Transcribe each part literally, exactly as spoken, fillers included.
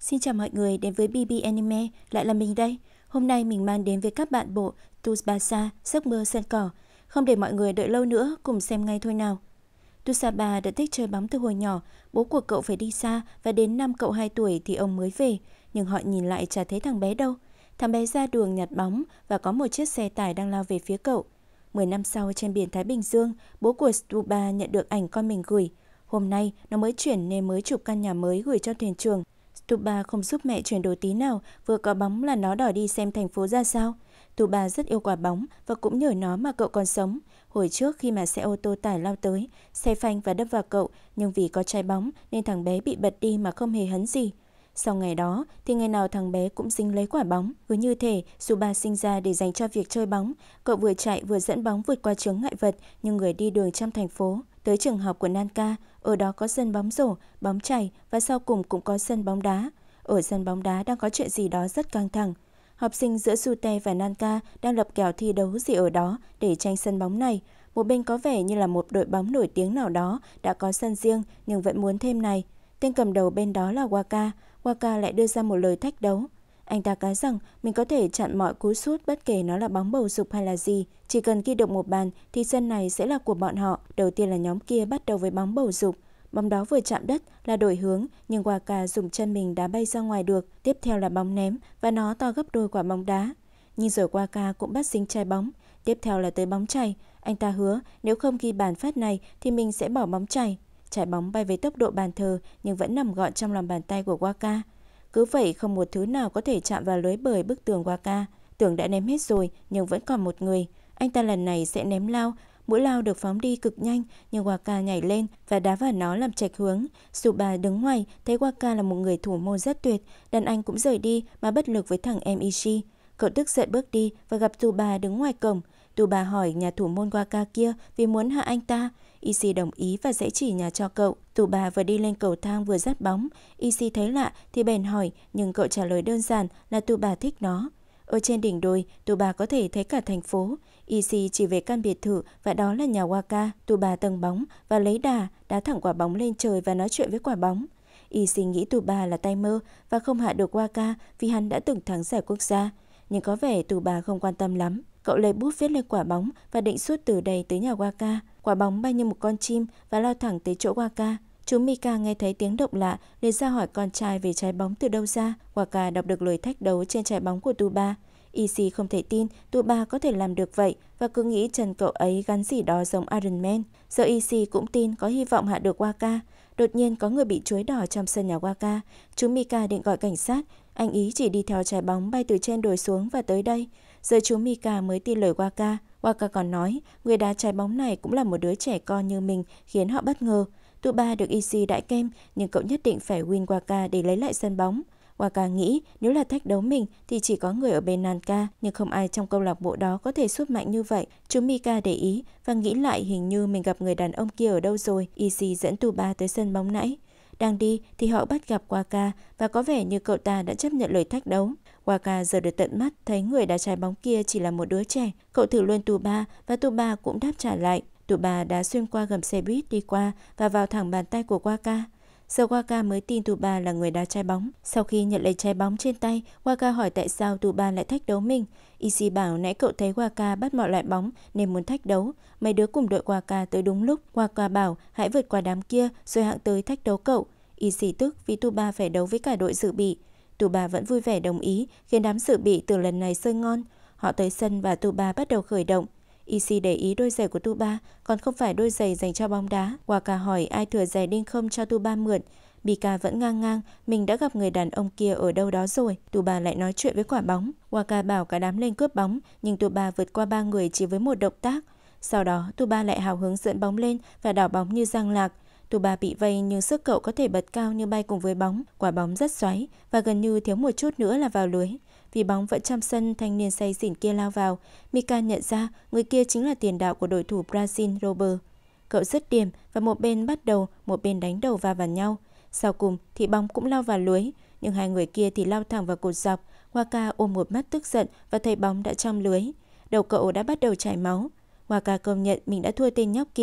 Xin chào mọi người đến với bê bê Anime, lại là mình đây. Hôm nay mình mang đến với các bạn bộ Tsubasa, giấc mơ sân cỏ. Không để mọi người đợi lâu nữa, cùng xem ngay thôi nào. Tsubasa đã thích chơi bóng từ hồi nhỏ, bố của cậu phải đi xa và đến năm cậu hai tuổi thì ông mới về. Nhưng họ nhìn lại chả thấy thằng bé đâu. Thằng bé ra đường nhặt bóng và có một chiếc xe tải đang lao về phía cậu. Mười năm sau trên biển Thái Bình Dương, bố của Tsubasa nhận được ảnh con mình gửi. Hôm nay nó mới chuyển nên mới chụp căn nhà mới gửi cho thuyền trưởng. Tuba không giúp mẹ chuyển đồ tí nào, vừa có bóng là nó đòi đi xem thành phố ra sao. Tuba rất yêu quả bóng và cũng nhờ nó mà cậu còn sống. Hồi trước khi mà xe ô tô tải lao tới, xe phanh và đâm vào cậu, nhưng vì có trái bóng nên thằng bé bị bật đi mà không hề hấn gì. Sau ngày đó thì ngày nào thằng bé cũng dính lấy quả bóng, cứ như thể Tuba sinh ra để dành cho việc chơi bóng. Cậu vừa chạy vừa dẫn bóng vượt qua chướng ngại vật như người đi đường trong thành phố. Tới trường học của Nanka, ở đó có sân bóng rổ, bóng chày và sau cùng cũng có sân bóng đá. Ở sân bóng đá đang có chuyện gì đó rất căng thẳng. Học sinh giữa Sute và Nanka đang lập kèo thi đấu gì ở đó để tranh sân bóng này. Một bên có vẻ như là một đội bóng nổi tiếng nào đó đã có sân riêng nhưng vẫn muốn thêm này. Tên cầm đầu bên đó là Waka. Waka lại đưa ra một lời thách đấu. Anh ta cá rằng mình có thể chặn mọi cú sút bất kể nó là bóng bầu dục hay là gì. Chỉ cần ghi được một bàn thì sân này sẽ là của bọn họ. Đầu tiên là nhóm kia bắt đầu với bóng bầu dục. Bóng đó vừa chạm đất là đổi hướng, nhưng Waka dùng chân mình đá bay ra ngoài được. Tiếp theo là bóng ném và nó to gấp đôi quả bóng đá. Nhưng rồi Waka cũng bắt dính trái bóng. Tiếp theo là tới bóng chày. Anh ta hứa nếu không ghi bàn phát này thì mình sẽ bỏ bóng chày. Trái bóng bay với tốc độ bàn thờ nhưng vẫn nằm gọn trong lòng bàn tay của Waka. Cứ vậy không một thứ nào có thể chạm vào lưới bởi bức tường Waka. Tường đã ném hết rồi nhưng vẫn còn một người. Anh ta lần này sẽ ném lao. Mũi lao được phóng đi cực nhanh nhưng Waka nhảy lên và đá vào nó làm chệch hướng. Suba đứng ngoài thấy Waka là một người thủ môn rất tuyệt. Đàn anh cũng rời đi mà bất lực với thằng em Ishii. Cậu tức giận bước đi và gặp Tuba đứng ngoài cổng. Tuba hỏi nhà thủ môn Waka kia vì muốn hạ anh ta. Ishii đồng ý và sẽ chỉ nhà cho cậu. Tuba vừa đi lên cầu thang vừa dắt bóng. Ishii thấy lạ thì bèn hỏi nhưng cậu trả lời đơn giản là Tuba thích nó. Ở trên đỉnh đồi, Tuba có thể thấy cả thành phố. Ishii chỉ về căn biệt thự và đó là nhà Waka. Tuba tầng bóng và lấy đà, đá thẳng quả bóng lên trời và nói chuyện với quả bóng. Ishii nghĩ Tuba là tay mơ và không hạ được Waka vì hắn đã từng thắng giải quốc gia. Nhưng có vẻ Tuba không quan tâm lắm. Cậu lấy bút viết lên quả bóng và định sút từ đây tới nhà Waka. Quả bóng bay như một con chim và lao thẳng tới chỗ Waka. Chú Mika nghe thấy tiếng động lạ nên ra hỏi con trai về trái bóng từ đâu ra. Waka đọc được lời thách đấu trên trái bóng của Tuba. Ishii không thể tin Tuba có thể làm được vậy và cứ nghĩ chân cậu ấy gắn gì đó giống Iron Man. Giờ Ishii cũng tin có hy vọng hạ được Waka. Đột nhiên có người bị chuối đỏ trong sân nhà Waka. Chú Mika định gọi cảnh sát. Anh ý chỉ đi theo trái bóng bay từ trên đồi xuống và tới đây. Giờ chú Mika mới tin lời Waka. Waka còn nói người đá trái bóng này cũng là một đứa trẻ con như mình khiến họ bất ngờ. Tuba được Ishii đãi kem nhưng cậu nhất định phải win Waka để lấy lại sân bóng. Waka nghĩ nếu là thách đấu mình thì chỉ có người ở bên Nanka nhưng không ai trong câu lạc bộ đó có thể sút mạnh như vậy. Chú Mika để ý và nghĩ lại hình như mình gặp người đàn ông kia ở đâu rồi. Ishii dẫn Tuba tới sân bóng nãy. Đang đi thì họ bắt gặp Waka và có vẻ như cậu ta đã chấp nhận lời thách đấu. Waka giờ được tận mắt thấy người đá trái bóng kia chỉ là một đứa trẻ. Cậu thử luôn Tuba và Tuba cũng đáp trả lại. Tuba đá xuyên qua gầm xe buýt đi qua và vào thẳng bàn tay của Waka. Giờ Waka mới tin Tuba là người đá trái bóng. Sau khi nhận lấy trái bóng trên tay, Waka hỏi tại sao Tuba lại thách đấu mình. Ishii bảo nãy cậu thấy Waka bắt mọi loại bóng nên muốn thách đấu. Mấy đứa cùng đội Waka tới đúng lúc. Waka bảo hãy vượt qua đám kia rồi hạng tới thách đấu cậu. Ishii tức vì Tuba phải đấu với cả đội dự bị. Tuba vẫn vui vẻ đồng ý khiến đám dự bị từ lần này chơi ngon. Họ tới sân và Tuba bắt đầu khởi động. Ishii để ý đôi giày của Tuba còn không phải đôi giày dành cho bóng đá. Waka hỏi ai thừa giày đinh không cho Tuba mượn. Mika vẫn ngang ngang mình đã gặp người đàn ông kia ở đâu đó rồi. Tuba lại nói chuyện với quả bóng. Waka bảo cả đám lên cướp bóng nhưng Tuba vượt qua ba người chỉ với một động tác. Sau đó Tuba lại hào hứng dẫn bóng lên và đảo bóng như giang lạc. Tuba bị vây nhưng sức cậu có thể bật cao như bay cùng với bóng. Quả bóng rất xoáy và gần như thiếu một chút nữa là vào lưới. Vì bóng vẫn trong sân, thanh niên say xỉn kia lao vào. Mika nhận ra người kia chính là tiền đạo của đội thủ Brazil Robert. Cậu dứt điểm và một bên bắt đầu, một bên đánh đầu va vào nhau. Sau cùng thì bóng cũng lao vào lưới, nhưng hai người kia thì lao thẳng vào cột dọc. Waka ôm một mắt tức giận và thấy bóng đã trong lưới. Đầu cậu đã bắt đầu chảy máu. Waka công nhận mình đã thua tên nhóc kia.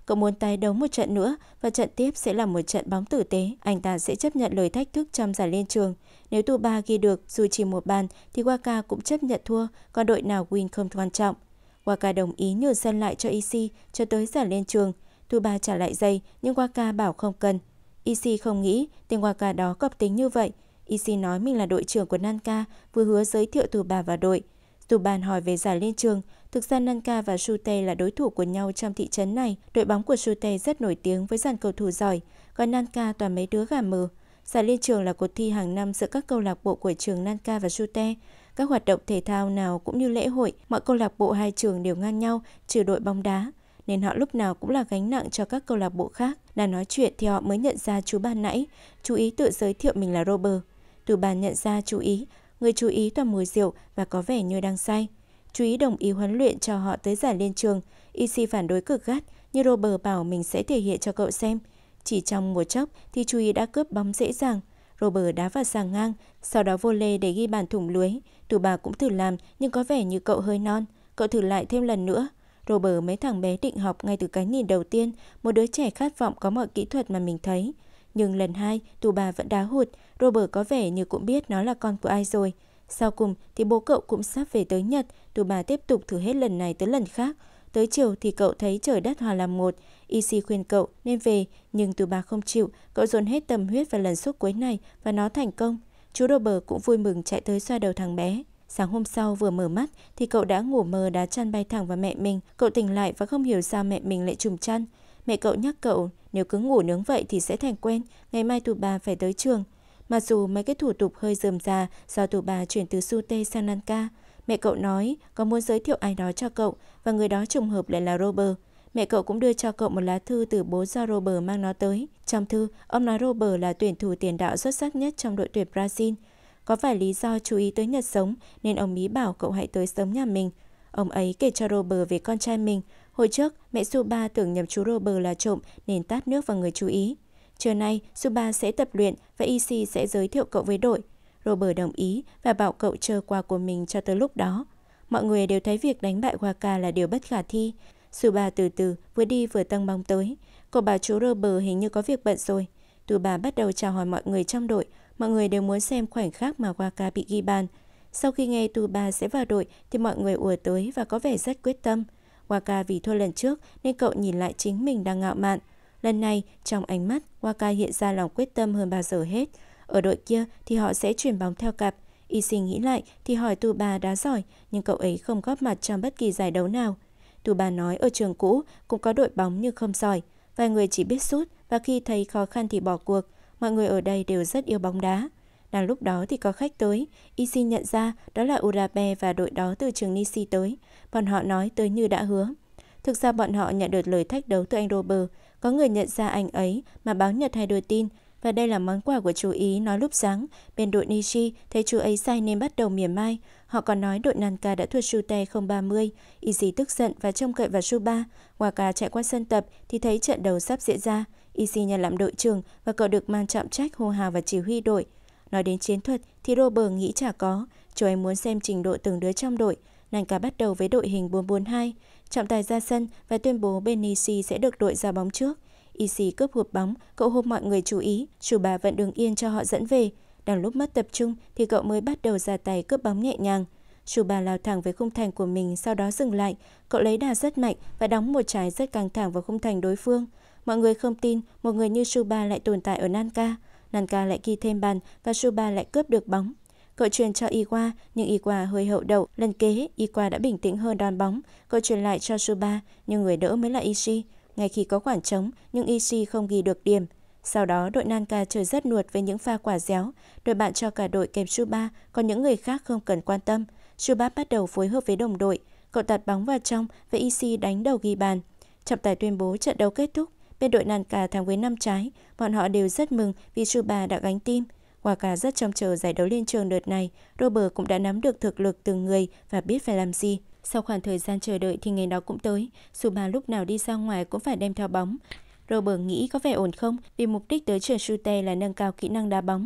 cậu muốn tái đấu một trận nữa và trận tiếp sẽ là một trận bóng tử tế. Anh ta sẽ chấp nhận lời thách thức trong giải liên trường. Nếu Tuba ghi được dù chỉ một bàn thì Waka cũng chấp nhận thua, còn đội nào win không quan trọng. Waka đồng ý nhường sân lại cho Ishii cho tới giải liên trường. Tuba trả lại giày nhưng Waka bảo không cần. Ishii không nghĩ tên Waka đó cọc tính như vậy. Ishii nói mình là đội trưởng của Nanka, vừa hứa giới thiệu Tuba vào đội. Tuba hỏi về giải liên trường. Thực ra Nanka và Shute là đối thủ của nhau trong thị trấn này. Đội bóng của Shute rất nổi tiếng với dàn cầu thủ giỏi, còn Nanka toàn mấy đứa gà mờ. Giải liên trường là cuộc thi hàng năm giữa các câu lạc bộ của trường Nanka và Shute. Các hoạt động thể thao nào cũng như lễ hội, mọi câu lạc bộ hai trường đều ngang nhau, trừ đội bóng đá, nên họ lúc nào cũng là gánh nặng cho các câu lạc bộ khác. Đang nói chuyện thì họ mới nhận ra chú ban nãy. Chú ý tự giới thiệu mình là Robert. Từ bàn nhận ra chú ý, người chú ý toàn mùi rượu và có vẻ như đang say. Chú ý đồng ý huấn luyện cho họ tới giải liên trường. Ishii phản đối cực gắt, nhưng Robert bảo mình sẽ thể hiện cho cậu xem. Chỉ trong một chốc thì chú ý đã cướp bóng dễ dàng. Robert đá vào sàng ngang, sau đó volley để ghi bàn thủng lưới. Tù bà cũng thử làm nhưng có vẻ như cậu hơi non. Cậu thử lại thêm lần nữa. Robert mấy thằng bé định học ngay từ cái nhìn đầu tiên, một đứa trẻ khát vọng có mọi kỹ thuật mà mình thấy. Nhưng lần hai, tù bà vẫn đá hụt. Robert có vẻ như cũng biết nó là con của ai rồi. Sau cùng thì bố cậu cũng sắp về tới Nhật. Tù bà tiếp tục thử hết lần này tới lần khác. Tới chiều thì cậu thấy trời đất hòa làm một. Ishii khuyên cậu nên về, nhưng tù bà không chịu. Cậu dồn hết tâm huyết vào lần xúc cuối này và nó thành công. Chú Robert cũng vui mừng chạy tới xoa đầu thằng bé. Sáng hôm sau vừa mở mắt thì cậu đã ngủ mơ đá chăn bay thẳng vào mẹ mình. Cậu tỉnh lại và không hiểu sao mẹ mình lại trùm chăn. Mẹ cậu nhắc cậu nếu cứ ngủ nướng vậy thì sẽ thành quen. Ngày mai tụi bà phải tới trường. Mặc dù mấy cái thủ tục hơi rườm rà do tụi bà chuyển từ Shute sang Nanka. Mẹ cậu nói có muốn giới thiệu ai đó cho cậu và người đó trùng hợp lại là Robert. Mẹ cậu cũng đưa cho cậu một lá thư từ bố do Robert mang nó tới. Trong thư, ông nói Robert là tuyển thủ tiền đạo xuất sắc nhất trong đội tuyển Brazil. Có phải lý do chú ý tới Nhật sống nên ông ý bảo cậu hãy tới sống nhà mình. Ông ấy kể cho Robert về con trai mình. Hồi trước, mẹ Suba tưởng nhầm chú Robert là trộm nên tát nước vào người chú ý. Trưa nay, Suba sẽ tập luyện và Ishii sẽ giới thiệu cậu với đội. Robert đồng ý và bảo cậu chờ quà của mình cho tới lúc đó. Mọi người đều thấy việc đánh bại Waka là điều bất khả thi. Suba từ từ vừa đi vừa tăng bóng tới. Cậu bảo chú Robert hình như có việc bận rồi. Từ bà bắt đầu chào hỏi mọi người trong đội. Mọi người đều muốn xem khoảnh khắc mà Waka bị ghi bàn. Sau khi nghe Tuba sẽ vào đội thì mọi người ùa tới và có vẻ rất quyết tâm. Waka vì thua lần trước nên cậu nhìn lại chính mình đang ngạo mạn. Lần này, trong ánh mắt, Waka hiện ra lòng quyết tâm hơn bao giờ hết. Ở đội kia thì họ sẽ chuyển bóng theo cặp. Ishii nghĩ lại thì hỏi Tuba đá giỏi, nhưng cậu ấy không góp mặt trong bất kỳ giải đấu nào. Tuba nói ở trường cũ cũng có đội bóng nhưng không giỏi. Vài người chỉ biết sút và khi thấy khó khăn thì bỏ cuộc. Mọi người ở đây đều rất yêu bóng đá. Đang lúc đó thì có khách tới. Ishii nhận ra đó là Urabe và đội đó từ trường Nishi tới. Bọn họ nói tới như đã hứa. Thực ra bọn họ nhận được lời thách đấu từ anh Robert. Có người nhận ra anh ấy mà báo Nhật hay đưa tin. Và đây là món quà của chú ý nói lúc sáng. Bên đội Nishi thấy chú ấy say nên bắt đầu mỉa mai. Họ còn nói đội Nanka đã thua Shute không ba mươi. Ishii tức giận và trông cậy vào Suba. Waka chạy qua sân tập thì thấy trận đấu sắp diễn ra. Ishii nhận làm đội trưởng và cậu được mang trọng trách hô hào và chỉ huy đội. Nói đến chiến thuật thì Robert nghĩ chả có. Chú ấy muốn xem trình độ từng đứa trong đội. Nanka bắt đầu với đội hình bốn bốn hai. Trọng tài ra sân và tuyên bố bên Nishi sẽ được đội ra bóng trước. Ishii cướp hụt bóng, cậu hô mọi người chú ý. Suba vẫn đứng yên cho họ dẫn về. Đang lúc mất tập trung thì cậu mới bắt đầu ra tay cướp bóng nhẹ nhàng. Suba lao thẳng với khung thành của mình, sau đó dừng lại. Cậu lấy đà rất mạnh và đóng một trái rất căng thẳng vào khung thành đối phương. Mọi người không tin một người như Suba lại tồn tại ở Nanka. Nanka lại ghi thêm bàn và Suba lại cướp được bóng. Cậu truyền cho Iwa nhưng Iwa hơi hậu đậu. Lần kế, Iwa đã bình tĩnh hơn đòn bóng. Cậu truyền lại cho Suba nhưng người đỡ mới là Ishii. Ngay khi có khoảng trống nhưng Ishii không ghi được điểm. Sau đó đội Nanka chơi rất nuột với những pha quả réo. Đội bạn cho cả đội kèm Suba, còn những người khác không cần quan tâm. Suba bắt đầu phối hợp với đồng đội. Cậu tạt bóng vào trong và Ishii đánh đầu ghi bàn. Trọng tài tuyên bố trận đấu kết thúc. Bên đội Nanka thắng với năm trái. Bọn họ đều rất mừng vì Suba đã gánh team. Waka rất trông chờ giải đấu liên trường đợt này. Robert cũng đã nắm được thực lực từng người và biết phải làm gì. Sau khoảng thời gian chờ đợi thì ngày đó cũng tới. Suba lúc nào đi ra ngoài cũng phải đem theo bóng. Robert nghĩ có vẻ ổn không vì mục đích tới trường Shute là nâng cao kỹ năng đá bóng.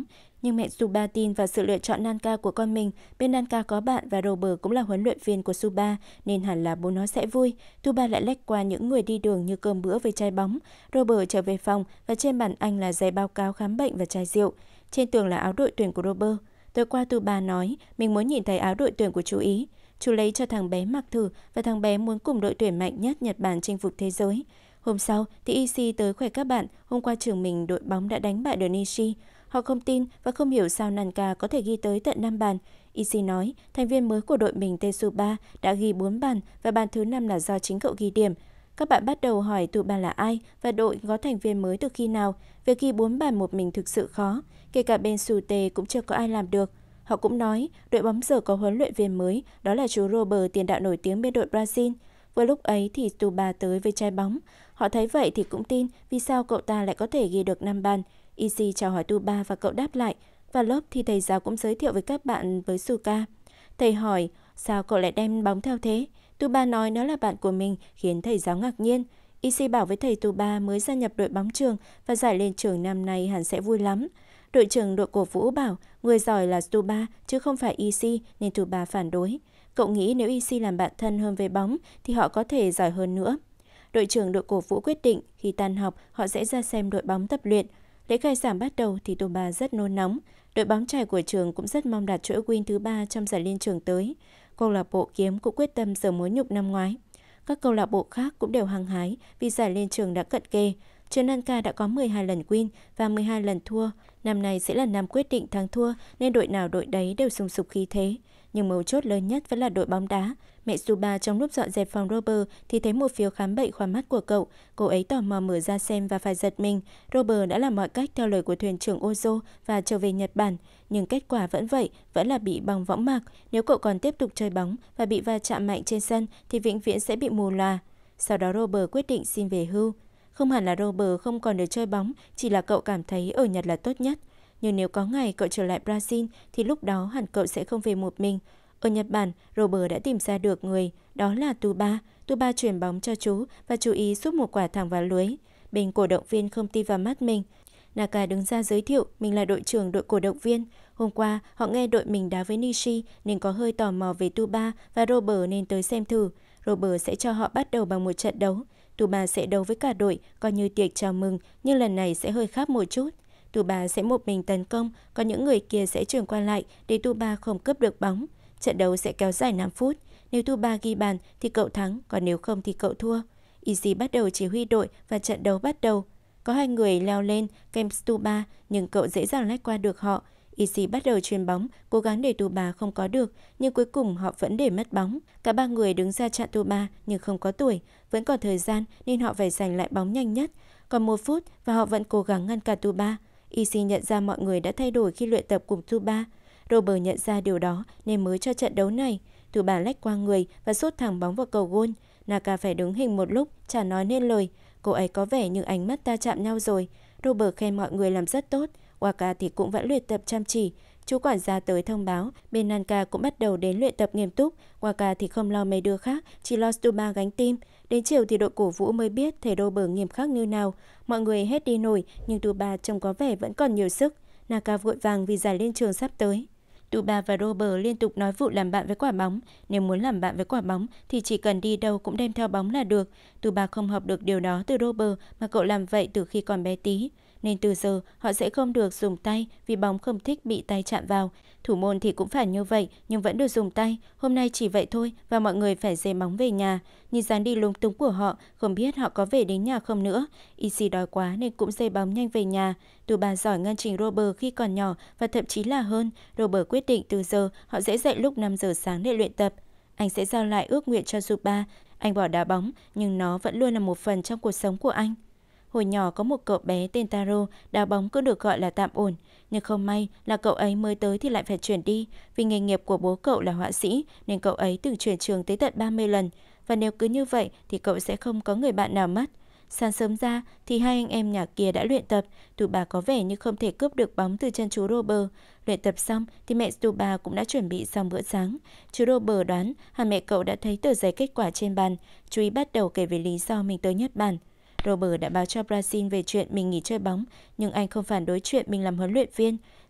Nhưng mẹ Tsuba tin vào sự lựa chọn Nanka của con mình. Bên Nanka có bạn và Robert cũng là huấn luyện viên của Tsuba nên hẳn là bố nó sẽ vui. Tsuba lại lách qua những người đi đường như cơm bữa với chai bóng. Robert trở về phòng và trên bàn anh là giấy báo cáo khám bệnh và chai rượu. Trên tường là áo đội tuyển của Robert. Tối qua Tsuba nói mình muốn nhìn thấy áo đội tuyển của chú Ý. Chú lấy cho thằng bé mặc thử và thằng bé muốn cùng đội tuyển mạnh nhất Nhật Bản chinh phục thế giới. Hôm sau thì Ishii tới khỏe các bạn. Hôm qua trường mình đội bóng đã đánh bại được Nishi. Họ không tin và không hiểu sao Nanka có thể ghi tới tận năm bàn. Ishii nói thành viên mới của đội mình Tetsuba đã ghi bốn bàn và bàn thứ năm là do chính cậu ghi điểm. Các bạn bắt đầu hỏi Tsuba là ai và đội có thành viên mới từ khi nào. Việc ghi bốn bàn một mình thực sự khó, kể cả bên Sute cũng chưa có ai làm được. Họ cũng nói đội bóng giờ có huấn luyện viên mới, đó là chú Robert, tiền đạo nổi tiếng bên đội Brazil. Vừa lúc ấy thì Tsuba tới với trái bóng. Họ thấy vậy thì cũng tin vì sao cậu ta lại có thể ghi được năm bàn. Ishii chào hỏi Tsuba và cậu đáp lại. Và lớp thì thầy giáo cũng giới thiệu với các bạn với Suka. Thầy hỏi sao cậu lại đem bóng theo thế? Tsuba nói nó là bạn của mình, khiến thầy giáo ngạc nhiên. Ishii bảo với thầy Tsuba mới gia nhập đội bóng trường và giải lên trường năm nay hẳn sẽ vui lắm. Đội trưởng đội cổ vũ bảo người giỏi là Tsuba chứ không phải Ishii nên Tsuba phản đối. Cậu nghĩ nếu Ishii làm bạn thân hơn với bóng thì họ có thể giỏi hơn nữa. Đội trưởng đội cổ vũ quyết định khi tan học họ sẽ ra xem đội bóng tập luyện. Lễ khai giảng bắt đầu thì Tsuba rất nôn nóng. Đội bóng chày của trường cũng rất mong đạt chuỗi win thứ ba trong giải liên trường tới. Câu lạc bộ Kiếm cũng quyết tâm sửa mối nhục năm ngoái. Các câu lạc bộ khác cũng đều hăng hái vì giải liên trường đã cận kề. Trường Nanka đã có mười hai lần win và mười hai lần thua. Năm nay sẽ là năm quyết định thắng thua nên đội nào đội đấy đều sùng sục khí thế. Nhưng mấu chốt lớn nhất vẫn là đội bóng đá. Mẹ Tsuba trong lúc dọn dẹp phòng Robert thì thấy một phiếu khám bệnh khoa mắt của cậu. Cô ấy tò mò mở ra xem và phải giật mình. Robert đã làm mọi cách theo lời của thuyền trưởng Ozo và trở về Nhật Bản. Nhưng kết quả vẫn vậy, vẫn là bị bong võng mạc. Nếu cậu còn tiếp tục chơi bóng và bị va chạm mạnh trên sân thì vĩnh viễn sẽ bị mù lòa. Sau đó Robert quyết định xin về hưu. Không hẳn là Robert không còn được chơi bóng, chỉ là cậu cảm thấy ở Nhật là tốt nhất. Nhưng nếu có ngày cậu trở lại Brazil thì lúc đó hẳn cậu sẽ không về một mình. Ở Nhật Bản, Robert đã tìm ra được người, đó là Tsuba. Tsuba chuyển bóng cho chú và chú ý sút một quả thẳng vào lưới. Bên cổ động viên không tin vào mắt mình. Naka đứng ra giới thiệu mình là đội trưởng đội cổ động viên. Hôm qua, họ nghe đội mình đá với Nishi nên có hơi tò mò về Tsuba và Robert nên tới xem thử. Robert sẽ cho họ bắt đầu bằng một trận đấu. Tsuba sẽ đấu với cả đội, coi như tiệc chào mừng, nhưng lần này sẽ hơi khác một chút. Tsuba sẽ một mình tấn công, còn những người kia sẽ chuyển qua lại để Tsuba không cướp được bóng. Trận đấu sẽ kéo dài năm phút. Nếu Tsuba ghi bàn thì cậu thắng, còn nếu không thì cậu thua. Ishii bắt đầu chỉ huy đội và trận đấu bắt đầu. Có hai người leo lên kèm Tsuba nhưng cậu dễ dàng lách qua được họ. Ishii bắt đầu chuyền bóng, cố gắng để Tsuba không có được, nhưng cuối cùng họ vẫn để mất bóng. Cả ba người đứng ra chặn Tsuba nhưng không có tuổi, vẫn còn thời gian nên họ phải giành lại bóng nhanh nhất. Còn một phút và họ vẫn cố gắng ngăn cản Tsuba. Ishii nhận ra mọi người đã thay đổi khi luyện tập cùng Tsuba. Robert nhận ra điều đó nên mới cho trận đấu này. Tsuba lách qua người và sút thẳng bóng vào cầu gôn. Naka phải đứng hình một lúc, chả nói nên lời. Cô ấy có vẻ như ánh mắt ta chạm nhau rồi. Robert khen mọi người làm rất tốt. Waka thì cũng vẫn luyện tập chăm chỉ. Chú quản gia tới thông báo, bên Nanka cũng bắt đầu đến luyện tập nghiêm túc. Waka thì không lo mấy đứa khác, chỉ lo Tsuba gánh tim. Đến chiều thì đội cổ vũ mới biết thầy Robert nghiêm khắc như nào. Mọi người hết đi nổi, nhưng Tsuba trông có vẻ vẫn còn nhiều sức. Naka vội vàng vì giải liên trường sắp tới. Tsuba và Robert liên tục nói vụ làm bạn với quả bóng. Nếu muốn làm bạn với quả bóng thì chỉ cần đi đâu cũng đem theo bóng là được. Tsuba không học được điều đó từ Robert mà cậu làm vậy từ khi còn bé tí. Nên từ giờ họ sẽ không được dùng tay vì bóng không thích bị tay chạm vào. Thủ môn thì cũng phải như vậy nhưng vẫn được dùng tay. Hôm nay chỉ vậy thôi và mọi người phải giày bóng về nhà. Nhìn dáng đi lúng túng của họ, không biết họ có về đến nhà không nữa. Ishii đói quá nên cũng giày bóng nhanh về nhà. Tsuba giỏi ngăn chỉnh Robert khi còn nhỏ và thậm chí là hơn. Robert quyết định từ giờ họ sẽ dậy lúc năm giờ sáng để luyện tập. Anh sẽ giao lại ước nguyện cho Tsuba. Anh bỏ đá bóng nhưng nó vẫn luôn là một phần trong cuộc sống của anh. Hồi nhỏ có một cậu bé tên Taro, đá bóng cứ được gọi là tạm ổn. Nhưng không may là cậu ấy mới tới thì lại phải chuyển đi. Vì nghề nghiệp của bố cậu là họa sĩ nên cậu ấy từng chuyển trường tới tận ba mươi lần. Và nếu cứ như vậy thì cậu sẽ không có người bạn nào mất. Sáng sớm ra thì hai anh em nhà kia đã luyện tập. Tsuba có vẻ như không thể cướp được bóng từ chân chú Robert. Luyện tập xong thì mẹ Tsuba cũng đã chuẩn bị xong bữa sáng. Chú Robert đoán hẳn mẹ cậu đã thấy tờ giấy kết quả trên bàn. Chú ý bắt đầu kể về lý do mình tới Nhật Bản. Robert đã báo cho Brazil về chuyện mình nghỉ chơi bóng, nhưng anh không phản đối chuyện mình làm huấn luyện viên.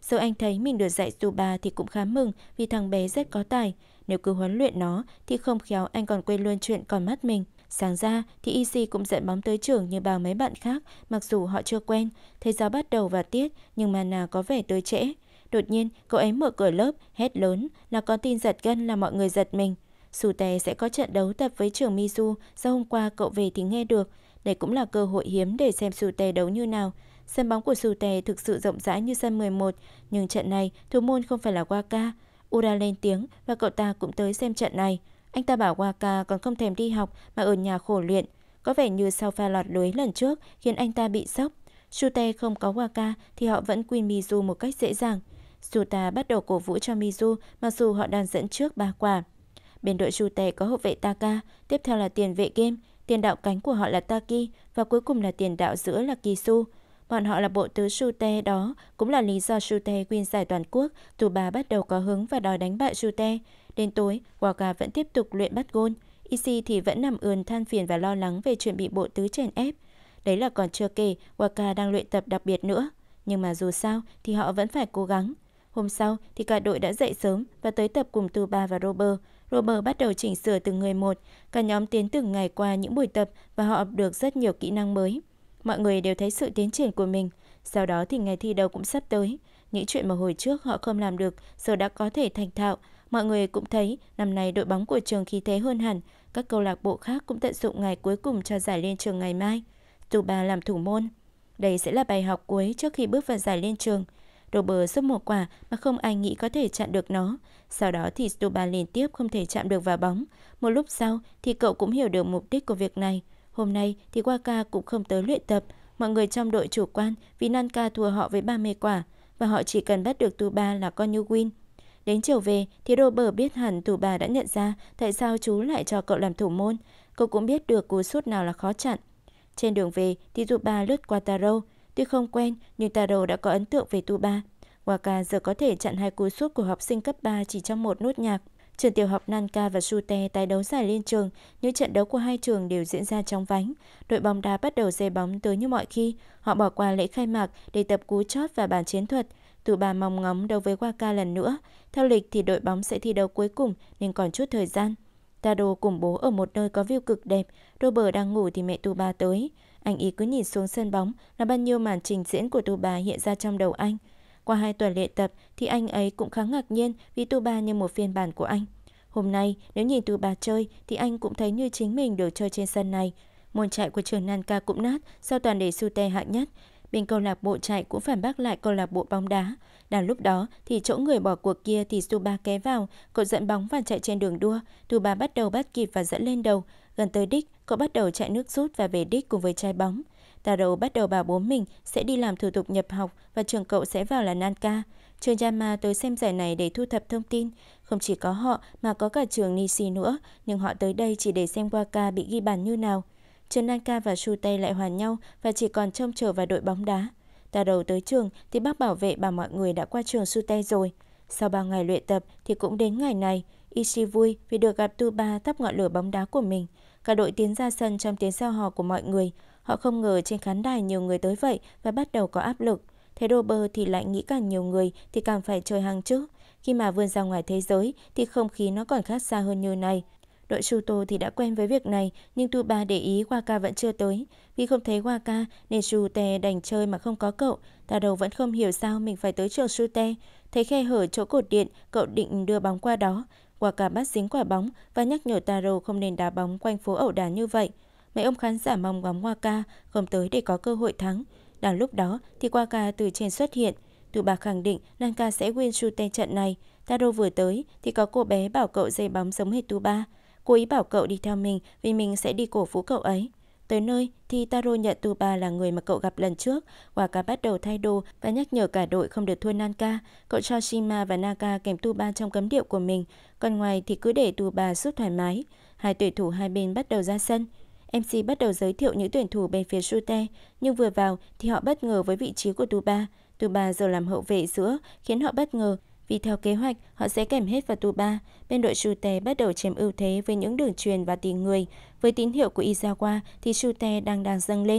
Dẫu anh thấy mình được dạy Zuba thì cũng khá mừng vì thằng bé rất có tài. Nếu cứ huấn luyện nó thì không khéo anh còn quên luôn chuyện còn mắt mình. Sáng ra thì Issy cũng dẫn bóng tới trường như bao mấy bạn khác, mặc dù họ chưa quen. Thầy giáo bắt đầu vào tiết nhưng Mana có vẻ tới trễ. Đột nhiên cậu ấy mở cửa lớp, hét lớn là có tin giật gân làm mọi người giật mình. Sute sẽ có trận đấu tập với trường Mizu do hôm qua cậu về thì nghe được. Đây cũng là cơ hội hiếm để xem Sute đấu như nào. Sân bóng của Sute thực sự rộng rãi như sân mười một, nhưng trận này thủ môn không phải là Waka. Ura lên tiếng và cậu ta cũng tới xem trận này. Anh ta bảo Waka còn không thèm đi học mà ở nhà khổ luyện. Có vẻ như sau pha lọt lưới lần trước khiến anh ta bị sốc. Sute không có Waka thì họ vẫn win Mizu một cách dễ dàng. Suta bắt đầu cổ vũ cho Mizu mặc dù họ đang dẫn trước ba quả. Bên đội Sute có hậu vệ Taka, tiếp theo là tiền vệ game, tiền đạo cánh của họ là Taki và cuối cùng là tiền đạo giữa là Kisu. Bọn họ là bộ tứ Sute, đó cũng là lý do Sute win giải toàn quốc. Tuba bắt đầu có hứng và đòi đánh bại Sute. Đến tối, Waka vẫn tiếp tục luyện bắt gôn. Issy thì vẫn nằm ườn than phiền và lo lắng về chuyện bị bộ tứ chèn ép. Đấy là còn chưa kể, Waka đang luyện tập đặc biệt nữa. Nhưng mà dù sao thì họ vẫn phải cố gắng. Hôm sau thì cả đội đã dậy sớm và tới tập cùng Tuba và Robert. Robert bắt đầu chỉnh sửa từng người một. Cả nhóm tiến từng ngày qua những buổi tập và họ học được rất nhiều kỹ năng mới. Mọi người đều thấy sự tiến triển của mình. Sau đó thì ngày thi đấu cũng sắp tới. Những chuyện mà hồi trước họ không làm được giờ đã có thể thành thạo. Mọi người cũng thấy năm nay đội bóng của trường khí thế hơn hẳn. Các câu lạc bộ khác cũng tận dụng ngày cuối cùng cho giải liên trường ngày mai. Tuba làm thủ môn. Đây sẽ là bài học cuối trước khi bước vào giải liên trường. Robert xúc một quả mà không ai nghĩ có thể chặn được nó. Sau đó thì Stuba liên tiếp không thể chạm được vào bóng. Một lúc sau thì cậu cũng hiểu được mục đích của việc này. Hôm nay thì Waka cũng không tới luyện tập. Mọi người trong đội chủ quan vì Nanka thua họ với ba mươi quả và họ chỉ cần bắt được Tuba là coi như win. Đến chiều về thì Robert biết hẳn Tuba đã nhận ra tại sao chú lại cho cậu làm thủ môn. Cậu cũng biết được cú sút nào là khó chặn. Trên đường về thì Tuba lướt qua Taro. Tuy không quen nhưng Taro đã có ấn tượng về Tuba. Waka giờ có thể chặn hai cú sút của học sinh cấp ba chỉ trong một nốt nhạc. Trường tiểu học Nanka và Sute tái đấu giải liên trường. Những trận đấu của hai trường đều diễn ra chóng vánh. Đội bóng đá bắt đầu giày bóng tới như mọi khi. Họ bỏ qua lễ khai mạc để tập cú chót và bàn chiến thuật. Tuba mong ngóng đấu với Waka lần nữa. Theo lịch thì đội bóng sẽ thi đấu cuối cùng nên còn chút thời gian. Taro cùng bố ở một nơi có view cực đẹp. Robert đang ngủ thì mẹ Tuba tới. Anh ý cứ nhìn xuống sân bóng là bao nhiêu màn trình diễn của Tuba hiện ra trong đầu anh. Qua hai tuần luyện tập thì anh ấy cũng khá ngạc nhiên vì Tuba như một phiên bản của anh. Hôm nay nếu nhìn Tuba chơi thì anh cũng thấy như chính mình được chơi trên sân này. Môn chạy của trường Nanka cũng nát sau toàn để Sute hạng nhất. Bên câu lạc bộ chạy cũng phản bác lại câu lạc bộ bóng đá. Đang lúc đó thì chỗ người bỏ cuộc kia thì Tuba ké vào. Cậu dẫn bóng và chạy trên đường đua. Tuba bắt đầu bắt kịp và dẫn lên đầu. Gần tới đích, cậu bắt đầu chạy nước rút và về đích cùng với trái bóng. Taro bắt đầu bảo bố mình sẽ đi làm thủ tục nhập học và trường cậu sẽ vào là Nanka. Trường Yama tới xem giải này để thu thập thông tin. Không chỉ có họ mà có cả trường Nishi nữa, nhưng họ tới đây chỉ để xem Waka bị ghi bàn như nào. Trường Nanka và Sute lại hoàn nhau và chỉ còn trông chờ vào đội bóng đá. Taro tới trường thì bác bảo vệ bảo mọi người đã qua trường Sute rồi. Sau bao ngày luyện tập thì cũng đến ngày này. Ishi vui vì được gặp Tuba thắp ngọn lửa bóng đá của mình. Cả đội tiến ra sân trong tiếng reo hò của mọi người. Họ không ngờ trên khán đài nhiều người tới vậy và bắt đầu có áp lực. Thế Robert thì lại nghĩ càng nhiều người thì càng phải chơi hàng chứ. Khi mà vươn ra ngoài thế giới thì không khí nó còn khác xa hơn như này. Đội Shuto thì đã quen với việc này nhưng Tuba để ý Waka vẫn chưa tới. Vì không thấy Waka nên Shute đành chơi mà không có cậu. Taro vẫn không hiểu sao mình phải tới trường Shute. Thấy khe hở chỗ cột điện, cậu định đưa bóng qua đó. Waka bắt dính quả bóng và nhắc nhở Taro không nên đá bóng quanh phố ẩu đả như vậy. Mấy ông khán giả mong ngóng Waka không tới để có cơ hội thắng. Đang lúc đó thì Waka từ trên xuất hiện. Tuba khẳng định Nanka sẽ win Shute trận này. Taro vừa tới thì có cô bé bảo cậu giày bóng giống hệt Tuba. Cô ý bảo cậu đi theo mình vì mình sẽ đi cổ vũ cậu ấy. Tới nơi thì Taro nhận Tuba là người mà cậu gặp lần trước. Waka bắt đầu thay đồ và nhắc nhở cả đội không được thua Nanka. Cậu cho Shima và Naka kèm Tuba trong cấm điệu của mình. Còn ngoài thì cứ để Tuba sút thoải mái. Hai tuyển thủ hai bên bắt đầu ra sân. em xê bắt đầu giới thiệu những tuyển thủ bên phía Shute, nhưng vừa vào thì họ bất ngờ với vị trí của Tuba. Tuba giờ làm hậu vệ giữa khiến họ bất ngờ. Vì theo kế hoạch, họ sẽ kèm hết vào Tuba. Bên đội Shute bắt đầu chiếm ưu thế với những đường truyền và tìm người. Với tín hiệu của Izawa thì Shute đang đang dâng lên.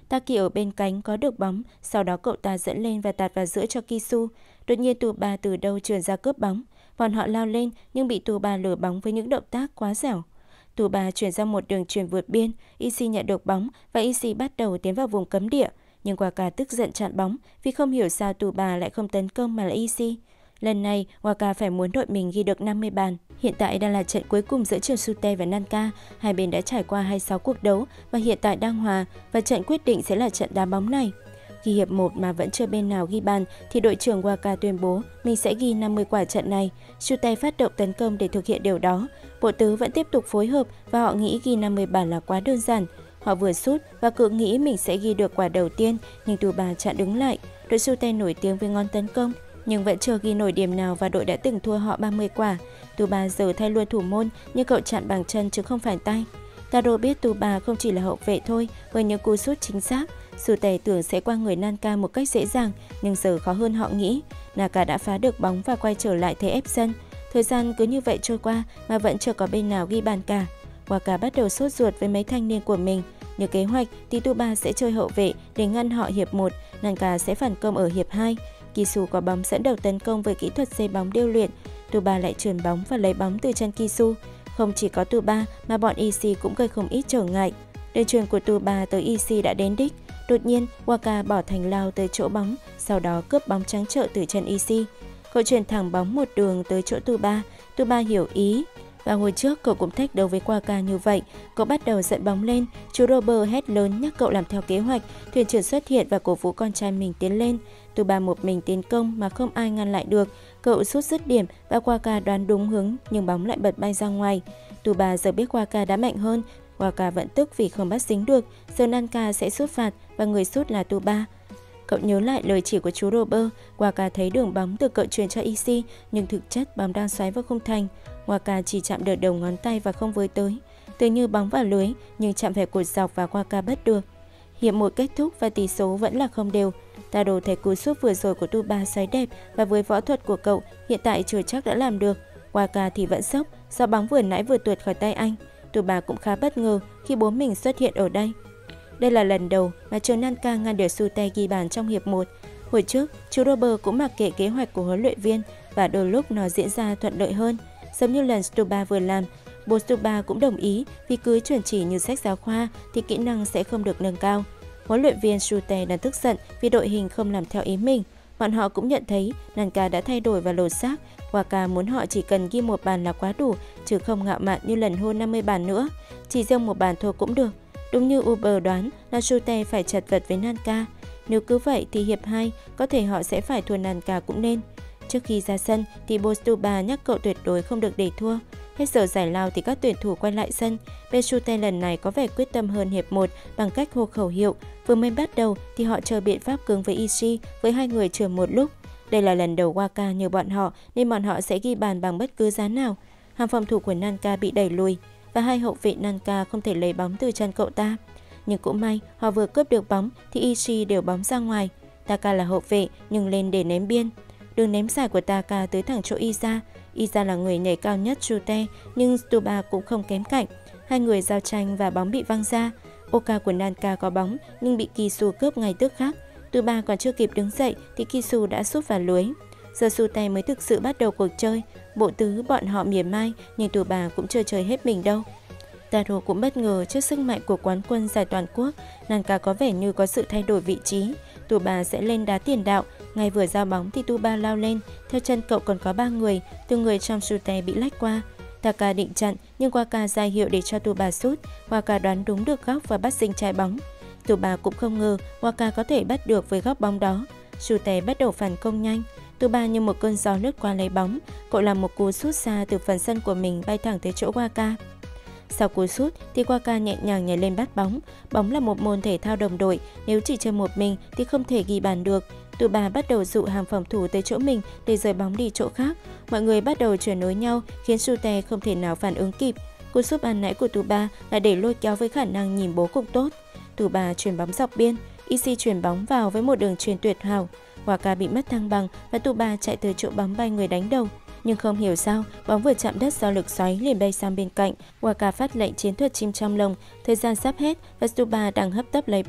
Taki ở bên cánh có được bóng, sau đó cậu ta dẫn lên và tạt vào giữa cho Kisu. Đột nhiên Tuba từ đâu trườn ra cướp bóng. Bọn họ lao lên nhưng bị Tuba lừa bóng với những động tác quá dẻo. Tuba chuyển ra một đường chuyền vượt biên, Ishii nhận được bóng và Ishii bắt đầu tiến vào vùng cấm địa. Nhưng Waka tức giận chặn bóng vì không hiểu sao Tuba lại không tấn công mà là Ishii. Lần này, Waka phải muốn đội mình ghi được năm mươi bàn. Hiện tại đang là trận cuối cùng giữa trường Sute và Nanka. Hai bên đã trải qua hai mươi sáu cuộc đấu và hiện tại đang hòa, và trận quyết định sẽ là trận đá bóng này. Khi hiệp một mà vẫn chưa bên nào ghi bàn thì đội trưởng Waka tuyên bố mình sẽ ghi năm mươi quả trận này. Sute phát động tấn công để thực hiện điều đó. Bộ tứ vẫn tiếp tục phối hợp và họ nghĩ ghi năm mươi bàn là quá đơn giản. Họ vừa sút và cứ nghĩ mình sẽ ghi được quả đầu tiên, nhưng Tuba chặn đứng lại. Đội Sute nổi tiếng với ngon tấn công nhưng vẫn chưa ghi nổi điểm nào và đội đã từng thua họ ba mươi quả. Tuba giờ thay luôn thủ môn nhưng cậu chặn bằng chân chứ không phải tay. Taro biết Tuba không chỉ là hậu vệ thôi với những cú sút chính xác. Sute tưởng sẽ qua người Nanka một cách dễ dàng nhưng giờ khó hơn họ nghĩ. Naka đã phá được bóng và quay trở lại thế ép sân. Thời gian cứ như vậy trôi qua mà vẫn chưa có bên nào ghi bàn cả. Waka bắt đầu sốt ruột với mấy thanh niên của mình. Như kế hoạch thì Tuba sẽ chơi hậu vệ để ngăn họ hiệp một, Nanka sẽ phản công ở hiệp hai. Kisu có bóng dẫn đầu tấn công với kỹ thuật xây bóng điêu luyện. Tuba lại chuyền bóng và lấy bóng từ chân Kisu. Không chỉ có Tuba mà bọn Ishii cũng gây không ít trở ngại. Đường chuyền của Tuba tới Ishii đã đến đích. Đột nhiên, Waka bỏ thành lao tới chỗ bóng, sau đó cướp bóng trắng trợn từ chân Ishii. Cậu chuyền thẳng bóng một đường tới chỗ Tuba. Tuba hiểu ý. Và hồi trước cậu cũng thách đấu với Waka như vậy. Cậu bắt đầu dẫn bóng lên. Chú Robert hét lớn nhắc cậu làm theo kế hoạch. Thuyền trưởng xuất hiện và cổ vũ con trai mình tiến lên. Tuba một mình tiến công mà không ai ngăn lại được. Cậu sút dứt điểm và Waka đoán đúng hướng nhưng bóng lại bật bay ra ngoài. Tuba giờ biết Waka đã mạnh hơn. Waka vẫn tức vì không bắt dính được. Giờ Nanka sẽ sút phạt và người sút là Tuba. Cậu nhớ lại lời chỉ của chú Robert. Waka thấy đường bóng từ cậu truyền cho Ishii nhưng thực chất bóng đang xoáy vào khung thành. Waka chỉ chạm được đầu ngón tay và không với tới. Tự như bóng vào lưới nhưng chạm phải cột dọc và Waka bắt được. Hiệp một kết thúc và tỷ số vẫn là không đều. Taro thấy cú sút vừa rồi của Tuba xoáy đẹp và với võ thuật của cậu hiện tại chưa chắc đã làm được. Waka thì vẫn sốc do bóng vừa nãy vừa tuột khỏi tay anh. Tuba cũng khá bất ngờ khi bố mình xuất hiện ở đây. Đây là lần đầu mà trường Nanka ngăn được Sute ghi bàn trong hiệp một. Hồi trước, chú Robert cũng mặc kệ kế hoạch của huấn luyện viên và đôi lúc nó diễn ra thuận lợi hơn. Giống như lần Stuba vừa làm, bố Stuba cũng đồng ý vì cứ chuẩn chỉ như sách giáo khoa thì kỹ năng sẽ không được nâng cao. Huấn luyện viên Sute đang tức giận vì đội hình không làm theo ý mình. Bọn họ cũng nhận thấy Nanka đã thay đổi và lột xác. Waka muốn họ chỉ cần ghi một bàn là quá đủ, chứ không ngạo mạn như lần hôn năm mươi bàn nữa. Chỉ riêng một bàn thôi cũng được. Đúng như Uber đoán là Sute phải chật vật với Nanka. Nếu cứ vậy thì hiệp hai có thể họ sẽ phải thua Nanka cũng nên. Trước khi ra sân thì Bostuba nhắc cậu tuyệt đối không được để thua. Hết giờ giải lao thì các tuyển thủ quay lại sân. Bên Sute lần này có vẻ quyết tâm hơn hiệp một bằng cách hô khẩu hiệu. Vừa mới bắt đầu thì họ chờ biện pháp cứng với Ishii với hai người chờ một lúc. Đây là lần đầu Waka như bọn họ nên bọn họ sẽ ghi bàn bằng bất cứ giá nào. Hàng phòng thủ của Nanka bị đẩy lùi và hai hậu vệ Nanka không thể lấy bóng từ chân cậu ta. Nhưng cũng may họ vừa cướp được bóng thì Ishii đều bóng ra ngoài. Taka là hậu vệ nhưng lên để ném biên. Đường ném dài của Taka tới thẳng chỗ Iza. Iza là người nhảy cao nhất Sute nhưng Stuba cũng không kém cạnh. Hai người giao tranh và bóng bị văng ra. Oka của Nanka có bóng nhưng bị Kisu cướp ngay tức khắc. Tuba còn chưa kịp đứng dậy thì Kisu đã sút vào lưới. Giờ Sute mới thực sự bắt đầu cuộc chơi. Bộ tứ bọn họ mỉa mai nhưng Tuba cũng chưa chơi hết mình đâu. Taro cũng bất ngờ trước sức mạnh của quán quân giải toàn quốc. Nanka có vẻ như có sự thay đổi vị trí. Tuba sẽ lên đá tiền đạo. Ngay vừa giao bóng thì Tuba lao lên. Theo chân cậu còn có ba người. Từ người trong Sute bị lách qua. Taka định chặn nhưng Waka ra hiệu để cho Tuba sút. Waka đoán đúng được góc và bắt dính trái bóng. Tuba cũng không ngờ Waka có thể bắt được với góc bóng đó. Sute bắt đầu phản công nhanh. Tuba như một cơn gió lướt qua lấy bóng. Cậu làm một cú sút xa từ phần sân của mình bay thẳng tới chỗ Waka. Sau cú sút thì Waka nhẹ nhàng nhảy lên bắt bóng. Bóng là một môn thể thao đồng đội, nếu chỉ chơi một mình thì không thể ghi bàn được. Tuba bắt đầu dụ hàng phòng thủ tới chỗ mình để rời bóng đi chỗ khác. Mọi người bắt đầu chuyển nối nhau khiến Sute không thể nào phản ứng kịp. Cú sút ban nãy của Tuba là để lôi kéo với khả năng nhìn bố cục tốt. Tuba chuyền bóng dọc biên, Ishii chuyền bóng vào với một đường chuyền tuyệt hảo. Waka bị mất thăng bằng và Tuba chạy tới chỗ bóng bay người đánh đầu. Nhưng không hiểu sao, bóng vừa chạm đất do lực xoáy liền bay sang bên cạnh. Waka phát lệnh chiến thuật chim trong lồng, thời gian sắp hết và Stuba đang hấp tấp lấy bóng.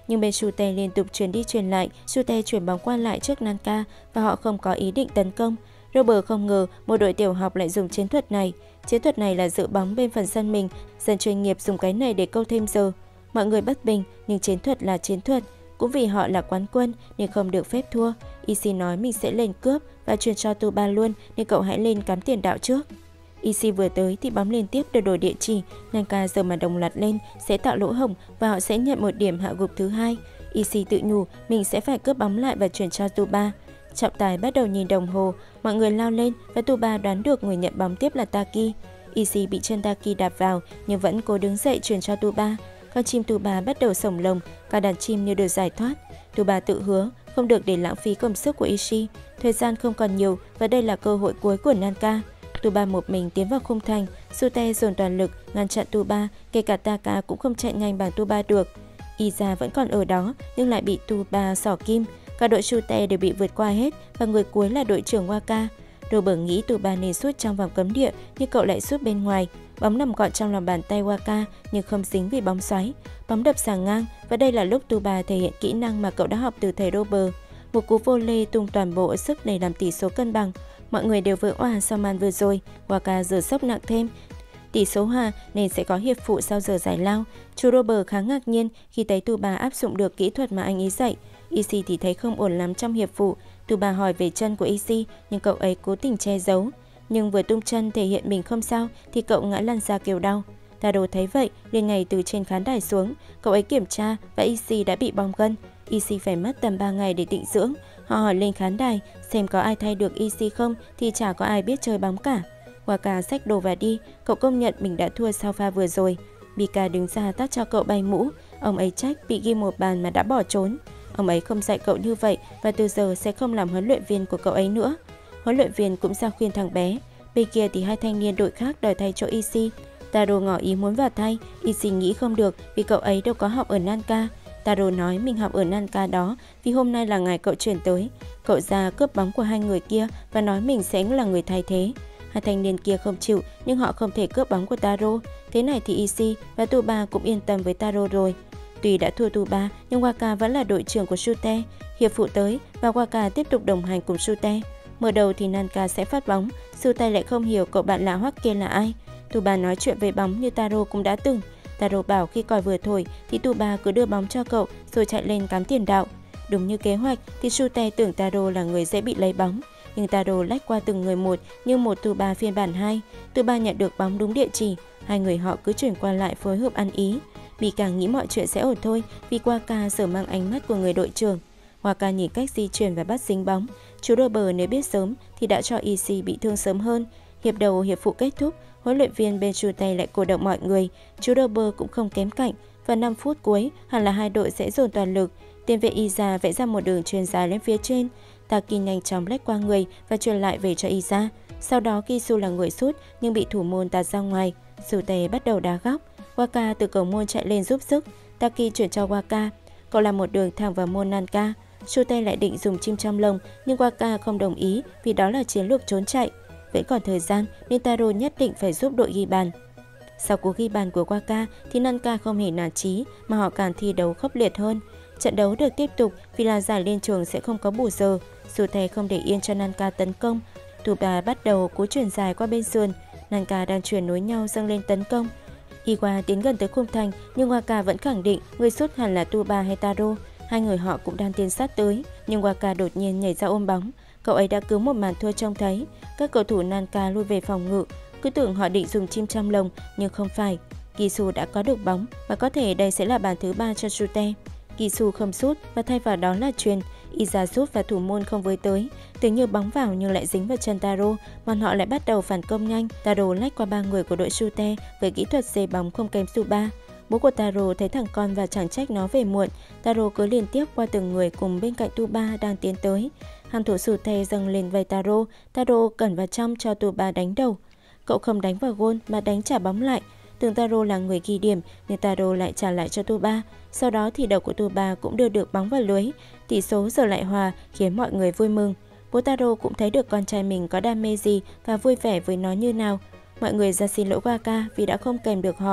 nhưng bên Shute liên tục chuyển đi chuyển lại, Shute chuyển bóng qua lại trước Nanka và họ không có ý định tấn công. Robert không ngờ một đội tiểu học lại dùng chiến thuật này. Chiến thuật này là giữ bóng bên phần sân mình, dần chuyên nghiệp dùng cái này để câu thêm giờ. Mọi người bất bình, nhưng chiến thuật là chiến thuật. Cũng vì họ là quán quân nên không được phép thua. Issy nói mình sẽ lên cướp và truyền cho Tuba luôn, nên cậu hãy lên cắm tiền đạo trước. Issy vừa tới thì bóng liên tiếp được đổi địa chỉ. Nanka giờ mà đồng loạt lên sẽ tạo lỗ hổng và họ sẽ nhận một điểm hạ gục thứ hai. Issy tự nhủ mình sẽ phải cướp bóng lại và chuyển cho Tuba. Trọng tài bắt đầu nhìn đồng hồ, mọi người lao lên và Tuba đoán được người nhận bóng tiếp là Taki. Issy bị chân Taki đạp vào nhưng vẫn cố đứng dậy chuyển cho Tuba. Con chim Tuba bắt đầu sổng lồng, cả đàn chim như được giải thoát. Tuba tự hứa không được để lãng phí công sức của Issy. Thời gian không còn nhiều và đây là cơ hội cuối của Nanka. Tuba một mình tiến vào khung thành, Shute dồn toàn lực ngăn chặn Tuba, kể cả Taka cũng không chạy nhanh bằng Tuba được. Iza vẫn còn ở đó nhưng lại bị Tuba xỏ kim. Cả đội Shute đều bị vượt qua hết và người cuối là đội trưởng Waka. Robert nghĩ Tuba nên sút trong vòng cấm địa nhưng cậu lại sút bên ngoài. Bóng nằm gọn trong lòng bàn tay Waka nhưng không dính vì bóng xoáy. Bóng đập sàng ngang và đây là lúc Tuba thể hiện kỹ năng mà cậu đã học từ thầy Robert. Một cú volley tung toàn bộ sức để làm tỷ số cân bằng. Mọi người đều vỡ òa sau màn vừa rồi. Waka giờ sốc nặng thêm. Tỷ số hòa nên sẽ có hiệp phụ sau giờ giải lao. Chú Robert khá ngạc nhiên khi thấy Tuba áp dụng được kỹ thuật mà anh ấy dạy. Issy thì thấy không ổn lắm trong hiệp phụ. Tuba hỏi về chân của Issy nhưng cậu ấy cố tình che giấu. Nhưng vừa tung chân thể hiện mình không sao thì cậu ngã lăn ra kêu đau. Taro thấy vậy liền nhảy từ trên khán đài xuống. Cậu ấy kiểm tra và Issy đã bị bong gân. Issy phải mất tầm ba ngày để tịnh dưỡng. Họ hỏi lên khán đài xem có ai thay được Issy không thì chả có ai biết chơi bóng cả. Waka xách đồ và đi, cậu công nhận mình đã thua sau pha vừa rồi. Bika đứng ra tát cho cậu bay mũ. Ông ấy trách bị ghi một bàn mà đã bỏ trốn. Ông ấy không dạy cậu như vậy và từ giờ sẽ không làm huấn luyện viên của cậu ấy nữa. Huấn luyện viên cũng ra khuyên thằng bé. Bên kia thì hai thanh niên đội khác đòi thay chỗ Issy. Taro ngỏ ý muốn vào thay. Issy nghĩ không được vì cậu ấy đâu có học ở Nanka. Taro nói mình học ở Nanka đó vì hôm nay là ngày cậu chuyển tới. Cậu ra cướp bóng của hai người kia và nói mình sẽ là người thay thế. Hai thanh niên kia không chịu nhưng họ không thể cướp bóng của Taro. Thế này thì Issy và Tuba cũng yên tâm với Taro rồi. Tuy đã thua Tuba nhưng Waka vẫn là đội trưởng của Shute. Hiệp phụ tới và Waka tiếp tục đồng hành cùng Shute. Mở đầu thì Nanka sẽ phát bóng, Shute lại không hiểu cậu bạn lạ hoắc kia là ai. Tuba nói chuyện về bóng như Taro cũng đã từng. Taro bảo khi còi vừa thổi thì Tuba cứ đưa bóng cho cậu rồi chạy lên cắm tiền đạo. Đúng như kế hoạch thì Shute tưởng Taro là người dễ bị lấy bóng. Nhưng Taro lách qua từng người một như một Tuba phiên bản hai. Tuba nhận được bóng đúng địa chỉ. Hai người họ cứ chuyển qua lại phối hợp ăn ý. Bika nghĩ mọi chuyện sẽ ổn thôi vì Waka giờ mang ánh mắt của người đội trưởng. Waka nhìn cách di chuyển và bắt dính bóng. Chú Robert nếu biết sớm thì đã cho Issy bị thương sớm hơn. Hiệp đầu hiệp phụ kết thúc, huấn luyện viên bên Shute lại cổ động mọi người. Chú Robert cũng không kém cạnh. Và năm phút cuối hẳn là hai đội sẽ dồn toàn lực. Tiền vệ Iza vẽ ra một đường chuyền dài lên phía trên. Taki nhanh chóng lách qua người và truyền lại về cho Iza. Sau đó Kisu là người sút nhưng bị thủ môn tạt ra ngoài. Shute bắt đầu đá góc. Waka từ cầu môn chạy lên giúp sức. Taki chuyển cho Waka. Cậu làm một đường thẳng vào môn Nanka. Shute lại định dùng chim trong lồng nhưng Waka không đồng ý vì đó là chiến lược trốn chạy. Vẫn còn thời gian nên Taro nhất định phải giúp đội ghi bàn. Sau cú ghi bàn của Waka thì Nanka không hề nản chí mà họ càng thi đấu khốc liệt hơn. Trận đấu được tiếp tục vì là giải liên trường sẽ không có bù giờ. Shute không để yên cho Nanka tấn công. Tuba bắt đầu cú chuyển dài qua bên sườn. Nanka đang chuyển nối nhau dâng lên tấn công. Iwa tiến gần tới khung thành nhưng Waka vẫn khẳng định người sút hẳn là Tuba hay Taro. Hai người họ cũng đang tiến sát tới nhưng Waka đột nhiên nhảy ra ôm bóng. Cậu ấy đã cứu một màn thua trông thấy. Các cầu thủ Nanka lui về phòng ngự, cứ tưởng họ định dùng chim trong lồng nhưng không phải. Kisu đã có được bóng và có thể đây sẽ là bàn thứ ba cho Shute. Kisu không sút và thay vào đó là chuyền. Iza sút và thủ môn không với tới. Tưởng như bóng vào nhưng lại dính vào chân Taro. Bọn họ lại bắt đầu phản công nhanh. Taro lách qua ba người của đội Shute với kỹ thuật dây bóng không kém Suba. Bố của Taro thấy thằng con và chẳng trách nó về muộn. Taro cứ liên tiếp qua từng người cùng bên cạnh Tuba đang tiến tới. Hàng thủ Shute dâng lên vai Taro. Taro cẩn vào trong cho Tuba đánh đầu. Cậu không đánh vào gôn mà đánh trả bóng lại. Tưởng Taro là người ghi điểm nhưng Taro lại trả lại cho Tuba. Sau đó thì đầu của Tuba cũng đưa được bóng vào lưới. Tỷ số giờ lại hòa khiến mọi người vui mừng. Bố Taro cũng thấy được con trai mình có đam mê gì và vui vẻ với nó như nào. Mọi người ra xin lỗi Waka vì đã không kèm được họ.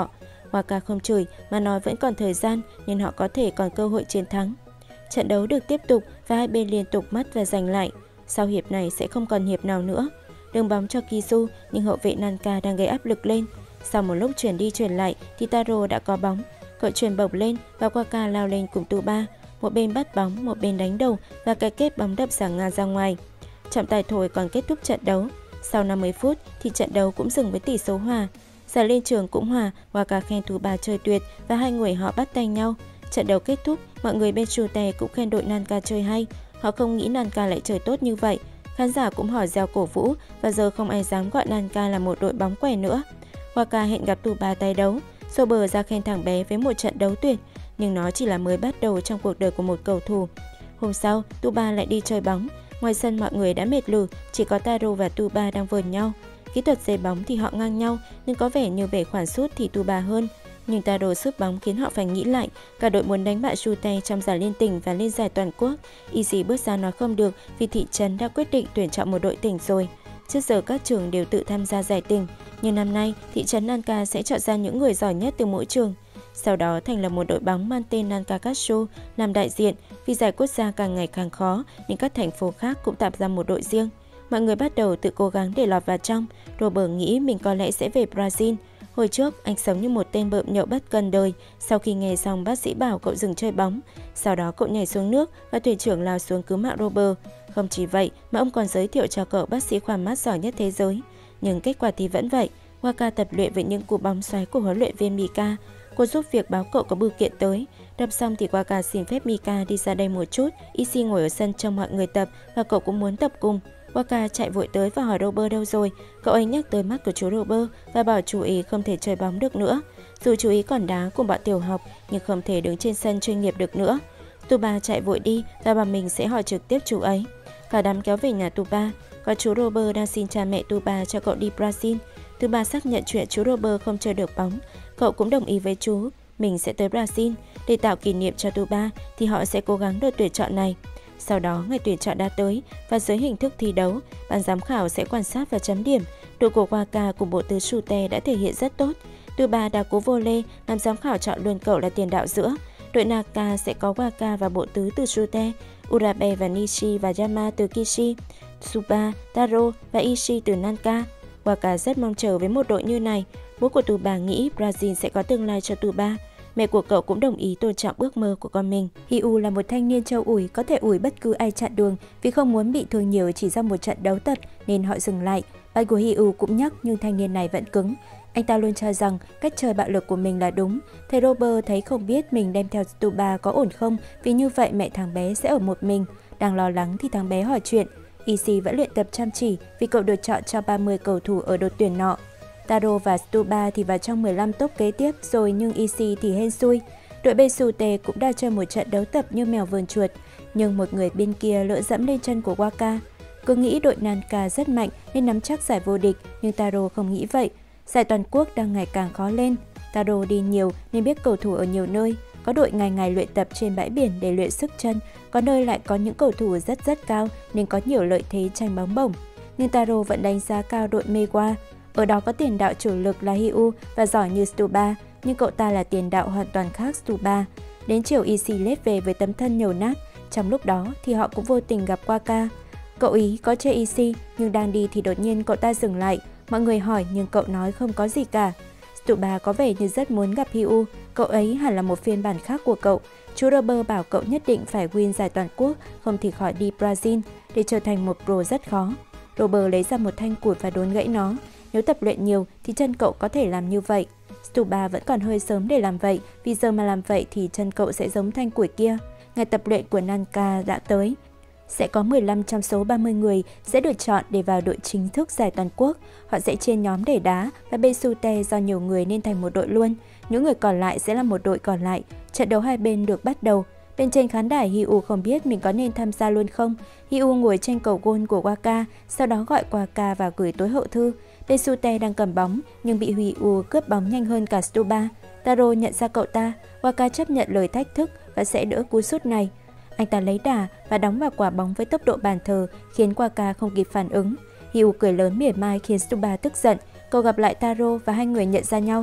Waka không chửi mà nói vẫn còn thời gian nên họ có thể còn cơ hội chiến thắng. Trận đấu được tiếp tục và hai bên liên tục mất và giành lại. Sau hiệp này sẽ không còn hiệp nào nữa. Đường bóng cho Kisu nhưng hậu vệ Nanka đang gây áp lực lên. Sau một lúc chuyển đi chuyển lại thì Taro đã có bóng. Cậu chuyền bổng lên và Waka lao lên cùng Tuba. Một bên bắt bóng, một bên đánh đầu và cái kết bóng đập xả ngang ra ngoài. Trọng tài thổi còn kết thúc trận đấu. Sau năm mươi phút thì trận đấu cũng dừng với tỷ số hòa. Giải lên trường cũng hòa, Waka khen Tuba chơi tuyệt và hai người họ bắt tay nhau. Trận đấu kết thúc, mọi người bên Chute cũng khen đội Nanka chơi hay. Họ không nghĩ Nanka lại chơi tốt như vậy. Khán giả cũng hỏi reo cổ vũ và giờ không ai dám gọi Nanka là một đội bóng què nữa. Waka hẹn gặp Tuba tái đấu. Sober ra khen thằng bé với một trận đấu tuyệt, nhưng nó chỉ là mới bắt đầu trong cuộc đời của một cầu thủ. Hôm sau, Tuba lại đi chơi bóng. Ngoài sân mọi người đã mệt lử, chỉ có Taro và Tuba đang vờn nhau. Kỹ thuật giê bóng thì họ ngang nhau, nhưng có vẻ như về khoản sút thì Tuba hơn. Nhưng Taro sút bóng khiến họ phải nghĩ lại. Cả đội muốn đánh bại Chute trong giải liên tỉnh và lên giải toàn quốc. Easy bước ra nói không được vì thị trấn đã quyết định tuyển chọn một đội tỉnh rồi. Trước giờ các trường đều tự tham gia giải tỉnh, nhưng năm nay thị trấn Nanka sẽ chọn ra những người giỏi nhất từ mỗi trường. Sau đó thành lập một đội bóng mang tên Nanka Katsu làm đại diện. Vì giải quốc gia càng ngày càng khó nên các thành phố khác cũng tạo ra một đội riêng. Mọi người bắt đầu tự cố gắng để lọt vào trong. Robert nghĩ mình có lẽ sẽ về Brazil. Hồi trước, anh sống như một tên bợm nhậu bất cần đời. Sau khi nghe xong, bác sĩ bảo cậu dừng chơi bóng. Sau đó cậu nhảy xuống nước và thuyền trưởng lao xuống cứu mạng Robert. Không chỉ vậy mà ông còn giới thiệu cho cậu bác sĩ khoa mắt giỏi nhất thế giới. Nhưng kết quả thì vẫn vậy. Waka tập luyện với những cú bóng xoáy của huấn luyện viên Mika. Cô giúp việc báo cậu có bưu kiện tới. Đập xong thì Waka xin phép Mika đi ra đây một chút. Issy ngồi ở sân trông mọi người tập và cậu cũng muốn tập cùng. Waka chạy vội tới và hỏi Robert đâu rồi. Cậu ấy nhắc tới mắt của chú Robert và bảo chú ý không thể chơi bóng được nữa. Dù chú ý còn đá cùng bạn tiểu học nhưng không thể đứng trên sân chuyên nghiệp được nữa. Tuba chạy vội đi và bảo mình sẽ hỏi trực tiếp chú ấy. Cả đám kéo về nhà Tuba. Còn chú Robert đang xin cha mẹ Tuba cho cậu đi Brazil. Tuba xác nhận chuyện chú Robert không chơi được bóng. Cậu cũng đồng ý với chú mình sẽ tới Brazil. Để tạo kỷ niệm cho Tuba thì họ sẽ cố gắng đợt tuyển chọn này. Sau đó ngày tuyển chọn đã tới và dưới hình thức thi đấu, ban giám khảo sẽ quan sát và chấm điểm. Đội của Waka cùng bộ tứ Chute đã thể hiện rất tốt. Tuba đá cú volley làm giám khảo chọn luôn cậu là tiền đạo giữa. Đội Naka sẽ có Waka và bộ tứ từ Chute, Urabe và Nishi và Yama từ Kishi, Tsuba, Taro và Ishii từ Nanka. Waka rất mong chờ với một đội như này. Bố của Tuba nghĩ Brazil sẽ có tương lai cho Tuba. Mẹ của cậu cũng đồng ý tôn trọng ước mơ của con mình. Hiu là một thanh niên trâu ủi, có thể ủi bất cứ ai chặn đường. Vì không muốn bị thương nhiều chỉ sau một trận đấu tập nên họ dừng lại. Bạn của Hiu cũng nhắc nhưng thanh niên này vẫn cứng. Anh ta luôn cho rằng cách chơi bạo lực của mình là đúng. Thầy Robert thấy không biết mình đem theo Tuba có ổn không, vì như vậy mẹ thằng bé sẽ ở một mình. Đang lo lắng thì thằng bé hỏi chuyện. Ishii vẫn luyện tập chăm chỉ vì cậu được chọn cho ba mươi cầu thủ ở đội tuyển nọ. Taro và Tuba thì vào trong mười lăm top kế tiếp rồi nhưng Ishii thì hên xui. Đội Besute cũng đã chơi một trận đấu tập như mèo vờn chuột, nhưng một người bên kia lỡ dẫm lên chân của Waka. Cứ nghĩ đội Nanka rất mạnh nên nắm chắc giải vô địch, nhưng Taro không nghĩ vậy. Giải toàn quốc đang ngày càng khó lên. Taro đi nhiều nên biết cầu thủ ở nhiều nơi. Có đội ngày ngày luyện tập trên bãi biển để luyện sức chân, có nơi lại có những cầu thủ rất rất cao nên có nhiều lợi thế tranh bóng bổng. Nhưng Taro vẫn đánh giá cao đội Mewa. Ở đó có tiền đạo chủ lực là Hiu và giỏi như Stuba, nhưng cậu ta là tiền đạo hoàn toàn khác Stuba. Đến chiều Ishii lết về với tấm thân nhầu nát. Trong lúc đó thì họ cũng vô tình gặp Waka. Cậu ý có chê Ishii nhưng đang đi thì đột nhiên cậu ta dừng lại. Mọi người hỏi nhưng cậu nói không có gì cả. Stuba có vẻ như rất muốn gặp Hiu, cậu ấy hẳn là một phiên bản khác của cậu. Chú Robert bảo cậu nhất định phải win giải toàn quốc, không thì khỏi đi Brazil. Để trở thành một pro rất khó. Robert lấy ra một thanh củi và đốn gãy nó. Nếu tập luyện nhiều thì chân cậu có thể làm như vậy. Stuba vẫn còn hơi sớm để làm vậy, vì giờ mà làm vậy thì chân cậu sẽ giống thanh củi kia. Ngày tập luyện của Nanka đã tới. Sẽ có mười lăm trong số ba mươi người sẽ được chọn để vào đội chính thức giải toàn quốc. Họ sẽ chia nhóm để đá và Besute do nhiều người nên thành một đội luôn. Những người còn lại sẽ là một đội còn lại. Trận đấu hai bên được bắt đầu. Bên trên khán đài, Hiu không biết mình có nên tham gia luôn không. Hiu ngồi trên cầu gôn của Waka, sau đó gọi Waka và gửi tối hậu thư. Besute đang cầm bóng nhưng bị Hiu cướp bóng nhanh hơn cả Stuba. Taro nhận ra cậu ta. Waka chấp nhận lời thách thức và sẽ đỡ cú sút này. Anh ta lấy đà và đóng vào quả bóng với tốc độ bàn thờ khiến Waka không kịp phản ứng. Hiu cười lớn mỉa mai khiến Stuba tức giận. Cậu gặp lại Taro và hai người nhận ra nhau.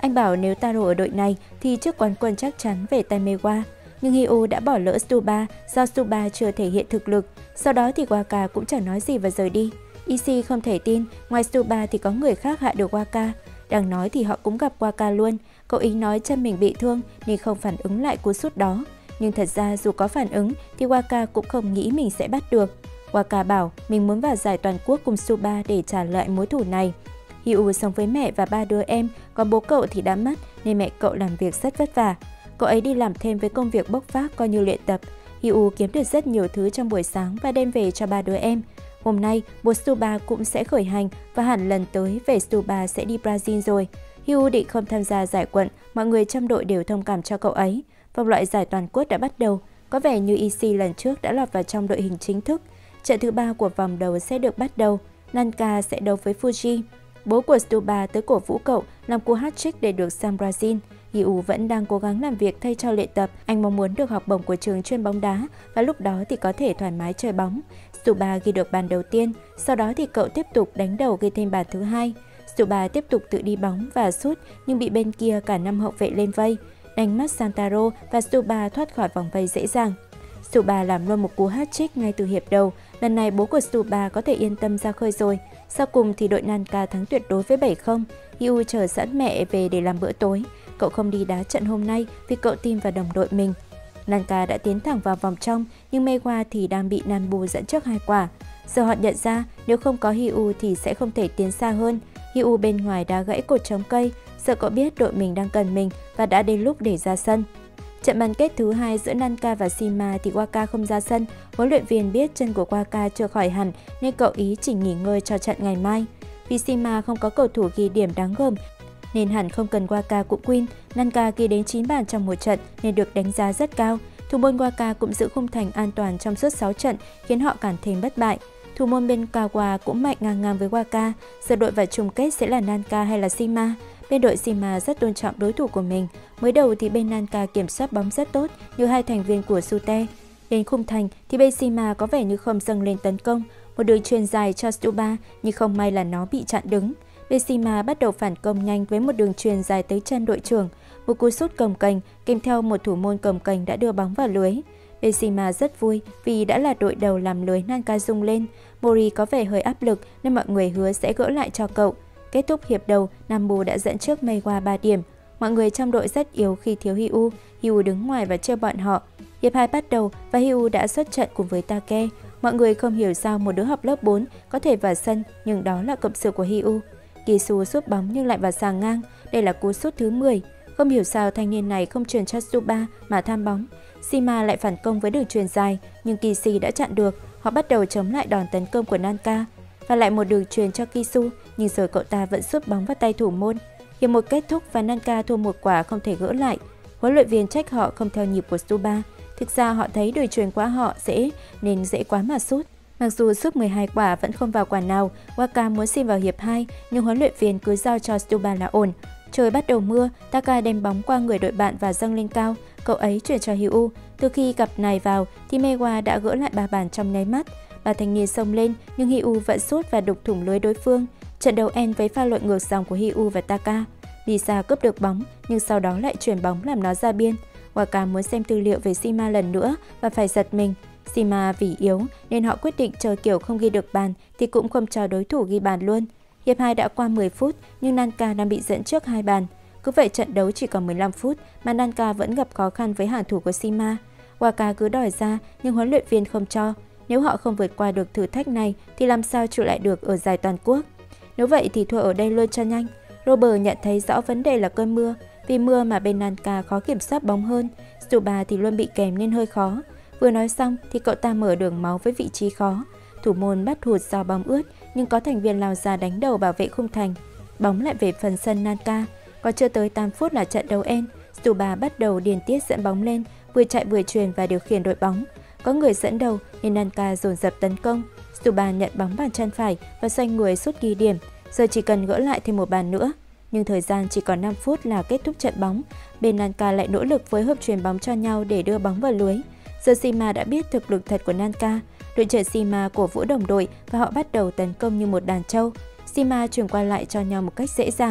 Anh bảo nếu Taro ở đội này thì chức quán quân chắc chắn về tay Mewa. Nhưng Hyu đã bỏ lỡ Tsuba do Tsuba chưa thể hiện thực lực. Sau đó thì Waka cũng chẳng nói gì và rời đi. Ishii không thể tin, ngoài Tsuba thì có người khác hạ được Waka. Đang nói thì họ cũng gặp Waka luôn. Cậu ý nói chân mình bị thương nên không phản ứng lại cú sút đó. Nhưng thật ra dù có phản ứng thì Waka cũng không nghĩ mình sẽ bắt được. Waka bảo mình muốn vào giải toàn quốc cùng Tsuba để trả lại mối thù này. Hyu sống với mẹ và ba đứa em, còn bố cậu thì đã mất nên mẹ cậu làm việc rất vất vả. Cậu ấy đi làm thêm với công việc bốc vác coi như luyện tập. Hyu kiếm được rất nhiều thứ trong buổi sáng và đem về cho ba đứa em. Hôm nay, bố Tsuba cũng sẽ khởi hành và hẳn lần tới về Tsuba sẽ đi Brazil rồi. Hyu định không tham gia giải quận, mọi người trong đội đều thông cảm cho cậu ấy. Vòng loại giải toàn quốc đã bắt đầu, có vẻ như Ishii lần trước đã lọt vào trong đội hình chính thức. Trận thứ ba của vòng đầu sẽ được bắt đầu, Nanka sẽ đấu với Fuji. Bố của Tsuba tới cổ vũ cậu làm cú hat-trick để được sang Brazil. Hyu vẫn đang cố gắng làm việc thay cho luyện tập, anh mong muốn được học bổng của trường chuyên bóng đá và lúc đó thì có thể thoải mái chơi bóng. Tsuba ghi được bàn đầu tiên, sau đó thì cậu tiếp tục đánh đầu ghi thêm bàn thứ hai. Tsuba tiếp tục tự đi bóng và sút nhưng bị bên kia cả năm hậu vệ lên vây, đánh mất Santaro và Tsuba thoát khỏi vòng vây dễ dàng. Tsuba làm luôn một cú hat-trick ngay từ hiệp đầu, lần này bố của Tsuba có thể yên tâm ra khơi rồi. Sau cùng thì đội Nanka thắng tuyệt đối với bảy không. Hyu chờ sẵn mẹ về để làm bữa tối. Cậu không đi đá trận hôm nay vì cậu tin vào đồng đội mình. Nanka đã tiến thẳng vào vòng trong nhưng Mewa thì đang bị Nanbu dẫn trước hai quả. Giờ họ nhận ra nếu không có Hyu thì sẽ không thể tiến xa hơn. Hyu bên ngoài đã gãy cột chống cây, sợ cậu biết đội mình đang cần mình và đã đến lúc để ra sân. Trận bán kết thứ hai giữa Nanka và Shima thì Waka không ra sân. Huấn luyện viên biết chân của Waka chưa khỏi hẳn nên cậu ý chỉ nghỉ ngơi cho trận ngày mai. Vì Shima không có cầu thủ ghi điểm đáng gờm nên hẳn không cần Waka cũng win. Nanka ghi đến chín bàn trong một trận nên được đánh giá rất cao. Thủ môn Waka cũng giữ khung thành an toàn trong suốt sáu trận khiến họ càng thêm bất bại. Thủ môn bên Kawa cũng mạnh ngang ngang với Waka. Giờ đội vào chung kết sẽ là Nanka hay là Shima? Bên đội Shima rất tôn trọng đối thủ của mình. Mới đầu thì bên Nanka kiểm soát bóng rất tốt như hai thành viên của Sute. Đến khung thành thì bên Shima có vẻ như không dâng lên tấn công. Một đường chuyền dài cho Tsuba nhưng không may là nó bị chặn đứng. Bên Shima bắt đầu phản công nhanh với một đường chuyền dài tới chân đội trưởng. Một cú sút cồng kềnh kèm theo một thủ môn cồng kềnh đã đưa bóng vào lưới. Bên Shima rất vui vì đã là đội đầu làm lưới Nanka rung lên. Mori có vẻ hơi áp lực nên mọi người hứa sẽ gỡ lại cho cậu. Kết thúc hiệp đầu, Nanbu đã dẫn trước Mewa ba điểm. Mọi người trong đội rất yếu khi thiếu Hyu. Hyu đứng ngoài và trêu bọn họ. Hiệp hai bắt đầu và Hyu đã xuất trận cùng với Take. Mọi người không hiểu sao một đứa học lớp bốn có thể vào sân nhưng đó là cộng sự của Hyu. Kisu sút bóng nhưng lại vào sàng ngang. Đây là cú sút thứ mười. Không hiểu sao thanh niên này không truyền cho Tsuba mà tham bóng. Shima lại phản công với đường chuyền dài nhưng Kishi đã chặn được. Họ bắt đầu chống lại đòn tấn công của Nanka. Và lại một đường chuyền cho Kisu nhưng rồi cậu ta vẫn sút bóng vào tay thủ môn. Hiệp một kết thúc và Nanka thua một quả không thể gỡ lại. Huấn luyện viên trách họ không theo nhịp của Tsuba. Thực ra họ thấy đường chuyền quá họ dễ nên dễ quá mà sút. Mặc dù sút mười hai quả vẫn không vào quả nào, Waka muốn xin vào hiệp hai nhưng huấn luyện viên cứ giao cho Tsuba là ổn. Trời bắt đầu mưa, Taka đem bóng qua người đội bạn và dâng lên cao. Cậu ấy chuyển cho Hyu. Từ khi cặp này vào thì Mewa đã gỡ lại ba bàn trong nháy mắt. Ba thanh niên xông lên nhưng Hyu vẫn sút và đục thủng lưới đối phương. Trận đấu end với pha lội ngược dòng của Hyu và Taka. Lisa cướp được bóng nhưng sau đó lại chuyển bóng làm nó ra biên. Waka muốn xem tư liệu về Shima lần nữa và phải giật mình. Shima vì yếu nên họ quyết định chờ kiểu không ghi được bàn thì cũng không cho đối thủ ghi bàn luôn. Hiệp hai đã qua mười phút nhưng Nanka đang bị dẫn trước hai bàn. Cứ vậy trận đấu chỉ còn mười lăm phút mà Nanka vẫn gặp khó khăn với hàng thủ của Shima. Waka cứ đòi ra nhưng huấn luyện viên không cho. Nếu họ không vượt qua được thử thách này thì làm sao trụ lại được ở giải toàn quốc. Nếu vậy thì thua ở đây luôn cho nhanh. Robert nhận thấy rõ vấn đề là cơn mưa. Vì mưa mà bên Nanka khó kiểm soát bóng hơn. Tsuba thì luôn bị kèm nên hơi khó. Vừa nói xong thì cậu ta mở đường máu với vị trí khó. Thủ môn bắt hụt do bóng ướt nhưng có thành viên lao ra đánh đầu bảo vệ khung thành. Bóng lại về phần sân Nanka. Còn chưa tới tám phút là trận đấu end. Tsuba bắt đầu điền tiết dẫn bóng lên, vừa chạy vừa truyền và điều khiển đội bóng. Có người dẫn đầu nên Nanka dồn dập tấn công. Tsuba nhận bóng bàn chân phải và xoay người sút ghi điểm. Giờ chỉ cần gỡ lại thêm một bàn nữa. Nhưng thời gian chỉ còn năm phút là kết thúc trận bóng. Bên Nanka lại nỗ lực phối hợp truyền bóng cho nhau để đưa bóng vào lưới. Giờ Shima đã biết thực lực thật của Nanka. Đội trưởng Shima cổ vũ đồng đội và họ bắt đầu tấn công như một đàn trâu. Shima chuyển qua lại cho nhau một cách dễ dàng.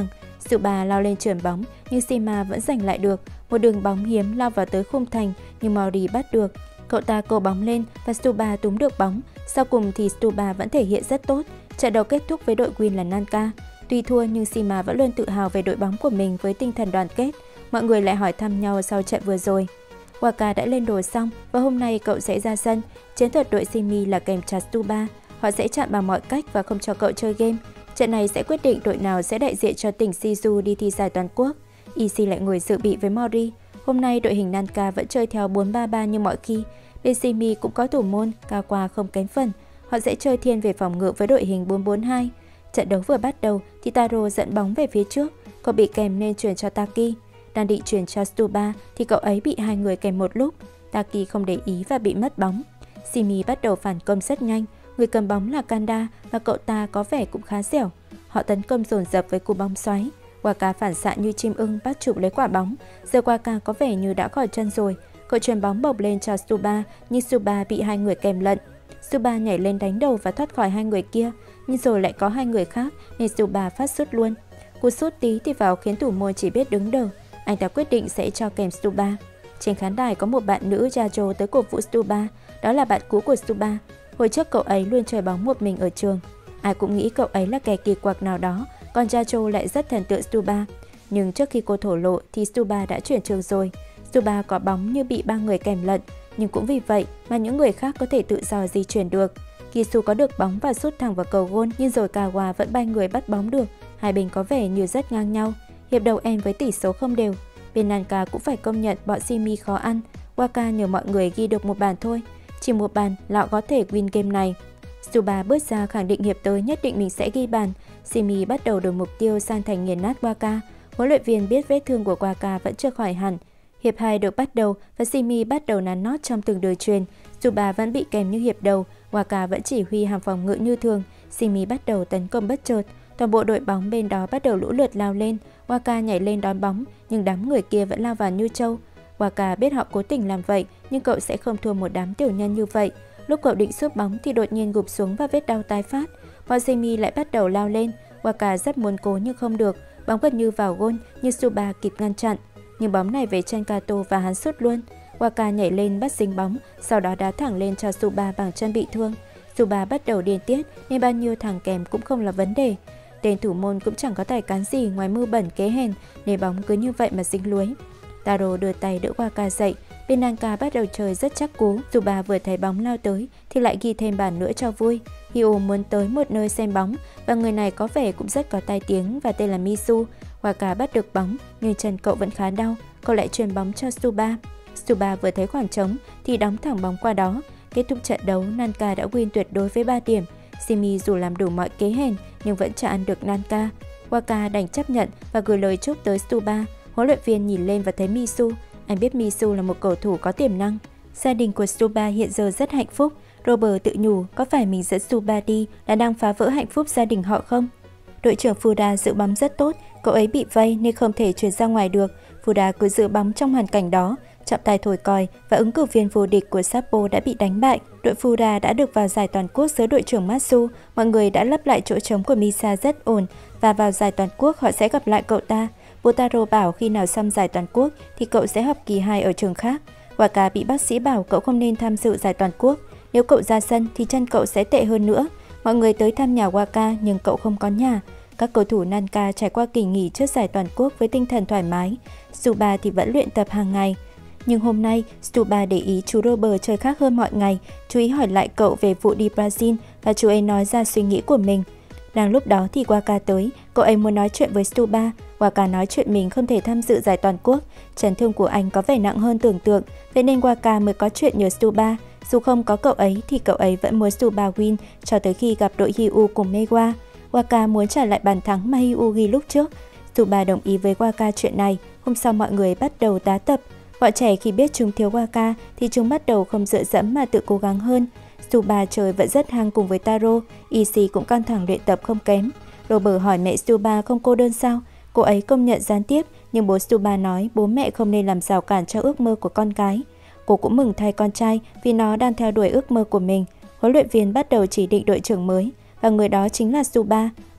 Tsuba lao lên chuyền bóng nhưng Shima vẫn giành lại được. Một đường bóng hiếm lao vào tới khung thành nhưng Mori bắt được. Cậu ta cầu bóng lên và Tsuba túm được bóng. Sau cùng thì Tsuba vẫn thể hiện rất tốt. Trận đấu kết thúc với đội win là Nanka. Tuy thua nhưng Shima vẫn luôn tự hào về đội bóng của mình với tinh thần đoàn kết. Mọi người lại hỏi thăm nhau sau trận vừa rồi. Waka đã lên đồ xong và hôm nay cậu sẽ ra sân. Chiến thuật đội Simi là kèm chặt Tsuba. Họ sẽ chặn bằng mọi cách và không cho cậu chơi game. Trận này sẽ quyết định đội nào sẽ đại diện cho tỉnh Shizu đi thi giải toàn quốc. Ishii lại ngồi dự bị với Mori. Hôm nay đội hình Nanka vẫn chơi theo bốn ba ba như mọi khi. Bên Simi cũng có thủ môn, Kawa không kém phần. Họ sẽ chơi thiên về phòng ngự với đội hình bốn bốn hai. Trận đấu vừa bắt đầu thì Taro dẫn bóng về phía trước. Cậu bị kèm nên chuyển cho Taki. Đang định chuyển cho Tsuba thì cậu ấy bị hai người kèm một lúc. Taki không để ý và bị mất bóng. Simi bắt đầu phản công rất nhanh. Người cầm bóng là Kanda và cậu ta có vẻ cũng khá dẻo. Họ tấn công dồn dập với cú bóng xoáy. Waka phản xạ như chim ưng bắt chụp lấy quả bóng. Giờ Waka có vẻ như đã khỏi chân rồi. Cậu chuyền bóng bổng lên cho Tsuba nhưng Tsuba bị hai người kèm lận. Tsuba nhảy lên đánh đầu và thoát khỏi hai người kia, nhưng rồi lại có hai người khác nên Tsuba phát sút luôn. Cú sút tí thì vào khiến thủ môn chỉ biết đứng đờ. Anh ta quyết định sẽ cho kèm Tsuba. Trên khán đài có một bạn nữ Yajo tới cổ vũ Tsuba. Đó là bạn cũ của Tsuba. Hồi trước cậu ấy luôn chơi bóng một mình ở trường. Ai cũng nghĩ cậu ấy là kẻ kỳ quặc nào đó, còn Yajo lại rất thần tượng Tsuba. Nhưng trước khi cô thổ lộ thì Tsuba đã chuyển trường rồi. Tsuba có bóng như bị ba người kèm lận, nhưng cũng vì vậy mà những người khác có thể tự do di chuyển được. Kisu có được bóng và sút thẳng vào cầu gôn, nhưng rồi Kawa vẫn bay người bắt bóng được. Hai bên có vẻ như rất ngang nhau. Hiệp đầu em với tỷ số không đều. Bên Nanka cũng phải công nhận bọn Simi khó ăn. Waka nhờ mọi người ghi được một bàn thôi. Chỉ một bàn là có thể win game này. Tsuba bước ra khẳng định hiệp tới nhất định mình sẽ ghi bàn. Simi bắt đầu đổi mục tiêu sang thành nghiền nát Waka. Huấn luyện viên biết vết thương của Waka vẫn chưa khỏi hẳn. Hiệp hai được bắt đầu và Simi bắt đầu nắn nót trong từng đời truyền. Tsuba vẫn bị kèm như hiệp đầu, Waka vẫn chỉ huy hàng phòng ngự như thường. Simi bắt đầu tấn công bất chợt. Toàn bộ đội bóng bên đó bắt đầu lũ lượt lao lên. Waka nhảy lên đón bóng, nhưng đám người kia vẫn lao vào như trâu. Waka biết họ cố tình làm vậy, nhưng cậu sẽ không thua một đám tiểu nhân như vậy. Lúc cậu định sút bóng thì đột nhiên gục xuống và vết đau tái phát. Bọn Simi lại bắt đầu lao lên. Waka rất muốn cố nhưng không được. Bóng gần như vào gôn, nhưng Tsuba kịp ngăn chặn. Nhưng bóng này về chân Kato và hắn sút luôn. Waka nhảy lên bắt dính bóng, sau đó đá thẳng lên cho Tsuba bằng chân bị thương. Tsuba bắt đầu điên tiết nên bao nhiêu thằng kèm cũng không là vấn đề. Tên thủ môn cũng chẳng có tài cán gì ngoài mưu bẩn kế hèn, để bóng cứ như vậy mà dính lưới. Taro đưa tay đỡ Waka dậy. Bên Nanka bắt đầu chơi rất chắc cú. Tsuba vừa thấy bóng lao tới thì lại ghi thêm bàn nữa cho vui. Hyo muốn tới một nơi xem bóng và người này có vẻ cũng rất có tai tiếng và tên là Misu. Waka bắt được bóng nhưng chân cậu vẫn khá đau. Cậu lại chuyền bóng cho Tsuba. Tsuba vừa thấy khoảng trống thì đóng thẳng bóng qua đó. Kết thúc trận đấu, Nanka đã win tuyệt đối với ba điểm. Simi dù làm đủ mọi kế hèn nhưng vẫn chả ăn được Nanka. Waka đành chấp nhận và gửi lời chúc tới Tsuba. Huấn luyện viên nhìn lên và thấy Misu. Anh biết Misu là một cầu thủ có tiềm năng. Gia đình của Tsuba hiện giờ rất hạnh phúc. Robert tự nhủ có phải mình dẫn Tsuba đi là đang phá vỡ hạnh phúc gia đình họ không? Đội trưởng Fuda giữ bóng rất tốt, cậu ấy bị vây nên không thể chuyển ra ngoài được. Fuda cứ giữ bóng trong hoàn cảnh đó, trọng tài thổi còi và ứng cử viên vô địch của Sapporo đã bị đánh bại. Đội Fuda đã được vào giải toàn quốc dưới đội trưởng Matsu, mọi người đã lấp lại chỗ trống của Misa rất ổn và vào giải toàn quốc họ sẽ gặp lại cậu ta. Botaro bảo khi nào xong giải toàn quốc thì cậu sẽ học kỳ hai ở trường khác. Waka bị bác sĩ bảo cậu không nên tham dự giải toàn quốc, nếu cậu ra sân thì chân cậu sẽ tệ hơn nữa. Mọi người tới thăm nhà Waka nhưng cậu không có nhà. Các cầu thủ Nanka trải qua kỳ nghỉ trước giải toàn quốc với tinh thần thoải mái. Tsuba thì vẫn luyện tập hàng ngày. Nhưng hôm nay, Tsuba để ý chú Robert chơi khác hơn mọi ngày. Chú ý hỏi lại cậu về vụ đi Brazil và chú ấy nói ra suy nghĩ của mình. Đang lúc đó thì Waka tới, cậu ấy muốn nói chuyện với Tsuba. Waka nói chuyện mình không thể tham dự giải toàn quốc. Chấn thương của anh có vẻ nặng hơn tưởng tượng, vậy nên Waka mới có chuyện nhờ Tsuba. Dù không có cậu ấy thì cậu ấy vẫn muốn Tsuba win cho tới khi gặp đội Hyu cùng Mewa. Waka muốn trả lại bàn thắng mà Hyu ghi lúc trước. Tsuba đồng ý với Waka chuyện này. Hôm sau mọi người bắt đầu đá tập. Bọn trẻ khi biết chúng thiếu Waka thì chúng bắt đầu không dựa dẫm mà tự cố gắng hơn. Tsuba chơi vẫn rất hăng cùng với Taro. Ishii cũng căng thẳng luyện tập không kém. Robert hỏi mẹ Tsuba không cô đơn sao? Cô ấy công nhận gián tiếp, nhưng bố Tsuba nói bố mẹ không nên làm rào cản cho ước mơ của con cái. Cô cũng mừng thay con trai vì nó đang theo đuổi ước mơ của mình. Huấn luyện viên bắt đầu chỉ định đội trưởng mới và người đó chính là Tsuba.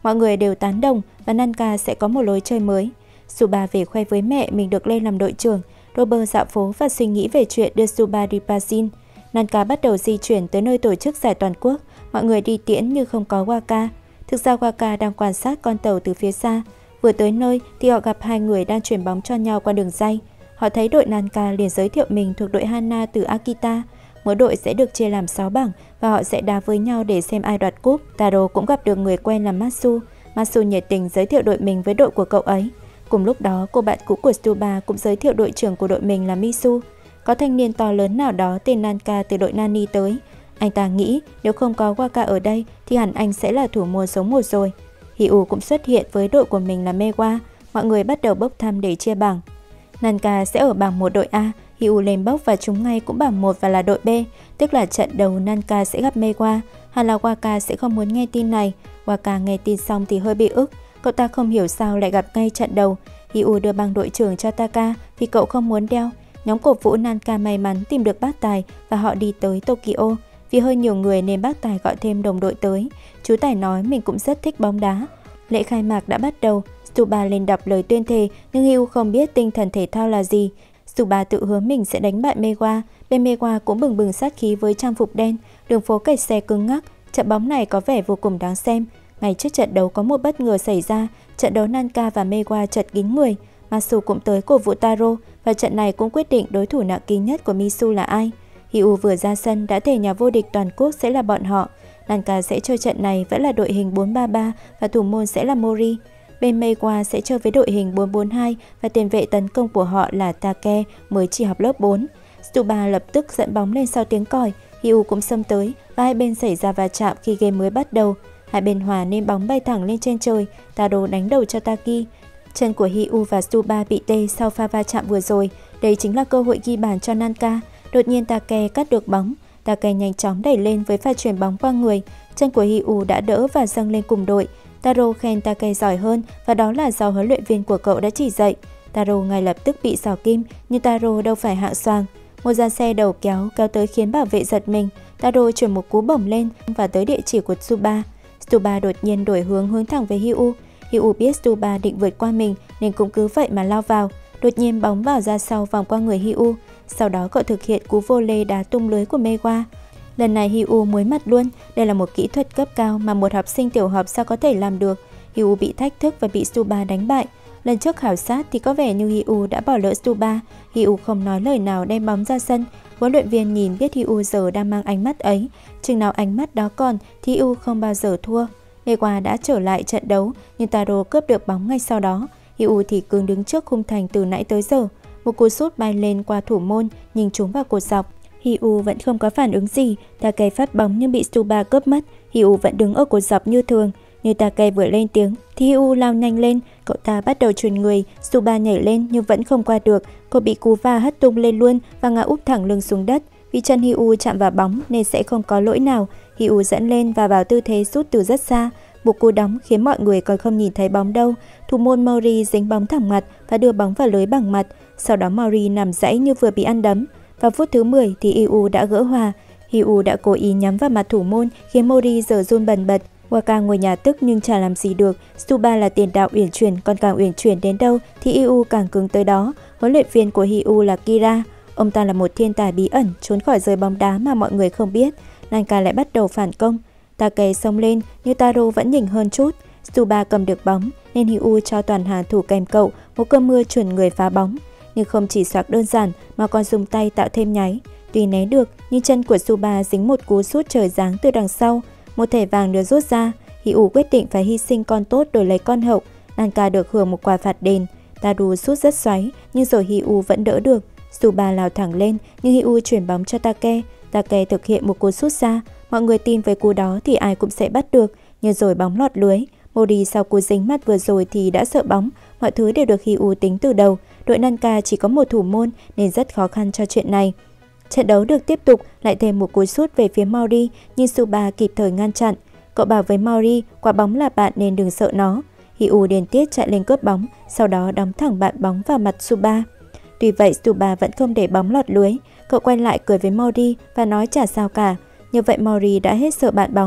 Mọi người đều tán đồng và Nanka sẽ có một lối chơi mới. Suba về khoe với mẹ mình được lên làm đội trưởng. Robert dạo phố và suy nghĩ về chuyện đưa Suba đi Brazil. Nanka bắt đầu di chuyển tới nơi tổ chức giải toàn quốc. Mọi người đi tiễn nhưng không có Waka. Thực ra Waka đang quan sát con tàu từ phía xa. Vừa tới nơi thì họ gặp hai người đang chuyển bóng cho nhau qua đường ray. Họ thấy đội Nanka liền giới thiệu mình thuộc đội Hana từ Akita. Mỗi đội sẽ được chia làm sáu bảng và họ sẽ đá với nhau để xem ai đoạt cúp. Taro cũng gặp được người quen là Matsu. Matsu nhiệt tình giới thiệu đội mình với đội của cậu ấy. Cùng lúc đó, cô bạn cũ của Suba cũng giới thiệu đội trưởng của đội mình là Misu. Có thanh niên to lớn nào đó tên Nanka từ đội Nani tới. Anh ta nghĩ nếu không có Waka ở đây thì hẳn anh sẽ là thủ môn số một rồi. Hiu cũng xuất hiện với đội của mình là Mewa. Mọi người bắt đầu bốc thăm để chia bảng. Nanka sẽ ở bảng một đội A, Hiu lên bốc và chúng ngay cũng bảng một và là đội B, tức là trận đầu Nanka sẽ gặp Mewa. Hẳn là Waka sẽ không muốn nghe tin này. Waka nghe tin xong thì hơi bị ức, cậu ta không hiểu sao lại gặp ngay trận đầu. Hiu đưa băng đội trưởng cho Taka vì cậu không muốn đeo. Nhóm cổ vũ Nanka may mắn tìm được bác Tài và họ đi tới Tokyo. Vì hơi nhiều người nên bác Tài gọi thêm đồng đội tới. Chú Tài nói mình cũng rất thích bóng đá. Lễ khai mạc đã bắt đầu. Suba lên đọc lời tuyên thệ nhưng Hiu không biết tinh thần thể thao là gì. Suba tự hứa mình sẽ đánh bại Mewa. Bên Mewa cũng bừng bừng sát khí với trang phục đen. Đường phố kẹt xe cứng ngắc. Trận bóng này có vẻ vô cùng đáng xem. Ngay trước trận đấu có một bất ngờ xảy ra. Trận đấu Nanka và Mewa chật kín người. Matsu cũng tới cổ vũ Taro và trận này cũng quyết định đối thủ nặng ký nhất của Misu là ai. Hiu vừa ra sân đã thể nhà vô địch toàn quốc sẽ là bọn họ. Nanka sẽ chơi trận này vẫn là đội hình bốn ba ba và thủ môn sẽ là Mori. Bên Mewa sẽ chơi với đội hình bốn bốn hai và tiền vệ tấn công của họ là Take mới chỉ học lớp bốn. Suba lập tức dẫn bóng lên sau tiếng còi. Hiu cũng xâm tới và hai bên xảy ra va chạm khi game mới bắt đầu. Hai bên hòa nên bóng bay thẳng lên trên trời. Taro đánh đầu cho Taki. Chân của Hiu và Suba bị tê sau pha va chạm vừa rồi. Đây chính là cơ hội ghi bàn cho Nanka. Đột nhiên Take cắt được bóng. Take nhanh chóng đẩy lên với pha chuyền bóng qua người. Chân của Hiu đã đỡ và dâng lên cùng đội. Taro khen Take giỏi hơn và đó là do huấn luyện viên của cậu đã chỉ dạy. Taro ngay lập tức bị xào kim nhưng Taro đâu phải hạng xoàng. Một dàn xe đầu kéo kéo tới khiến bảo vệ giật mình. Taro chuyển một cú bổng lên và tới địa chỉ của Suba. Suba đột nhiên đổi hướng hướng thẳng về Hiu. Hiu biết Suba định vượt qua mình nên cũng cứ vậy mà lao vào. Đột nhiên bóng vào ra sau vòng qua người Hiu. Sau đó cậu thực hiện cú volley đá tung lưới của Mewa. Lần này Hiu muối mặt luôn. Đây là một kỹ thuật cấp cao mà một học sinh tiểu học sao có thể làm được. Hiu bị thách thức và bị Suba đánh bại. Lần trước khảo sát thì có vẻ như Hiu đã bỏ lỡ Suba. Hiu không nói lời nào đem bóng ra sân. Huấn luyện viên nhìn biết Hiu giờ đang mang ánh mắt ấy. Chừng nào ánh mắt đó còn thì Hiu không bao giờ thua. Mewa đã trở lại trận đấu nhưng Taro cướp được bóng ngay sau đó. Hiu thì cứ đứng trước khung thành từ nãy tới giờ. Một cú sút bay lên qua thủ môn nhìn trúng vào cột dọc. Hiu vẫn không có phản ứng gì. Take phát bóng nhưng bị Suba cướp mất. Hiu vẫn đứng ở cột dọc như thường. Như Take vừa lên tiếng thì Hiu lao nhanh lên. Cậu ta bắt đầu chuyền người. Suba nhảy lên nhưng vẫn không qua được. Cô bị cú va hất tung lên luôn và ngã úp thẳng lưng xuống đất. Vì chân Hiu chạm vào bóng nên sẽ không có lỗi nào. Hiu dẫn lên và vào tư thế sút từ rất xa. Một cú đóng khiến mọi người còn không nhìn thấy bóng đâu. Thủ môn Mori dính bóng thẳng mặt và đưa bóng vào lưới bằng mặt. Sau đó Mori nằm dãy như vừa bị ăn đấm. Vào phút thứ mười thì Hiu đã gỡ hòa. Hiu đã cố ý nhắm vào mặt thủ môn khiến Mori giờ run bần bật. Waka ngồi nhà tức nhưng chả làm gì được. Suba là tiền đạo uyển chuyển, còn càng uyển chuyển đến đâu thì Hiu càng cứng tới đó. Huấn luyện viên của Hiu là Kira. Ông ta là một thiên tài bí ẩn trốn khỏi giới bóng đá mà mọi người không biết. Nanka lại bắt đầu phản công. Take xông lên nhưng Taro vẫn nhỉnh hơn chút. Suba cầm được bóng nên Hiu cho toàn hàng thủ kèm cậu một cơn mưa chuẩn người phá bóng. Nhưng không chỉ xoạc đơn giản mà còn dùng tay tạo thêm nháy. Tuy né được nhưng chân của Suba dính một cú sút trời giáng từ đằng sau. Một thẻ vàng được rút ra. Hiu quyết định phải hy sinh con tốt đổi lấy con hậu. Nanka được hưởng một quả phạt đền. Taro sút rất xoáy nhưng rồi Hiu vẫn đỡ được. Suba lao thẳng lên nhưng Hiu chuyển bóng cho Take. Take thực hiện một cú sút xa. Mọi người tin với cú đó thì ai cũng sẽ bắt được. Nhưng rồi bóng lọt lưới. Mori sau cú dính mắt vừa rồi thì đã sợ bóng. Mọi thứ đều được Hiu tính từ đầu. Đội Nanka chỉ có một thủ môn nên rất khó khăn cho chuyện này. Trận đấu được tiếp tục, lại thêm một cú sút về phía Mori nhưng Suba kịp thời ngăn chặn. Cậu bảo với Mori quả bóng là bạn nên đừng sợ nó. Hiu điên tiết chạy lên cướp bóng, sau đó đóng thẳng bạn bóng vào mặt Suba. Tuy vậy Suba vẫn không để bóng lọt lưới. Cậu quay lại cười với Mori và nói chả sao cả. Như vậy Mori đã hết sợ bạn bóng.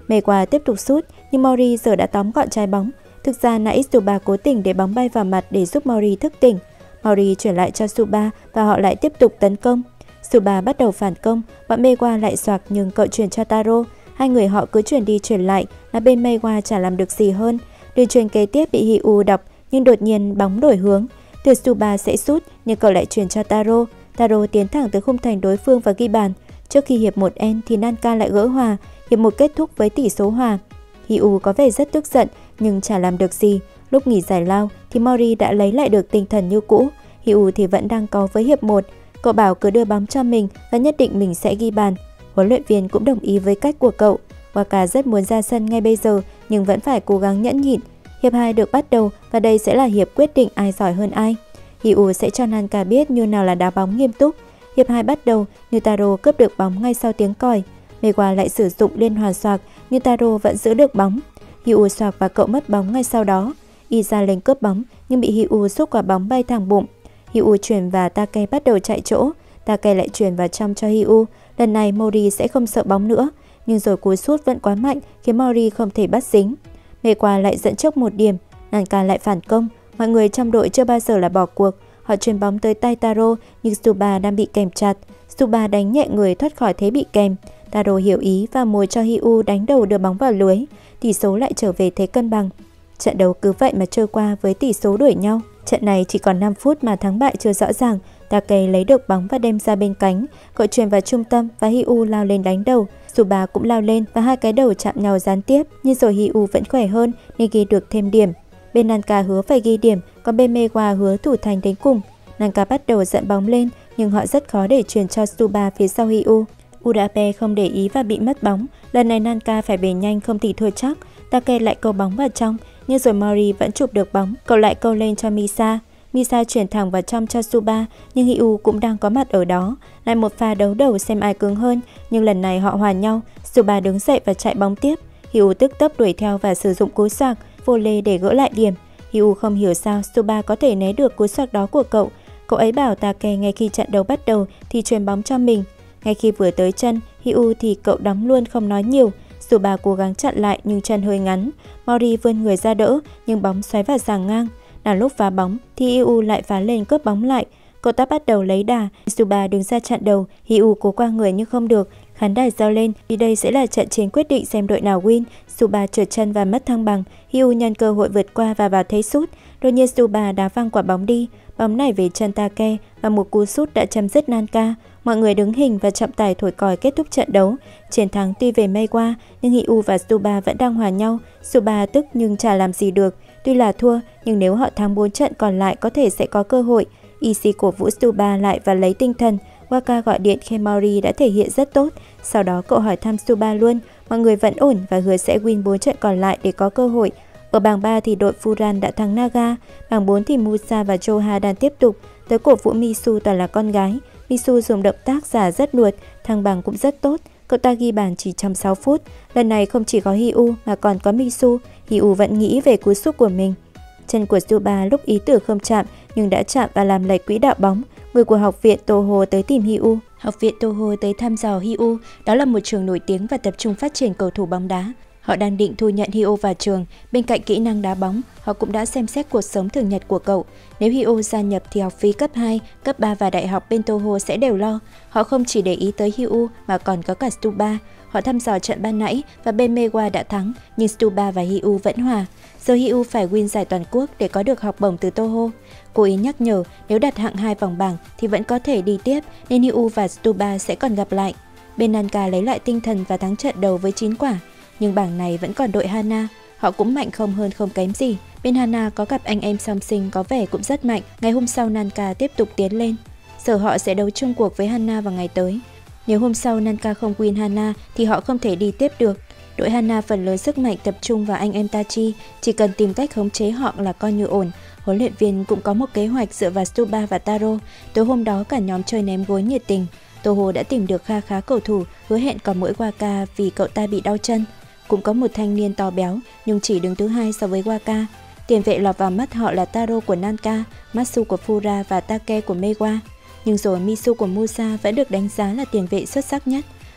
Mewa tiếp tục sút, nhưng Mori giờ đã tóm gọn trái bóng. Thực ra là Tsuba cố tình để bóng bay vào mặt để giúp Mori thức tỉnh. Mori chuyển lại cho Tsuba và họ lại tiếp tục tấn công. Tsuba bắt đầu phản công, bọn Mewa lại xoạc nhưng cậu chuyển cho Taro. Hai người họ cứ chuyển đi chuyển lại, là bên Mewa chả làm được gì hơn. Đường truyền kế tiếp bị Hyu đọc, nhưng đột nhiên bóng đổi hướng. Từ Tsuba sẽ sút, nhưng cậu lại chuyển cho Taro. Taro tiến thẳng tới khung thành đối phương và ghi bàn. Trước khi hiệp một end thì Nanka lại gỡ hòa, hiệp một kết thúc với tỷ số hòa. Hyu có vẻ rất tức giận nhưng chả làm được gì. Lúc nghỉ giải lao thì Mori đã lấy lại được tinh thần như cũ. Hyu thì vẫn đang có với hiệp một. Cậu bảo cứ đưa bóng cho mình và nhất định mình sẽ ghi bàn. Huấn luyện viên cũng đồng ý với cách của cậu. Waka rất muốn ra sân ngay bây giờ nhưng vẫn phải cố gắng nhẫn nhịn. Hiệp hai được bắt đầu và đây sẽ là hiệp quyết định ai giỏi hơn ai. Hyu sẽ cho Nanka biết như nào là đá bóng nghiêm túc. Hiệp hai bắt đầu, nhưng Taro cướp được bóng ngay sau tiếng còi. Mewa lại sử dụng liên hoàn xoạc, nhưng Taro vẫn giữ được bóng. Hyu xoạc và cậu mất bóng ngay sau đó. Iza lên cướp bóng nhưng bị Hyu xúc quả bóng bay thẳng bụng. Hyu chuyển và Take bắt đầu chạy chỗ. Take lại chuyển vào trong cho Hyu. Lần này Mori sẽ không sợ bóng nữa, nhưng rồi cú sút vẫn quá mạnh khiến Mori không thể bắt dính. Mewa lại dẫn trước một điểm, Nanka lại phản công. Mọi người trong đội chưa bao giờ là bỏ cuộc. Họ chuyền bóng tới tay Taro nhưng Tsuba đang bị kèm chặt. Tsuba đánh nhẹ người thoát khỏi thế bị kèm. Taro hiểu ý và mồi cho Hyu đánh đầu đưa bóng vào lưới. Tỷ số lại trở về thế cân bằng. Trận đấu cứ vậy mà trôi qua với tỷ số đuổi nhau. Trận này chỉ còn năm phút mà thắng bại chưa rõ ràng. Take lấy được bóng và đem ra bên cánh. Cậu chuyền vào trung tâm và Hyu lao lên đánh đầu. Tsuba cũng lao lên và hai cái đầu chạm nhau gián tiếp. Nhưng rồi Hyu vẫn khỏe hơn nên ghi được thêm điểm. Bên Nanka hứa phải ghi điểm, còn bên Mewa hứa thủ thành đến cùng. Nanka bắt đầu dẫn bóng lên, nhưng họ rất khó để chuyển cho Tsuba phía sau Hyu. Urabe không để ý và bị mất bóng. Lần này Nanka phải về nhanh không thì thua chắc. Take lại câu bóng vào trong, nhưng rồi Mori vẫn chụp được bóng. Cậu lại câu lên cho Misa. Misa chuyển thẳng vào trong cho Tsuba, nhưng Hyu cũng đang có mặt ở đó. Lại một pha đấu đầu xem ai cứng hơn, nhưng lần này họ hòa nhau. Tsuba đứng dậy và chạy bóng tiếp. Hyu tức tốc đuổi theo và sử dụng cú xoạc volley để gỡ lại điểm. Hyu không hiểu sao Tsuba có thể né được cú xoạc đó của cậu. Cậu ấy bảo Take ngay khi trận đấu bắt đầu thì chuyền bóng cho mình. Ngay khi vừa tới chân Hyu thì cậu đóng luôn không nói nhiều. Tsuba cố gắng chặn lại nhưng chân hơi ngắn. Mori vươn người ra đỡ nhưng bóng xoáy vào giằng ngang. Đang lúc phá bóng thì Hyu lại phá lên cướp bóng lại. Cậu ta bắt đầu lấy đà. Tsuba đứng ra chặn đầu. Hyu cố qua người nhưng không được. Khán đài reo lên vì đây sẽ là trận chiến quyết định xem đội nào win. Tsuba trượt chân và mất thăng bằng. Hyu nhân cơ hội vượt qua và vào thế sút. Đột nhiên Tsuba đá văng quả bóng đi. Bóng này về chân Take và một cú sút đã chấm dứt Nanka. Mọi người đứng hình và trọng tài thổi còi kết thúc trận đấu. Chiến thắng tuy về Mewa nhưng Hyu và Tsuba vẫn đang hòa nhau. Tsuba tức nhưng chả làm gì được. Tuy là thua nhưng nếu họ thắng bốn trận còn lại có thể sẽ có cơ hội. Ishii cổ vũ Tsuba lại và lấy tinh thần. Waka gọi điện khen Mori đã thể hiện rất tốt. Sau đó cậu hỏi thăm Tsuba luôn. Mọi người vẫn ổn và hứa sẽ win bốn trận còn lại để có cơ hội. Ở bảng ba thì đội Furan đã thắng Naga. Bảng bốn thì Musa và Joha đang tiếp tục. Tới cổ vũ Misu toàn là con gái. Misu dùng động tác giả rất nuột, thăng bằng cũng rất tốt. Cậu ta ghi bàn chỉ trong sáu phút. Lần này không chỉ có Hyu mà còn có Misu. Hyu vẫn nghĩ về cú sút của mình. Chân của Tsuba lúc ý tưởng không chạm nhưng đã chạm và làm lệch quỹ đạo bóng. Người của học viện Toho tới tìm Hyu. Học viện Toho tới thăm dò Hyu. Đó là một trường nổi tiếng và tập trung phát triển cầu thủ bóng đá. Họ đang định thu nhận Hyu vào trường. Bên cạnh kỹ năng đá bóng, họ cũng đã xem xét cuộc sống thường nhật của cậu. Nếu Hyu gia nhập thì học phí cấp hai, cấp ba và đại học bên Toho sẽ đều lo. Họ không chỉ để ý tới Hyu mà còn có cả Tsuba. Họ thăm dò trận ban nãy và bên Mewa đã thắng, nhưng Tsuba và Hyu vẫn hòa. Giờ Hyu phải win giải toàn quốc để có được học bổng từ Toho. Cô ý nhắc nhở nếu đạt hạng hai vòng bảng thì vẫn có thể đi tiếp, nên Hyu và Tsuba sẽ còn gặp lại. Bên Nanka lấy lại tinh thần và thắng trận đầu với chín quả. Nhưng bảng này vẫn còn đội Hana, họ cũng mạnh không hơn không kém gì. Bên Hana có cặp anh em song sinh có vẻ cũng rất mạnh. Ngày hôm sau Nanka tiếp tục tiến lên. Giờ họ sẽ đấu chung cuộc với Hana vào ngày tới. Nếu hôm sau Nanka không win Hana thì họ không thể đi tiếp được. Đội Hana phần lớn sức mạnh tập trung vào anh em Tachi, chỉ cần tìm cách khống chế họ là coi như ổn. Huấn luyện viên cũng có một kế hoạch dựa vào Tsuba và Taro. Tối hôm đó cả nhóm chơi ném gối nhiệt tình. Toho đã tìm được kha khá cầu thủ, hứa hẹn còn mỗi Waka vì cậu ta bị đau chân. Cũng có một thanh niên to béo nhưng chỉ đứng thứ hai so với Waka. Tiền vệ lọt vào mắt họ là Taro của Nanka, Matsu của Fura và Take của Mewa. Nhưng rồi Misu của Musa vẫn được đánh giá là tiền vệ xuất sắc nhất.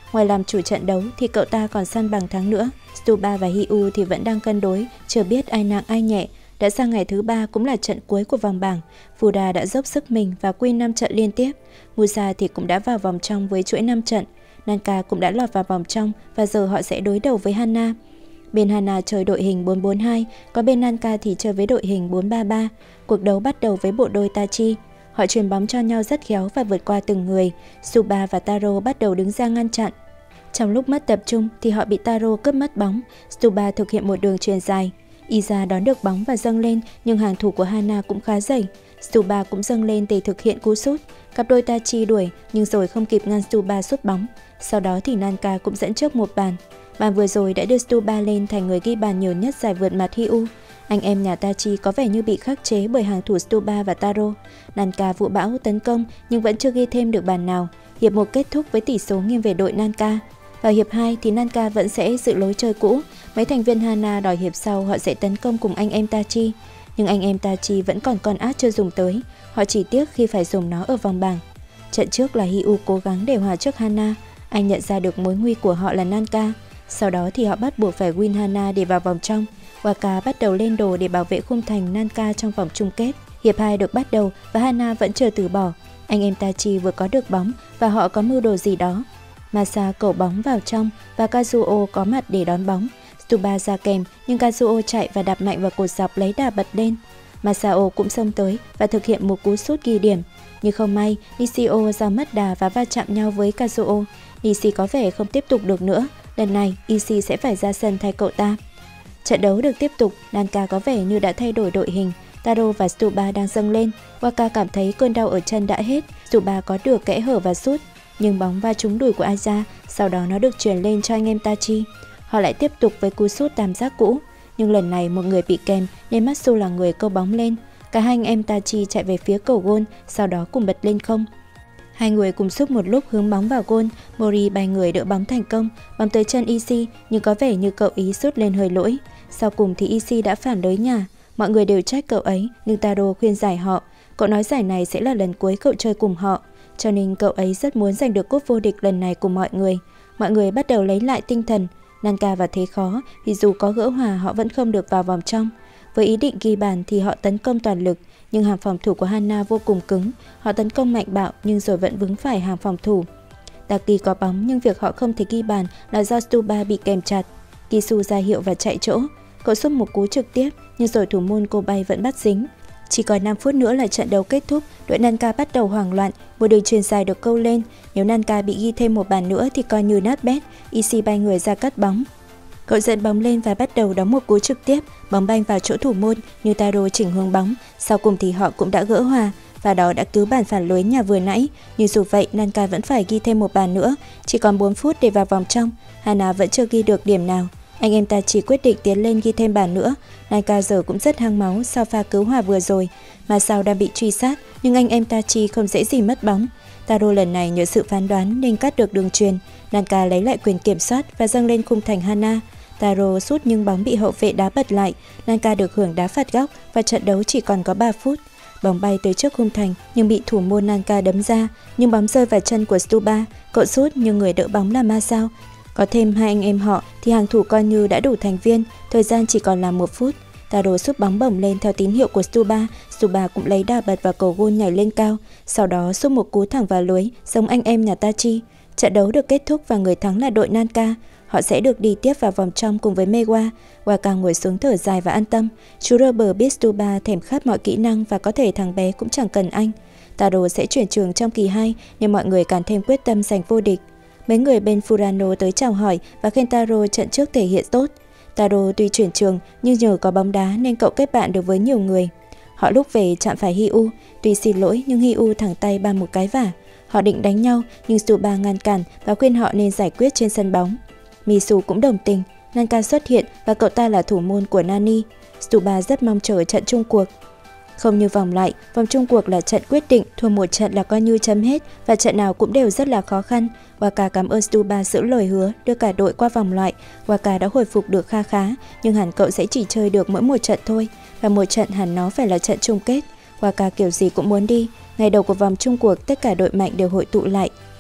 Ngoài làm chủ trận đấu thì cậu ta còn săn bằng thắng nữa. Stupa và Hyu thì vẫn đang cân đối, chưa biết ai nặng ai nhẹ. Đã sang ngày thứ ba cũng là trận cuối của vòng bảng. Fuda đã dốc sức mình và win năm trận liên tiếp. Musa thì cũng đã vào vòng trong với chuỗi năm trận. Nanka cũng đã lọt vào vòng trong và giờ họ sẽ đối đầu với Hana. Bên Hana chơi đội hình bốn bốn hai, còn bên Nanka thì chơi với đội hình bốn ba ba. Cuộc đấu bắt đầu với bộ đôi Tachi. Họ chuyền bóng cho nhau rất khéo và vượt qua từng người. Suba và Taro bắt đầu đứng ra ngăn chặn. Trong lúc mất tập trung thì họ bị Taro cướp mất bóng. Suba thực hiện một đường chuyền dài. Iza đón được bóng và dâng lên, nhưng hàng thủ của Hana cũng khá dày. Suba cũng dâng lên để thực hiện cú sút. Cặp đôi Tachi đuổi nhưng rồi không kịp ngăn Suba sút bóng. Sau đó thì Nanka cũng dẫn trước một bàn. Bàn vừa rồi đã đưa Stupa lên thành người ghi bàn nhiều nhất giải vượt mặt Hyu. Anh em nhà Tachi có vẻ như bị khắc chế bởi hàng thủ Stupa và Taro. Nanka vũ bão tấn công nhưng vẫn chưa ghi thêm được bàn nào. Hiệp một kết thúc với tỷ số nghiêng về đội Nanka. Vào hiệp hai thì Nanka vẫn sẽ giữ lối chơi cũ. Mấy thành viên Hana đòi hiệp sau họ sẽ tấn công cùng anh em Tachi. Nhưng anh em Tachi vẫn còn con át chưa dùng tới. Họ chỉ tiếc khi phải dùng nó ở vòng bảng. Trận trước là Hyu cố gắng để hòa trước Hana. Anh nhận ra được mối nguy của họ là Nanka. Sau đó thì họ bắt buộc phải win Hana để vào vòng trong. Waka bắt đầu lên đồ để bảo vệ khung thành Nanka trong vòng chung kết. Hiệp hai được bắt đầu và Hana vẫn chưa từ bỏ. Anh em Tachi vừa có được bóng và họ có mưu đồ gì đó. Masa cẩu bóng vào trong và Kazuo có mặt để đón bóng. Stupa ra kèm nhưng Kazuo chạy và đạp mạnh vào cột dọc lấy đà bật lên. Masao cũng xông tới và thực hiện một cú sút ghi điểm. Nhưng không may, Nishio do mất đà và va chạm nhau với Kazuo. Nishi có vẻ không tiếp tục được nữa. Lần này, Ishii sẽ phải ra sân thay cậu ta. Trận đấu được tiếp tục, Nanka có vẻ như đã thay đổi đội hình. Taro và Stupa đang dâng lên. Waka cảm thấy cơn đau ở chân đã hết. Stupa có được kẽ hở và sút, nhưng bóng va trúng đùi của Aiza. Sau đó nó được chuyển lên cho anh em Tachi. Họ lại tiếp tục với cú sút tam giác cũ. Nhưng lần này một người bị kèm nên Matsu là người câu bóng lên. Cả hai anh em Tachi chạy về phía cầu gôn, sau đó cùng bật lên không. Hai người cùng xúc một lúc hướng bóng vào gôn. Mori bay người đỡ bóng thành công, bóng tới chân Ishii nhưng có vẻ như cậu ý sút lên hơi lỗi. Sau cùng thì Ishii đã phản lưới nhà. Mọi người đều trách cậu ấy, nhưng Taro khuyên giải họ. Cậu nói giải này sẽ là lần cuối cậu chơi cùng họ, cho nên cậu ấy rất muốn giành được cúp vô địch lần này cùng mọi người. Mọi người bắt đầu lấy lại tinh thần. Nanka vào thế khó vì dù có gỡ hòa họ vẫn không được vào vòng trong. Với ý định ghi bàn thì họ tấn công toàn lực, nhưng hàng phòng thủ của Hana vô cùng cứng. Họ tấn công mạnh bạo nhưng rồi vẫn vướng phải hàng phòng thủ. Taki có bóng nhưng việc họ không thể ghi bàn là do Stupa bị kèm chặt. Kisu ra hiệu và chạy chỗ. Cậu sút một cú trực tiếp nhưng rồi thủ môn Kobai vẫn bắt dính. Chỉ còn năm phút nữa là trận đấu kết thúc, đội Nanka bắt đầu hoảng loạn, một đường chuyền dài được câu lên. Nếu Nanka bị ghi thêm một bàn nữa thì coi như nát bét. Ishii bay người ra cắt bóng. Cậu dẫn bóng lên và bắt đầu đóng một cú trực tiếp, bóng banh vào chỗ thủ môn như Taro chỉnh hướng bóng. Sau cùng thì họ cũng đã gỡ hòa và đó đã cứu bàn phản lưới nhà vừa nãy. Nhưng dù vậy Nanka vẫn phải ghi thêm một bàn nữa. Chỉ còn bốn phút để vào vòng trong, Hana vẫn chưa ghi được điểm nào. Anh em ta chỉ quyết định tiến lên ghi thêm bàn nữa. Nanka giờ cũng rất hăng máu sau pha cứu hòa vừa rồi. Mà sao đang bị truy sát, nhưng anh em Tachi không dễ gì mất bóng. Taro lần này nhờ sự phán đoán nên cắt được đường chuyền. Nanka lấy lại quyền kiểm soát và dâng lên khung thành Hana. Taro sút nhưng bóng bị hậu vệ đá bật lại. Nanka được hưởng đá phạt góc và trận đấu chỉ còn có ba phút. Bóng bay tới trước khung thành nhưng bị thủ môn Nanka đấm ra, nhưng bóng rơi vào chân của Stupa. Cậu sút nhưng người đỡ bóng là Masao. Có thêm hai anh em họ thì hàng thủ coi như đã đủ thành viên. Thời gian chỉ còn là một phút. Taro sút bóng bổng lên theo tín hiệu của Stupa. Stupa cũng lấy đà bật vào cầu gôn nhảy lên cao. Sau đó sút một cú thẳng vào lưới, giống anh em nhà Tachi. Trận đấu được kết thúc và người thắng là đội Nanka. Họ sẽ được đi tiếp vào vòng trong cùng với Mewa. Waka ngồi xuống thở dài và an tâm. Chú Robert biết Stupa thèm khát mọi kỹ năng và có thể thằng bé cũng chẳng cần anh. Taro sẽ chuyển trường trong kỳ hai nhưng mọi người càng thêm quyết tâm giành vô địch. Mấy người bên Furano tới chào hỏi và khen Taro trận trước thể hiện tốt. Taro tuy chuyển trường nhưng nhờ có bóng đá nên cậu kết bạn được với nhiều người. Họ lúc về chạm phải Hyu, tuy xin lỗi nhưng Hyu thẳng tay ban một cái vả. Họ định đánh nhau nhưng Stupa ngăn cản và khuyên họ nên giải quyết trên sân bóng. Misu cũng đồng tình. Nanka xuất hiện và cậu ta là thủ môn của Nani. Stupa rất mong chờ trận chung cuộc. Không như vòng lại, vòng chung cuộc là trận quyết định, thua một trận là coi như chấm hết và trận nào cũng đều rất là khó khăn. Waka cảm ơn Stupa giữ lời hứa đưa cả đội qua vòng loại. Waka đã hồi phục được kha khá, nhưng hẳn cậu sẽ chỉ chơi được mỗi một trận thôi, và một trận hẳn nó phải là trận chung kết. Waka kiểu gì cũng muốn đi. Ngày đầu của vòng chung cuộc, tất cả đội mạnh đều hội tụ lại.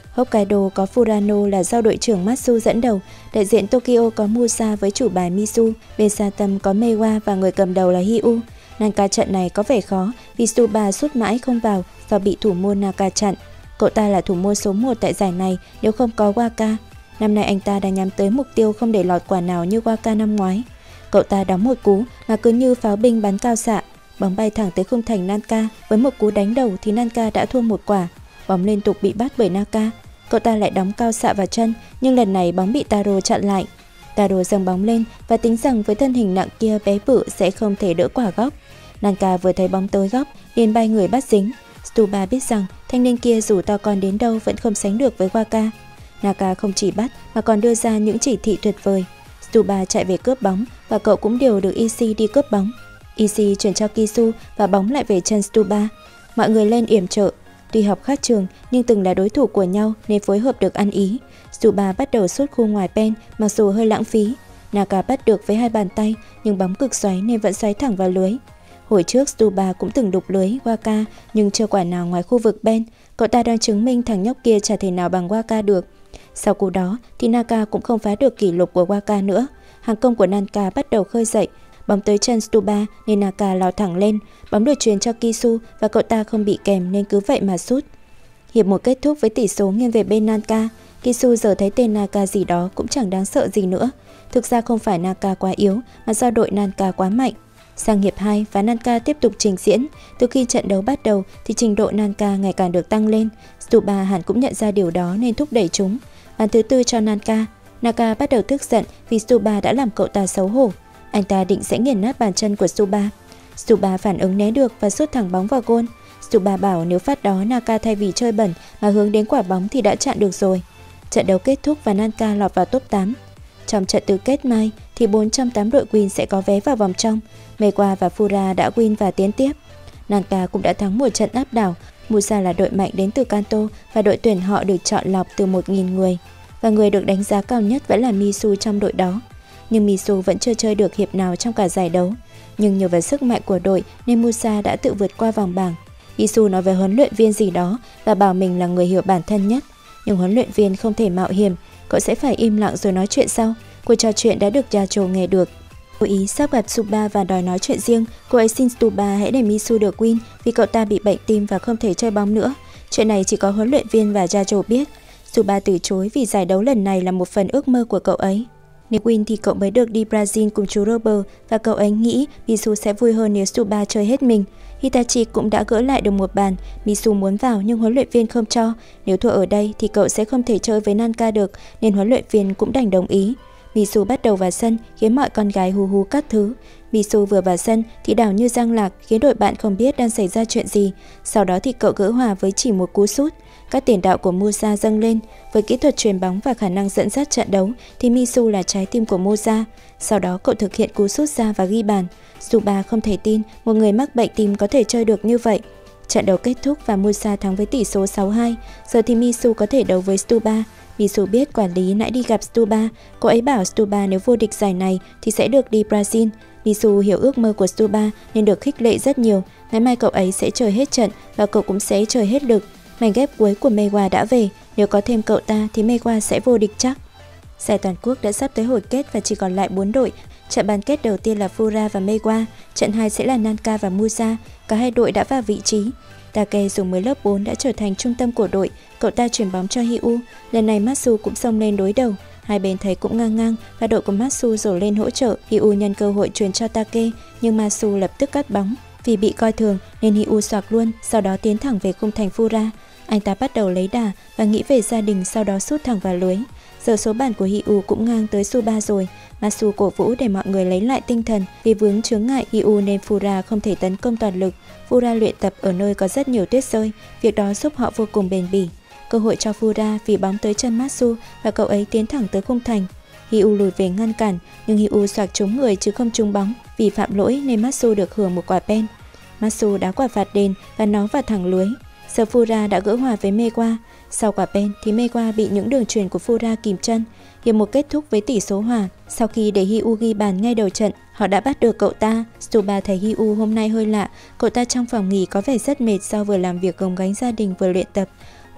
Hokkaido có Furano là do đội trưởng Matsu dẫn đầu, đại diện Tokyo có Musa với chủ bài Misu, bên xa tâm có Meiwa và người cầm đầu là Hyu. Nanka trận này có vẻ khó vì Tsuba sút mãi không vào do bị thủ môn Naka chặn. Cậu ta là thủ môn số một tại giải này nếu không có Waka. Năm nay anh ta đã nhắm tới mục tiêu không để lọt quả nào như Waka năm ngoái. Cậu ta đóng một cú mà cứ như pháo binh bắn cao xạ. Bóng bay thẳng tới khung thành Nanka, với một cú đánh đầu thì Nanka đã thua một quả. Bóng liên tục bị bắt bởi Naka. Cậu ta lại đóng cao xạ vào chân, nhưng lần này bóng bị Taro chặn lại. Taro dâng bóng lên và tính rằng với thân hình nặng kia bé bự sẽ không thể đỡ quả góc. Nanka vừa thấy bóng tới góc, liền bay người bắt dính. Tsuba biết rằng thanh niên kia dù to con đến đâu vẫn không sánh được với Waka. Naka không chỉ bắt mà còn đưa ra những chỉ thị tuyệt vời. Tsuba chạy về cướp bóng và cậu cũng điều được Ishii đi cướp bóng. Ishii chuyển cho Kisu và bóng lại về chân Tsuba. Mọi người lên yểm trợ. Tuy học khác trường nhưng từng là đối thủ của nhau nên phối hợp được ăn ý. Tsuba bắt đầu sút khu ngoài pen mặc dù hơi lãng phí. Naka bắt được với hai bàn tay nhưng bóng cực xoáy nên vẫn xoáy thẳng vào lưới. Hồi trước Tsuba cũng từng đục lưới Waka nhưng chưa quả nào ngoài khu vực Ben. Cậu ta đang chứng minh thằng nhóc kia chả thể nào bằng Waka được. Sau cú đó thì Naka cũng không phá được kỷ lục của Waka nữa. Hàng công của Nanka bắt đầu khơi dậy. Bóng tới chân Tsuba nên Naka lao thẳng lên. Bóng được truyền cho Kisu và cậu ta không bị kèm nên cứ vậy mà sút. Hiệp một kết thúc với tỷ số nghiêng về bên Nanka. Kisu giờ thấy tên Naka gì đó cũng chẳng đáng sợ gì nữa. Thực ra không phải Naka quá yếu mà do đội Nanka quá mạnh. Sang hiệp hai và Nanka tiếp tục trình diễn. Từ khi trận đấu bắt đầu thì trình độ Nanka ngày càng được tăng lên. Tsuba hẳn cũng nhận ra điều đó nên thúc đẩy chúng. Bàn thứ tư cho Nanka. Naka bắt đầu tức giận vì Tsuba đã làm cậu ta xấu hổ. Anh ta định sẽ nghiền nát bàn chân của Tsuba. Tsuba phản ứng né được và sút thẳng bóng vào gôn. Tsuba bảo nếu phát đó Naka thay vì chơi bẩn mà hướng đến quả bóng thì đã chặn được rồi. Trận đấu kết thúc và Nanka lọt vào top tám. Trong trận tứ kết mai thì bốn trong tám đội win sẽ có vé vào vòng trong. Meiwa và Fura đã win và tiến tiếp. Nanka cũng đã thắng một trận áp đảo. Musa là đội mạnh đến từ Kanto và đội tuyển họ được chọn lọc từ một nghìn người. Và người được đánh giá cao nhất vẫn là Misu trong đội đó. Nhưng Misu vẫn chưa chơi được hiệp nào trong cả giải đấu. Nhưng nhờ vào sức mạnh của đội nên Musa đã tự vượt qua vòng bảng. Misu nói với huấn luyện viên gì đó và bảo mình là người hiểu bản thân nhất. Nhưng huấn luyện viên không thể mạo hiểm. Cậu sẽ phải im lặng rồi nói chuyện sau. Cuộc trò chuyện đã được Yacho nghe được. Cô ý sắp gặp Tsuba và đòi nói chuyện riêng. Cô ấy xin Tsuba hãy để Misu được win vì cậu ta bị bệnh tim và không thể chơi bóng nữa. Chuyện này chỉ có huấn luyện viên và Yacho biết. Tsuba từ chối vì giải đấu lần này là một phần ước mơ của cậu ấy. Nếu win thì cậu mới được đi Brazil cùng chú Robert và cậu ấy nghĩ Misu sẽ vui hơn nếu Tsuba chơi hết mình. Hitachi cũng đã gỡ lại được một bàn. Misu muốn vào nhưng huấn luyện viên không cho. Nếu thua ở đây thì cậu sẽ không thể chơi với Nanka được nên huấn luyện viên cũng đành đồng ý. Misu bắt đầu vào sân khiến mọi con gái hú hú các thứ. Misu vừa vào sân thì đảo như giang lạc khiến đội bạn không biết đang xảy ra chuyện gì. Sau đó thì cậu gỡ hòa với chỉ một cú sút. Các tiền đạo của Musa dâng lên. Với kỹ thuật chuyền bóng và khả năng dẫn dắt trận đấu thì Misu là trái tim của Musa. Sau đó cậu thực hiện cú sút ra và ghi bàn. Tsuba không thể tin một người mắc bệnh tim có thể chơi được như vậy. Trận đấu kết thúc và Musa thắng với tỷ số sáu hai. Giờ thì Misu có thể đấu với Tsuba. Misu biết quản lý nãy đi gặp Tsuba. Cô ấy bảo Tsuba nếu vô địch giải này thì sẽ được đi Brazil. Misu hiểu ước mơ của Tsuba nên được khích lệ rất nhiều. Ngày mai cậu ấy sẽ chơi hết trận và cậu cũng sẽ chơi hết lực. Mảnh ghép cuối của Meiwa đã về. Nếu có thêm cậu ta thì Meiwa sẽ vô địch chắc. Giải toàn quốc đã sắp tới hồi kết và chỉ còn lại bốn đội. Trận bán kết đầu tiên là Fura và Meiwa. Trận hai sẽ là Nanka và Musa. Cả hai đội đã vào vị trí. Take dùng mới lớp bốn đã trở thành trung tâm của đội. Cậu ta chuyển bóng cho Hyu. Lần này Matsu cũng xông lên đối đầu. Hai bên thấy cũng ngang ngang và đội của Matsu rổ lên hỗ trợ. Hyu nhân cơ hội truyền cho Take nhưng Matsu lập tức cắt bóng. Vì bị coi thường nên Hyu xoạc luôn, sau đó tiến thẳng về khung thành Fura. Anh ta bắt đầu lấy đà và nghĩ về gia đình, sau đó sút thẳng vào lưới. Giờ số bàn của Hyu cũng ngang tới Tsuba rồi. Matsu cổ vũ để mọi người lấy lại tinh thần. Vì vướng chướng ngại Hyu nên Fura không thể tấn công toàn lực. Fura luyện tập ở nơi có rất nhiều tuyết rơi. Việc đó giúp họ vô cùng bền bỉ. Cơ hội cho Fura vì bóng tới chân Matsu và cậu ấy tiến thẳng tới khung thành. Hyu lùi về ngăn cản nhưng Hyu xoạc trúng người chứ không trúng bóng. Vì phạm lỗi nên Matsu được hưởng một quả pen. Matsu đá quả phạt đền và nó vào thẳng lưới. Giờ Fura đã gỡ hòa với Meiwa. Sau quả pen thì Meiwa bị những đường chuyền của Fura kìm chân. Hiệp một kết thúc với tỷ số hòa. Sau khi để Hyu ghi bàn ngay đầu trận, họ đã bắt được cậu ta. Tsuba thấy Hyu hôm nay hơi lạ. Cậu ta trong phòng nghỉ có vẻ rất mệt do vừa làm việc gồng gánh gia đình vừa luyện tập.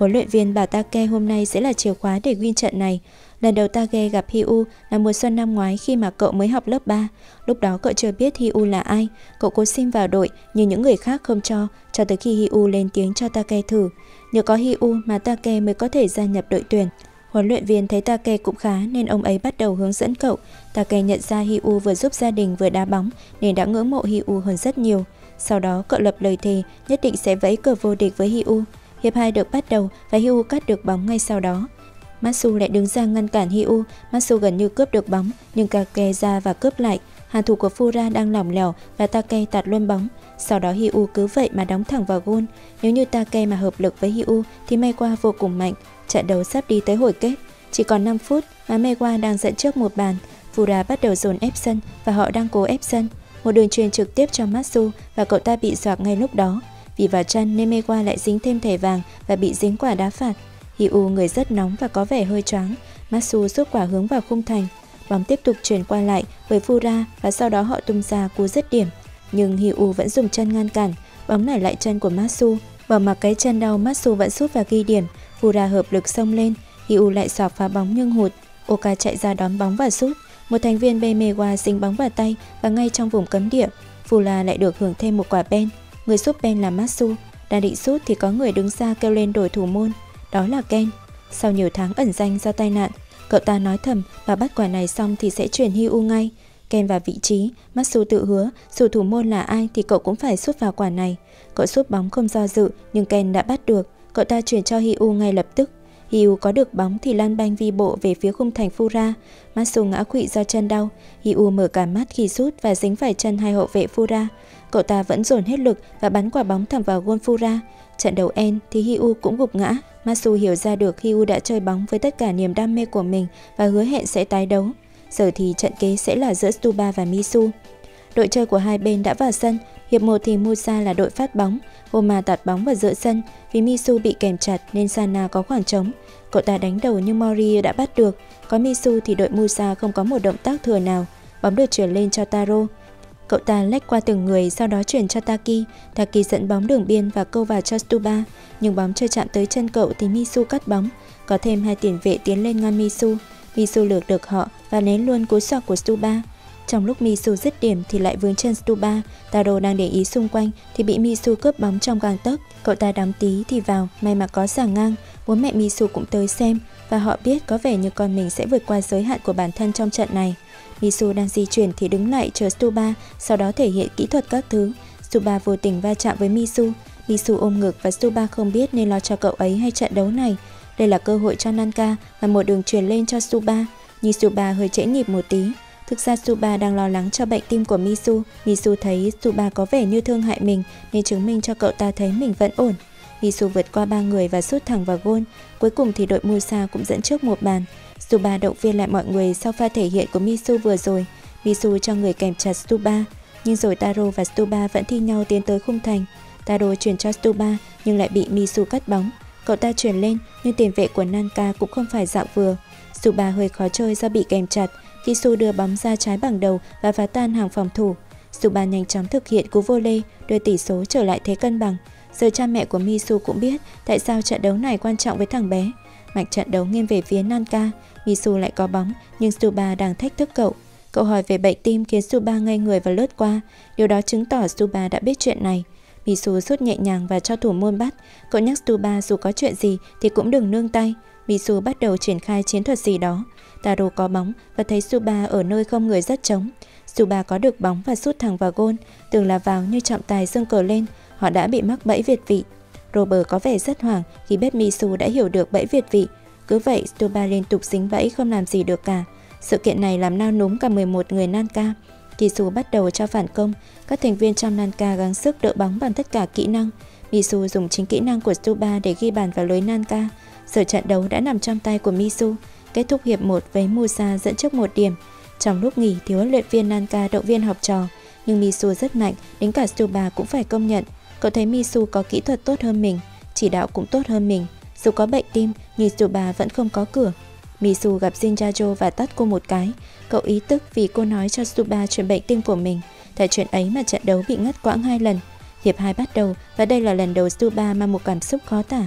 Huấn luyện viên bảo Take hôm nay sẽ là chìa khóa để win trận này. Lần đầu Take gặp Hyu là mùa xuân năm ngoái khi mà cậu mới học lớp ba. Lúc đó cậu chưa biết Hyu là ai. Cậu cố xin vào đội nhưng những người khác không cho, cho tới khi Hyu lên tiếng cho Take thử. Nhờ có Hyu mà Take mới có thể gia nhập đội tuyển. Huấn luyện viên thấy Take cũng khá nên ông ấy bắt đầu hướng dẫn cậu. Take nhận ra Hyu vừa giúp gia đình vừa đá bóng nên đã ngưỡng mộ Hyu hơn rất nhiều. Sau đó cậu lập lời thề nhất định sẽ vẫy cờ vô địch với Hyu. Hiệp hai được bắt đầu và Hyu cắt được bóng ngay sau đó. Matsu lại đứng ra ngăn cản Hyu. Matsu gần như cướp được bóng nhưng Take ra và cướp lại. Hàng thủ của Fura đang lỏng lẻo và Take tạt luôn bóng. Sau đó Hyu cứ vậy mà đóng thẳng vào gôn. Nếu như Take mà hợp lực với Hyu thì Maewa vô cùng mạnh. Trận đấu sắp đi tới hồi kết. Chỉ còn năm phút mà Maewa đang dẫn trước một bàn. Fura bắt đầu dồn ép sân và họ đang cố ép sân. Một đường truyền trực tiếp cho Matsu và cậu ta bị xoạc ngay lúc đó. Vì vào chân nên Maewa lại dính thêm thẻ vàng và bị dính quả đá phạt. Hyu người rất nóng và có vẻ hơi choáng. Matsu sút quả hướng vào khung thành. Bóng tiếp tục chuyển qua lại với Fura và sau đó họ tung ra cú dứt điểm. Nhưng Hyu vẫn dùng chân ngăn cản. Bóng nảy lại chân của Matsu. Bỏ mặc cái chân đau, Matsu vẫn sút và ghi điểm. Fura hợp lực xông lên. Hyu lại xoạc phá bóng nhưng hụt. Oka chạy ra đón bóng và sút. Một thành viên Maewa dính bóng vào tay và ngay trong vùng cấm địa. Fura lại được hưởng thêm một quả pen. Người sút pen là Matsu. Đang định sút thì có người đứng ra kêu lên đổi thủ môn. Đó là Ken. Sau nhiều tháng ẩn danh do tai nạn, cậu ta nói thầm và bắt quả này xong thì sẽ chuyển Hyu ngay. Ken vào vị trí, Matsu tự hứa dù thủ môn là ai thì cậu cũng phải sút vào quả này. Cậu sút bóng không do dự nhưng Ken đã bắt được. Cậu ta chuyển cho Hyu ngay lập tức. Hyu có được bóng thì lăn banh vi bộ về phía khung thành Fura. Matsu ngã quỵ do chân đau. Hyu mở cả mắt khi sút và dính phải chân hai hậu vệ Fura. Cậu ta vẫn dồn hết lực và bắn quả bóng thẳng vào gôn Fura. Trận đấu end thì Hyu cũng gục ngã. Matsu hiểu ra được Hyu đã chơi bóng với tất cả niềm đam mê của mình và hứa hẹn sẽ tái đấu. Giờ thì trận kế sẽ là giữa Stuba và Misu. Đội chơi của hai bên đã vào sân. Hiệp một thì Musa là đội phát bóng. Homa tạt bóng vào giữa sân. Vì Misu bị kèm chặt nên Sana có khoảng trống. Cậu ta đánh đầu nhưng Mori đã bắt được. Có Misu thì đội Musa không có một động tác thừa nào. Bóng được chuyển lên cho Taro. Cậu ta lách qua từng người sau đó chuyển cho Taki. Taki dẫn bóng đường biên và câu vào cho Stuba. Nhưng bóng chưa chạm tới chân cậu thì Misu cắt bóng. Có thêm hai tiền vệ tiến lên ngăn Misu. Misu lược được họ và nén luôn cú xoạc của Stuba. Trong lúc Misu dứt điểm thì lại vướng chân Stuba. Taro đang để ý xung quanh thì bị Misu cướp bóng trong gang tấc. Cậu ta đóng tí thì vào, may mà có xà ngang. Bố mẹ Misu cũng tới xem và họ biết có vẻ như con mình sẽ vượt qua giới hạn của bản thân trong trận này. Misu đang di chuyển thì đứng lại chờ Stuba, sau đó thể hiện kỹ thuật các thứ. Stuba vô tình va chạm với Misu. Misu ôm ngực và Stuba không biết nên lo cho cậu ấy hay trận đấu này. Đây là cơ hội cho Nanka và một đường truyền lên cho Stuba. Nhưng Stuba hơi trễ nhịp một tí. Thực ra Stuba đang lo lắng cho bệnh tim của Misu. Misu thấy Stuba có vẻ như thương hại mình nên chứng minh cho cậu ta thấy mình vẫn ổn. Misu vượt qua ba người và sút thẳng vào gôn. Cuối cùng thì đội Musa cũng dẫn trước một bàn. Stuba động viên lại mọi người sau pha thể hiện của Misu vừa rồi. Misu cho người kèm chặt Stuba. Nhưng rồi Taro và Stuba vẫn thi nhau tiến tới khung thành. Taro chuyển cho Stuba nhưng lại bị Misu cắt bóng. Cậu ta chuyển lên nhưng tiền vệ của Nanka cũng không phải dạo vừa. Stuba hơi khó chơi do bị kèm chặt. Kisu đưa bóng ra trái bằng đầu và phá tan hàng phòng thủ. Stuba nhanh chóng thực hiện cú volley đưa tỷ số trở lại thế cân bằng. Giờ cha mẹ của Misu cũng biết tại sao trận đấu này quan trọng với thằng bé. Mạch trận đấu nghiêng về phía Nanka. Misu lại có bóng nhưng Stuba đang thách thức cậu. Cậu hỏi về bệnh tim khiến Stuba ngây người và lướt qua. Điều đó chứng tỏ Stuba đã biết chuyện này. Misu sút nhẹ nhàng và cho thủ môn bắt. Cậu nhắc Stuba dù có chuyện gì thì cũng đừng nương tay. Misu bắt đầu triển khai chiến thuật gì đó. Taro có bóng và thấy Stuba ở nơi không người rất trống. Stuba có được bóng và sút thẳng vào gôn. Tưởng là vào như trọng tài giương cờ lên. Họ đã bị mắc bẫy việt vị. Robert có vẻ rất hoảng khi biết Misu đã hiểu được bẫy việt vị. Cứ vậy Stuba liên tục dính bẫy không làm gì được cả. Sự kiện này làm nao núng cả mười một người Nanka. Kisu bắt đầu cho phản công. Các thành viên trong Nanka gắng sức đỡ bóng bằng tất cả kỹ năng. Misu dùng chính kỹ năng của Stuba để ghi bàn vào lưới Nanka. Giờ trận đấu đã nằm trong tay của Misu. Kết thúc hiệp một với Musa dẫn trước một điểm. Trong lúc nghỉ thì huấn luyện viên Nanka động viên học trò. Nhưng Misu rất mạnh, đến cả Stuba cũng phải công nhận. Cậu thấy Misu có kỹ thuật tốt hơn mình, chỉ đạo cũng tốt hơn mình. Dù có bệnh tim nhưng Stuba vẫn không có cửa. Misu gặp Jinjajo và tát cô một cái. Cậu ý tức vì cô nói cho Stuba chuyện bệnh tim của mình. Tại chuyện ấy mà trận đấu bị ngắt quãng hai lần. Hiệp hai bắt đầu và đây là lần đầu Stuba mang một cảm xúc khó tả.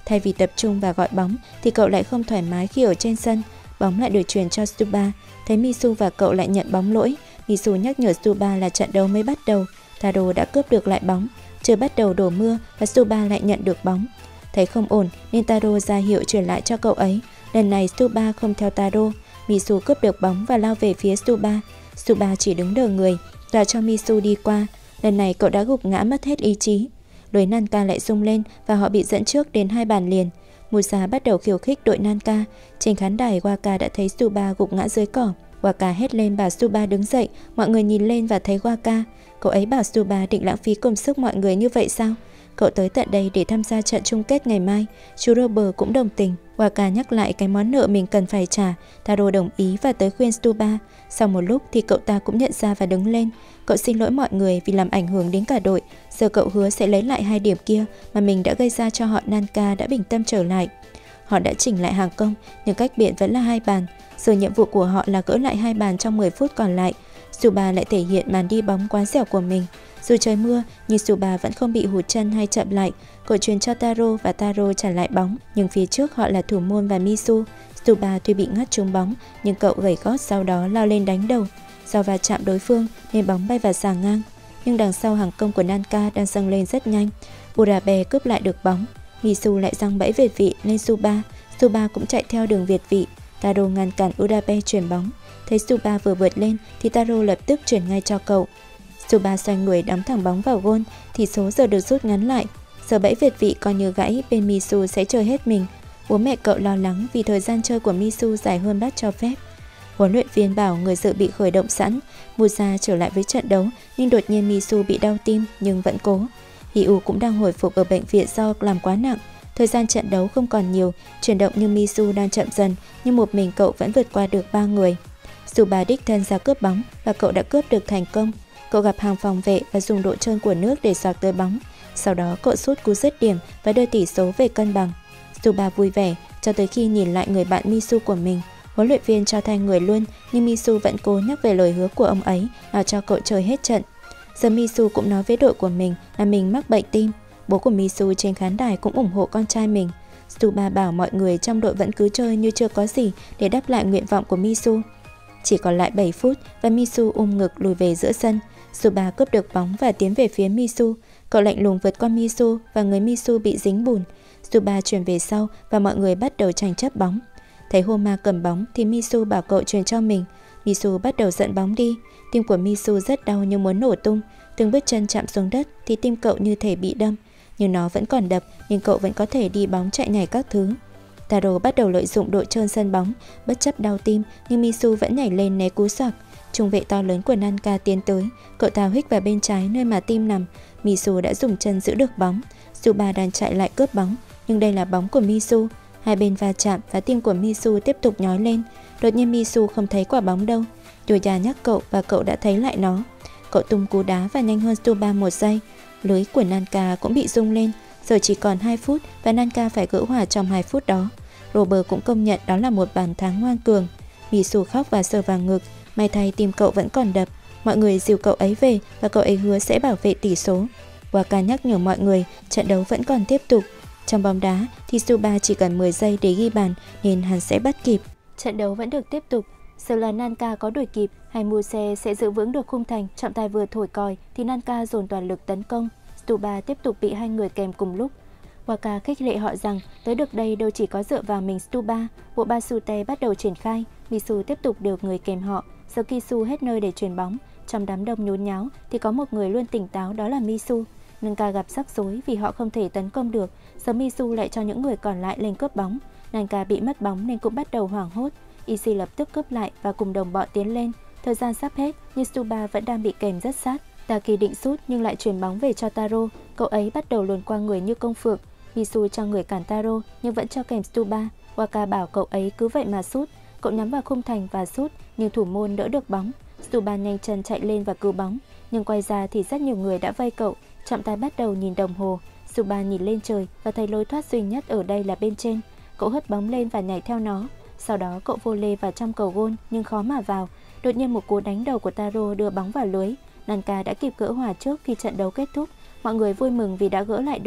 Thay vì tập trung và gọi bóng thì cậu lại không thoải mái khi ở trên sân. Bóng lại được chuyển cho Stupa. Thấy Misu và cậu lại nhận bóng lỗi, Misu nhắc nhở Stupa là trận đấu mới bắt đầu. Taro đã cướp được lại bóng. Chưa bắt đầu đổ mưa và Stupa lại nhận được bóng. Thấy không ổn nên Taro ra hiệu chuyển lại cho cậu ấy. Lần này Stupa không theo Taro. Misu cướp được bóng và lao về phía Stupa. Stupa chỉ đứng đờ người, và cho Misu đi qua. Lần này cậu đã gục ngã mất hết ý chí. Lưới Nanka lại rung lên và họ bị dẫn trước đến hai bàn liền. Musa bắt đầu khiêu khích đội Nanka. Trên khán đài, Waka đã thấy Stupa gục ngã dưới cỏ. Waka hét lên bảo Stupa đứng dậy. Mọi người nhìn lên và thấy Waka. Cậu ấy bảo Stupa định lãng phí công sức mọi người như vậy sao? Cậu tới tận đây để tham gia trận chung kết ngày mai. Chú Robert cũng đồng tình. Waka nhắc lại cái món nợ mình cần phải trả. Taro đồng ý và tới khuyên Stupa. Sau một lúc thì cậu ta cũng nhận ra và đứng lên. Cậu xin lỗi mọi người vì làm ảnh hưởng đến cả đội. Giờ cậu hứa sẽ lấy lại hai điểm kia mà mình đã gây ra cho họ. Nanka đã bình tâm trở lại. Họ đã chỉnh lại hàng công nhưng cách biệt vẫn là hai bàn. Giờ nhiệm vụ của họ là gỡ lại hai bàn trong mười phút còn lại. Suba lại thể hiện màn đi bóng quá dẻo của mình. Dù trời mưa nhưng Suba vẫn không bị hụt chân hay chậm lại. Cậu truyền cho Taro và Taro trả lại bóng. Nhưng phía trước họ là thủ môn và Misu. Suba tuy bị ngắt trúng bóng nhưng cậu gẩy gót sau đó lao lên đánh đầu. Do va chạm đối phương nên bóng bay vào sàng ngang. Nhưng đằng sau hàng công của Nanka đang dâng lên rất nhanh. Urabe cướp lại được bóng. Misu lại giăng bẫy việt vị lên Suba. Suba cũng chạy theo đường việt vị. Taro ngăn cản Urabe chuyển bóng. Thấy Suba vừa vượt lên thì Taro lập tức chuyển ngay cho cậu. Suba xoay người đóng thẳng bóng vào gôn. Thì số giờ được rút ngắn lại. Giờ bẫy việt vị coi như gãy, bên Misu sẽ chơi hết mình. Bố mẹ cậu lo lắng vì thời gian chơi của Misu dài hơn bác cho phép. Huấn luyện viên bảo người dự bị khởi động sẵn. Musa trở lại với trận đấu nhưng đột nhiên Misu bị đau tim nhưng vẫn cố. Hiu cũng đang hồi phục ở bệnh viện do làm quá nặng. Thời gian trận đấu không còn nhiều, chuyển động như Misu đang chậm dần nhưng một mình cậu vẫn vượt qua được ba người. Suba đích thân ra cướp bóng và cậu đã cướp được thành công. Cậu gặp hàng phòng vệ và dùng độ trơn của nước để xoạc tới bóng. Sau đó cậu sút cú dứt điểm và đưa tỷ số về cân bằng. Suba vui vẻ cho tới khi nhìn lại người bạn Misu của mình. Huấn luyện viên cho thay người luôn nhưng Misu vẫn cố nhắc về lời hứa của ông ấy là cho cậu chơi hết trận. Giờ Misu cũng nói với đội của mình là mình mắc bệnh tim. Bố của Misu trên khán đài cũng ủng hộ con trai mình. Suba bảo mọi người trong đội vẫn cứ chơi như chưa có gì để đáp lại nguyện vọng của Misu. Chỉ còn lại bảy phút và Misu ôm ngực lùi về giữa sân. Suba cướp được bóng và tiến về phía Misu. Cậu lạnh lùng vượt qua Misu và người Misu bị dính bùn. Suba chuyển về sau và mọi người bắt đầu tranh chấp bóng. Thấy Homa cầm bóng thì Misu bảo cậu truyền cho mình. Misu bắt đầu dẫn bóng đi. Tim của Misu rất đau như muốn nổ tung. Từng bước chân chạm xuống đất thì tim cậu như thể bị đâm. Nhưng nó vẫn còn đập nhưng cậu vẫn có thể đi bóng chạy nhảy các thứ. Taro bắt đầu lợi dụng độ trơn sân bóng. Bất chấp đau tim nhưng Misu vẫn nhảy lên né cú xoạc. Trung vệ to lớn của Nanka tiến tới. Cậu tháo hích vào bên trái nơi mà tim nằm. Misu đã dùng chân giữ được bóng. Suba đang chạy lại cướp bóng nhưng đây là bóng của Misu. Hai bên va chạm và tim của Misu tiếp tục nhói lên. Đột nhiên Misu không thấy quả bóng đâu. Yoya nhắc cậu và cậu đã thấy lại nó. Cậu tung cú đá và nhanh hơn Suba một giây. Lưới của Nanka cũng bị rung lên. Giờ chỉ còn hai phút và Nanka phải gỡ hòa trong hai phút đó. Robert cũng công nhận đó là một bàn thắng ngoan cường. Misu khóc và sờ vào ngực. May thay tim cậu vẫn còn đập. Mọi người dìu cậu ấy về và cậu ấy hứa sẽ bảo vệ tỷ số. Waka nhắc nhở mọi người trận đấu vẫn còn tiếp tục. Trong bóng đá thì Suba chỉ cần mười giây để ghi bàn nên hắn sẽ bắt kịp. Trận đấu vẫn được tiếp tục. Giờ là Nanka có đuổi kịp hay Muse sẽ giữ vững được khung thành. Trọng tài vừa thổi còi thì Nanka dồn toàn lực tấn công. Suba tiếp tục bị hai người kèm cùng lúc. Waka khích lệ họ rằng tới được đây đâu chỉ có dựa vào mình Stuba. Bộ Basute bắt đầu triển khai. Misu tiếp tục điều người kèm họ. Giờ Kisu hết nơi để chuyền bóng. Trong đám đông nhốn nháo thì có một người luôn tỉnh táo, đó là Misu. Nanka gặp rắc rối vì họ không thể tấn công được. Giờ Misu lại cho những người còn lại lên cướp bóng. Nanka bị mất bóng nên cũng bắt đầu hoảng hốt. Ishii lập tức cướp lại và cùng đồng bọn tiến lên. Thời gian sắp hết nhưng Stuba vẫn đang bị kèm rất sát. Taki định sút nhưng lại chuyền bóng về cho Taro. Cậu ấy bắt đầu luồn qua người như công phượng. Misu cho người cản Taro nhưng vẫn cho kèm Stuba. Waka bảo cậu ấy cứ vậy mà sút. Cậu nhắm vào khung thành và sút nhưng thủ môn đỡ được bóng. Stuba nhanh chân chạy lên và cứu bóng nhưng quay ra thì rất nhiều người đã vây cậu. Trọng tài bắt đầu nhìn đồng hồ. Stuba nhìn lên trời và thấy lối thoát duy nhất ở đây là bên trên. Cậu hất bóng lên và nhảy theo nó. Sau đó cậu vô lê vào trong cầu gôn nhưng khó mà vào. Đột nhiên một cú đánh đầu của Taro đưa bóng vào lưới. Nanka đã kịp gỡ hòa trước khi trận đấu kết thúc. Mọi người vui mừng vì đã gỡ lại được.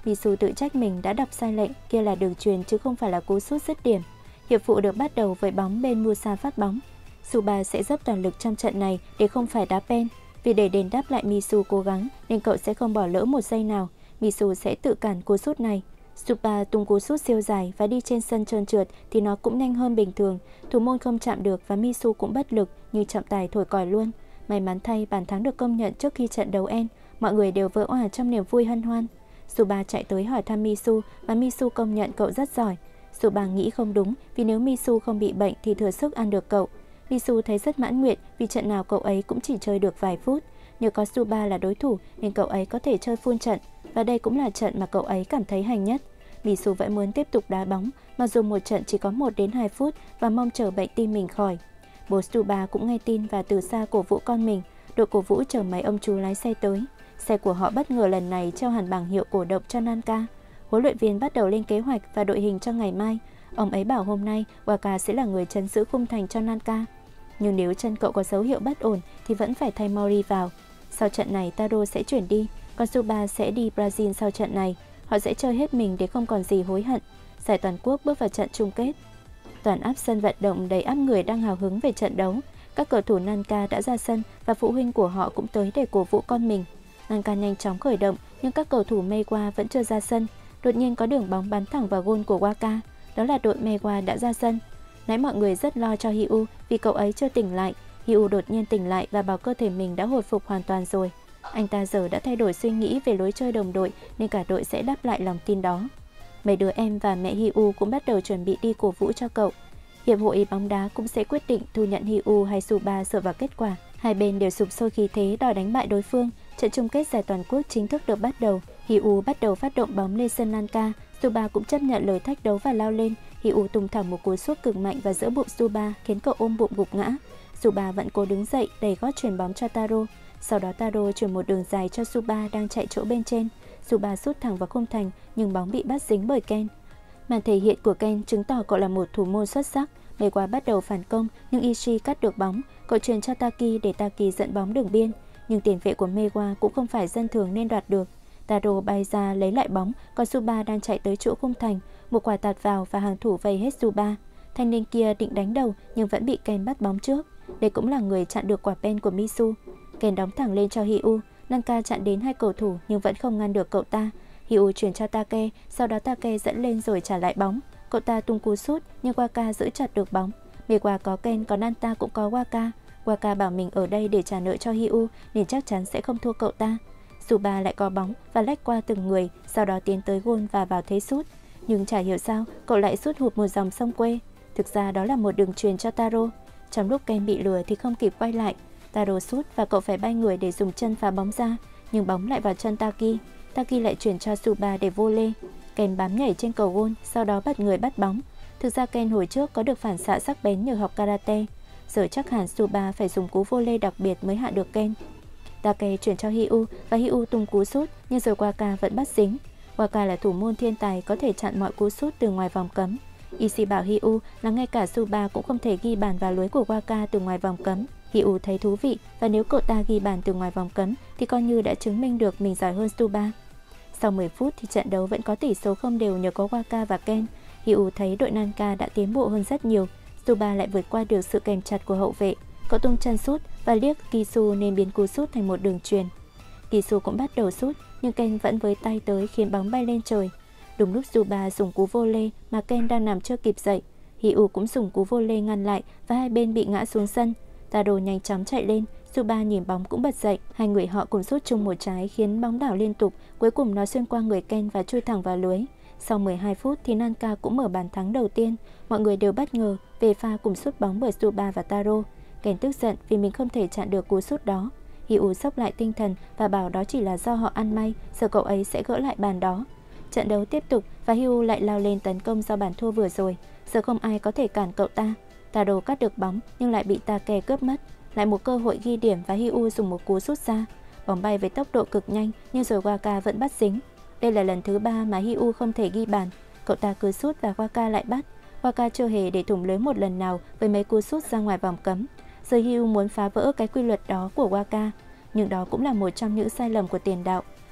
Misu tự trách mình đã đọc sai lệnh, kia là đường truyền chứ không phải là cú sút dứt điểm. Hiệp phụ được bắt đầu với bóng bên Musa phát bóng. Suba sẽ dốc toàn lực trong trận này để không phải đá pen. Vì để đền đáp lại Misu cố gắng nên cậu sẽ không bỏ lỡ một giây nào. Misu sẽ tự cản cú sút này. Suba tung cú sút siêu dài và đi trên sân trơn trượt thì nó cũng nhanh hơn bình thường. Thủ môn không chạm được và Misu cũng bất lực, nhưng trọng tài thổi còi luôn. May mắn thay, bàn thắng được công nhận trước khi trận đấu end. Mọi người đều vỡ òa trong niềm vui hân hoan. Suba chạy tới hỏi thăm Misu và Misu công nhận cậu rất giỏi. Suba nghĩ không đúng, vì nếu Misu không bị bệnh thì thừa sức ăn được cậu. Misu thấy rất mãn nguyện vì trận nào cậu ấy cũng chỉ chơi được vài phút. Nếu có Suba là đối thủ nên cậu ấy có thể chơi full trận, và đây cũng là trận mà cậu ấy cảm thấy hành nhất. Misu vẫn muốn tiếp tục đá bóng, mặc dù một trận chỉ có một đến hai phút, và mong chờ bệnh tim mình khỏi. Bố Suba cũng nghe tin và từ xa cổ vũ con mình. Đội cổ vũ chờ mấy ông chú lái xe tới. Xe của họ bất ngờ lần này treo hẳn bảng hiệu cổ động cho Nanka. Huấn luyện viên bắt đầu lên kế hoạch và đội hình cho ngày mai. Ông ấy bảo hôm nay Waka sẽ là người trấn giữ khung thành cho Nanka. Nhưng nếu chân cậu có dấu hiệu bất ổn thì vẫn phải thay Mori vào. Sau trận này Taro sẽ chuyển đi, còn Suba sẽ đi Brazil sau trận này. Họ sẽ chơi hết mình để không còn gì hối hận. Giải toàn quốc bước vào trận chung kết. Toàn áp sân vận động đầy ắp người đang hào hứng về trận đấu. Các cầu thủ Nanka đã ra sân và phụ huynh của họ cũng tới để cổ vũ con mình. Nanka nhanh chóng khởi động nhưng các cầu thủ Mewa vẫn chưa ra sân. Đột nhiên có đường bóng bắn thẳng vào gôn của Waka. Đó là đội Mewa đã ra sân. Nãy mọi người rất lo cho Hiu vì cậu ấy chưa tỉnh lại. Hiu đột nhiên tỉnh lại và bảo cơ thể mình đã hồi phục hoàn toàn rồi. Anh ta giờ đã thay đổi suy nghĩ về lối chơi đồng đội nên cả đội sẽ đáp lại lòng tin đó. Mấy đứa em và mẹ Hiu cũng bắt đầu chuẩn bị đi cổ vũ cho cậu. Hiệp hội bóng đá cũng sẽ quyết định thu nhận Hiu hay Suba dựa vào kết quả. Hai bên đều sục sôi khí thế đòi đánh bại đối phương. Trận chung kết giải toàn quốc chính thức được bắt đầu. Hiu bắt đầu phát động bóng lên sân Nanka. Suba cũng chấp nhận lời thách đấu và lao lên. Hiu tung thẳng một cú sút cực mạnh và giữa bụng Suba khiến cậu ôm bụng gục ngã. Suba vẫn cố đứng dậy đẩy gót chuyền bóng cho Taro. Sau đó Taro chuyền một đường dài cho Suba đang chạy chỗ bên trên. Suba sút thẳng vào khung thành nhưng bóng bị bắt dính bởi Ken. Màn thể hiện của Ken chứng tỏ cậu là một thủ môn xuất sắc. Mewa bắt đầu phản công nhưng Ishii cắt được bóng. Cậu chuyền cho Taki để Taki dẫn bóng đường biên. Nhưng tiền vệ của Mewa cũng không phải dân thường nên đoạt được. Taro bay ra lấy lại bóng, còn Suba đang chạy tới chỗ khung thành. Một quả tạt vào và hàng thủ vây hết Suba. Thanh niên kia định đánh đầu nhưng vẫn bị Ken bắt bóng trước. Đây cũng là người chặn được quả pen của Misu. Ken đóng thẳng lên cho Hiu. Nanka chặn đến hai cầu thủ nhưng vẫn không ngăn được cậu ta. Hiu chuyển cho Take, sau đó Take dẫn lên rồi trả lại bóng. Cậu ta tung cú sút nhưng Waka giữ chặt được bóng. Mewa có Ken, còn Nanta cũng có Waka. Waka bảo mình ở đây để trả nợ cho Hiu nên chắc chắn sẽ không thua cậu ta. Suba lại có bóng và lách qua từng người, sau đó tiến tới gôn và vào thế sút. Nhưng chả hiểu sao cậu lại sút hụt một dòng sông quê. Thực ra đó là một đường truyền cho Taro. Trong lúc Ken bị lừa thì không kịp quay lại. Taro sút và cậu phải bay người để dùng chân phá bóng ra, nhưng bóng lại vào chân Taki. Taki lại chuyển cho Suba để volley. Ken bám nhảy trên cầu gôn, sau đó bật người bắt bóng. Thực ra Ken hồi trước có được phản xạ sắc bén nhờ học karate. Giờ chắc hẳn Suba phải dùng cú volley đặc biệt mới hạ được Ken. Take chuyển cho Hiu và Hiu tung cú sút nhưng rồi Waka vẫn bắt dính. Waka là thủ môn thiên tài có thể chặn mọi cú sút từ ngoài vòng cấm. Ishii bảo Hiu là ngay cả Suba cũng không thể ghi bàn vào lưới của Waka từ ngoài vòng cấm. Hiu thấy thú vị và nếu cậu ta ghi bàn từ ngoài vòng cấm thì coi như đã chứng minh được mình giỏi hơn Suba. Sau mười phút thì trận đấu vẫn có tỷ số không đều nhờ có Waka và Ken. Hiu thấy đội Nanka đã tiến bộ hơn rất nhiều. Suba lại vượt qua được sự kèm chặt của hậu vệ. Cậu tung chân sút và liếc Kisu nên biến cú sút thành một đường truyền. Kisu cũng bắt đầu sút nhưng Ken vẫn với tay tới khiến bóng bay lên trời. Đúng lúc Suba dùng cú volley mà Ken đang nằm chưa kịp dậy, Hiu cũng dùng cú volley ngăn lại và hai bên bị ngã xuống sân. Taro nhanh chóng chạy lên, Suba nhìn bóng cũng bật dậy. Hai người họ cùng sút chung một trái khiến bóng đảo liên tục, cuối cùng nó xuyên qua người Ken và chui thẳng vào lưới. Sau mười hai phút thì Nanka cũng mở bàn thắng đầu tiên. Mọi người đều bất ngờ về pha cùng sút bóng bởi Suba và Taro. Ken tức giận vì mình không thể chặn được cú sút đó. Hiu sốc lại tinh thần và bảo đó chỉ là do họ ăn may, giờ cậu ấy sẽ gỡ lại bàn đó. Trận đấu tiếp tục và Hiu lại lao lên tấn công do bàn thua vừa rồi. Giờ không ai có thể cản cậu ta. Taro cắt được bóng nhưng lại bị Take cướp mất. Lại một cơ hội ghi điểm và Hiu dùng một cú sút ra. Bóng bay với tốc độ cực nhanh nhưng rồi Waka vẫn bắt dính. Đây là lần thứ ba mà Hiu không thể ghi bàn. Cậu ta cứ sút và Waka lại bắt. Waka chưa hề để thủng lưới một lần nào với mấy cú sút ra ngoài vòng cấm. Giờ Hiu muốn phá vỡ cái quy luật đó của Waka. Nhưng đó cũng là một trong những sai lầm của tiền đạo.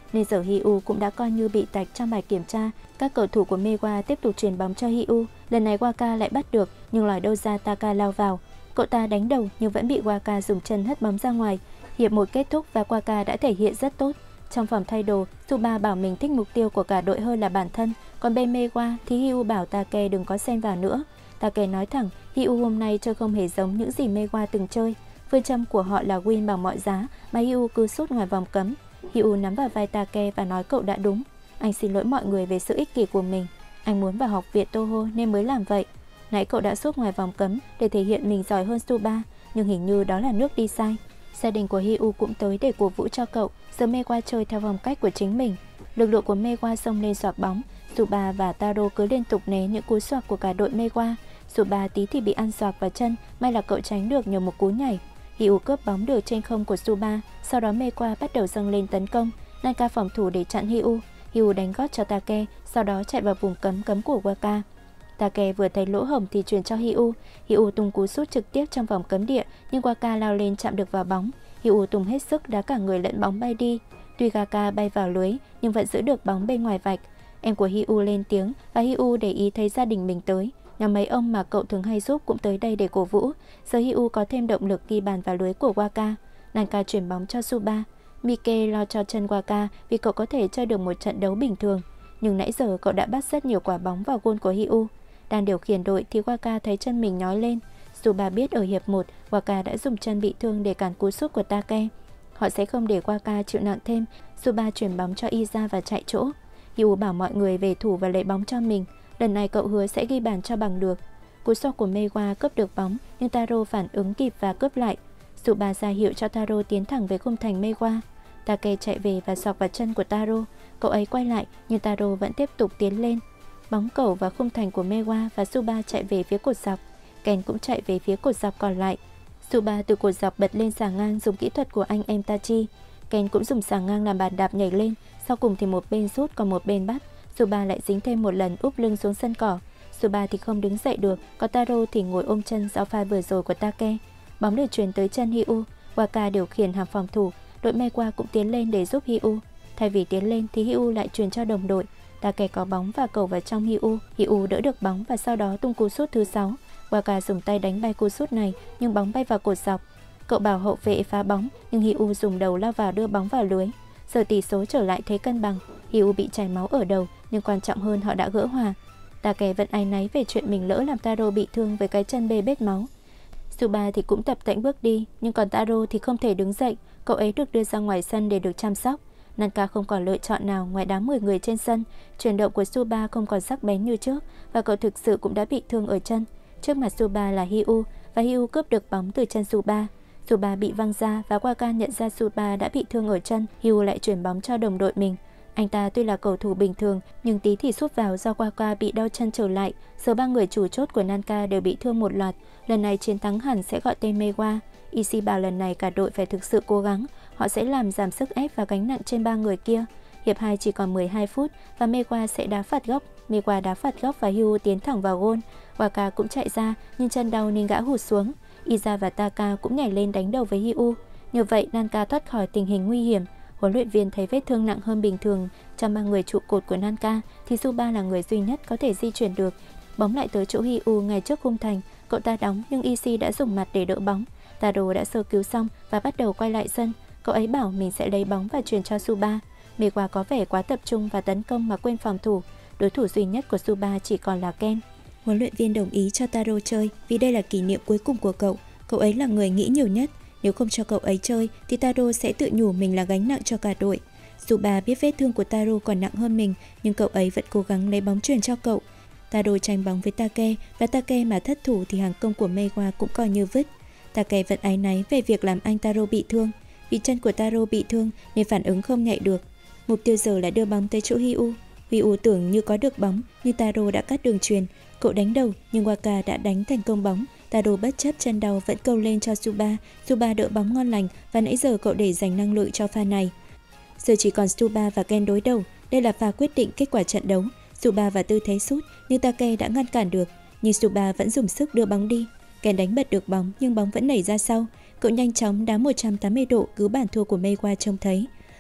nên giờ Hyu cũng đã coi như bị tạch trong bài kiểm tra. Các cầu thủ của Mewa tiếp tục chuyền bóng cho Hyu. Lần này Waka lại bắt được, nhưng lòi đâu ra Taka lao vào. Cậu ta đánh đầu nhưng vẫn bị Waka dùng chân hất bóng ra ngoài. Hiệp một kết thúc và Waka đã thể hiện rất tốt. Trong phòng thay đồ, Tsuba bảo mình thích mục tiêu của cả đội hơn là bản thân, còn bên Mewa thì Hyu bảo Take đừng có xen vào nữa. Take nói thẳng, Hyu hôm nay chơi không hề giống những gì Mewa từng chơi. Phương châm của họ là win bằng mọi giá, mà Hyu cứ sút ngoài vòng cấm. Hyu nắm vào vai Take và nói cậu đã đúng. Anh xin lỗi mọi người về sự ích kỷ của mình. Anh muốn vào học viện Toho nên mới làm vậy. Nãy cậu đã sút ngoài vòng cấm để thể hiện mình giỏi hơn Tsuba, nhưng hình như đó là nước đi sai. Gia đình của Hyu cũng tới để cổ vũ cho cậu. Giờ Mewa chơi theo phong cách của chính mình. Lực lượng của Mewa xông lên xoạc bóng. Tsuba và Taro cứ liên tục né những cú xoạc của cả đội Mewa. Tsuba tí thì bị ăn xoạc vào chân, may là cậu tránh được nhờ một cú nhảy. Hyu cướp bóng được trên không của Tsuba, sau đó Mewa bắt đầu dâng lên tấn công. Nanka phòng thủ để chặn Hyu. Hyu đánh gót cho Take, sau đó chạy vào vùng cấm cấm của Waka. Take vừa thấy lỗ hổng thì truyền cho Hyu. Hyu tung cú sút trực tiếp trong vòng cấm địa, nhưng Waka lao lên chạm được vào bóng. Hyu tung hết sức đá cả người lẫn bóng bay đi. Tuy Waka bay vào lưới nhưng vẫn giữ được bóng bên ngoài vạch. Em của Hyu lên tiếng và Hyu để ý thấy gia đình mình tới. Nhóm mấy ông mà cậu thường hay giúp cũng tới đây để cổ vũ. Giờ Hyu có thêm động lực ghi bàn vào lưới của Waka. Nanka chuyển bóng cho Tsuba. Mike lo cho chân Waka vì cậu có thể chơi được một trận đấu bình thường. Nhưng nãy giờ cậu đã bắt rất nhiều quả bóng vào gôn của Hyu. Đang điều khiển đội thì Waka thấy chân mình nhói lên. Tsuba biết ở hiệp một Waka đã dùng chân bị thương để cản cú sút của Take. Họ sẽ không để Waka chịu nặng thêm. Tsuba chuyển bóng cho Iza và chạy chỗ. Hyu bảo mọi người về thủ và lấy bóng cho mình. Lần này cậu hứa sẽ ghi bàn cho bằng được. Cú sút của Mewa cướp được bóng, nhưng Taro phản ứng kịp và cướp lại. Tsuba ra hiệu cho Taro tiến thẳng về khung thành Mewa. Take chạy về và sọc vào chân của Taro. Cậu ấy quay lại nhưng Taro vẫn tiếp tục tiến lên. Bóng cầu vào khung thành của Mewa và Tsuba chạy về phía cột dọc. Ken cũng chạy về phía cột dọc còn lại. Tsuba từ cột dọc bật lên xà ngang dùng kỹ thuật của anh em Tachi. Ken cũng dùng xà ngang làm bàn đạp nhảy lên. Sau cùng thì một bên sút còn một bên bắt. Tsuba lại dính thêm một lần úp lưng xuống sân cỏ. Tsuba thì không đứng dậy được, còn Taro thì ngồi ôm chân sau pha vừa rồi của Take. Bóng được truyền tới chân Hyu. Waka điều khiển hàng phòng thủ. Đội Mewa cũng tiến lên để giúp Hyu. Thay vì tiến lên thì Hyu lại truyền cho đồng đội. Take có bóng và cầu vào trong Hyu. Hyu đỡ được bóng và sau đó tung cú sút thứ sáu. Waka dùng tay đánh bay cú sút này nhưng bóng bay vào cột dọc. Cậu bảo hậu vệ phá bóng nhưng Hyu dùng đầu lao vào đưa bóng vào lưới. Giờ tỷ số trở lại thế cân bằng. Hyu bị chảy máu ở đầu nhưng quan trọng hơn họ đã gỡ hòa. Take vẫn áy náy về chuyện mình lỡ làm Taro bị thương với cái chân bê bết máu. Tsuba thì cũng tập tễnh bước đi, nhưng còn Taro thì không thể đứng dậy. Cậu ấy được đưa ra ngoài sân để được chăm sóc. Nanka không còn lựa chọn nào ngoài đá mười người trên sân. Chuyển động của Tsuba không còn sắc bén như trước và cậu thực sự cũng đã bị thương ở chân. Trước mặt Tsuba là Hyu và Hyu cướp được bóng từ chân Tsuba. Tsuba bị văng ra và Waka nhận ra Tsuba đã bị thương ở chân. Hyu lại chuyển bóng cho đồng đội mình. Anh ta tuy là cầu thủ bình thường nhưng tí thì sút vào do Waka bị đau chân trở lại. Giờ ba người chủ chốt của Nanka đều bị thương một loạt. Lần này chiến thắng hẳn sẽ gọi tên Mewa. Ishii bảo lần này cả đội phải thực sự cố gắng. Họ sẽ làm giảm sức ép và gánh nặng trên ba người kia. Hiệp hai chỉ còn mười hai phút và Mewa sẽ đá phạt góc. Mewa đá phạt góc và Hyu tiến thẳng vào gôn. Waka cũng chạy ra nhưng chân đau nên gã hụt xuống. Iza và Taka cũng nhảy lên đánh đầu với Hyu. Như vậy Nanka thoát khỏi tình hình nguy hiểm. Huấn luyện viên thấy vết thương nặng hơn bình thường. Trong ba người trụ cột của Nanka thì Tsuba là người duy nhất có thể di chuyển được. Bóng lại tới chỗ Hyu ngay trước khung thành. Cậu ta đóng nhưng Ishii đã dùng mặt để đỡ bóng. Taro đã sơ cứu xong và bắt đầu quay lại sân. Cậu ấy bảo mình sẽ lấy bóng và truyền cho Tsuba. Mewa có vẻ quá tập trung và tấn công mà quên phòng thủ. Đối thủ duy nhất của Tsuba chỉ còn là Ken. Huấn luyện viên đồng ý cho Taro chơi vì đây là kỷ niệm cuối cùng của cậu. Cậu ấy là người nghĩ nhiều nhất. Nếu không cho cậu ấy chơi thì Taro sẽ tự nhủ mình là gánh nặng cho cả đội. Tsuba biết vết thương của Taro còn nặng hơn mình nhưng cậu ấy vẫn cố gắng lấy bóng truyền cho cậu. Taro tranh bóng với Take và Take mà thất thủ thì hàng công của Mewa cũng coi như vứt. Take vẫn áy náy về việc làm anh Taro bị thương. Vì chân của Taro bị thương nên phản ứng không nhạy được. Mục tiêu giờ là đưa bóng tới chỗ Hyu. Hyu tưởng như có được bóng nhưng Taro đã cắt đường truyền. Cậu đánh đầu nhưng Waka đã đánh thành công bóng. Taro bất chấp chân đau vẫn câu lên cho Tsuba. Tsuba đỡ bóng ngon lành và nãy giờ cậu để dành năng lượng cho pha này. Giờ chỉ còn Tsuba và Ken đối đầu. Đây là pha quyết định kết quả trận đấu. Tsuba và tư thế sút nhưng Take đã ngăn cản được. Nhưng Tsuba vẫn dùng sức đưa bóng đi. Ken đánh bật được bóng nhưng bóng vẫn nảy ra sau. Cậu nhanh chóng đá một trăm tám mươi độ cứu bàn thua của Mewa trông thấy.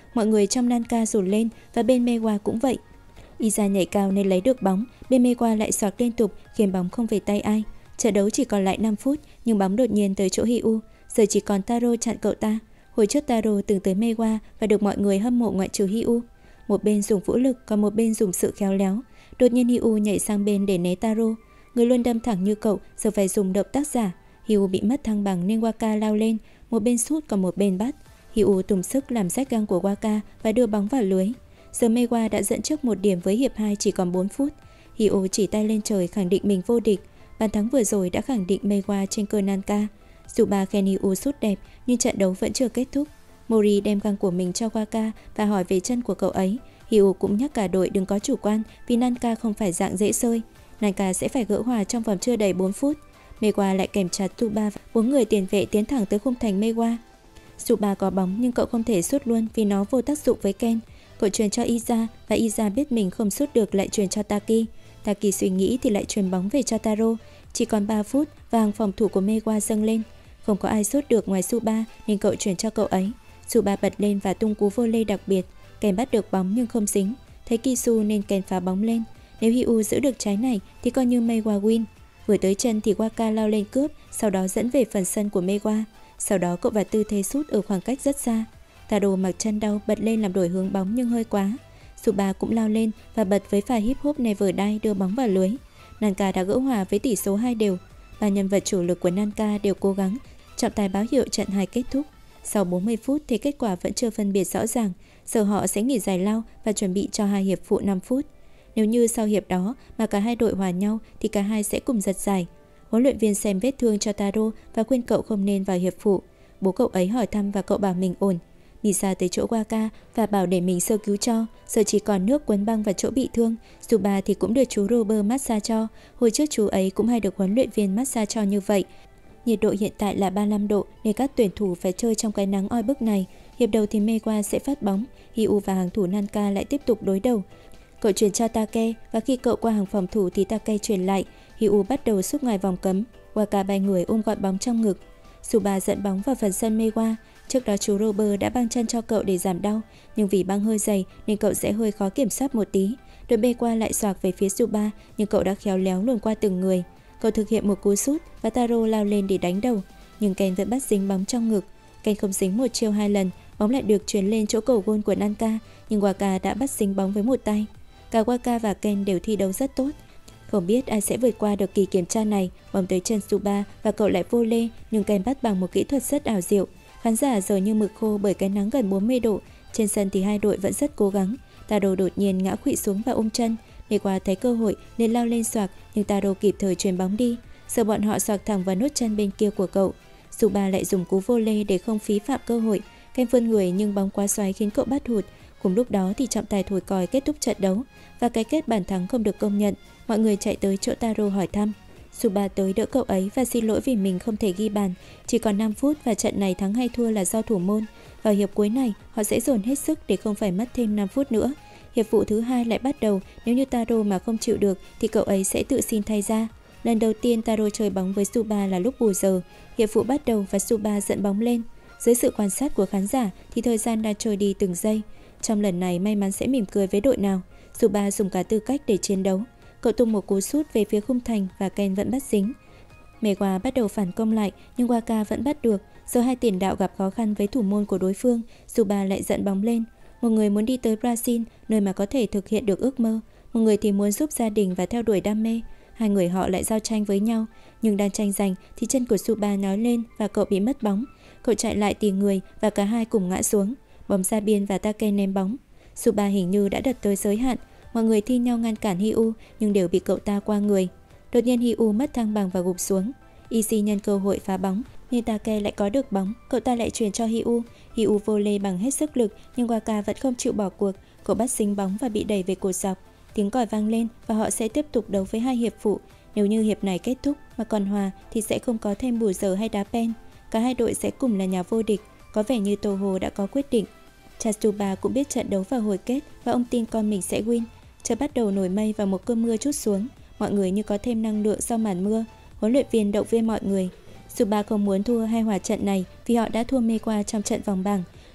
Mọi người trong Nanka rồn lên và bên Mewa cũng vậy. Iza nhảy cao nên lấy được bóng, bên Mewa lại xoạc liên tục khiến bóng không về tay ai. Trận đấu chỉ còn lại năm phút nhưng bóng đột nhiên tới chỗ Hyu, giờ chỉ còn Taro chặn cậu ta. Hồi trước Taro từng tới Mewa và được mọi người hâm mộ ngoại trừ Hyu. Một bên dùng vũ lực còn một bên dùng sự khéo léo. Đột nhiên Hyu nhảy sang bên để né Taro. Người luôn đâm thẳng như cậu giờ phải dùng động tác giả. Hyu bị mất thăng bằng nên Waka lao lên, một bên sút còn một bên bắt. Hyu tùng sức làm rách găng của Waka và đưa bóng vào lưới. Giờ Mewa đã dẫn trước một điểm với hiệp hai chỉ còn bốn phút. Hyu chỉ tay lên trời khẳng định mình vô địch. Bàn thắng vừa rồi đã khẳng định Mewa trên cơ Nanka. Suba khen Hyu sút đẹp nhưng trận đấu vẫn chưa kết thúc. Mori đem găng của mình cho Waka và hỏi về chân của cậu ấy. Hyu cũng nhắc cả đội đừng có chủ quan vì Nanka không phải dạng dễ sơi. Nanka sẽ phải gỡ hòa trong vòng chưa đầy bốn phút. Mewa lại kèm chặt Suba, bốn người tiền vệ tiến thẳng tới khung thành Mewa. Suba có bóng nhưng cậu không thể sút luôn vì nó vô tác dụng với Ken. Cậu truyền cho Iza và Iza biết mình không sút được lại truyền cho Taki. Taki suy nghĩ thì lại truyền bóng về cho Taro. Chỉ còn ba phút và hàng phòng thủ của Mewa dâng lên. Không có ai sút được ngoài Suba nên cậu chuyển cho cậu ấy. Suba bật lên và tung cú volley đặc biệt. Ken bắt được bóng nhưng không dính. Thấy Kisu nên Ken phá bóng lên. Nếu Hyu giữ được trái này thì coi như Mewa win. Vừa tới chân thì Waka lao lên cướp, sau đó dẫn về phần sân của Mewa. Sau đó cậu vào tư thế sút ở khoảng cách rất xa. Taro mặc chân đau bật lên làm đổi hướng bóng nhưng hơi quá. Suba cũng lao lên và bật với pha hip hop never die đưa bóng vào lưới. Nanka đã gỡ hòa với tỷ số hai đều. Ba nhân vật chủ lực của Nanka đều cố gắng. Trọng tài báo hiệu trận hai kết thúc. Sau bốn mươi phút thì kết quả vẫn chưa phân biệt rõ ràng. Giờ họ sẽ nghỉ giải lao và chuẩn bị cho hai hiệp phụ năm phút. Nếu như sau hiệp đó mà cả hai đội hòa nhau thì cả hai sẽ cùng giật giải. Huấn luyện viên xem vết thương cho Taro và khuyên cậu không nên vào hiệp phụ. Bố cậu ấy hỏi thăm và cậu bảo mình ổn. Misa tới chỗ Waka và bảo để mình sơ cứu cho. Giờ chỉ còn nước quấn băng vào chỗ bị thương. Suba thì cũng được chú Robert massage cho. Hồi trước chú ấy cũng hay được huấn luyện viên massage cho như vậy. Nhiệt độ hiện tại là ba mươi lăm độ nên các tuyển thủ phải chơi trong cái nắng oi bức này. Hiệp đầu thì Mewa sẽ phát bóng. Hyu và hàng thủ Nanka lại tiếp tục đối đầu. Cậu chuyển cho Take và khi cậu qua hàng phòng thủ thì Take chuyển lại. Hyu bắt đầu xúc ngoài vòng cấm. Waka bay người ôm gọn bóng trong ngực. Suba dẫn bóng vào phần sân Mewa. Trước đó chú Robert đã băng chân cho cậu để giảm đau, nhưng vì băng hơi dày nên cậu sẽ hơi khó kiểm soát một tí. Đội Mewa lại xoạc về phía Suba nhưng cậu đã khéo léo luồn qua từng người. Cậu thực hiện một cú sút và Taro lao lên để đánh đầu, nhưng Ken vẫn bắt dính bóng trong ngực. Ken không dính một chiêu hai lần, bóng lại được chuyển lên chỗ cầu gôn của Nanka, nhưng Waka đã bắt dính bóng với một tay. Cả Waka và Ken đều thi đấu rất tốt. Không biết ai sẽ vượt qua được kỳ kiểm tra này. Bóng tới chân Suba và cậu lại vô lê, nhưng Ken bắt bằng một kỹ thuật rất ảo diệu. Khán giả giờ như mực khô bởi cái nắng gần bốn mươi độ. Trên sân thì hai đội vẫn rất cố gắng. Taro đột nhiên ngã khuỵu xuống và ôm chân. Mewa thấy cơ hội nên lao lên xoạc, nhưng Taro kịp thời chuyền bóng đi. Giờ bọn họ xoạc thẳng vào nốt chân bên kia của cậu. Suba lại dùng cú volley để không phí phạm cơ hội. Ken vươn người nhưng bóng quá xoáy khiến cậu bắt hụt. Cùng lúc đó thì trọng tài thổi còi kết thúc trận đấu và cái kết bàn thắng không được công nhận. Mọi người chạy tới chỗ Taro hỏi thăm. Suba tới đỡ cậu ấy và xin lỗi vì mình không thể ghi bàn. Chỉ còn năm phút và trận này thắng hay thua là do thủ môn. Vào hiệp cuối này họ sẽ dồn hết sức để không phải mất thêm năm phút nữa. Hiệp phụ thứ hai lại bắt đầu. Nếu như Taro mà không chịu được thì cậu ấy sẽ tự xin thay ra. Lần đầu tiên Taro chơi bóng với Suba là lúc bù giờ. Hiệp phụ bắt đầu và Suba dẫn bóng lên. Dưới sự quan sát của khán giả thì thời gian đã trôi đi từng giây. Trong lần này may mắn sẽ mỉm cười với đội nào. Suba dùng cả tư cách để chiến đấu. Cậu tung một cú sút về phía khung thành và Ken vẫn bắt dính. Mewa bắt đầu phản công lại nhưng Waka vẫn bắt được. Giờ hai tiền đạo gặp khó khăn với thủ môn của đối phương. Suba lại dẫn bóng lên. Một người muốn đi tới Brazil, nơi mà có thể thực hiện được ước mơ. Một người thì muốn giúp gia đình và theo đuổi đam mê. Hai người họ lại giao tranh với nhau. Nhưng đang tranh giành thì chân của Suba nói lên và cậu bị mất bóng. Cậu chạy lại tìm người và cả hai cùng ngã xuống. Bóng ra biên và Take ném bóng. Suba hình như đã đặt tới giới hạn. Mọi người thi nhau ngăn cản Hyu nhưng đều bị cậu ta qua người. Đột nhiên Hyu mất thăng bằng và gục xuống. Ishii nhân cơ hội phá bóng nhưng Take lại có được bóng. Cậu ta lại truyền cho Hyu. Hyu volley bằng hết sức lực nhưng Waka vẫn không chịu bỏ cuộc. Cậu bắt dính bóng và bị đẩy về cột dọc. Tiếng còi vang lên và họ sẽ tiếp tục đấu với hai hiệp phụ. Nếu như hiệp này kết thúc mà còn hòa thì sẽ không có thêm bù giờ hay đá pen. Cả hai đội sẽ cùng là nhà vô địch. Có vẻ như Toho đã có quyết định. Chatsuba cũng biết trận đấu vào hồi kết và ông tin con mình sẽ win. Trời bắt đầu nổi mây và một cơn mưa trút xuống. Mọi người như có thêm năng lượng sau màn mưa. Huấn luyện viên động viên mọi người. Suba không muốn thua hay hòa trận này vì họ đã thua Mewa trong trận vòng bảng.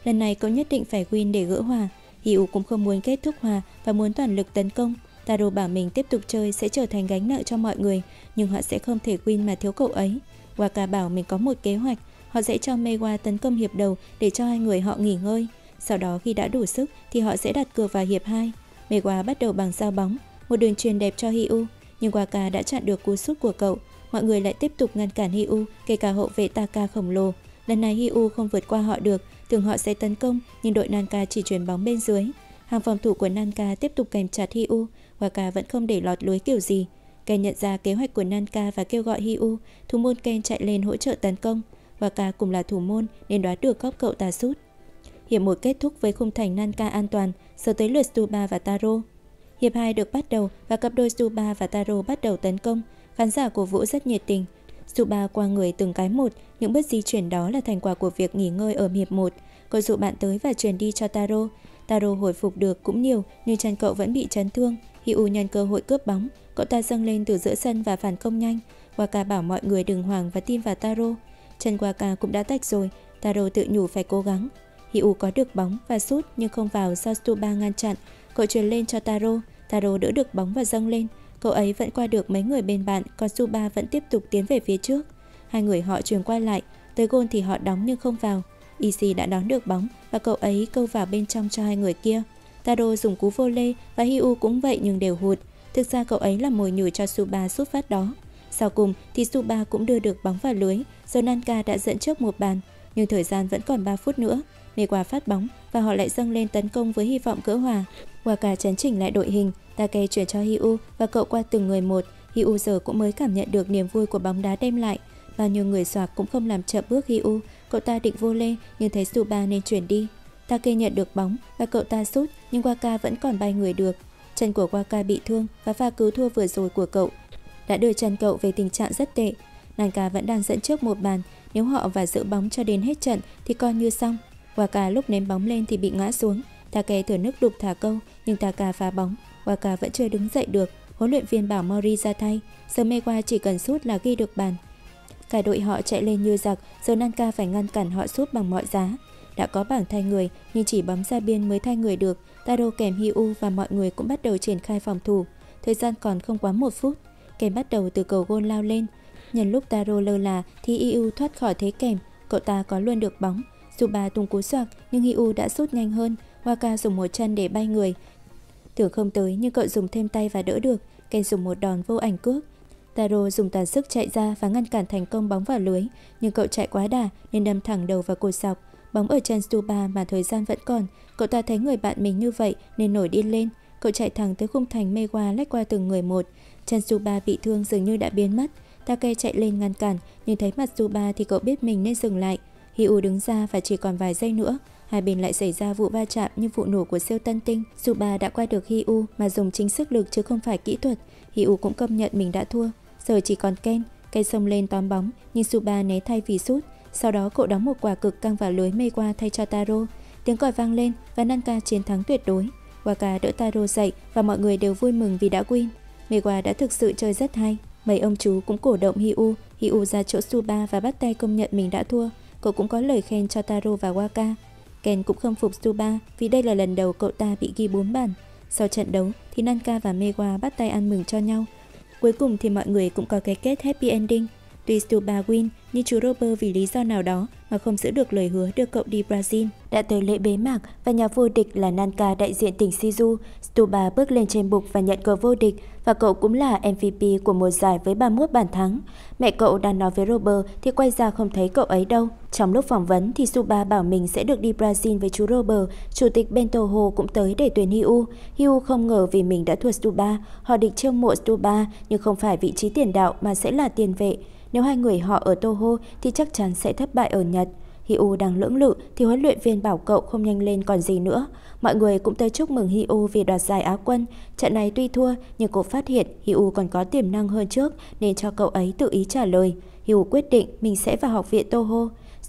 lần này cậu nhất định phải win để gỡ hòa. Hyu cũng không muốn kết thúc hòa và muốn toàn lực tấn công. Taro bảo mình tiếp tục chơi sẽ trở thành gánh nợ cho mọi người, nhưng họ sẽ không thể win mà thiếu cậu ấy. Waka bảo mình có một kế hoạch, họ sẽ cho Meiwa tấn công hiệp đầu để cho hai người họ nghỉ ngơi. Sau đó khi đã đủ sức thì họ sẽ đặt cược vào hiệp hai. Meiwa bắt đầu bằng giao bóng, một đường truyền đẹp cho Hyu, nhưng Waka đã chặn được cú sút của cậu. Mọi người lại tiếp tục ngăn cản Hyu, kể cả hậu vệ Taka khổng lồ. Lần này Hyu không vượt qua họ được, tưởng họ sẽ tấn công nhưng đội Nanka chỉ chuyền bóng bên dưới. Hàng phòng thủ của Nanka tiếp tục kèm chặt Hyu, Waka vẫn không để lọt lưới kiểu gì. Ken nhận ra kế hoạch của Nanka và kêu gọi Hyu, thủ môn Ken chạy lên hỗ trợ tấn công. Waka cùng là thủ môn nên đoán được góc cậu ta sút. Hiệp một kết thúc với khung thành Nanka an toàn, giờ tới lượt Tsuba và Taro. Hiệp hai được bắt đầu và cặp đôi Tsuba và Taro bắt đầu tấn công. Khán giả cổ vũ rất nhiệt tình. Tsuba qua người từng cái một, những bước di chuyển đó là thành quả của việc nghỉ ngơi ở hiệp một. Cậu dụ bạn tới và truyền đi cho Taro. Taro hồi phục được cũng nhiều nhưng chân cậu vẫn bị chấn thương. Hyu nhân cơ hội cướp bóng, cậu ta dâng lên từ giữa sân và phản công nhanh. Waka bảo mọi người đừng hoảng và tin vào Taro. Chân Waka cũng đã tách rồi, Taro tự nhủ phải cố gắng. Hyu có được bóng và sút nhưng không vào do Tsuba ngăn chặn. Cậu truyền lên cho Taro, Taro đỡ được bóng và dâng lên. Cậu ấy vẫn qua được mấy người bên bạn, còn Tsuba vẫn tiếp tục tiến về phía trước. Hai người họ truyền qua lại, tới gôn thì họ đóng nhưng không vào. Ishii đã đón được bóng và cậu ấy câu vào bên trong cho hai người kia. Taro dùng cú volley và Hyu cũng vậy nhưng đều hụt. Thực ra cậu ấy là mồi nhử cho Tsuba sút phát đó. Sau cùng thì Tsuba cũng đưa được bóng vào lưới, giờ Nanka đã dẫn trước một bàn, nhưng thời gian vẫn còn ba phút nữa. Meiwa phát bóng và họ lại dâng lên tấn công với hy vọng gỡ hòa. Waka chấn chỉnh lại đội hình, Take chuyển cho Hyu và cậu qua từng người một. Hyu giờ cũng mới cảm nhận được niềm vui của bóng đá đem lại. Bao nhiêu người xoạc cũng không làm chậm bước Hyu, cậu ta định volley nhưng thấy Tsuba nên chuyển đi. Take nhận được bóng và cậu ta sút nhưng Waka vẫn còn bay người được. Chân của Waka bị thương và pha cứu thua vừa rồi của cậu đã đưa chân cậu về tình trạng rất tệ. Nanka vẫn đang dẫn trước một bàn, nếu họ và giữ bóng cho đến hết trận thì coi như xong. Waka lúc ném bóng lên thì bị ngã xuống. Take thở nước đục thả câu nhưng Taka phá bóng. Waka vẫn chưa đứng dậy được. Huấn luyện viên bảo Mori ra thay. Giờ Meiwa chỉ cần sút là ghi được bàn. Cả đội họ chạy lên như giặc. Giờ Nanka phải ngăn cản họ sút bằng mọi giá. Đã có bảng thay người nhưng chỉ bấm ra biên mới thay người được. Taro kèm Hyu và mọi người cũng bắt đầu triển khai phòng thủ. Thời gian còn không quá một phút. Kèm bắt đầu từ cầu gôn lao lên. Nhân lúc Taro lơ là thì Hyu thoát khỏi thế kèm. Cậu ta có luôn được bóng. Tsuba tung cú xoạc nhưng Hyu đã sút nhanh hơn. Waka dùng một chân để bay người. Tưởng không tới nhưng cậu dùng thêm tay và đỡ được. Ken dùng một đòn vô ảnh cước. Taro dùng toàn sức chạy ra và ngăn cản thành công bóng vào lưới. Nhưng cậu chạy quá đà nên đâm thẳng đầu vào cột dọc. Bóng ở chân Tsuba mà thời gian vẫn còn. Cậu ta thấy người bạn mình như vậy nên nổi điên lên. Cậu chạy thẳng tới khung thành Meiwa lách qua từng người một. Chân Tsuba bị thương dường như đã biến mất. Take chạy lên ngăn cản nhưng thấy mặt Tsuba thì cậu biết mình nên dừng lại. Hyu đứng ra và chỉ còn vài giây nữa. Hai bên lại xảy ra vụ va chạm như vụ nổ của siêu tân tinh. Tsuba đã qua được Hyu mà dùng chính sức lực chứ không phải kỹ thuật. Hyu cũng công nhận mình đã thua. Giờ chỉ còn Ken. Ken xông lên tóm bóng nhưng Tsuba né thay vì sút. Sau đó cậu đóng một quả cực căng vào lưới Meiwa thay cho Taro. Tiếng còi vang lên và Nanka chiến thắng tuyệt đối. Waka đỡ Taro dậy và mọi người đều vui mừng vì đã win. Meiwa đã thực sự chơi rất hay. Mấy ông chú cũng cổ động Hyu. Hyu ra chỗ Tsuba và bắt tay công nhận mình đã thua. Cậu cũng có lời khen cho Taro và Waka. Ken cũng không phục Tsuba vì đây là lần đầu cậu ta bị ghi bốn bàn. Sau trận đấu thì Nanka và Meiwa bắt tay ăn mừng cho nhau. Cuối cùng thì mọi người cũng có cái kết happy ending. Tuy Tsuba win nhưng chú Robert vì lý do nào đó mà không giữ được lời hứa đưa cậu đi Brazil. Đã tới lễ bế mạc và nhà vô địch là Nanka đại diện tỉnh Shizu. Tsuba bước lên trên bục và nhận cờ vô địch và cậu cũng là em vê pê của mùa giải với ba mươi mốt bàn thắng. Mẹ cậu đang nói với Robert thì quay ra không thấy cậu ấy đâu. Trong lúc phỏng vấn thì Tsuba bảo mình sẽ được đi Brazil với chú Robert. Chủ tịch Bento Ho cũng tới để tuyển Hyu. Hyu không ngờ vì mình đã thua Tsuba. Họ định chiêu mộ Tsuba nhưng không phải vị trí tiền đạo mà sẽ là tiền vệ. Nếu hai người họ ở Toho thì chắc chắn sẽ thất bại ở Nhật. Hyu đang lưỡng lự thì huấn luyện viên bảo cậu không nhanh lên còn gì nữa. Mọi người cũng tới chúc mừng Hyu vì đoạt giải Á quân. Trận này tuy thua nhưng cô phát hiện Hyu còn có tiềm năng hơn trước nên cho cậu ấy tự ý trả lời. Hyu quyết định mình sẽ vào học viện Toho.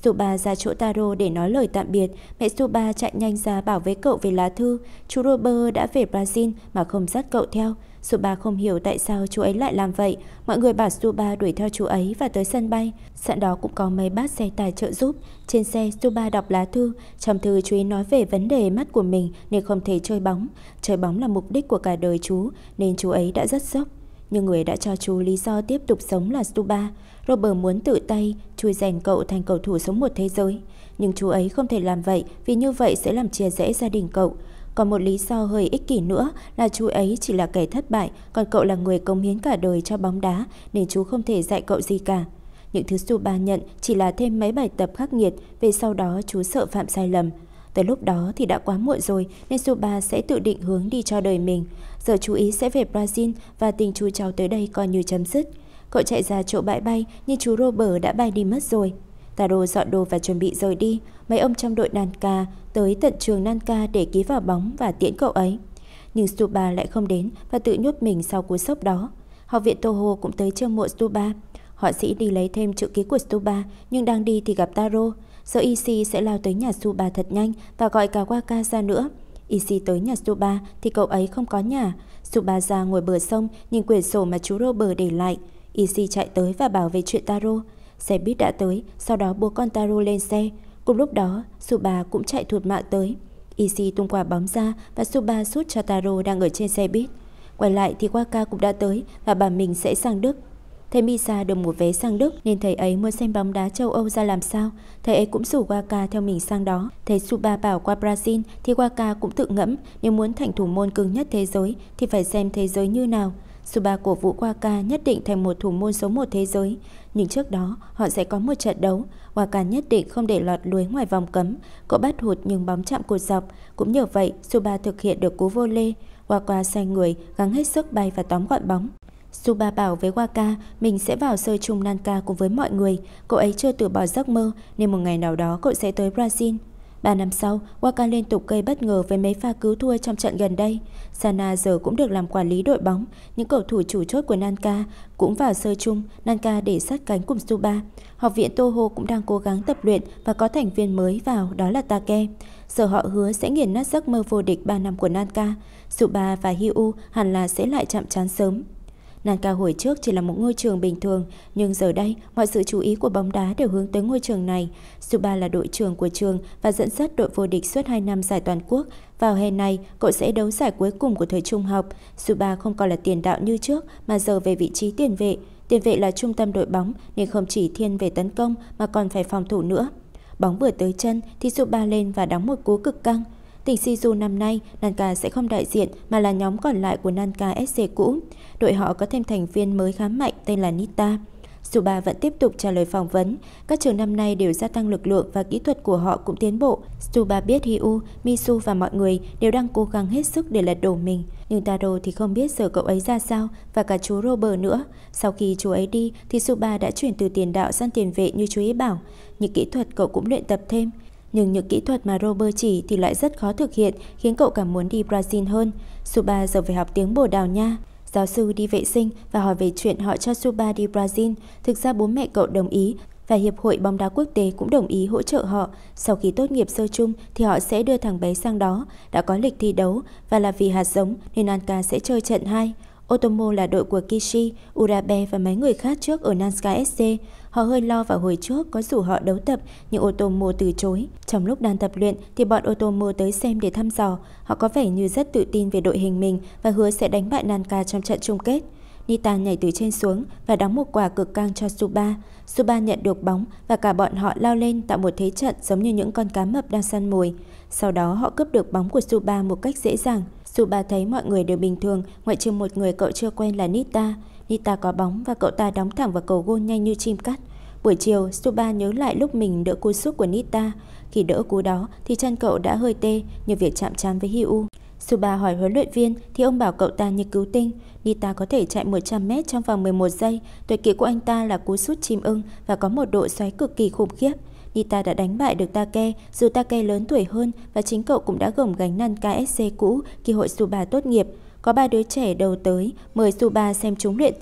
Suba ra chỗ Taro để nói lời tạm biệt. Mẹ Suba chạy nhanh ra bảo với cậu về lá thư. Chú Robert đã về Brazil mà không dắt cậu theo. Suba không hiểu tại sao chú ấy lại làm vậy. Mọi người bảo Suba đuổi theo chú ấy và tới sân bay. Sẵn đó cũng có mấy bác xe tài trợ giúp. Trên xe, Suba đọc lá thư. Trong thư chú ấy nói về vấn đề mắt của mình nên không thể chơi bóng. Chơi bóng là mục đích của cả đời chú, nên chú ấy đã rất sốc. Nhưng người đã cho chú lý do tiếp tục sống là Suba. Robert muốn tự tay chui rèn cậu thành cầu thủ số một thế giới. Nhưng chú ấy không thể làm vậy vì như vậy sẽ làm chia rẽ gia đình cậu. Còn một lý do hơi ích kỷ nữa là chú ấy chỉ là kẻ thất bại, còn cậu là người cống hiến cả đời cho bóng đá nên chú không thể dạy cậu gì cả. Những thứ Suba nhận chỉ là thêm mấy bài tập khắc nghiệt, về sau đó chú sợ phạm sai lầm. Tới lúc đó thì đã quá muộn rồi nên Suba sẽ tự định hướng đi cho đời mình. Giờ chú ý sẽ về Brazil và tình chú cháu tới đây coi như chấm dứt. Cậu chạy ra chỗ bãi bay nhưng chú Robert đã bay đi mất rồi. Taro dọn đồ và chuẩn bị rời đi. Mấy ông trong đội Nanka tới tận trường Nanka để ký vào bóng và tiễn cậu ấy. Nhưng Suba lại không đến và tự nhốt mình sau cú sốc đó. Học viện Toho cũng tới chiêu mộ Suba. Họ sĩ đi lấy thêm chữ ký của Suba nhưng đang đi thì gặp Taro. Giờ Ishii sẽ lao tới nhà Suba thật nhanh và gọi cả Waka ra nữa. Ishii tới nhà Suba thì cậu ấy không có nhà. Suba ra ngồi bờ sông nhìn quyển sổ mà chú Robert để lại. Ishii chạy tới và bảo về chuyện Taro. Xe buýt đã tới, sau đó bố con Taro lên xe. Cùng lúc đó, Suba cũng chạy thụt mạng tới. Ishii tung quả bóng ra và Suba sút cho Taro đang ở trên xe buýt. Quay lại thì Waka cũng đã tới và bảo mình sẽ sang Đức. Thầy Misa được một vé sang Đức nên thầy ấy muốn xem bóng đá châu Âu ra làm sao. Thầy ấy cũng rủ Waka theo mình sang đó. Thầy Suba bảo qua Brazil thì Waka cũng tự ngẫm nếu muốn thành thủ môn cứng nhất thế giới thì phải xem thế giới như nào. Suba cổ vũ Waka nhất định thành một thủ môn số một thế giới. Nhưng trước đó họ sẽ có một trận đấu. Waka nhất định không để lọt lưới ngoài vòng cấm. Cậu bắt hụt nhưng bóng chạm cột dọc. Cũng nhờ vậy Suba thực hiện được cú volley. Waka xoay người gắng hết sức bay và tóm gọn bóng. Suba bảo với Waka mình sẽ vào sơ chung Nanka cùng với mọi người. Cậu ấy chưa từ bỏ giấc mơ nên một ngày nào đó cậu sẽ tới Brazil. Ba năm sau, Waka liên tục gây bất ngờ với mấy pha cứu thua trong trận gần đây. Sana giờ cũng được làm quản lý đội bóng. Những cầu thủ chủ chốt của Nanka cũng vào sơ chung Nanka để sát cánh cùng Suba. Học viện Toho cũng đang cố gắng tập luyện và có thành viên mới vào, đó là Take. Giờ họ hứa sẽ nghiền nát giấc mơ vô địch ba năm của Nanka. Suba và Hyu hẳn là sẽ lại chạm trán sớm. Nanka hồi trước chỉ là một ngôi trường bình thường, nhưng giờ đây mọi sự chú ý của bóng đá đều hướng tới ngôi trường này. Suba là đội trưởng của trường và dẫn dắt đội vô địch suốt hai năm giải toàn quốc. Vào hè này, cậu sẽ đấu giải cuối cùng của thời trung học. Suba không còn là tiền đạo như trước mà giờ về vị trí tiền vệ. Tiền vệ là trung tâm đội bóng nên không chỉ thiên về tấn công mà còn phải phòng thủ nữa. Bóng vừa tới chân thì Suba lên và đóng một cú cực căng. Tỉnh Shizu năm nay, Nanka sẽ không đại diện mà là nhóm còn lại của Nanka ét xê cũ. Đội họ có thêm thành viên mới khá mạnh tên là Nita. Suba vẫn tiếp tục trả lời phỏng vấn. Các trường năm nay đều gia tăng lực lượng và kỹ thuật của họ cũng tiến bộ. Suba biết Hyu, Misu và mọi người đều đang cố gắng hết sức để lật đổ mình. Nhưng Taro thì không biết giờ cậu ấy ra sao và cả chú Robert nữa. Sau khi chú ấy đi thì Suba đã chuyển từ tiền đạo sang tiền vệ như chú ấy bảo. Những kỹ thuật cậu cũng luyện tập thêm. Nhưng những kỹ thuật mà Robert chỉ thì lại rất khó thực hiện, khiến cậu cảm muốn đi Brazil hơn. Suba giờ phải học tiếng Bồ Đào Nha. Giáo sư đi vệ sinh và hỏi về chuyện họ cho Suba đi Brazil. Thực ra bố mẹ cậu đồng ý và Hiệp hội bóng đá quốc tế cũng đồng ý hỗ trợ họ. Sau khi tốt nghiệp sơ chung thì họ sẽ đưa thằng bé sang đó. Đã có lịch thi đấu và là vì hạt giống nên Nanka sẽ chơi trận hai. Otomo là đội của Kishi, Urabe và mấy người khác trước ở Nanka ét xê. Họ hơi lo vào hồi trước có rủ họ đấu tập nhưng Otomo từ chối. Trong lúc đang tập luyện thì bọn Otomo tới xem để thăm dò. Họ có vẻ như rất tự tin về đội hình mình và hứa sẽ đánh bại Nanka trong trận chung kết. Nita nhảy từ trên xuống và đóng một quả cực căng cho Suba. Suba nhận được bóng và cả bọn họ lao lên tạo một thế trận giống như những con cá mập đang săn mồi. Sau đó họ cướp được bóng của Suba một cách dễ dàng. Suba thấy mọi người đều bình thường, ngoại trừ một người cậu chưa quen là Nita. Nita có bóng và cậu ta đóng thẳng vào cầu gôn nhanh như chim cắt. Buổi chiều, Suba nhớ lại lúc mình đỡ cú sút của Nita. Khi đỡ cú đó thì chân cậu đã hơi tê như việc chạm trán với Hyu. Suba hỏi huấn luyện viên thì ông bảo cậu ta như cứu tinh. Nita có thể chạy một trăm mét trong vòng mười một giây. Tuyệt kỹ của anh ta là cú sút chim ưng và có một độ xoáy cực kỳ khủng khiếp. Nita đã đánh bại được Take, dù Take lớn tuổi hơn và chính cậu cũng đã gồng gánh Nanka ét xê cũ khi hội Suba tốt nghiệp. Có ba đứa trẻ đầu tới mời Suba xem chúng luyện tập.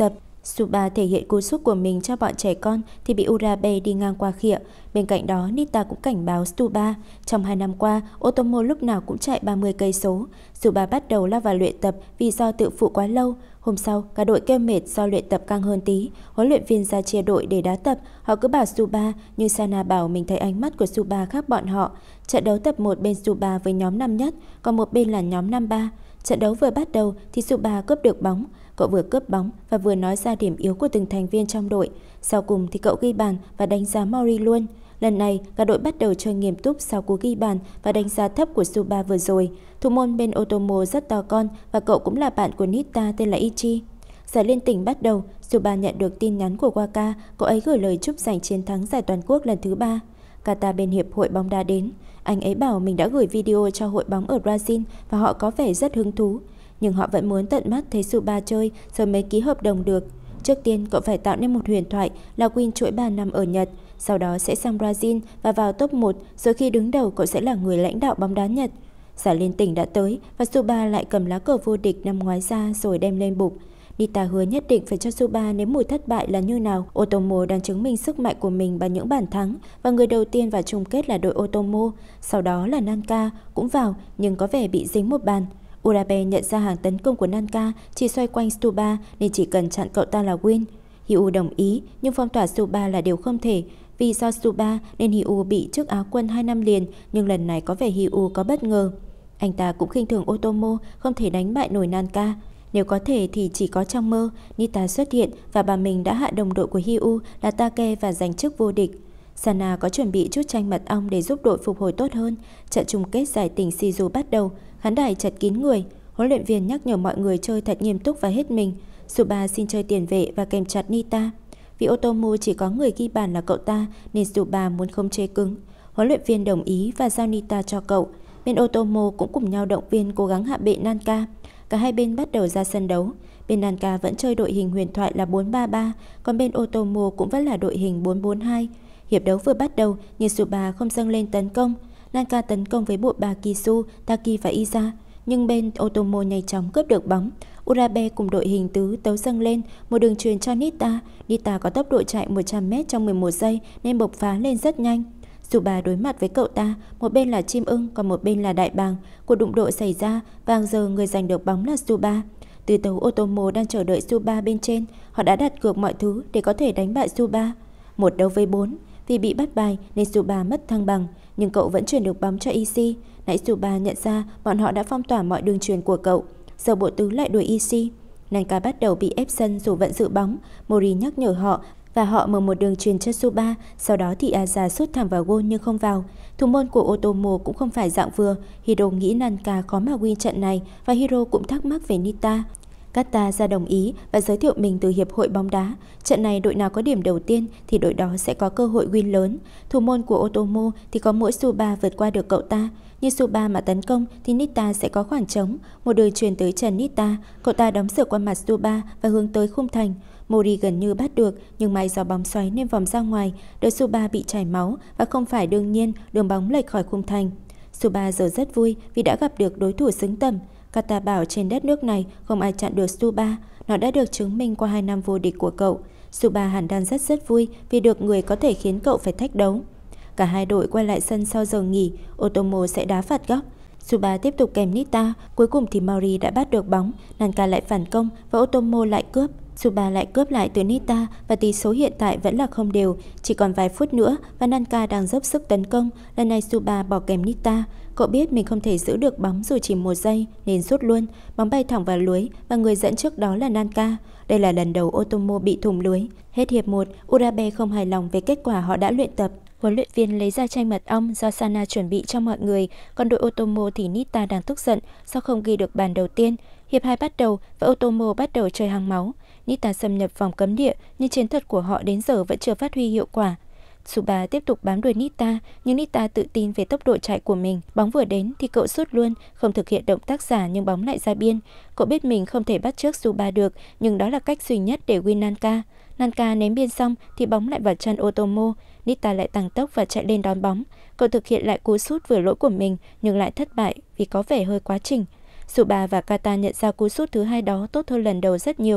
Suba thể hiện cú sút của mình cho bọn trẻ con thì bị Urabe đi ngang qua khịa. Bên cạnh đó, Nita cũng cảnh báo Suba. Trong hai năm qua, Otomo lúc nào cũng chạy ba mươi cây số. Suba bắt đầu lao vào luyện tập vì do tự phụ quá lâu. Hôm sau, cả đội kêu mệt do luyện tập căng hơn tí. Huấn luyện viên ra chia đội để đá tập. Họ cứ bảo Suba, nhưng Sana bảo mình thấy ánh mắt của Suba khác bọn họ. Trận đấu tập một bên Suba với nhóm năm nhất, còn một bên là nhóm năm ba. Trận đấu vừa bắt đầu thì Suba cướp được bóng. Cậu vừa cướp bóng và vừa nói ra điểm yếu của từng thành viên trong đội. Sau cùng thì cậu ghi bàn và đánh giá Mori luôn. Lần này, cả đội bắt đầu chơi nghiêm túc sau cú ghi bàn và đánh giá thấp của Suba vừa rồi. Thủ môn bên Otomo rất to con và cậu cũng là bạn của Nita tên là Ichi. Giải liên tỉnh bắt đầu, Suba nhận được tin nhắn của Waka, cậu ấy gửi lời chúc giành chiến thắng giải toàn quốc lần thứ ba. Kata bên hiệp hội bóng đá đến. Anh ấy bảo mình đã gửi video cho hội bóng ở Brazil và họ có vẻ rất hứng thú. Nhưng họ vẫn muốn tận mắt thấy Suba chơi rồi mới ký hợp đồng được. Trước tiên, cậu phải tạo nên một huyền thoại là Win chuỗi ba năm ở Nhật, sau đó sẽ sang Brazil và vào top một, rồi khi đứng đầu cậu sẽ là người lãnh đạo bóng đá Nhật. Giải liên tỉnh đã tới và Suba lại cầm lá cờ vô địch năm ngoái ra rồi đem lên bục. Nita hứa nhất định phải cho Suba nếm mùi thất bại là như nào. Otomo đang chứng minh sức mạnh của mình bằng những bàn thắng và người đầu tiên vào chung kết là đội Otomo, sau đó là Nanka cũng vào nhưng có vẻ bị dính một bàn. Urabe nhận ra hàng tấn công của Nanka chỉ xoay quanh Suba nên chỉ cần chặn cậu ta là win. Hiu đồng ý nhưng phong tỏa Suba là điều không thể. Vì do Suba nên Hiu bị trước Áo quân hai năm liền, nhưng lần này có vẻ Hiu có bất ngờ. Anh ta cũng khinh thường Otomo không thể đánh bại nổi Nanka. Nếu có thể thì chỉ có trong mơ. Nita xuất hiện và bà mình đã hạ đồng đội của Hiu là Take và giành chức vô địch. Sana có chuẩn bị chút chanh mật ong để giúp đội phục hồi tốt hơn. Trận chung kết giải tỉnh Shizu bắt đầu, khán đài chật kín người. Huấn luyện viên nhắc nhở mọi người chơi thật nghiêm túc và hết mình. Suba xin chơi tiền vệ và kèm chặt Nita. Vì Otomo chỉ có người ghi bàn là cậu ta nên Suba muốn không chế cứng. Huấn luyện viên đồng ý và giao Nita cho cậu. Bên Otomo cũng cùng nhau động viên cố gắng hạ bệ Nanka. Cả hai bên bắt đầu ra sân đấu. Bên Nanka vẫn chơi đội hình huyền thoại là bốn ba ba, còn bên Otomo cũng vẫn là đội hình bốn bốn hai. Hiệp đấu vừa bắt đầu nhưng Suba không dâng lên tấn công. Nanka tấn công với bộ ba Kisu, Taki và Iza, nhưng bên Otomo nhanh chóng cướp được bóng. Urabe cùng đội hình tứ tấu dâng lên, một đường truyền cho Nita. Nita có tốc độ chạy một trăm mét trong mười một giây nên bộc phá lên rất nhanh. Suba đối mặt với cậu ta, một bên là chim ưng còn một bên là đại bàng. Cuộc đụng độ xảy ra và giờ người giành được bóng là Suba. Từ tấu Otomo đang chờ đợi Suba bên trên, họ đã đặt cược mọi thứ để có thể đánh bại Suba. Một đấu với bốn. Vì bị bắt bài nên Suba mất thăng bằng, nhưng cậu vẫn chuyển được bóng cho Ishii. Nãy Suba nhận ra bọn họ đã phong tỏa mọi đường truyền của cậu. Giờ bộ tứ lại đuổi Ishii. Nanka bắt đầu bị ép sân dù vẫn giữ bóng. Mori nhắc nhở họ và họ mở một đường truyền cho Suba. Sau đó thì Aza sút thẳng vào gôn nhưng không vào. Thủ môn của Otomo cũng không phải dạng vừa. Hiro nghĩ Nanka khó mà win trận này và Hiro cũng thắc mắc về Nita. Kata ra đồng ý và giới thiệu mình từ hiệp hội bóng đá. Trận này đội nào có điểm đầu tiên thì đội đó sẽ có cơ hội win lớn. Thủ môn của Otomo thì có mỗi Suba vượt qua được cậu ta. Như Suba mà tấn công thì Nita sẽ có khoảng trống. Một đường truyền tới chân Nita, cậu ta đóng sửa qua mặt Suba và hướng tới khung thành. Mori gần như bắt được nhưng may do bóng xoáy nên vòng ra ngoài. Đội Suba bị chảy máu và không phải đương nhiên đường bóng lệch khỏi khung thành. Suba giờ rất vui vì đã gặp được đối thủ xứng tầm. Kata bảo trên đất nước này không ai chặn được Suba, nó đã được chứng minh qua hai năm vô địch của cậu. Suba hẳn đang rất rất vui vì được người có thể khiến cậu phải thách đấu. Cả hai đội quay lại sân sau giờ nghỉ, Otomo sẽ đá phạt góc. Suba tiếp tục kèm Nita, cuối cùng thì Mori đã bắt được bóng, Nanka lại phản công và Otomo lại cướp. Suba lại cướp lại từ Nita và tỷ số hiện tại vẫn là không đều, chỉ còn vài phút nữa và Nanka đang dốc sức tấn công. Lần này Suba bỏ kèm Nita. Cậu biết mình không thể giữ được bóng dù chỉ một giây nên rút luôn. Bóng bay thẳng vào lưới và người dẫn trước đó là Nanka. Đây là lần đầu Otomo bị thủng lưới. Hết hiệp một, Urabe không hài lòng về kết quả họ đã luyện tập. Huấn luyện viên lấy ra chanh mật ong do Sana chuẩn bị cho mọi người, còn đội Otomo thì Nita đang tức giận do không ghi được bàn đầu tiên. Hiệp hai bắt đầu và Otomo bắt đầu chơi hăng máu. Nita xâm nhập vòng cấm địa nhưng chiến thuật của họ đến giờ vẫn chưa phát huy hiệu quả. Suba tiếp tục bám đuổi Nita, nhưng Nita tự tin về tốc độ chạy của mình. Bóng vừa đến thì cậu sút luôn, không thực hiện động tác giả nhưng bóng lại ra biên. Cậu biết mình không thể bắt chước Suba được, nhưng đó là cách duy nhất để win Nanka. Nanka ném biên xong thì bóng lại vào chân Otomo. Nita lại tăng tốc và chạy lên đón bóng. Cậu thực hiện lại cú sút vừa lỗi của mình nhưng lại thất bại vì có vẻ hơi quá trình. Suba và Kata nhận ra cú sút thứ hai đó tốt hơn lần đầu rất nhiều.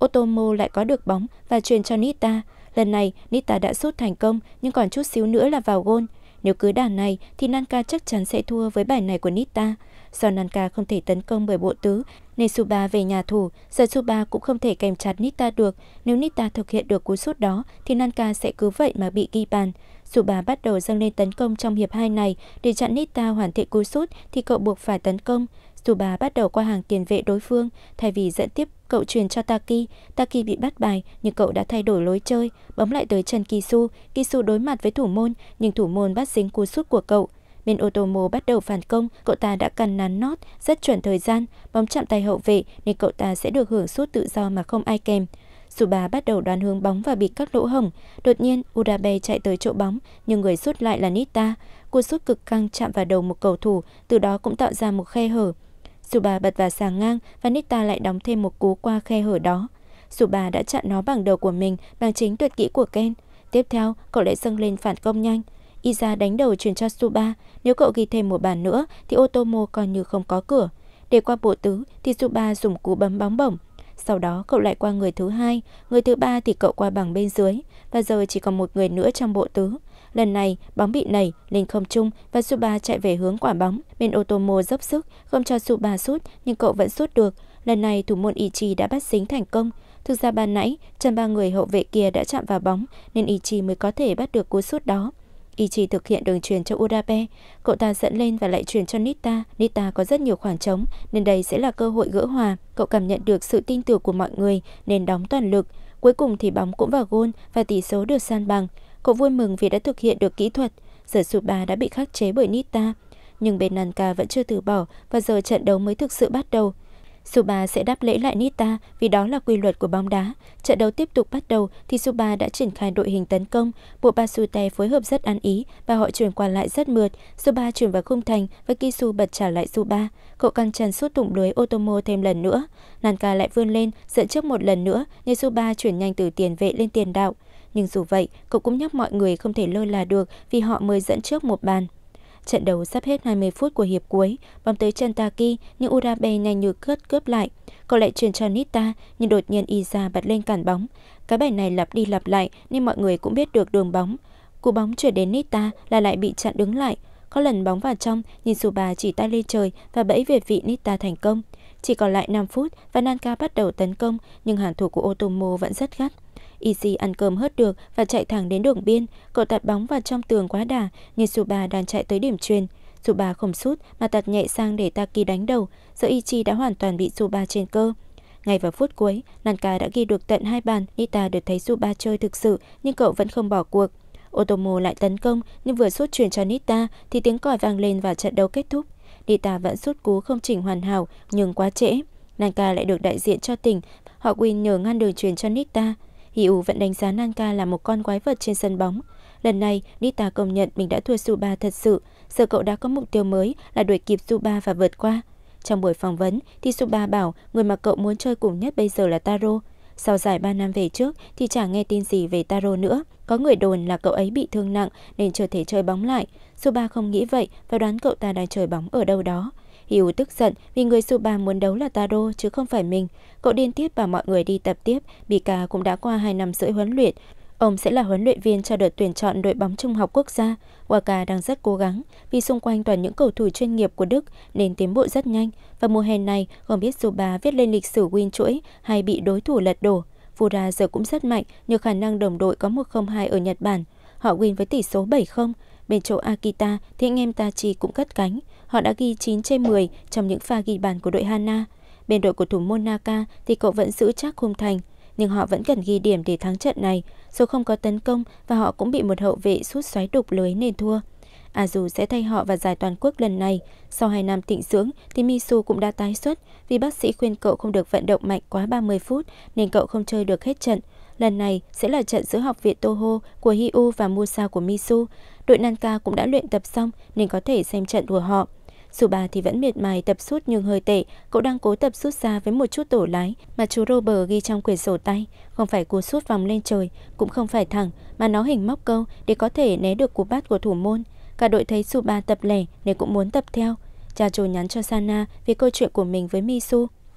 Otomo lại có được bóng và truyền cho Nitta. Lần này Nitta đã sút thành công, nhưng còn chút xíu nữa là vào gôn. Nếu cứ đà này thì Nanka chắc chắn sẽ thua với bài này của Nitta. Do Nanka không thể tấn công bởi bộ tứ nên Suba về nhà thủ, giờ Suba cũng không thể kèm chặt Nitta được. Nếu Nitta thực hiện được cú sút đó thì Nanka sẽ cứ vậy mà bị ghi bàn. Suba bắt đầu dâng lên tấn công trong hiệp hai này. Để chặn Nitta hoàn thiện cú sút thì cậu buộc phải tấn công. Suba bắt đầu qua hàng tiền vệ đối phương, thay vì dẫn tiếp cậu truyền cho Taki. Taki bị bắt bài nhưng cậu đã thay đổi lối chơi, bóng lại tới chân Kisu. Kisu đối mặt với thủ môn nhưng thủ môn bắt dính cú sút của cậu. Bên Otomo bắt đầu phản công, cậu ta đã căn nắn nót rất chuẩn thời gian, bóng chạm tay hậu vệ nên cậu ta sẽ được hưởng sút tự do mà không ai kèm. Suba bắt đầu đoán hướng bóng và bị các lỗ hổng. Đột nhiên Urabe chạy tới chỗ bóng nhưng người sút lại là Nitta. Cú sút cực căng chạm vào đầu một cầu thủ, từ đó cũng tạo ra một khe hở. Suba bật vào sàng ngang và Nitta lại đóng thêm một cú qua khe hở đó. Suba đã chặn nó bằng đầu của mình bằng chính tuyệt kỹ của Ken. Tiếp theo cậu lại dâng lên phản công nhanh. Iza đánh đầu chuyển cho Suba. Nếu cậu ghi thêm một bàn nữa thì Otomo coi như không có cửa. Để qua bộ tứ thì Suba dùng cú bấm bóng bổng. Sau đó cậu lại qua người thứ hai, người thứ ba thì cậu qua bằng bên dưới. Và giờ chỉ còn một người nữa trong bộ tứ. Lần này bóng bị nảy lên không trung và Suba chạy về hướng quả bóng. Bên Otomo dốc sức không cho Suba sút nhưng cậu vẫn sút được. Lần này thủ môn Ichi đã bắt dính thành công. Thực ra ban nãy chân ba người hậu vệ kia đã chạm vào bóng nên Ichi mới có thể bắt được cú sút đó. Ichi thực hiện đường truyền cho Urabe. Cậu ta dẫn lên và lại truyền cho Nitta. Nitta có rất nhiều khoảng trống nên đây sẽ là cơ hội gỡ hòa. Cậu cảm nhận được sự tin tưởng của mọi người nên đóng toàn lực. Cuối cùng thì bóng cũng vào gôn và tỷ số được san bằng. Cậu vui mừng vì đã thực hiện được kỹ thuật. Giờ Suba đã bị khắc chế bởi Nitta, nhưng bên Nanka vẫn chưa từ bỏ và giờ trận đấu mới thực sự bắt đầu. Suba sẽ đáp lễ lại Nitta vì đó là quy luật của bóng đá. Trận đấu tiếp tục bắt đầu thì Suba đã triển khai đội hình tấn công. Bộ Basute phối hợp rất ăn ý và họ chuyển qua lại rất mượt. Suba chuyển vào khung thành và Kisu bật trả lại Suba. Cậu căng chân sút thủng lưới Otomo thêm lần nữa. Nanka lại vươn lên dẫn trước một lần nữa nhưng Suba chuyển nhanh từ tiền vệ lên tiền đạo. Nhưng dù vậy, cậu cũng nhắc mọi người không thể lơ là được vì họ mới dẫn trước một bàn. Trận đấu sắp hết hai mươi phút của hiệp cuối, bóng tới chân Taki nhưng Urabe nhanh như cướp cướp lại. Cậu lại truyền cho Nitta nhưng đột nhiên Iza bật lên cản bóng. Cái bài này lặp đi lặp lại nên mọi người cũng biết được đường bóng. Cú bóng chuyển đến Nitta là lại bị chặn đứng lại. Có lần bóng vào trong nhưng Suba chỉ tay lên trời và bẫy về vị Nitta thành công. Chỉ còn lại năm phút và Nanka bắt đầu tấn công nhưng hàng thủ của Otomo vẫn rất gắt. Ichi ăn cơm hớt được và chạy thẳng đến đường biên. Cậu tạt bóng vào trong tường quá đà nhưng Suba đang chạy tới điểm chuyền. Suba không sút mà tạt nhẹ sang để Taki đánh đầu. Giờ Ichi đã hoàn toàn bị Suba trên cơ. Ngay vào phút cuối, Nanka đã ghi được tận hai bàn. Nitta được thấy Suba chơi thực sự nhưng cậu vẫn không bỏ cuộc. Otomo lại tấn công nhưng vừa sút chuyền cho Nitta thì tiếng còi vang lên và trận đấu kết thúc. Nitta vẫn sút cú không chỉnh hoàn hảo nhưng quá trễ. Nanka lại được đại diện cho tỉnh. Họ Win nhờ ngăn đường chuyền cho Nitta. Hiu vẫn đánh giá Nanka là một con quái vật trên sân bóng. Lần này, Nitta công nhận mình đã thua Suba thật sự. Giờ cậu đã có mục tiêu mới là đuổi kịp Suba và vượt qua. Trong buổi phỏng vấn thì Suba bảo người mà cậu muốn chơi cùng nhất bây giờ là Taro. Sau giải ba năm về trước thì chẳng nghe tin gì về Taro nữa. Có người đồn là cậu ấy bị thương nặng nên chưa thể chơi bóng lại. Suba không nghĩ vậy và đoán cậu ta đang chơi bóng ở đâu đó. Hiu tức giận vì người Suba muốn đấu là Taro chứ không phải mình. Cậu điên tiếp bảo mọi người đi tập tiếp. Bika cũng đã qua hai năm rưỡi huấn luyện. Ông sẽ là huấn luyện viên cho đợt tuyển chọn đội bóng trung học quốc gia. Waka đang rất cố gắng vì xung quanh toàn những cầu thủ chuyên nghiệp của Đức nên tiến bộ rất nhanh. Và mùa hè này không biết Suba viết lên lịch sử win chuỗi hay bị đối thủ lật đổ. Fura giờ cũng rất mạnh nhờ khả năng đồng đội có một không hai ở Nhật Bản. Họ win với tỷ số bảy không. Bên chỗ Akita thì anh em Tachi cũng cất cánh. Họ đã ghi chín trên mười trong những pha ghi bàn của đội Hana. Bên đội của thủ môn Naka thì cậu vẫn giữ chắc khung thành. Nhưng họ vẫn cần ghi điểm để thắng trận này. Dù không có tấn công và họ cũng bị một hậu vệ sút xoáy đục lưới nên thua. Azu sẽ thay họ vào giải toàn quốc lần này. Sau hai năm tịnh dưỡng thì Misu cũng đã tái xuất vì bác sĩ khuyên cậu không được vận động mạnh quá ba mươi phút nên cậu không chơi được hết trận. Lần này sẽ là trận giữa học viện Toho của Hiu và Musa của Misu. Đội Nanka cũng đã luyện tập xong nên có thể xem trận của họ. Suba thì vẫn miệt mài tập sút nhưng hơi tệ. Cậu đang cố tập sút xa với một chút tổ lái mà chú Robert ghi trong quyển sổ tay. Không phải cú sút vòng lên trời, cũng không phải thẳng, mà nó hình móc câu để có thể né được cú bắt của thủ môn. Cả đội thấy Suba tập lẻ nên cũng muốn tập theo. Chacho nhắn cho Sana về câu chuyện của mình với Misu.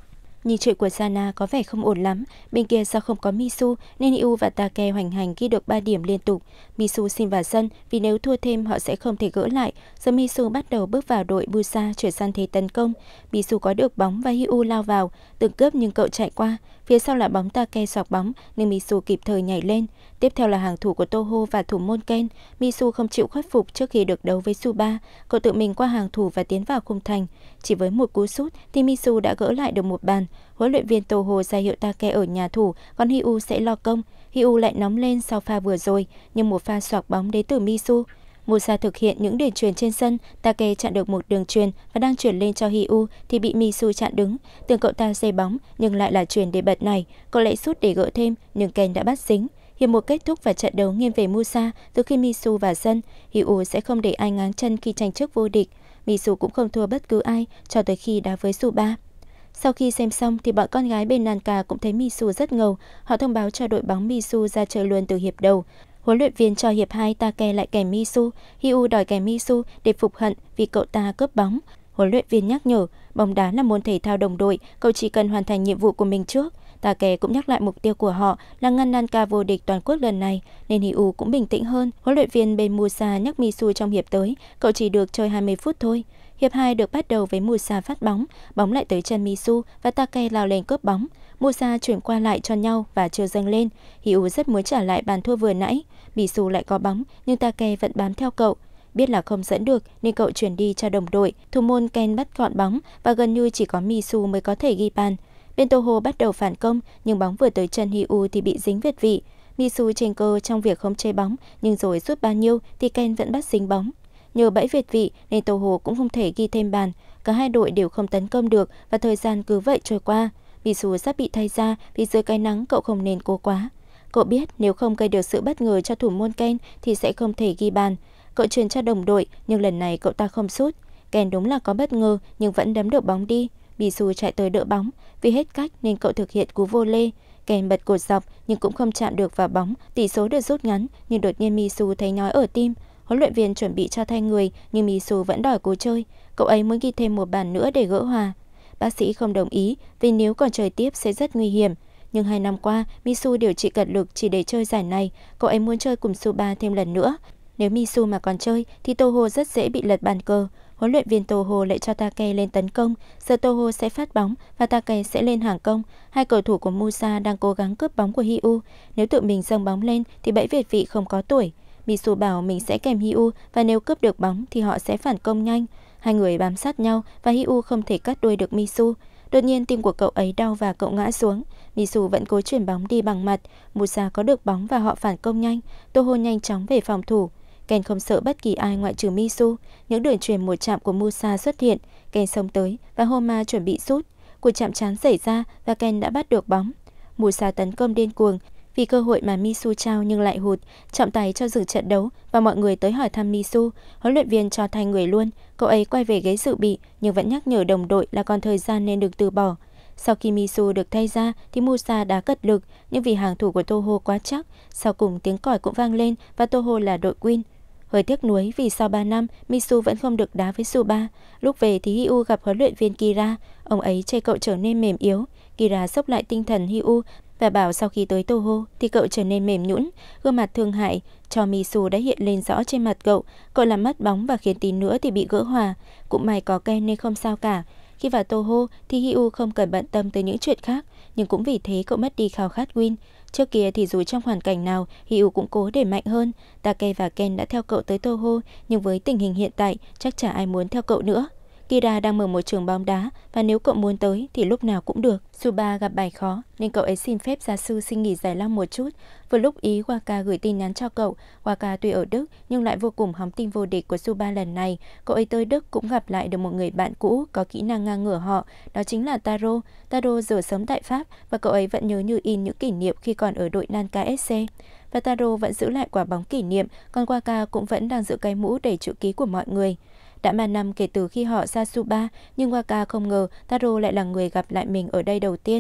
Nhìn chuyện của Sana có vẻ không ổn lắm. Bên kia sao không có Misu nên Hyu và Take hoành hành ghi được ba điểm liên tục. Misu xin vào sân vì nếu thua thêm họ sẽ không thể gỡ lại. Giờ Misu bắt đầu bước vào đội Busa chuyển sang thế tấn công. Misu có được bóng và Hyu lao vào, từng cướp nhưng cậu chạy qua. Phía sau là bóng Take xoạc bóng nhưng Misu kịp thời nhảy lên. Tiếp theo là hàng thủ của Toho và thủ môn Ken. Misu không chịu khuất phục trước khi được đấu với Suba. Cậu tự mình qua hàng thủ và tiến vào khung thành. Chỉ với một cú sút thì Misu đã gỡ lại được một bàn. Huấn luyện viên Toho ra hiệu Take ở nhà thủ, còn Hyu sẽ lo công. Hyu lại nóng lên sau pha vừa rồi, nhưng một pha xoạc bóng đến từ Misu. Musa thực hiện những đường chuyền trên sân, Take chặn được một đường chuyền và đang chuyển lên cho Hyu thì bị Misu chặn đứng. Tưởng cậu ta giây bóng nhưng lại là chuyền để bật này, cậu lại sút để gỡ thêm nhưng Ken đã bắt dính. Hiệp một kết thúc và trận đấu nghiêng về Musa. Từ khi Misu vào sân, Hyu sẽ không để ai ngáng chân khi tranh chức vô địch. Misu cũng không thua bất cứ ai cho tới khi đá với Suba. Sau khi xem xong thì bọn con gái bên Nanka cũng thấy Misu rất ngầu. Họ thông báo cho đội bóng Misu ra chơi luôn từ hiệp đầu. Huấn luyện viên cho hiệp hai Take lại kèm Misu. Hyu đòi kèm Misu để phục hận vì cậu ta cướp bóng. Huấn luyện viên nhắc nhở, bóng đá là môn thể thao đồng đội, cậu chỉ cần hoàn thành nhiệm vụ của mình trước. Take cũng nhắc lại mục tiêu của họ là ngăn Nanka vô địch toàn quốc lần này, nên Hyu cũng bình tĩnh hơn. Huấn luyện viên bên Musa nhắc Misu trong hiệp tới, cậu chỉ được chơi hai mươi phút thôi. Hiệp hai được bắt đầu với Musa phát bóng, bóng lại tới chân Misu và Take lao lên cướp bóng. Musa chuyển qua lại cho nhau và chưa dâng lên. Hyu rất muốn trả lại bàn thua vừa nãy. Misu lại có bóng nhưng Take vẫn bám theo cậu. Biết là không dẫn được nên cậu chuyển đi cho đồng đội. Thủ môn Ken bắt gọn bóng và gần như chỉ có Misu mới có thể ghi bàn. Bên Toho bắt đầu phản công nhưng bóng vừa tới chân Hyu thì bị dính việt vị. Misu chênh cơ trong việc không chế bóng nhưng rồi sút bao nhiêu thì Ken vẫn bắt dính bóng. Nhờ bẫy việt vị nên Toho cũng không thể ghi thêm bàn. Cả hai đội đều không tấn công được và thời gian cứ vậy trôi qua. Misu sắp bị thay ra vì dưới cái nắng cậu không nên cố quá. Cậu biết nếu không gây được sự bất ngờ cho thủ môn Ken thì sẽ không thể ghi bàn. Cậu truyền cho đồng đội nhưng lần này cậu ta không sút. Ken đúng là có bất ngờ nhưng vẫn đấm được bóng đi. Misu chạy tới đỡ bóng, vì hết cách nên cậu thực hiện cú vô lê. Ken bật cột dọc nhưng cũng không chạm được vào bóng, tỷ số được rút ngắn nhưng đột nhiên Misu thấy nhói ở tim. Huấn luyện viên chuẩn bị cho thay người nhưng Misu vẫn đòi cố chơi. Cậu ấy muốn ghi thêm một bàn nữa để gỡ hòa. Bác sĩ không đồng ý vì nếu còn chơi tiếp sẽ rất nguy hiểm. Nhưng hai năm qua, Misu điều trị cật lực chỉ để chơi giải này. Cậu ấy muốn chơi cùng Suba thêm lần nữa. Nếu Misu mà còn chơi thì Toho rất dễ bị lật bàn cờ. Huấn luyện viên Toho lại cho Take lên tấn công. Giờ Toho sẽ phát bóng và Take sẽ lên hàng công. Hai cầu thủ của Musa đang cố gắng cướp bóng của Hyu. Nếu tự mình dâng bóng lên thì bẫy việt vị không có tuổi. Misu bảo mình sẽ kèm Hyu và nếu cướp được bóng thì họ sẽ phản công nhanh. Hai người bám sát nhau và Hyu không thể cắt đuôi được Misu. Đột nhiên tim của cậu ấy đau và cậu ngã xuống. Misu vẫn cố chuyển bóng đi bằng mặt. Musa có được bóng và họ phản công nhanh. Toho nhanh chóng về phòng thủ. Ken không sợ bất kỳ ai ngoại trừ Misu. Những đường chuyền một chạm của Musa xuất hiện. Ken xông tới và Homa chuẩn bị sút. Cuộc chạm trán xảy ra và Ken đã bắt được bóng. Musa tấn công điên cuồng vì cơ hội mà Misu trao nhưng lại hụt. Trọng tài cho dừng trận đấu và mọi người tới hỏi thăm Misu. Huấn luyện viên cho thay người luôn. Cậu ấy quay về ghế dự bị nhưng vẫn nhắc nhở đồng đội là còn thời gian nên đừng từ bỏ. Sau khi Misu được thay ra thì Musa đá cật lực nhưng vì hàng thủ của Toho quá chắc, sau cùng tiếng còi cũng vang lên và Toho là đội win. Hơi tiếc nuối vì sau ba năm Misu vẫn không được đá với Suba. Lúc về thì Hyu gặp huấn luyện viên Kira. Ông ấy chê cậu trở nên mềm yếu. Kira xốc lại tinh thần Hyu và bảo sau khi tới Toho thì cậu trở nên mềm nhũn. Gương mặt thương hại cho Misu đã hiện lên rõ trên mặt cậu. Cậu làm mất bóng và khiến tí nữa thì bị gỡ hòa. Cũng may có Ken nên không sao cả. Khi vào Toho thì Hyu không cần bận tâm tới những chuyện khác, nhưng cũng vì thế cậu mất đi khao khát win. Trước kia thì dù trong hoàn cảnh nào, Hyu cũng cố để mạnh hơn. Take và Ken đã theo cậu tới Toho, nhưng với tình hình hiện tại, chắc chả ai muốn theo cậu nữa. Kira đang mở một trường bóng đá và nếu cậu muốn tới thì lúc nào cũng được. Suba gặp bài khó nên cậu ấy xin phép gia sư xin nghỉ giải lao một chút. Vừa lúc ý Waka gửi tin nhắn cho cậu. Waka tuy ở Đức nhưng lại vô cùng hóng tin vô địch của Suba lần này. Cậu ấy tới Đức cũng gặp lại được một người bạn cũ có kỹ năng ngang ngửa họ, đó chính là Taro. Taro giờ sống tại Pháp và cậu ấy vẫn nhớ như in những kỷ niệm khi còn ở đội Nanka ép xê. Và Taro vẫn giữ lại quả bóng kỷ niệm, còn Waka cũng vẫn đang giữ cái mũ đầy chữ ký của mọi người. Đã ba năm kể từ khi họ ra Suba, nhưng Waka không ngờ Taro lại là người gặp lại mình ở đây đầu tiên.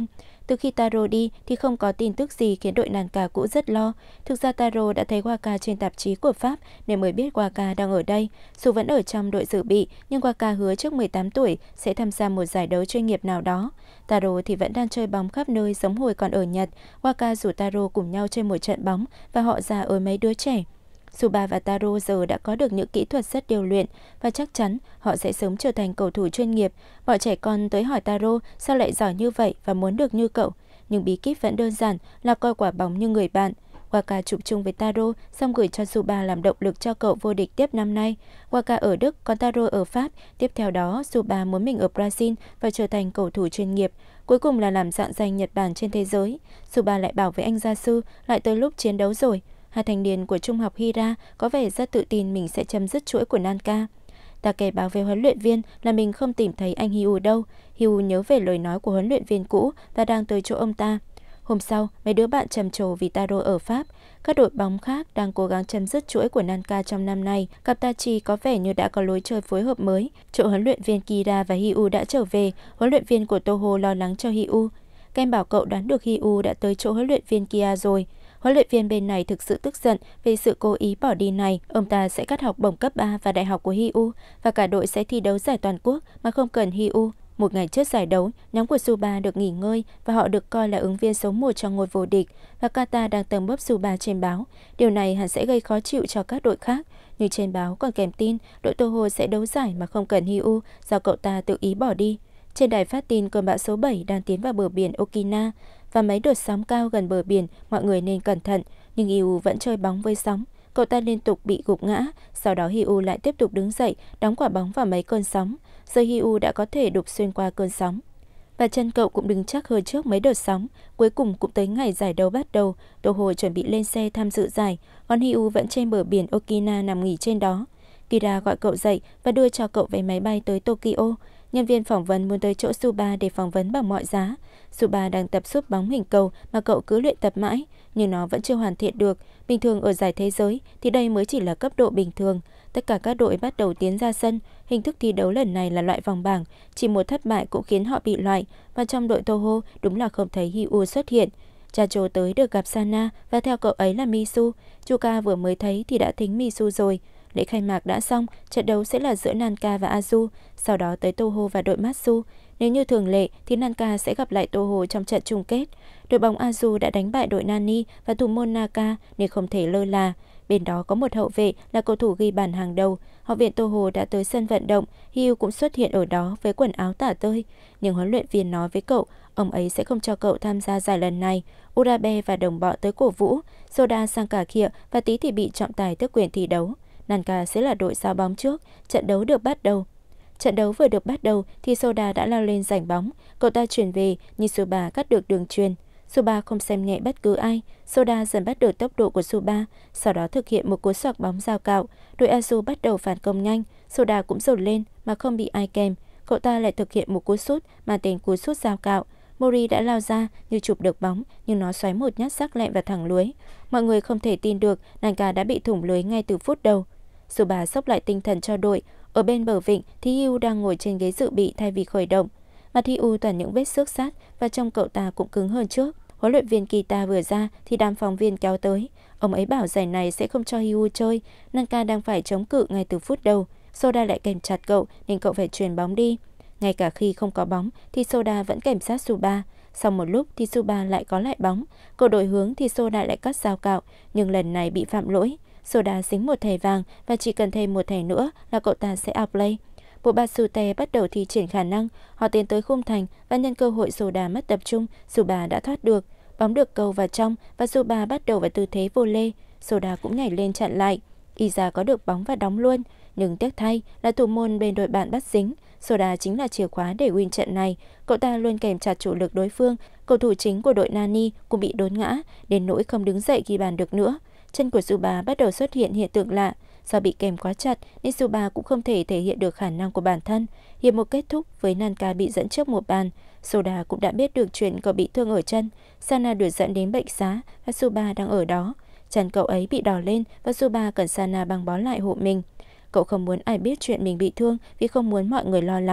Từ khi Taro đi thì không có tin tức gì khiến đội Nanka cũ rất lo. Thực ra Taro đã thấy Waka trên tạp chí của Pháp nên mới biết Waka đang ở đây. Dù vẫn ở trong đội dự bị, nhưng Waka hứa trước mười tám tuổi sẽ tham gia một giải đấu chuyên nghiệp nào đó. Taro thì vẫn đang chơi bóng khắp nơi giống hồi còn ở Nhật. Waka rủ Taro cùng nhau chơi một trận bóng và họ già ở mấy đứa trẻ. Suba và Taro giờ đã có được những kỹ thuật rất điều luyện và chắc chắn họ sẽ sớm trở thành cầu thủ chuyên nghiệp. Bọn trẻ con tới hỏi Taro sao lại giỏi như vậy và muốn được như cậu. Nhưng bí kíp vẫn đơn giản là coi quả bóng như người bạn. Waka chụp chung với Taro xong gửi cho Suba làm động lực cho cậu vô địch tiếp năm nay. Waka ở Đức còn Taro ở Pháp. Tiếp theo đó Suba muốn mình ở Brazil và trở thành cầu thủ chuyên nghiệp. Cuối cùng là làm rạng danh Nhật Bản trên thế giới. Suba lại bảo với anh gia sư lại tới lúc chiến đấu rồi. Hai thanh niên của trung học Hira có vẻ rất tự tin mình sẽ chấm dứt chuỗi của Nanka. Take báo với huấn luyện viên là mình không tìm thấy anh Hyu đâu. Hyu nhớ về lời nói của huấn luyện viên cũ và đang tới chỗ ông ta. Hôm sau, mấy đứa bạn trầm trồ vì Taro ở Pháp. Các đội bóng khác đang cố gắng chấm dứt chuỗi của Nanka trong năm nay. Cặp Tachi có vẻ như đã có lối chơi phối hợp mới. Chỗ huấn luyện viên Kira và Hyu đã trở về. Huấn luyện viên của Toho lo lắng cho Hyu. Các em bảo cậu đoán được Hyu đã tới chỗ huấn luyện viên kia rồi. Huấn luyện viên bên này thực sự tức giận về sự cố ý bỏ đi này. Ông ta sẽ cắt học bổng cấp ba và đại học của Hyu và cả đội sẽ thi đấu giải toàn quốc mà không cần Hyu. Một ngày trước giải đấu, nhóm của Suba được nghỉ ngơi và họ được coi là ứng viên số một cho ngôi vô địch và Kata đang tầng bốc Suba trên báo. Điều này hẳn sẽ gây khó chịu cho các đội khác. Nhưng trên báo còn kèm tin đội Toho sẽ đấu giải mà không cần Hyu do cậu ta tự ý bỏ đi. Trên đài phát tin cơn bão số bảy đang tiến vào bờ biển Okina và mấy đợt sóng cao gần bờ biển, mọi người nên cẩn thận. Nhưng Hyu vẫn chơi bóng với sóng. Cậu ta liên tục bị gục ngã, sau đó Hyu lại tiếp tục đứng dậy, đóng quả bóng vào mấy cơn sóng. Giờ Hyu đã có thể đục xuyên qua cơn sóng. Và chân cậu cũng đứng chắc hơn trước mấy đợt sóng. Cuối cùng cũng tới ngày giải đấu bắt đầu, Toho chuẩn bị lên xe tham dự giải, còn Hyu vẫn trên bờ biển Okina nằm nghỉ trên đó. Kira gọi cậu dậy và đưa cho cậu vé máy bay tới Tokyo. Nhân viên phỏng vấn muốn tới chỗ Suba để phỏng vấn bằng mọi giá. Suba đang tập sút bóng hình cầu mà cậu cứ luyện tập mãi, nhưng nó vẫn chưa hoàn thiện được. Bình thường ở giải thế giới thì đây mới chỉ là cấp độ bình thường. Tất cả các đội bắt đầu tiến ra sân. Hình thức thi đấu lần này là loại vòng bảng. Chỉ một thất bại cũng khiến họ bị loại. Và trong đội Toho đúng là không thấy Hyu xuất hiện. Chacho tới được gặp Sana và theo cậu ấy là Misu. Chuka vừa mới thấy thì đã thính Misu rồi. Lễ khai mạc đã xong, trận đấu sẽ là giữa Nanka và Azu, sau đó tới Toho và đội Matsu. Nếu như thường lệ thì Nanka sẽ gặp lại Toho trong trận chung kết. Đội bóng Azu đã đánh bại đội Nani và thủ môn Naka nên không thể lơ là. Bên đó có một hậu vệ là cầu thủ ghi bàn hàng đầu. Học viện Toho đã tới sân vận động, Hyu cũng xuất hiện ở đó với quần áo tả tơi. Nhưng huấn luyện viên nói với cậu, ông ấy sẽ không cho cậu tham gia giải lần này. Urabe và đồng bọn tới cổ vũ, Soda sang cả khịa và tí thì bị trọng tài tước quyền thi đấu. Nanka sẽ là đội giao bóng trước, trận đấu được bắt đầu. Trận đấu vừa được bắt đầu thì Soda đã lao lên giành bóng, cậu ta chuyển về nhưng Suba cắt được đường truyền. Suba không xem nhẹ bất cứ ai, Soda dần bắt được tốc độ của Suba, sau đó thực hiện một cú xoạc bóng giao cạo. Đội Azu bắt đầu phản công nhanh, Soda cũng dồn lên mà không bị ai kèm. Cậu ta lại thực hiện một cú sút mà tên cú sút giao cạo. Mori đã lao ra như chụp được bóng nhưng nó xoáy một nhát sắc lẹm vào thẳng lưới. Mọi người không thể tin được Nanka đã bị thủng lưới ngay từ phút đầu. Suba sốc lại tinh thần cho đội. Ở bên bờ vịnh thì Hyu đang ngồi trên ghế dự bị thay vì khởi động. Mặt Hyu toàn những vết xước sát và trông cậu ta cũng cứng hơn trước. Huấn luyện viên Kita vừa ra thì đám phóng viên kéo tới. Ông ấy bảo giải này sẽ không cho Hyu chơi. Nanka đang phải chống cự ngay từ phút đầu. Soda lại kèm chặt cậu nên cậu phải chuyền bóng đi. Ngay cả khi không có bóng thì Soda vẫn kèm sát Suba. Sau một lúc thì Suba lại có lại bóng. Cậu đổi hướng thì Soda lại cắt giao cạo, nhưng lần này bị phạm lỗi. Soda dính một thẻ vàng và chỉ cần thêm một thẻ nữa là cậu ta sẽ outplay. Bộ Batsute bắt đầu thi triển khả năng. Họ tiến tới khung thành và nhân cơ hội Soda mất tập trung, Suba đã thoát được. Bóng được câu vào trong và Suba bắt đầu vào tư thế vô lê. Soda cũng nhảy lên chặn lại. Iza có được bóng và đóng luôn. Nhưng tiếc thay là thủ môn bên đội bạn bắt dính. Soda chính là chìa khóa để win trận này. Cậu ta luôn kèm chặt chủ lực đối phương. Cầu thủ chính của đội Nani cũng bị đốn ngã, đến nỗi không đứng dậy ghi bàn được nữa. Chân của Suba bắt đầu xuất hiện hiện tượng lạ. Do bị kèm quá chặt nên Suba cũng không thể thể hiện được khả năng của bản thân. Hiệp một kết thúc với Nanka bị dẫn trước một bàn. Soda cũng đã biết được chuyện cậu bị thương ở chân. Sana được dẫn đến bệnh xá và Suba đang ở đó. Chân cậu ấy bị đỏ lên và Suba cần Sana băng bó lại hộ mình. Cậu không muốn ai biết chuyện mình bị thương vì không muốn mọi người lo lắng.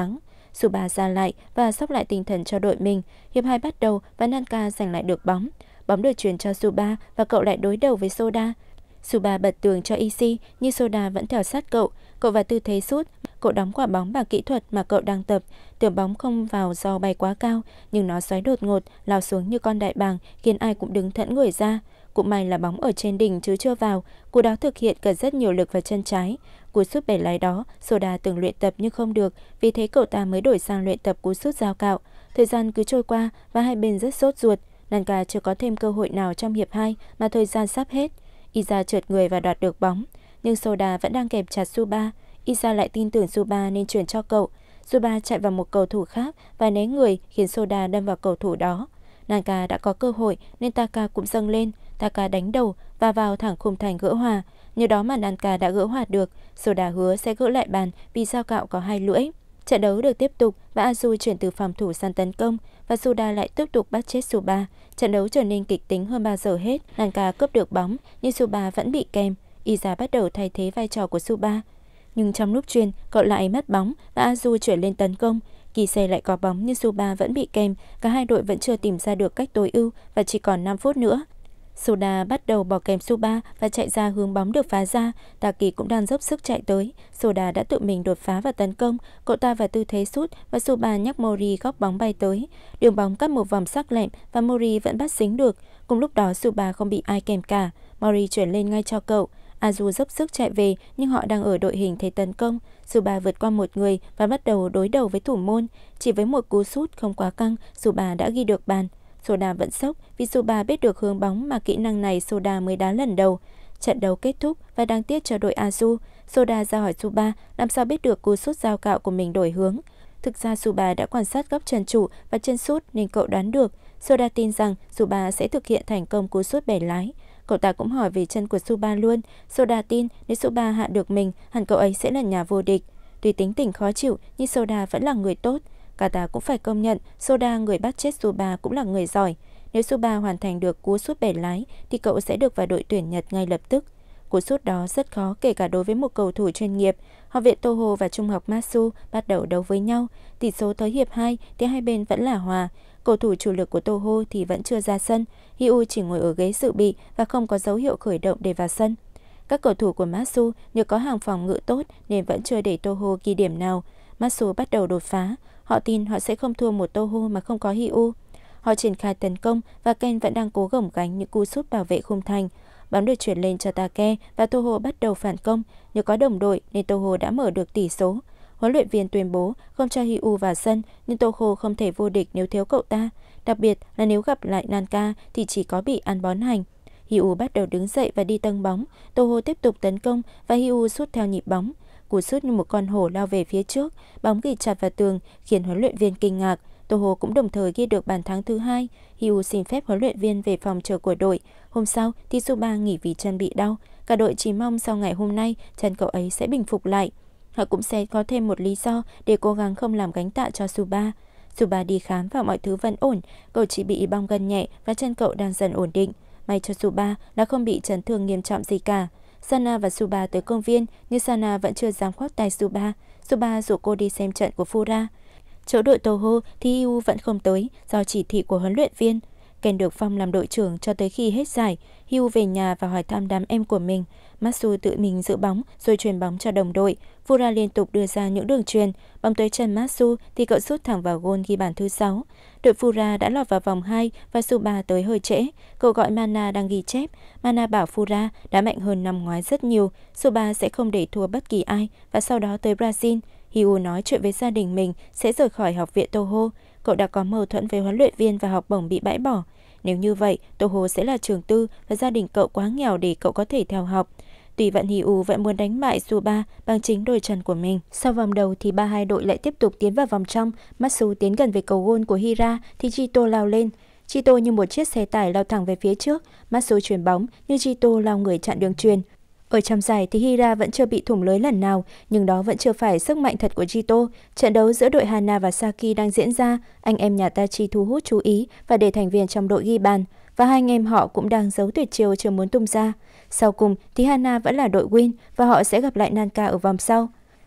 Suba ra lại và sốc lại tinh thần cho đội mình. Hiệp hai bắt đầu và Nanka giành lại được bóng. Bóng được chuyển cho Suba và cậu lại đối đầu với Soda. Suba bật tường cho Ishii nhưng Soda vẫn theo sát cậu. Cậu vào tư thế sút, cậu đóng quả bóng bằng kỹ thuật mà cậu đang tập. Tưởng bóng không vào do bay quá cao, nhưng nó xoáy đột ngột, lao xuống như con đại bàng, khiến ai cũng đứng thẫn người ra. Cũng may là bóng ở trên đỉnh chứ chưa vào. Cú đá thực hiện cần rất nhiều lực vào chân trái. Cú sút bẻ lái đó, Soda từng luyện tập nhưng không được, vì thế cậu ta mới đổi sang luyện tập cú sút dao cạo. Thời gian cứ trôi qua và hai bên rất sốt ruột. Nanka chưa có thêm cơ hội nào trong hiệp hai mà thời gian sắp hết. Iza trượt người và đoạt được bóng, nhưng Soda vẫn đang kẹp chặt Suba. Iza lại tin tưởng Suba nên chuyển cho cậu. Suba chạy vào một cầu thủ khác và né người, khiến Soda đâm vào cầu thủ đó. Nanka đã có cơ hội nên Taka cũng dâng lên. Taka đánh đầu và vào thẳng khung thành gỡ hòa. Nhờ đó mà Nanka đã gỡ hòa được. Soda hứa sẽ gỡ lại bàn vì dao cạo có hai lưỡi. Trận đấu được tiếp tục và Azu chuyển từ phòng thủ sang tấn công và Soda lại tiếp tục bắt chết Suba. Trận đấu trở nên kịch tính hơn bao giờ hết. Nanka cướp được bóng nhưng Suba vẫn bị kèm. Iza bắt đầu thay thế vai trò của Suba. Nhưng trong lúc chuyền, cậu lại mất bóng và Azu chuyển lên tấn công. Kise lại có bóng nhưng Suba vẫn bị kèm. Cả hai đội vẫn chưa tìm ra được cách tối ưu và chỉ còn năm phút nữa. Soda bắt đầu bỏ kèm Suba và chạy ra hướng bóng được phá ra. Taki cũng đang dốc sức chạy tới. Soda đã tự mình đột phá và tấn công. Cậu ta vào tư thế sút và Suba nhắc Mori góc bóng bay tới. Đường bóng cắt một vòng sắc lẹm và Mori vẫn bắt dính được. Cùng lúc đó Suba không bị ai kèm cả. Mori chuyển lên ngay cho cậu. Azu dốc sức chạy về nhưng họ đang ở đội hình thế tấn công. Suba vượt qua một người và bắt đầu đối đầu với thủ môn. Chỉ với một cú sút không quá căng, Suba đã ghi được bàn. Soda vẫn sốc vì Suba biết được hướng bóng mà kỹ năng này Soda mới đá lần đầu. Trận đấu kết thúc và đáng tiếc cho đội Azu. Soda ra hỏi Suba làm sao biết được cú sút dao cạo của mình đổi hướng. Thực ra Suba đã quan sát góc chân trụ và chân sút nên cậu đoán được. Soda tin rằng Suba sẽ thực hiện thành công cú sút bẻ lái. Cậu ta cũng hỏi về chân của Suba luôn. Soda tin nếu Suba hạ được mình, hẳn cậu ấy sẽ là nhà vô địch. Tuy tính tình khó chịu nhưng Soda vẫn là người tốt. Cả ta cũng phải công nhận Soda, người bắt chết Suba, cũng là người giỏi. Nếu Suba hoàn thành được cú sút bẻ lái thì cậu sẽ được vào đội tuyển Nhật ngay lập tức. Cú sút đó rất khó kể cả đối với một cầu thủ chuyên nghiệp. Học viện Toho và Trung học Matsu bắt đầu đấu với nhau. Tỷ số tới hiệp hai thì hai bên vẫn là hòa. Cầu thủ chủ lực của Toho thì vẫn chưa ra sân. Hyu chỉ ngồi ở ghế dự bị và không có dấu hiệu khởi động để vào sân. Các cầu thủ của Matsu nhờ có hàng phòng ngự tốt nên vẫn chưa để Toho ghi điểm nào. Matsu bắt đầu đột phá. Họ tin họ sẽ không thua một Toho mà không có Hyu. Họ triển khai tấn công và Ken vẫn đang cố gồng gánh những cú sút bảo vệ khung thành. Bóng được chuyển lên cho Take và Toho bắt đầu phản công. Nhờ có đồng đội nên Toho đã mở được tỷ số. Huấn luyện viên tuyên bố không cho Hyu vào sân nhưng Toho không thể vô địch nếu thiếu cậu ta. Đặc biệt là nếu gặp lại Nanka thì chỉ có bị ăn bón hành. Hyu bắt đầu đứng dậy và đi tâng bóng. Toho tiếp tục tấn công và Hyu sút theo nhịp bóng. Cú sút như một con hổ lao về phía trước, bóng ghi chặt vào tường khiến huấn luyện viên kinh ngạc. Toho cũng đồng thời ghi được bàn thắng thứ hai. Hyu xin phép huấn luyện viên về phòng chờ của đội. Hôm sau thì Suba nghỉ vì chân bị đau. Cả đội chỉ mong sau ngày hôm nay chân cậu ấy sẽ bình phục lại. Họ cũng sẽ có thêm một lý do để cố gắng không làm gánh tạ cho Suba. Suba đi khám và mọi thứ vẫn ổn. Cậu chỉ bị bong gân nhẹ và chân cậu đang dần ổn định. May cho Suba là không bị chấn thương nghiêm trọng gì cả. Sana và Suba tới công viên nhưng Sana vẫn chưa dám khoác tay Suba. Suba rủ cô đi xem trận của Fura. Chỗ đội Toho thì Hyu vẫn không tới do chỉ thị của huấn luyện viên. Ken được phong làm đội trưởng cho tới khi hết giải. Hyu về nhà và hỏi thăm đám em của mình. Matsu tự mình giữ bóng rồi chuyền bóng cho đồng đội. Fura liên tục đưa ra những đường chuyền. Bóng tới chân Matsu thì cậu sút thẳng vào gôn ghi bàn thứ sáu. Đội Fura đã lọt vào vòng hai và Suba tới hơi trễ. Cậu gọi Mana đang ghi chép. Mana bảo Fura đã mạnh hơn năm ngoái rất nhiều. Suba sẽ không để thua bất kỳ ai và sau đó tới Brazil. Hyu nói chuyện với gia đình mình sẽ rời khỏi học viện Toho. Cậu đã có mâu thuẫn với huấn luyện viên và học bổng bị bãi bỏ. Nếu như vậy, Toho sẽ là trường tư và gia đình cậu quá nghèo để cậu có thể theo học. Tuy vậy, Hyu vẫn muốn đánh bại Suba bằng chính đôi chân của mình. Sau vòng đầu thì ba hai đội lại tiếp tục tiến vào vòng trong. Matsu tiến gần về cầu gôn của Hira thì Chito lao lên. Chito như một chiếc xe tải lao thẳng về phía trước. Matsu chuyền bóng nhưng Chito lao người chặn đường chuyền. Ở trong giải thì Hira vẫn chưa bị thủng lưới lần nào, nhưng đó vẫn chưa phải sức mạnh thật của Chito. Trận đấu giữa đội Hana và Saki đang diễn ra, anh em nhà Tachi thu hút chú ý và để thành viên trong đội ghi bàn, và hai anh em họ cũng đang giấu tuyệt chiêu chưa muốn tung ra. Sau cùng thì Hana vẫn là đội win và họ sẽ gặp lại Nanka ở vòng sau.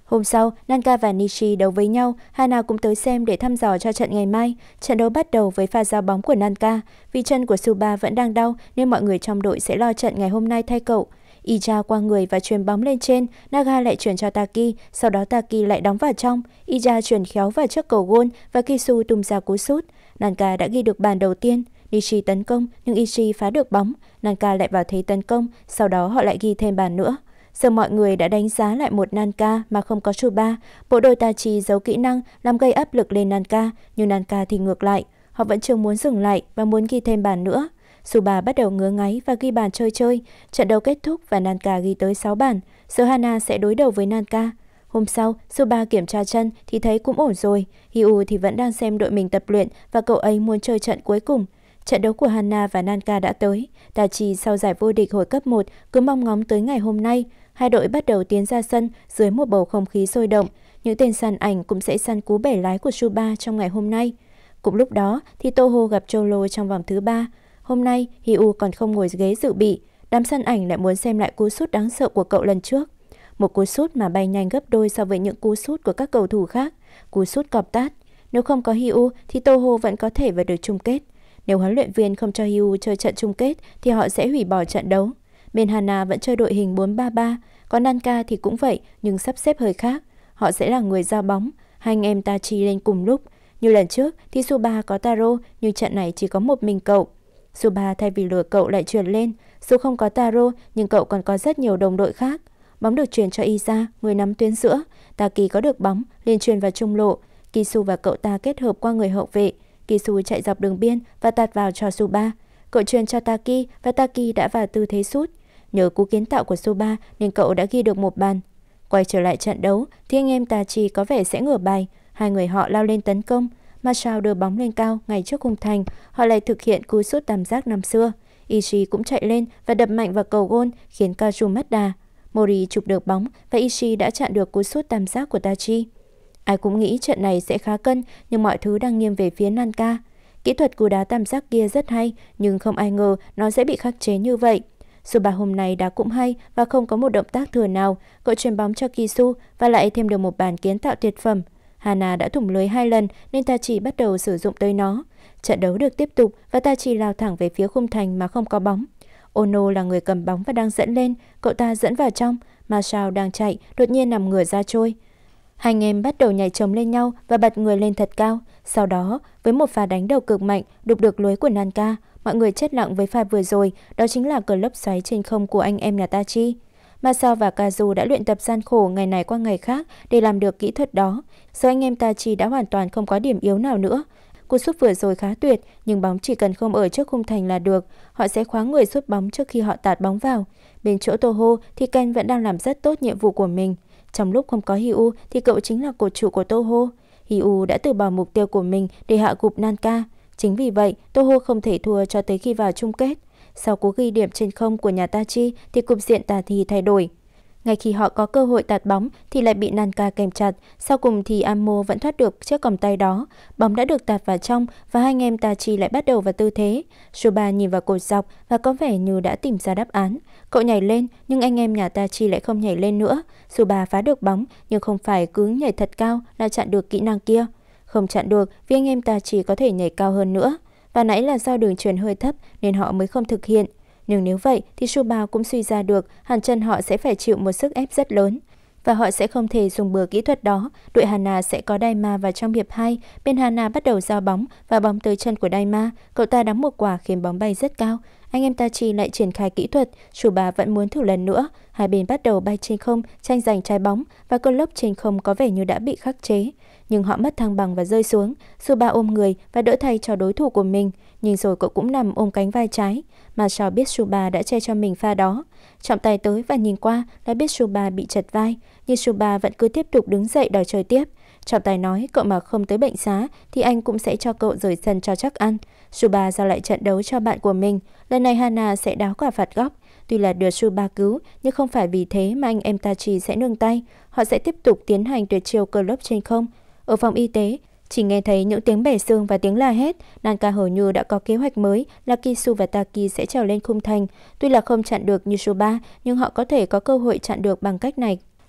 Hôm sau, Nanka và Nishi đấu với nhau, Hana cũng tới xem để thăm dò cho trận ngày mai. Trận đấu bắt đầu với pha giao bóng của Nanka. Vì chân của Suba vẫn đang đau nên mọi người trong đội sẽ lo trận ngày hôm nay thay cậu. Ija qua người và chuyền bóng lên trên, Naga lại chuyển cho Taki, sau đó Taki lại đóng vào trong. Ija chuyển khéo vào trước cầu gôn và Kisu tung ra cú sút. Nanka đã ghi được bàn đầu tiên. Nishi tấn công nhưng Ishii phá được bóng. Nanka lại vào thế tấn công, sau đó họ lại ghi thêm bàn nữa. Giờ mọi người đã đánh giá lại một Nanka mà không có Suba. Bộ đôi Tachi giấu kỹ năng làm gây áp lực lên Nanka, nhưng Nanka thì ngược lại. Họ vẫn chưa muốn dừng lại và muốn ghi thêm bàn nữa. Suba bắt đầu ngứa ngáy và ghi bàn chơi chơi. Trận đấu kết thúc và Nanka ghi tới sáu bàn. Giờ Hana sẽ đối đầu với Nanka. Hôm sau, Suba kiểm tra chân thì thấy cũng ổn rồi. Hyu thì vẫn đang xem đội mình tập luyện và cậu ấy muốn chơi trận cuối cùng. Trận đấu của Hana và Nanka đã tới. Tachi sau giải vô địch hồi cấp một cứ mong ngóng tới ngày hôm nay. Hai đội bắt đầu tiến ra sân dưới một bầu không khí sôi động. Những tên săn ảnh cũng sẽ săn cú bẻ lái của Suba trong ngày hôm nay. Cũng lúc đó thì Toho gặp Cholo trong vòng thứ ba. Hôm nay, Hyu còn không ngồi ghế dự bị. Đám săn ảnh lại muốn xem lại cú sút đáng sợ của cậu lần trước. Một cú sút mà bay nhanh gấp đôi so với những cú sút của các cầu thủ khác. Cú sút cọp tát. Nếu không có Hyu thì Toho vẫn có thể vào được chung kết. Nếu huấn luyện viên không cho Hyu chơi trận chung kết thì họ sẽ hủy bỏ trận đấu. Bên Hana vẫn chơi đội hình bốn ba ba, còn Nanka thì cũng vậy nhưng sắp xếp hơi khác. Họ sẽ là người giao bóng, hai anh em Tachi lên cùng lúc. Như lần trước thì Suba có Taro nhưng trận này chỉ có một mình cậu. Suba thay vì lừa cậu lại truyền lên. Dù không có Taro nhưng cậu còn có rất nhiều đồng đội khác. Bóng được truyền cho Iza, người nắm tuyến giữa. Taki có được bóng, liền truyền vào trung lộ. Kisu và cậu ta kết hợp qua người hậu vệ. Kisu chạy dọc đường biên và tạt vào cho Suba. Cậu truyền cho Taki và Taki đã vào tư thế sút. Nhờ cú kiến tạo của Suba nên cậu đã ghi được một bàn. Quay trở lại trận đấu thì anh em Tachi có vẻ sẽ ngửa bài. Hai người họ lao lên tấn công. Masao đưa bóng lên cao ngay trước khung thành. Họ lại thực hiện cú sút tam giác năm xưa. Ishii cũng chạy lên và đập mạnh vào cầu gôn khiến Kaju mất đà. Mori chụp được bóng và Ishii đã chặn được cú sút tam giác của Tachi. Ai cũng nghĩ trận này sẽ khá cân nhưng mọi thứ đang nghiêng về phía Nanka. Kỹ thuật cú đá tam giác kia rất hay nhưng không ai ngờ nó sẽ bị khắc chế như vậy. Suba hôm nay đá cũng hay và không có một động tác thừa nào. Cậu chuyền bóng cho Kisu và lại thêm được một bàn kiến tạo tuyệt phẩm. Hana đã thủng lưới hai lần nên Tachi bắt đầu sử dụng tới nó. Trận đấu được tiếp tục và Tachi lao thẳng về phía khung thành mà không có bóng. Ono là người cầm bóng và đang dẫn lên. Cậu ta dẫn vào trong. Masao đang chạy, đột nhiên nằm ngửa ra trôi. Hai anh em bắt đầu nhảy chồng lên nhau và bật người lên thật cao. Sau đó, với một pha đánh đầu cực mạnh, đục được lưới của Nanka, mọi người chết lặng với pha vừa rồi, đó chính là cờ lốc xoáy trên không của anh em nhà Tachi. Masao và Kazu đã luyện tập gian khổ ngày này qua ngày khác để làm được kỹ thuật đó. Giờ anh em Tachi đã hoàn toàn không có điểm yếu nào nữa. Cú sút vừa rồi khá tuyệt, nhưng bóng chỉ cần không ở trước khung thành là được. Họ sẽ khóa người sút bóng trước khi họ tạt bóng vào. Bên chỗ Toho thì Ken vẫn đang làm rất tốt nhiệm vụ của mình. Trong lúc không có Hyu thì cậu chính là cột trụ của Toho. Hyu đã từ bỏ mục tiêu của mình để hạ gục Nanka. Chính vì vậy, Toho không thể thua cho tới khi vào chung kết. Sau cú ghi điểm trên không của nhà Tachi thì cục diện tà thì thay đổi. Ngay khi họ có cơ hội tạt bóng thì lại bị Nanka kèm chặt. Sau cùng thì Amo vẫn thoát được chiếc còng tay đó. Bóng đã được tạt vào trong và hai anh em Tachi lại bắt đầu vào tư thế. Suba nhìn vào cột dọc và có vẻ như đã tìm ra đáp án. Cậu nhảy lên nhưng anh em nhà Tachi lại không nhảy lên nữa. Suba phá được bóng nhưng không phải cứ nhảy thật cao là chặn được kỹ năng kia. Không chặn được vì anh em Tachi có thể nhảy cao hơn nữa. Và nãy là do đường truyền hơi thấp nên họ mới không thực hiện. Nhưng nếu vậy thì Suba cũng suy ra được hẳn chân họ sẽ phải chịu một sức ép rất lớn. Và họ sẽ không thể dùng bừa kỹ thuật đó. Đội Hana sẽ có Daima vào trong hiệp hai. Bên Hana bắt đầu giao bóng và bóng tới chân của Daima. Cậu ta đóng một quả khiến bóng bay rất cao. Anh em Tachi lại triển khai kỹ thuật. Suba vẫn muốn thử lần nữa. Hai bên bắt đầu bay trên không, tranh giành trái bóng. Và cơn lốc trên không có vẻ như đã bị khắc chế. Nhưng họ mất thăng bằng và rơi xuống. Suba ôm người và đỡ thay cho đối thủ của mình. Nhưng rồi cậu cũng nằm ôm cánh vai trái. Mà sao biết Suba đã che cho mình pha đó. Trọng tài tới và nhìn qua đã biết Suba bị trật vai. Nhưng Suba vẫn cứ tiếp tục đứng dậy đòi chơi tiếp. Trọng tài nói cậu mà không tới bệnh xá thì anh cũng sẽ cho cậu rời sân cho chắc ăn. Suba giao lại trận đấu cho bạn của mình. Lần này Hana sẽ đá quả phạt góc. Tuy là được Suba cứu nhưng không phải vì thế mà anh em Tachi sẽ nương tay. Họ sẽ tiếp tục tiến hành tuyệt chiêu cờ lốc trên không. Ở phòng y tế, chỉ nghe thấy những tiếng bẻ xương và tiếng la hét. Nanka hầu như đã có kế hoạch mới là Kisu và Taki sẽ trèo lên khung thành. Tuy là không chặn được như Suba nhưng họ có thể có cơ hội chặn được bằng cách này.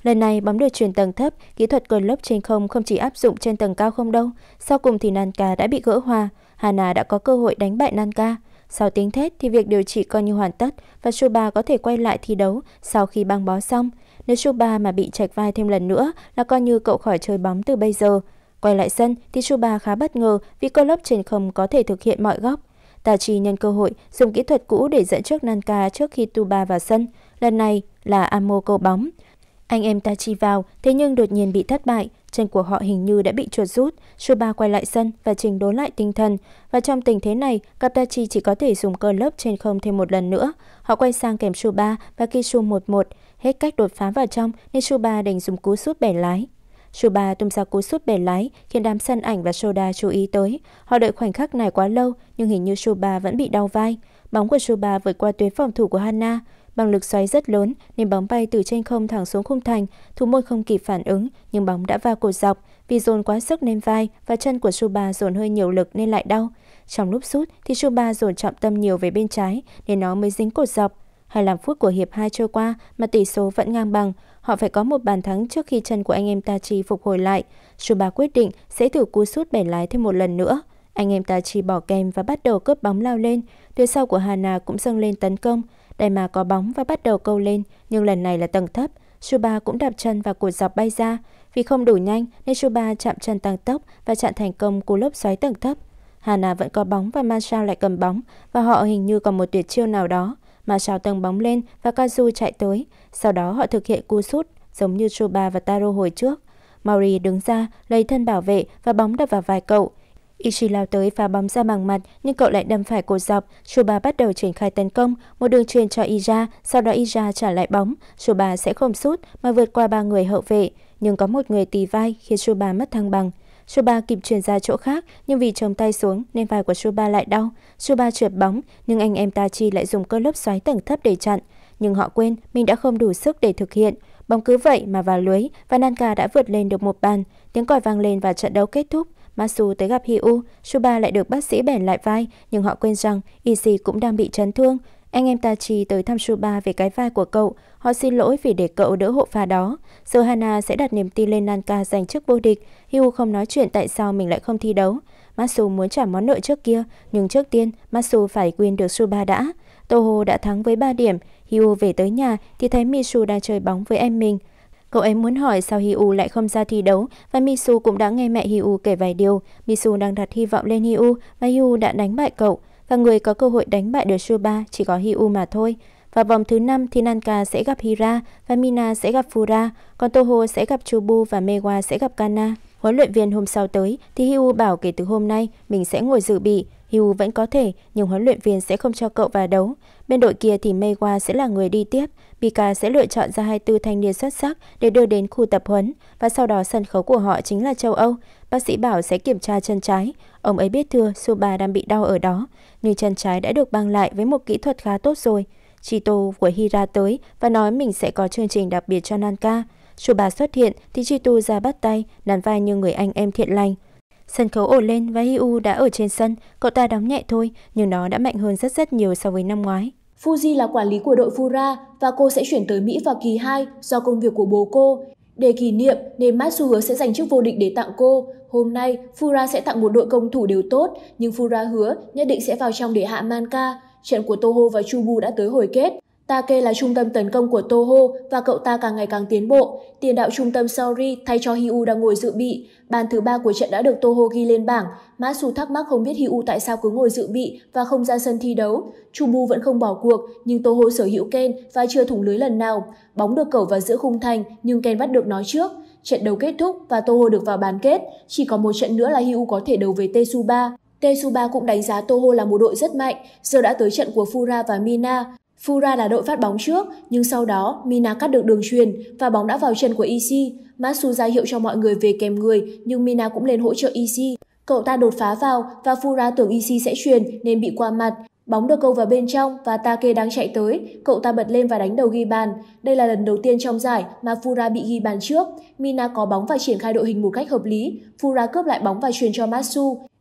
Lần này bóng được chuyển tầng thấp, kỹ thuật cơn lốc trên không không chỉ áp dụng trên tầng cao không đâu. Sau cùng thì Nanka đã bị gỡ hòa, Hana đã có cơ hội đánh bại Nanka. Sau tiếng thét thì việc điều trị coi như hoàn tất và Chuba có thể quay lại thi đấu sau khi băng bó xong. Nếu Chuba mà bị chạch vai thêm lần nữa là coi như cậu khỏi chơi bóng từ bây giờ. Quay lại sân thì Chuba khá bất ngờ vì cơn lốc trên không có thể thực hiện mọi góc. Tachi nhân cơ hội dùng kỹ thuật cũ để dẫn trước Nanka trước khi Tuba vào sân. Lần này là Amo câu bóng. Anh em Tachi vào, thế nhưng đột nhiên bị thất bại, chân của họ hình như đã bị chuột rút. Chuba quay lại sân và chỉnh đốn lại tinh thần. Và trong tình thế này, cặp Tachi chỉ có thể dùng cơn lốc trên không thêm một lần nữa. Họ quay sang kèm Chuba và Kishu một một. Hết cách đột phá vào trong nên Chuba đành dùng cú sút bẻ lái. Chuba tung ra cú sút bẻ lái khiến đám sân ảnh và Soda chú ý tới. Họ đợi khoảnh khắc này quá lâu nhưng hình như Chuba vẫn bị đau vai. Bóng của Chuba vượt qua tuyến phòng thủ của Hana. Bằng lực xoáy rất lớn nên bóng bay từ trên không thẳng xuống khung thành. Thủ môn không kịp phản ứng nhưng bóng đã va cột dọc. Vì dồn quá sức nên vai và chân của Chuba dồn hơi nhiều lực nên lại đau. Trong lúc sút thì Chuba dồn trọng tâm nhiều về bên trái nên nó mới dính cột dọc. hai mươi lăm phút của hiệp hai trôi qua mà tỷ số vẫn ngang bằng. Họ phải có một bàn thắng trước khi chân của anh em Tachi phục hồi lại. Chuba quyết định sẽ thử cú sút bẻ lái thêm một lần nữa. Anh em Tachi bỏ kèm và bắt đầu cướp bóng lao lên. Tuyến sau của Hana cũng dâng lên tấn công. Daima có bóng và bắt đầu câu lên, nhưng lần này là tầng thấp. Chuba cũng đạp chân và cột dọc bay ra. Vì không đủ nhanh nên Chuba chạm chân tăng tốc và chặn thành công cú lốc xoáy tầng thấp. Hana vẫn có bóng và Marshall lại cầm bóng và họ hình như còn một tuyệt chiêu nào đó. Marshall tâng bóng lên và Kazu chạy tới. Sau đó họ thực hiện cú sút giống như Chuba và Taro hồi trước. Mori đứng ra lấy thân bảo vệ và bóng đập vào vai cậu. Ishii lao tới phá bóng ra bằng mặt nhưng cậu lại đâm phải cột dọc. Chuba bắt đầu triển khai tấn công, một đường truyền cho Ija, sau đó Ija trả lại bóng. Chuba sẽ không sút mà vượt qua ba người hậu vệ, nhưng có một người tì vai khiến Chuba mất thăng bằng. Chuba kịp chuyển ra chỗ khác nhưng vì chống tay xuống nên vai của Chuba lại đau. Chuba trượt bóng nhưng anh em Tachi lại dùng cơn lốc xoáy tầng thấp để chặn. Nhưng họ quên mình đã không đủ sức để thực hiện. Bóng cứ vậy mà vào lưới và Nanka đã vượt lên được một bàn. Tiếng còi vang lên và trận đấu kết thúc. Masu tới gặp Hyu, Chuba lại được bác sĩ bẻn lại vai, nhưng họ quên rằng Ishii cũng đang bị chấn thương. Anh em Tachi tới thăm Chuba về cái vai của cậu, họ xin lỗi vì để cậu đỡ hộ pha đó. Giờ Hana sẽ đặt niềm tin lên Nanka giành chức vô địch. Hyu không nói chuyện tại sao mình lại không thi đấu. Masu muốn trả món nợ trước kia, nhưng trước tiên Masu phải win được Chuba đã. Toho đã thắng với ba điểm. Hyu về tới nhà thì thấy Misu đang chơi bóng với em mình. Cậu ấy muốn hỏi sao Hyu lại không ra thi đấu và Misu cũng đã nghe mẹ Hyu kể vài điều. Misu đang đặt hy vọng lên Hyu và Hyu đã đánh bại cậu. Và người có cơ hội đánh bại được Chuba chỉ có Hyu mà thôi. Vào vòng thứ năm thì Nanka sẽ gặp Hira và Mina sẽ gặp Fura, còn Toho sẽ gặp Chubu và Mewa sẽ gặp Kana. Huấn luyện viên hôm sau tới thì Hyu bảo kể từ hôm nay mình sẽ ngồi dự bị. Hyu vẫn có thể nhưng huấn luyện viên sẽ không cho cậu vào đấu. Bên đội kia thì Mewa sẽ là người đi tiếp. Pika sẽ lựa chọn ra hai mươi tư thanh niên xuất sắc để đưa đến khu tập huấn và sau đó sân khấu của họ chính là châu Âu. Bác sĩ bảo sẽ kiểm tra chân trái. Ông ấy biết thừa Suba đang bị đau ở đó, nhưng chân trái đã được băng lại với một kỹ thuật khá tốt rồi. Chito của Hira tới và nói mình sẽ có chương trình đặc biệt cho Nanka. Suba xuất hiện thì Chito ra bắt tay, nắn vai như người anh em thiện lành. Sân khấu ổn lên và Hyu đã ở trên sân. Cậu ta đóng nhẹ thôi nhưng nó đã mạnh hơn rất rất nhiều so với năm ngoái. Fuji là quản lý của đội Fura và cô sẽ chuyển tới Mỹ vào kỳ hai do công việc của bố cô. Để kỷ niệm nên Matsu hứa sẽ giành chức vô địch để tặng cô. Hôm nay Fura sẽ tặng một đội công thủ đều tốt nhưng Fura hứa nhất định sẽ vào trong để hạ Manka. Trận của Toho và Chubu đã tới hồi kết. Take là trung tâm tấn công của Toho và cậu ta càng ngày càng tiến bộ. Tiền đạo trung tâm Saori thay cho Hyu đang ngồi dự bị. Bàn thứ ba của trận đã được Toho ghi lên bảng. Matsu thắc mắc không biết Hyu tại sao cứ ngồi dự bị và không ra sân thi đấu. Chubu vẫn không bỏ cuộc nhưng Toho sở hữu Ken và chưa thủng lưới lần nào. Bóng được cẩu vào giữa khung thành nhưng Ken bắt được nó trước. Trận đấu kết thúc và Toho được vào bán kết. Chỉ có một trận nữa là Hyu có thể đấu với Tetsuba. Tetsuba cũng đánh giá Toho là một đội rất mạnh. Giờ đã tới trận của Fura và Mina. Fura là đội phát bóng trước, nhưng sau đó Mina cắt được đường chuyền và bóng đã vào chân của Ishii. Matsu ra hiệu cho mọi người về kèm người, nhưng Mina cũng lên hỗ trợ Ishii. Cậu ta đột phá vào và Fura tưởng Ishii sẽ chuyền nên bị qua mặt. Bóng được câu vào bên trong và Take đang chạy tới. Cậu ta bật lên và đánh đầu ghi bàn. Đây là lần đầu tiên trong giải mà Fura bị ghi bàn trước. Mina có bóng và triển khai đội hình một cách hợp lý. Fura cướp lại bóng và chuyền cho Matsu.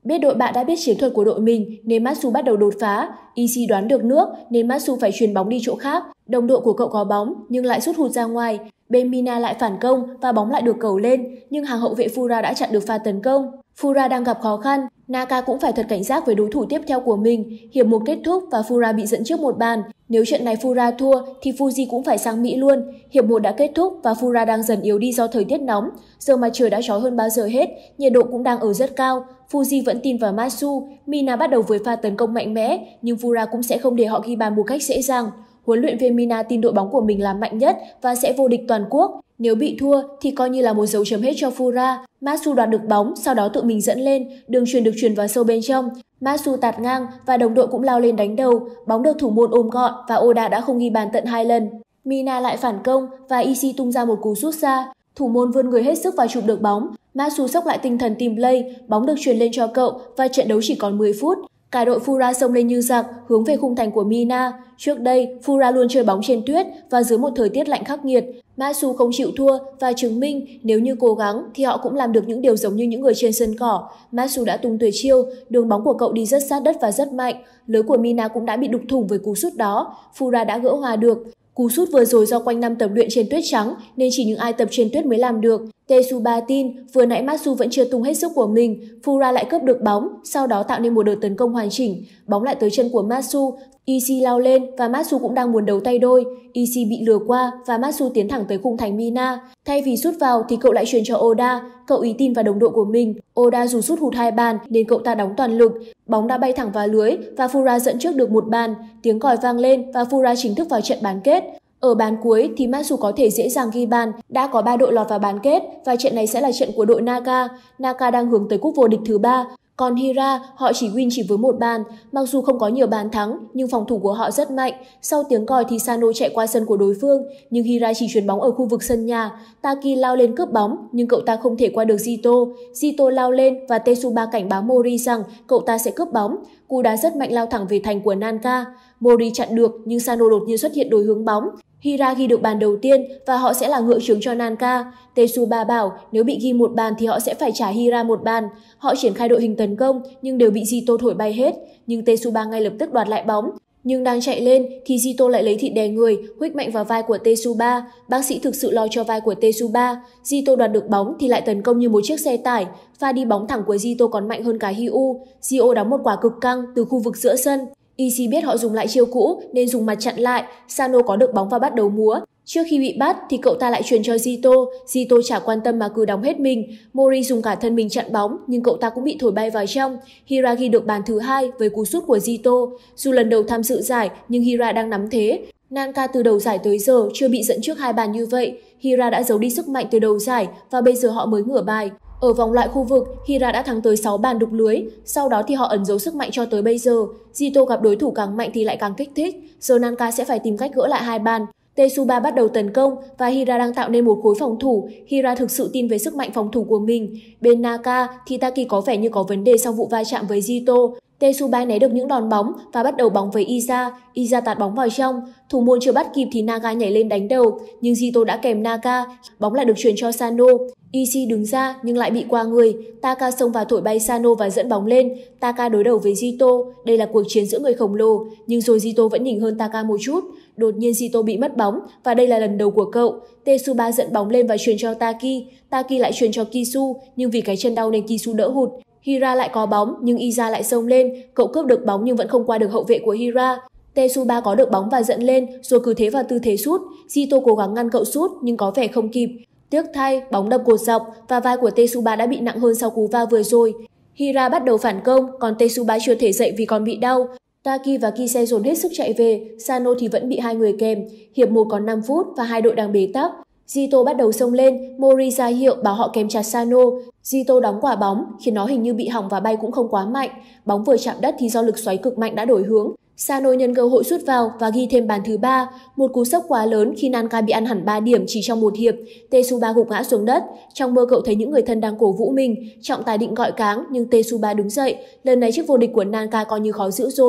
Biết đội bạn đã biết chiến thuật của đội mình nên Matsu bắt đầu đột phá. Ishii đoán được nước nên Matsu phải chuyền bóng đi chỗ khác. Đồng đội của cậu có bóng nhưng lại sút hụt ra ngoài. Bên Mina lại phản công và bóng lại được cầu lên, nhưng hàng hậu vệ Fura đã chặn được pha tấn công. Fura đang gặp khó khăn, Naka cũng phải thật cảnh giác với đối thủ tiếp theo của mình. Hiệp một kết thúc và Fura bị dẫn trước một bàn. Nếu trận này Fura thua thì Fuji cũng phải sang Mỹ luôn. Hiệp một đã kết thúc và Fura đang dần yếu đi do thời tiết nóng. Giờ mặt trời đã chói hơn bao giờ hết, nhiệt độ cũng đang ở rất cao. Fuji vẫn tin vào Matsu. Mina bắt đầu với pha tấn công mạnh mẽ, nhưng Fura cũng sẽ không để họ ghi bàn một cách dễ dàng. Huấn luyện viên Mina tin đội bóng của mình là mạnh nhất và sẽ vô địch toàn quốc. Nếu bị thua thì coi như là một dấu chấm hết cho Fura. Matsu đoạt được bóng, sau đó tự mình dẫn lên, đường chuyền được chuyền vào sâu bên trong. Matsu tạt ngang và đồng đội cũng lao lên đánh đầu. Bóng được thủ môn ôm gọn và Oda đã không ghi bàn tận hai lần. Mina lại phản công và Ishii tung ra một cú sút xa. Thủ môn vươn người hết sức và chụp được bóng. Matsu sốc lại tinh thần team play, bóng được chuyền lên cho cậu và trận đấu chỉ còn mười phút. Cả đội Fura xông lên như giặc, hướng về khung thành của Mina. Trước đây, Fura luôn chơi bóng trên tuyết và dưới một thời tiết lạnh khắc nghiệt. Matsu không chịu thua và chứng minh nếu như cố gắng thì họ cũng làm được những điều giống như những người trên sân cỏ. Matsu đã tung tuyệt chiêu, đường bóng của cậu đi rất sát đất và rất mạnh. Lưới của Mina cũng đã bị đục thủng với cú sút đó. Fura đã gỡ hòa được. Cú sút vừa rồi do quanh năm tập luyện trên tuyết trắng nên chỉ những ai tập trên tuyết mới làm được. Tetsuba tin vừa nãy Matsu vẫn chưa tung hết sức của mình. Fura lại cướp được bóng, sau đó tạo nên một đợt tấn công hoàn chỉnh. Bóng lại tới chân của Matsu. Ishii lao lên và Matsu cũng đang muốn đấu tay đôi. Ishii bị lừa qua và Matsu tiến thẳng tới khung thành Mina. Thay vì sút vào thì cậu lại chuyền cho Oda. Cậu ý tin vào đồng đội của mình. Oda dù sút hụt hai bàn nên cậu ta đóng toàn lực. Bóng đã bay thẳng vào lưới và Fura dẫn trước được một bàn. Tiếng còi vang lên và Fura chính thức vào trận bán kết. Ở bàn cuối thì Matsu có thể dễ dàng ghi bàn, đã có ba đội lọt vào bán kết và trận này sẽ là trận của đội Naka. Naka đang hướng tới cúp vô địch thứ ba. Còn Hira, họ chỉ win chỉ với một bàn. Mặc dù không có nhiều bàn thắng, nhưng phòng thủ của họ rất mạnh. Sau tiếng còi thì Sano chạy qua sân của đối phương, nhưng Hira chỉ chuyền bóng ở khu vực sân nhà. Taki lao lên cướp bóng, nhưng cậu ta không thể qua được Zito. Zito lao lên và Tetsuba cảnh báo Mori rằng cậu ta sẽ cướp bóng. Cú đá rất mạnh lao thẳng về thành của Nanka. Mori chặn được, nhưng Sano đột nhiên xuất hiện đổi hướng bóng. Hira ghi được bàn đầu tiên và họ sẽ là ngựa trướng cho Nanka. Tetsuba bảo nếu bị ghi một bàn thì họ sẽ phải trả Hira một bàn. Họ triển khai đội hình tấn công nhưng đều bị Zito thổi bay hết. Nhưng Tetsuba ngay lập tức đoạt lại bóng. Nhưng đang chạy lên thì Zito lại lấy thịt đè người, huých mạnh vào vai của Tetsuba. Bác sĩ thực sự lo cho vai của Tetsuba. Zito đoạt được bóng thì lại tấn công như một chiếc xe tải. Pha đi bóng thẳng của Zito còn mạnh hơn cả Hyu. Gio đóng một quả cực căng từ khu vực giữa sân. Ishii biết họ dùng lại chiêu cũ nên dùng mặt chặn lại. Sano có được bóng và bắt đầu múa. Trước khi bị bắt thì cậu ta lại chuyền cho Zito. Zito chả quan tâm mà cứ đóng hết mình. Mori dùng cả thân mình chặn bóng nhưng cậu ta cũng bị thổi bay vào trong. Hira ghi được bàn thứ hai với cú sút của Zito. Dù lần đầu tham dự giải nhưng Hira đang nắm thế. Nanka từ đầu giải tới giờ chưa bị dẫn trước hai bàn như vậy. Hira đã giấu đi sức mạnh từ đầu giải và bây giờ họ mới ngửa bài. Ở vòng loại khu vực, Hira đã thắng tới sáu bàn đục lưới, sau đó thì họ ẩn giấu sức mạnh cho tới bây giờ. Zito gặp đối thủ càng mạnh thì lại càng kích thích, giờ Nanka sẽ phải tìm cách gỡ lại hai bàn. Tetsuba bắt đầu tấn công và Hira đang tạo nên một khối phòng thủ. Hira thực sự tin về sức mạnh phòng thủ của mình. Bên Naka thì Taki có vẻ như có vấn đề sau vụ va chạm với Zito. Tetsuba né được những đòn bóng và bắt đầu bóng với Iza. Iza tạt bóng vào trong. Thủ môn chưa bắt kịp thì Naga nhảy lên đánh đầu, nhưng Zito đã kèm Naga. Bóng lại được chuyền cho Sano. Ishii đứng ra nhưng lại bị qua người. Taka xông vào thổi bay Sano và dẫn bóng lên. Taka đối đầu với Zito. Đây là cuộc chiến giữa người khổng lồ, nhưng rồi Zito vẫn nhỉnh hơn Taka một chút. Đột nhiên Zito bị mất bóng và đây là lần đầu của cậu. Tetsuba dẫn bóng lên và chuyền cho Taki. Taki lại chuyền cho Kisu, nhưng vì cái chân đau nên Kisu đỡ hụt. Hira lại có bóng nhưng Iza lại xông lên. Cậu cướp được bóng nhưng vẫn không qua được hậu vệ của Hira. Tetsuba có được bóng và dẫn lên rồi cứ thế vào tư thế sút. Zito cố gắng ngăn cậu sút nhưng có vẻ không kịp. Tiếc thay, bóng đập cột dọc và vai của Tetsuba đã bị nặng hơn sau cú va vừa rồi. Hira bắt đầu phản công, còn Tetsuba chưa thể dậy vì còn bị đau. Taki và Kise dồn hết sức chạy về, Sano thì vẫn bị hai người kèm. Hiệp một còn năm phút và hai đội đang bế tắc. Zito bắt đầu xông lên, Mori ra hiệu bảo họ kèm chặt Sano. Zito đóng quả bóng, khiến nó hình như bị hỏng và bay cũng không quá mạnh. Bóng vừa chạm đất thì do lực xoáy cực mạnh đã đổi hướng. Sano nhân cơ hội sút vào và ghi thêm bàn thứ ba. Một cú sốc quá lớn khi Nanka bị ăn hẳn ba điểm chỉ trong một hiệp. Tetsuba gục ngã xuống đất. Trong mơ cậu thấy những người thân đang cổ vũ mình. Trọng tài định gọi cáng nhưng Tetsuba đứng dậy. Lần này chiếc vô địch của Nanka coi như khó giữ rồi.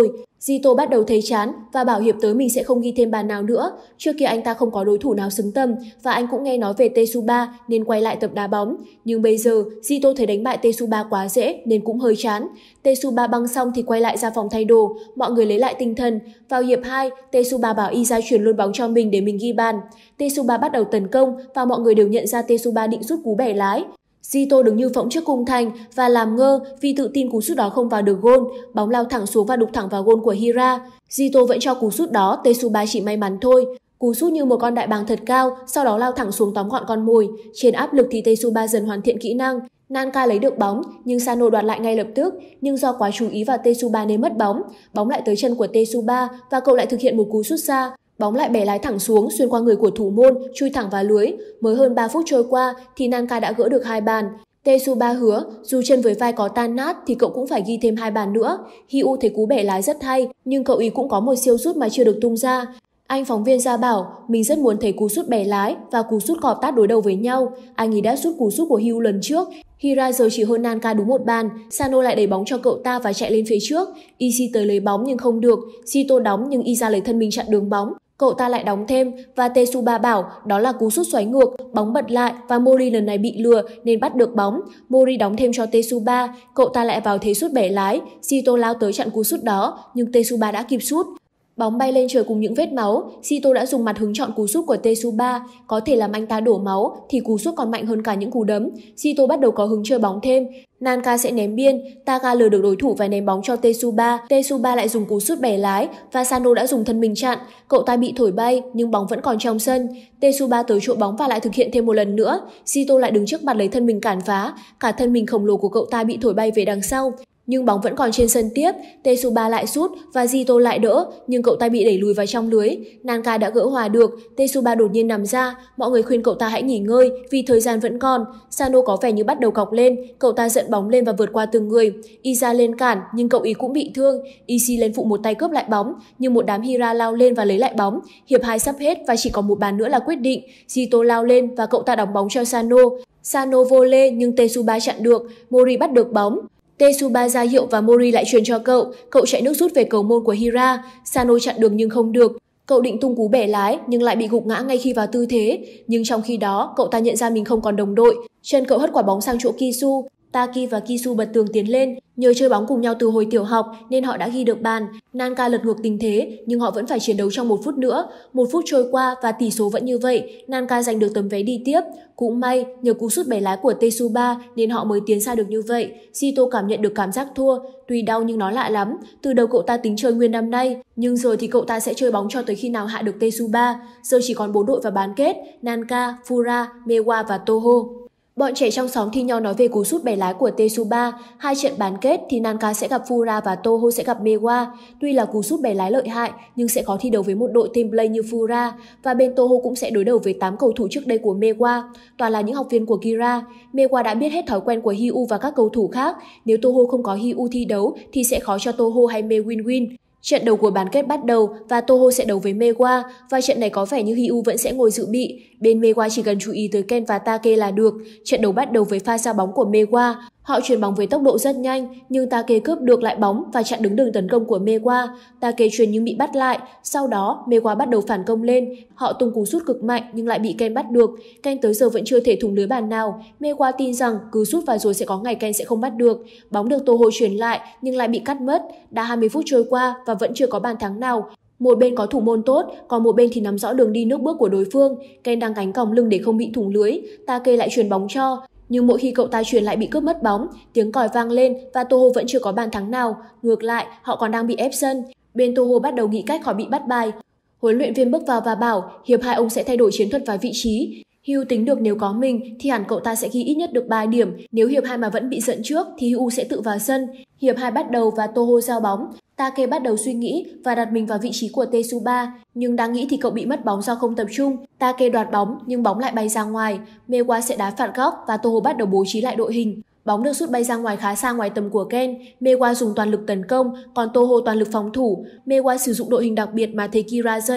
Jito bắt đầu thấy chán và bảo hiệp tới mình sẽ không ghi thêm bàn nào nữa. Trước kia anh ta không có đối thủ nào xứng tầm và anh cũng nghe nói về Tetsuba nên quay lại tập đá bóng. Nhưng bây giờ Jito thấy đánh bại Tetsuba quá dễ nên cũng hơi chán. Tetsuba băng xong thì quay lại ra phòng thay đồ, mọi người lấy lại tinh thần. Vào hiệp hai, Tetsuba bảo Iza chuyển luôn bóng cho mình để mình ghi bàn. Tetsuba bắt đầu tấn công và mọi người đều nhận ra Tetsuba định sút cú bẻ lái. Jito đứng như phỗng trước khung thành và làm ngơ vì tự tin cú sút đó không vào được gôn, bóng lao thẳng xuống và đục thẳng vào gôn của Hira. Jito vẫn cho cú sút đó, Tetsuba chỉ may mắn thôi. Cú sút như một con đại bàng thật cao, sau đó lao thẳng xuống tóm gọn con mồi. Trên áp lực thì Tetsuba dần hoàn thiện kỹ năng. Nanka lấy được bóng nhưng Sano đoạt lại ngay lập tức, nhưng do quá chú ý vào Tetsuba nên mất bóng. Bóng lại tới chân của Tetsuba và cậu lại thực hiện một cú sút xa. Bóng lại bẻ lái thẳng xuống, xuyên qua người của thủ môn, chui thẳng vào lưới. Mới hơn ba phút trôi qua thì Nanka đã gỡ được hai bàn. Tetsuba hứa, dù chân với vai có tan nát thì cậu cũng phải ghi thêm hai bàn nữa. Hyu thấy cú bẻ lái rất hay, nhưng cậu ý cũng có một siêu sút mà chưa được tung ra. Anh phóng viên ra bảo, mình rất muốn thấy cú sút bẻ lái và cú sút cọp tát đối đầu với nhau. Anh ấy đã sút cú sút của Hyu lần trước. Hira giờ chỉ hơn Nanka đúng một bàn. Sano lại đẩy bóng cho cậu ta và chạy lên phía trước. Ishii tới lấy bóng nhưng không được. Jito đóng nhưng Iza lấy thân mình chặn đường bóng. Cậu ta lại đóng thêm và Tetsuba bảo đó là cú sút xoáy ngược, bóng bật lại và Mori lần này bị lừa nên bắt được bóng. Mori đóng thêm cho Tetsuba, cậu ta lại vào thế sút bẻ lái. Jito lao tới chặn cú sút đó nhưng Tetsuba đã kịp sút. Bóng bay lên trời cùng những vết máu, Jito đã dùng mặt hứng chọn cú sút của Tetsuba, có thể làm anh ta đổ máu thì cú sút còn mạnh hơn cả những cú đấm. Jito bắt đầu có hứng chơi bóng thêm. Nanka sẽ ném biên, Taka lừa được đối thủ và ném bóng cho Tetsuba. Tetsuba lại dùng cú sút bẻ lái và Sano đã dùng thân mình chặn. Cậu ta bị thổi bay nhưng bóng vẫn còn trong sân. Tetsuba tới chỗ bóng và lại thực hiện thêm một lần nữa. Jito lại đứng trước mặt lấy thân mình cản phá. Cả thân mình khổng lồ của cậu ta bị thổi bay về đằng sau. Nhưng bóng vẫn còn trên sân tiếp, Tetsuba lại sút và Jito lại đỡ, nhưng cậu ta bị đẩy lùi vào trong lưới. Nanka đã gỡ hòa được, Tetsuba đột nhiên nằm ra, mọi người khuyên cậu ta hãy nghỉ ngơi vì thời gian vẫn còn. Sano có vẻ như bắt đầu cọc lên, cậu ta dẫn bóng lên và vượt qua từng người. Iza lên cản nhưng cậu ý cũng bị thương. Ishii lên phụ một tay cướp lại bóng, nhưng một đám Hira lao lên và lấy lại bóng. Hiệp hai sắp hết và chỉ còn một bàn nữa là quyết định. Jito lao lên và cậu ta đóng bóng cho Sano. Sano vô lê nhưng Tetsuba chặn được, Mori bắt được bóng. Tetsuba ra hiệu và Mori lại truyền cho cậu, cậu chạy nước rút về cầu môn của Hira. Sano chặn được nhưng không được. Cậu định tung cú bẻ lái nhưng lại bị gục ngã ngay khi vào tư thế. Nhưng trong khi đó, cậu ta nhận ra mình không còn đồng đội. Chân cậu hất quả bóng sang chỗ Kisu. Taki và Kisu bật tường tiến lên. Nhờ chơi bóng cùng nhau từ hồi tiểu học nên họ đã ghi được bàn. Nanka lật ngược tình thế nhưng họ vẫn phải chiến đấu trong một phút nữa. Một phút trôi qua và tỷ số vẫn như vậy. Nanka giành được tấm vé đi tiếp. Cũng may nhờ cú sút bẻ lái của Tetsuba nên họ mới tiến xa được như vậy. Jito cảm nhận được cảm giác thua. Tuy đau nhưng nó lạ lắm. Từ đầu cậu ta tính chơi nguyên năm nay, nhưng giờ thì cậu ta sẽ chơi bóng cho tới khi nào hạ được Tetsuba. Giờ chỉ còn bốn đội vào bán kết: Nanka, Fura, Mewa và Toho. Bọn trẻ trong xóm thi nhau nói về cú sút bẻ lái của Tetsuba. Hai trận bán kết thì Nanka sẽ gặp Fura và Toho sẽ gặp Mewa. Tuy là cú sút bẻ lái lợi hại nhưng sẽ khó thi đấu với một đội team play như Fura, và bên Toho cũng sẽ đối đầu với tám cầu thủ trước đây của Mewa, toàn là những học viên của Kira. Mewa đã biết hết thói quen của Hyu và các cầu thủ khác. Nếu Toho không có Hyu thi đấu thì sẽ khó cho Toho hay Me win win. Trận đầu của bán kết bắt đầu và Toho sẽ đấu với Mewa, và trận này có vẻ như Hyu vẫn sẽ ngồi dự bị. Bên Mewa chỉ cần chú ý tới Ken và Take là được. Trận đấu bắt đầu với pha xa bóng của Mewa. Họ chuyền bóng với tốc độ rất nhanh, nhưng Take cướp được lại bóng và chặn đứng đường tấn công của Mewa. Take chuyền nhưng bị bắt lại. Sau đó, Mewa bắt đầu phản công lên. Họ tung cú sút cực mạnh nhưng lại bị Ken bắt được. Ken tới giờ vẫn chưa thể thủng lưới bàn nào. Mewa tin rằng cứ sút vào rồi sẽ có ngày Ken sẽ không bắt được. Bóng được Toho chuyền lại nhưng lại bị cắt mất. Đã hai mươi phút trôi qua và vẫn chưa có bàn thắng nào. Một bên có thủ môn tốt, còn một bên thì nắm rõ đường đi nước bước của đối phương. Ken đang gánh còng lưng để không bị thủng lưới. Take lại chuyền bóng cho, nhưng mỗi khi cậu ta chuyền lại bị cướp mất bóng. Tiếng còi vang lên và Toho vẫn chưa có bàn thắng nào. Ngược lại, họ còn đang bị ép sân. Bên Toho bắt đầu nghĩ cách khỏi bị bắt bài. Huấn luyện viên bước vào và bảo hiệp hai ông sẽ thay đổi chiến thuật và vị trí. Hyu tính được nếu có mình thì hẳn cậu ta sẽ ghi ít nhất được ba điểm. Nếu hiệp hai mà vẫn bị dẫn trước thì Hyu sẽ tự vào sân. Hiệp hai bắt đầu và Toho giao bóng. Take bắt đầu suy nghĩ và đặt mình vào vị trí của Tetsuba, nhưng đang nghĩ thì cậu bị mất bóng do không tập trung. Take đoạt bóng nhưng bóng lại bay ra ngoài. Mewa sẽ đá phạt góc và Toho bắt đầu bố trí lại đội hình. Bóng được sút bay ra ngoài khá xa ngoài tầm của Ken. Mewa dùng toàn lực tấn công, còn Toho toàn lực phòng thủ. Mewa sử dụng đội hình đặc biệt mà thầy Kira dạy.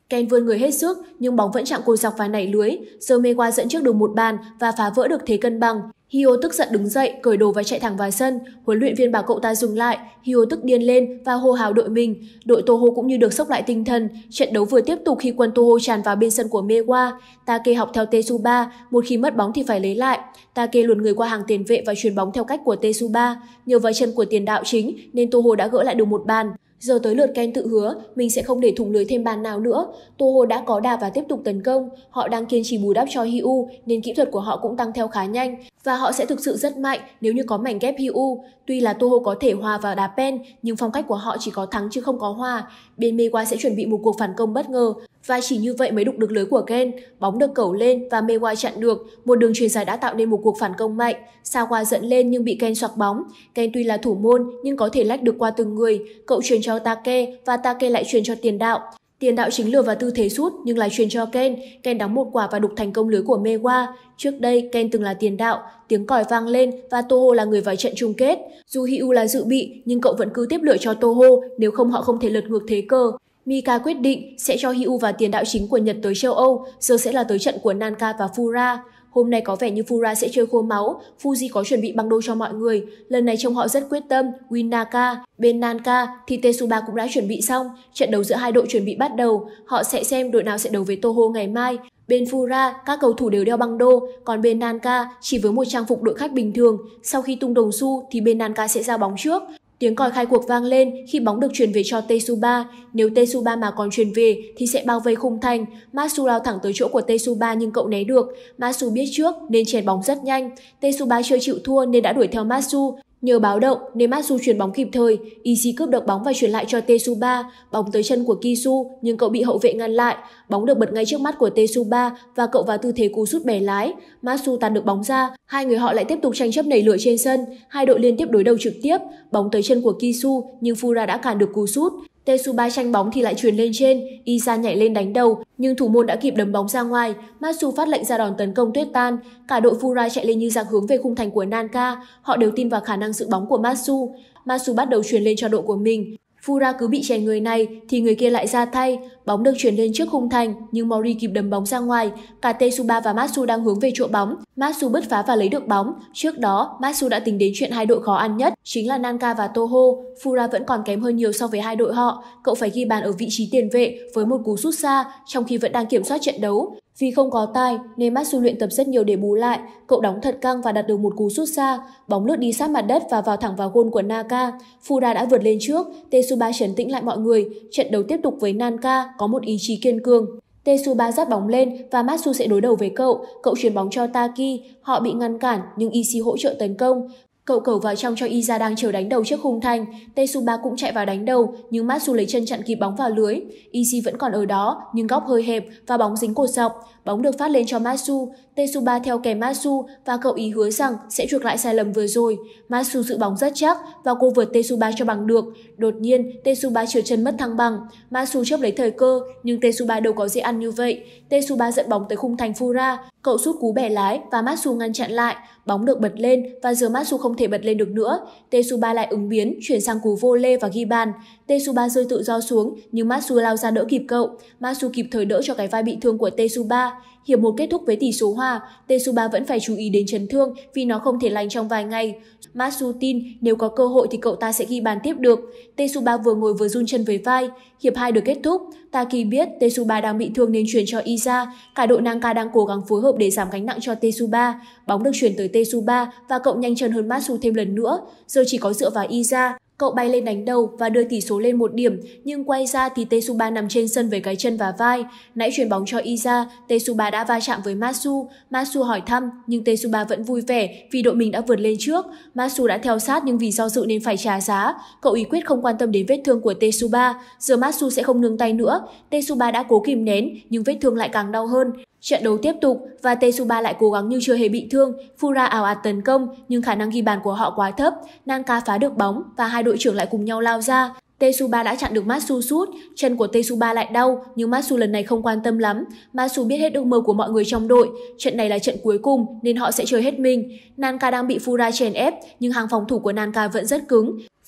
Ken vươn người hết sức nhưng bóng vẫn chạm cột dọc và nảy lưới. Giờ Mewa dẫn trước được một bàn và phá vỡ được thế cân bằng. Hyo tức giận đứng dậy, cởi đồ và chạy thẳng vào sân. Huấn luyện viên bảo cậu ta dừng lại. Hyo tức điên lên và hô hào đội mình. Đội Toho cũng như được sốc lại tinh thần. Trận đấu vừa tiếp tục khi quân Toho tràn vào bên sân của Mewa. Take học theo Tetsuba, một khi mất bóng thì phải lấy lại. Take luồn người qua hàng tiền vệ và chuyền bóng theo cách của Tetsuba. Nhờ vào chân của tiền đạo chính nên Toho đã gỡ lại được một bàn. Giờ tới lượt Ken tự hứa mình sẽ không để thủng lưới thêm bàn nào nữa. Toho đã có đà và tiếp tục tấn công. Họ đang kiên trì bù đắp cho Hyu nên kỹ thuật của họ cũng tăng theo khá nhanh và họ sẽ thực sự rất mạnh nếu như có mảnh ghép Hyu. Tuy là Toho có thể hòa vào đá pen nhưng phong cách của họ chỉ có thắng chứ không có hòa. Bên Mewa sẽ chuẩn bị một cuộc phản công bất ngờ và chỉ như vậy mới đụng được lưới của Ken. Bóng được cẩu lên và Mewa chặn được. Một đường chuyền dài đã tạo nên một cuộc phản công mạnh. Sawa dẫn lên nhưng bị Ken xoạc bóng. Ken tuy là thủ môn nhưng có thể lách được qua từng người. Cậu chuyền cho Take và Take lại chuyền cho tiền đạo. Tiền đạo chính lừa vào tư thế sút nhưng lại chuyền cho Ken. Ken đóng một quả và đục thành công lưới của Mewa. Trước đây Ken từng là tiền đạo. Tiếng còi vang lên và Toho là người vào trận chung kết. Dù Hyu là dự bị nhưng cậu vẫn cứ tiếp lửa cho Toho, nếu không họ không thể lật ngược thế cơ. Mika quyết định sẽ cho Hyu và tiền đạo chính của Nhật tới châu Âu. Giờ sẽ là tới trận của Nanka và Fura. Hôm nay có vẻ như Fura sẽ chơi khô máu. Fuji có chuẩn bị băng đô cho mọi người. Lần này trông họ rất quyết tâm. Win Naka. Bên Nanka thì Tetsuba cũng đã chuẩn bị xong. Trận đấu giữa hai đội chuẩn bị bắt đầu. Họ sẽ xem đội nào sẽ đấu với Toho ngày mai. Bên Fura, các cầu thủ đều đeo băng đô, còn bên Nanka chỉ với một trang phục đội khách bình thường. Sau khi tung đồng xu thì bên Nanka sẽ ra bóng trước. Tiếng còi khai cuộc vang lên khi bóng được truyền về cho Tetsuba. Nếu Tetsuba mà còn truyền về thì sẽ bao vây khung thành. Matsu lao thẳng tới chỗ của Tetsuba nhưng cậu né được. Matsu biết trước nên chèn bóng rất nhanh. Tetsuba chưa chịu thua nên đã đuổi theo Matsu. Nhờ báo động nên Matsu chuyền bóng kịp thời. Ishii cướp được bóng và chuyển lại cho Tetsuba. Bóng tới chân của Kisu nhưng cậu bị hậu vệ ngăn lại. Bóng được bật ngay trước mắt của Tetsuba và cậu vào tư thế cú sút bẻ lái. Matsu tạt được bóng ra. Hai người họ lại tiếp tục tranh chấp nảy lửa trên sân. Hai đội liên tiếp đối đầu trực tiếp. Bóng tới chân của Kisu nhưng Fura đã cản được cú sút. Tetsuba tranh bóng thì lại chuyền lên trên. Isa nhảy lên đánh đầu nhưng thủ môn đã kịp đấm bóng ra ngoài. Matsu phát lệnh ra đòn tấn công tuyết tan. Cả đội Fura chạy lên như giặc hướng về khung thành của Nanka. Họ đều tin vào khả năng giữ bóng của Matsu. Matsu bắt đầu chuyền lên cho đội của mình. Fura cứ bị chèn người này thì người kia lại ra tay. Bóng được chuyển lên trước khung thành nhưng Mori kịp đấm bóng ra ngoài. Cả Tetsuba và Matsu đang hướng về chỗ bóng. Matsu bứt phá và lấy được bóng. Trước đó, Matsu đã tính đến chuyện hai đội khó ăn nhất chính là Nanka và Toho. Fura vẫn còn kém hơn nhiều so với hai đội họ. Cậu phải ghi bàn ở vị trí tiền vệ với một cú sút xa trong khi vẫn đang kiểm soát trận đấu. Vì không có tài nên Matsu luyện tập rất nhiều để bù lại. Cậu đóng thật căng và đặt được một cú sút xa. Bóng lướt đi sát mặt đất và vào thẳng vào gôn của Naka. Fura đã vượt lên trước. Tetsuba trấn tĩnh lại mọi người. Trận đấu tiếp tục với Nanka có một ý chí kiên cường. Tetsuba dắt bóng lên và Matsu sẽ đối đầu với cậu. Cậu chuyền bóng cho Taki. Họ bị ngăn cản nhưng Ishii hỗ trợ tấn công. Cậu cầu vào trong cho Isa đang chờ đánh đầu trước khung thành. Tetsuba cũng chạy vào đánh đầu nhưng Matsu lấy chân chặn kịp bóng vào lưới. Ishii vẫn còn ở đó nhưng góc hơi hẹp và bóng dính cột dọc. Bóng được phát lên cho Matsu. Tetsuba theo kèm Matsu và cậu ý hứa rằng sẽ chuộc lại sai lầm vừa rồi. Matsu giữ bóng rất chắc và cô vượt Tetsuba cho bằng được. Đột nhiên Tetsuba trượt chân mất thăng bằng. Matsu chớp lấy thời cơ nhưng Tetsuba đâu có dễ ăn như vậy. Tetsuba dẫn bóng tới khung thành Fura. Cậu sút cú bẻ lái và Matsu ngăn chặn lại. Bóng được bật lên và giờ Matsu không thể bật lên được nữa. Tetsuba lại ứng biến, chuyển sang cú vô lê và ghi bàn. Tetsuba rơi tự do xuống nhưng Matsu lao ra đỡ kịp cậu. Matsu kịp thời đỡ cho cái vai bị thương của Tetsuba. Hiệp một kết thúc với tỷ số hòa. Tetsuba vẫn phải chú ý đến chấn thương vì nó không thể lành trong vài ngày. Matsu tin nếu có cơ hội thì cậu ta sẽ ghi bàn tiếp được. Tetsuba vừa ngồi vừa run chân với vai. Hiệp hai được kết thúc. Taki biết Tetsuba đang bị thương nên chuyển cho Isa. Cả đội Nanka đang cố gắng phối hợp để giảm gánh nặng cho Tetsuba. Bóng được chuyển tới Tetsuba và cậu nhanh chân hơn Matsu thêm lần nữa. Giờ chỉ có dựa vào Isa. Cậu bay lên đánh đầu và đưa tỷ số lên một điểm, nhưng quay ra thì Tetsuba nằm trên sân với cái chân và vai. Nãy chuyền bóng cho Isa, Tetsuba đã va chạm với Matsu. Matsu hỏi thăm, nhưng Tetsuba vẫn vui vẻ vì đội mình đã vượt lên trước. Matsu đã theo sát nhưng vì do dự nên phải trả giá. Cậu ý quyết không quan tâm đến vết thương của Tetsuba. Giờ Matsu sẽ không nương tay nữa. Tetsuba đã cố kìm nén, nhưng vết thương lại càng đau hơn. Trận đấu tiếp tục và Tetsuba lại cố gắng như chưa hề bị thương. Fura ảo ạt tấn công nhưng khả năng ghi bàn của họ quá thấp. Nanka phá được bóng và hai đội trưởng lại cùng nhau lao ra. Tetsuba đã chặn được Matsu sút. Chân của Tetsuba lại đau nhưng Matsu lần này không quan tâm lắm. Matsu biết hết ước mơ của mọi người trong đội. Trận này là trận cuối cùng nên họ sẽ chơi hết mình. Nanka đang bị Fura chèn ép nhưng hàng phòng thủ của Nanka vẫn rất cứng.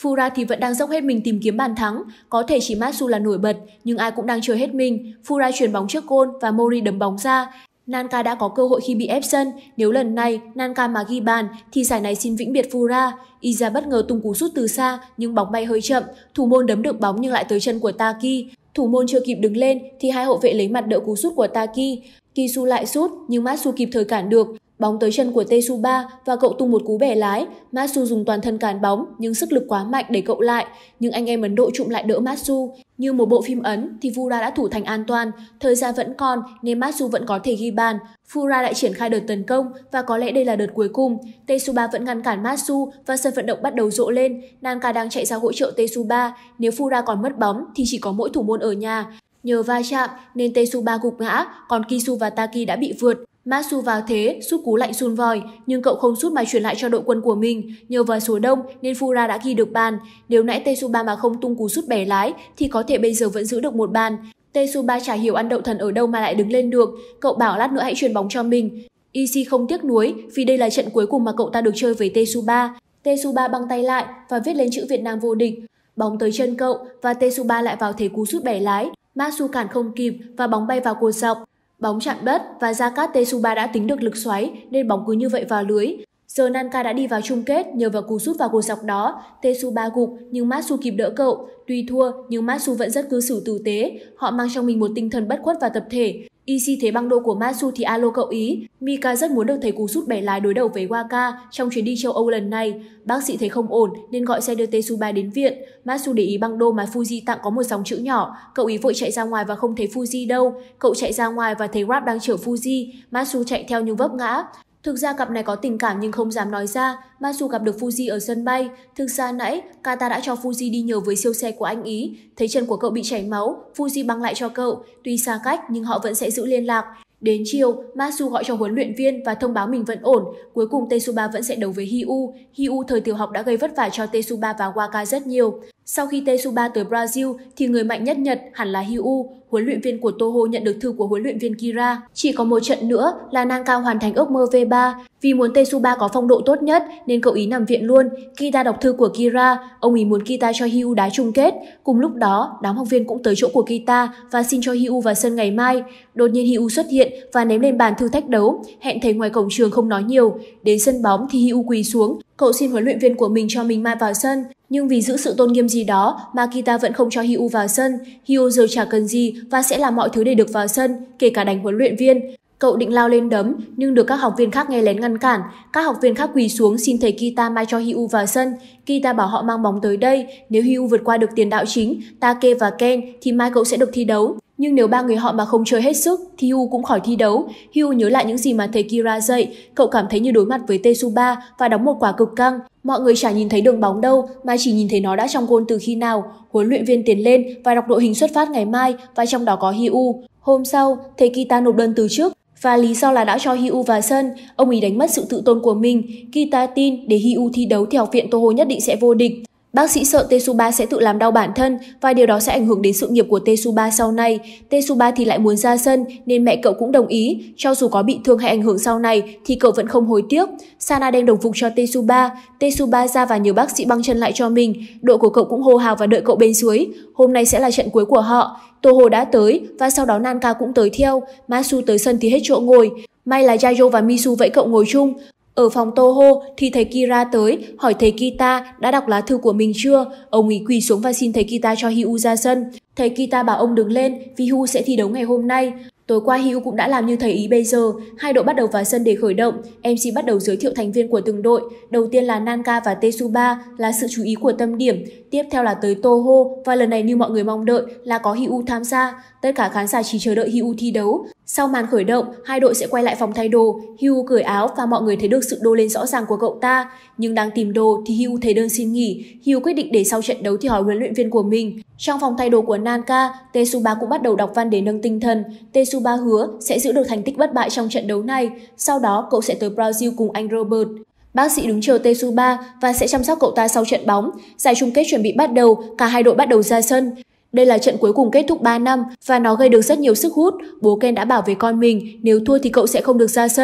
Fura thì vẫn đang dốc hết mình tìm kiếm bàn thắng, có thể chỉ Matsu là nổi bật, nhưng ai cũng đang chơi hết mình. Fura chuyền bóng trước gôn và Mori đấm bóng ra. Nanka đã có cơ hội khi bị ép sân, nếu lần này Nanka mà ghi bàn thì giải này xin vĩnh biệt Fura. Iza bất ngờ tung cú sút từ xa nhưng bóng bay hơi chậm, thủ môn đấm được bóng nhưng lại tới chân của Taki. Thủ môn chưa kịp đứng lên thì hai hậu vệ lấy mặt đỡ cú sút của Taki. Kisu lại sút nhưng Matsu kịp thời cản được. Bóng tới chân của Tetsuba và cậu tung một cú bẻ lái. Matsu dùng toàn thân cản bóng nhưng sức lực quá mạnh để cậu lại. Nhưng anh em Ấn Độ trụm lại đỡ Matsu. Như một bộ phim Ấn thì Fura đã thủ thành an toàn. Thời gian vẫn còn nên Matsu vẫn có thể ghi bàn. Fura lại triển khai đợt tấn công và có lẽ đây là đợt cuối cùng. Tetsuba vẫn ngăn cản Matsu và sân vận động bắt đầu rộ lên. Nanka đang chạy ra hỗ trợ Tetsuba. Nếu Fura còn mất bóng thì chỉ có mỗi thủ môn ở nhà. Nhờ va chạm nên Tetsuba gục ngã, còn Kisu và Taki đã bị vượt. Matsu vào thế, sút cú lạnh sun vòi, nhưng cậu không sút mà chuyển lại cho đội quân của mình. Nhờ vào số đông nên Fura đã ghi được bàn. Nếu nãy Tetsuba mà không tung cú sút bẻ lái thì có thể bây giờ vẫn giữ được một bàn. Tetsuba chả hiểu ăn đậu thần ở đâu mà lại đứng lên được. Cậu bảo lát nữa hãy chuyền bóng cho mình. Ishii không tiếc nuối vì đây là trận cuối cùng mà cậu ta được chơi với Tetsuba. Tetsuba băng tay lại và viết lên chữ Việt Nam vô địch. Bóng tới chân cậu và Tetsuba lại vào thế cú sút bẻ lái. Matsu cản không kịp và bóng bay vào cột dọc. Bóng chạm đất và ra cát Tetsuba đã tính được lực xoáy nên bóng cứ như vậy vào lưới. Giờ Nanka đã đi vào chung kết nhờ vào cú sút vào cột dọc đó. Tetsuba gục nhưng Matsu kịp đỡ cậu. Tuy thua nhưng Matsu vẫn rất cư xử tử tế. Họ mang trong mình một tinh thần bất khuất và tập thể. Ishii thấy băng đô của Matsu thì alo cậu ý. Mika rất muốn được thấy cú sút bẻ lái đối đầu với Waka trong chuyến đi châu Âu lần này. Bác sĩ thấy không ổn nên gọi xe đưa Tetsuba đến viện. Matsu để ý băng đô mà Fuji tặng có một dòng chữ nhỏ. Cậu ý vội chạy ra ngoài và không thấy Fuji đâu. Cậu chạy ra ngoài và thấy Grab đang chở Fuji. Matsu chạy theo nhưng vấp ngã. Thực ra cặp này có tình cảm nhưng không dám nói ra. Matsu gặp được Fuji ở sân bay. Thực ra nãy, Kata đã cho Fuji đi nhờ với siêu xe của anh ý. Thấy chân của cậu bị chảy máu, Fuji băng lại cho cậu. Tuy xa cách nhưng họ vẫn sẽ giữ liên lạc. Đến chiều, Matsu gọi cho huấn luyện viên và thông báo mình vẫn ổn. Cuối cùng Tetsuba vẫn sẽ đấu với Hyu. Hyu thời tiểu học đã gây vất vả cho Tetsuba và Waka rất nhiều. Sau khi Tetsuba tới Brazil thì người mạnh nhất Nhật hẳn là Hyu. Huấn luyện viên của Toho nhận được thư của huấn luyện viên Kira. Chỉ có một trận nữa là Nanka hoàn thành ước mơ V ba. Vì muốn Tetsuba có phong độ tốt nhất nên cậu ý nằm viện luôn. Kita đọc thư của Kira, ông ý muốn Kita cho Hyu đá chung kết. Cùng lúc đó, đám học viên cũng tới chỗ của Kita và xin cho Hyu vào sân ngày mai. Đột nhiên Hyu xuất hiện và ném lên bàn thư thách đấu. Hẹn thầy ngoài cổng trường không nói nhiều. Đến sân bóng thì Hyu quỳ xuống. Cậu xin huấn luyện viên của mình cho mình mai vào sân. Nhưng vì giữ sự tôn nghiêm gì đó mà Kita vẫn không cho Hyu vào sân. Hyu giờ chả cần gì và sẽ làm mọi thứ để được vào sân, kể cả đánh huấn luyện viên. Cậu định lao lên đấm nhưng được các học viên khác nghe lén ngăn cản. Các học viên khác quỳ xuống xin thầy Kita mai cho Hyu vào sân. Kita bảo họ mang bóng tới đây. Nếu Hyu vượt qua được tiền đạo chính, Take và Ken thì mai cậu sẽ được thi đấu. Nhưng nếu ba người họ mà không chơi hết sức thì Hyu cũng khỏi thi đấu. Hyu nhớ lại những gì mà thầy Kira dạy. Cậu cảm thấy như đối mặt với Tetsuba và đóng một quả cực căng. Mọi người chả nhìn thấy đường bóng đâu mà chỉ nhìn thấy nó đã trong gôn từ khi nào. Huấn luyện viên tiến lên và đọc đội hình xuất phát ngày mai và trong đó có Hyu. Hôm sau, thầy Kita nộp đơn từ chức. Và lý do là đã cho Hyu vào sân, ông ấy đánh mất sự tự tôn của mình. Kita tin để Hyu thi đấu thì học viện Toho nhất định sẽ vô địch. Bác sĩ sợ Tetsuba sẽ tự làm đau bản thân và điều đó sẽ ảnh hưởng đến sự nghiệp của Tetsuba sau này. Tetsuba thì lại muốn ra sân nên mẹ cậu cũng đồng ý. Cho dù có bị thương hay ảnh hưởng sau này thì cậu vẫn không hối tiếc. Sana đem đồng phục cho Tetsuba. Tetsuba ra và nhờ bác sĩ băng chân lại cho mình. Đội của cậu cũng hô hào và đợi cậu bên dưới. Hôm nay sẽ là trận cuối của họ. Toho đã tới và sau đó Nanka cũng tới theo. Matsu tới sân thì hết chỗ ngồi. May là Yayo và Misu vẫy cậu ngồi chung. Ở phòng Toho thì thầy Kira tới, hỏi thầy Kita đã đọc lá thư của mình chưa. Ông ấy quỳ xuống và xin thầy Kita cho Hyu ra sân. Thầy Kita bảo ông đứng lên vì Hyu sẽ thi đấu ngày hôm nay. Tối qua Hyu cũng đã làm như thầy ý bây giờ. Hai đội bắt đầu vào sân để khởi động. em xê bắt đầu giới thiệu thành viên của từng đội. Đầu tiên là Nanka và Tetsuba là sự chú ý của tâm điểm. Tiếp theo là tới Toho và lần này như mọi người mong đợi là có Hyu tham gia. Tất cả khán giả chỉ chờ đợi Hyu thi đấu. Sau màn khởi động, hai đội sẽ quay lại phòng thay đồ. Hyu cởi áo và mọi người thấy được sự đô lên rõ ràng của cậu ta. Nhưng đang tìm đồ thì Hyu thấy đơn xin nghỉ. Hyu quyết định để sau trận đấu thì hỏi huấn luyện viên của mình. Trong phòng thay đồ của Nanka, Tetsuba cũng bắt đầu đọc văn để nâng tinh thần. Tetsuba hứa sẽ giữ được thành tích bất bại trong trận đấu này. Sau đó cậu sẽ tới Brazil cùng anh Robert. Bác sĩ đứng chờ Tetsuba và sẽ chăm sóc cậu ta sau trận bóng. Giải chung kết chuẩn bị bắt đầu, cả hai đội bắt đầu ra sân. Đây là trận cuối cùng kết thúc ba năm và nó gây được rất nhiều sức hút. Bố Ken đã bảo với con mình nếu thua thì cậu sẽ không được ra sân.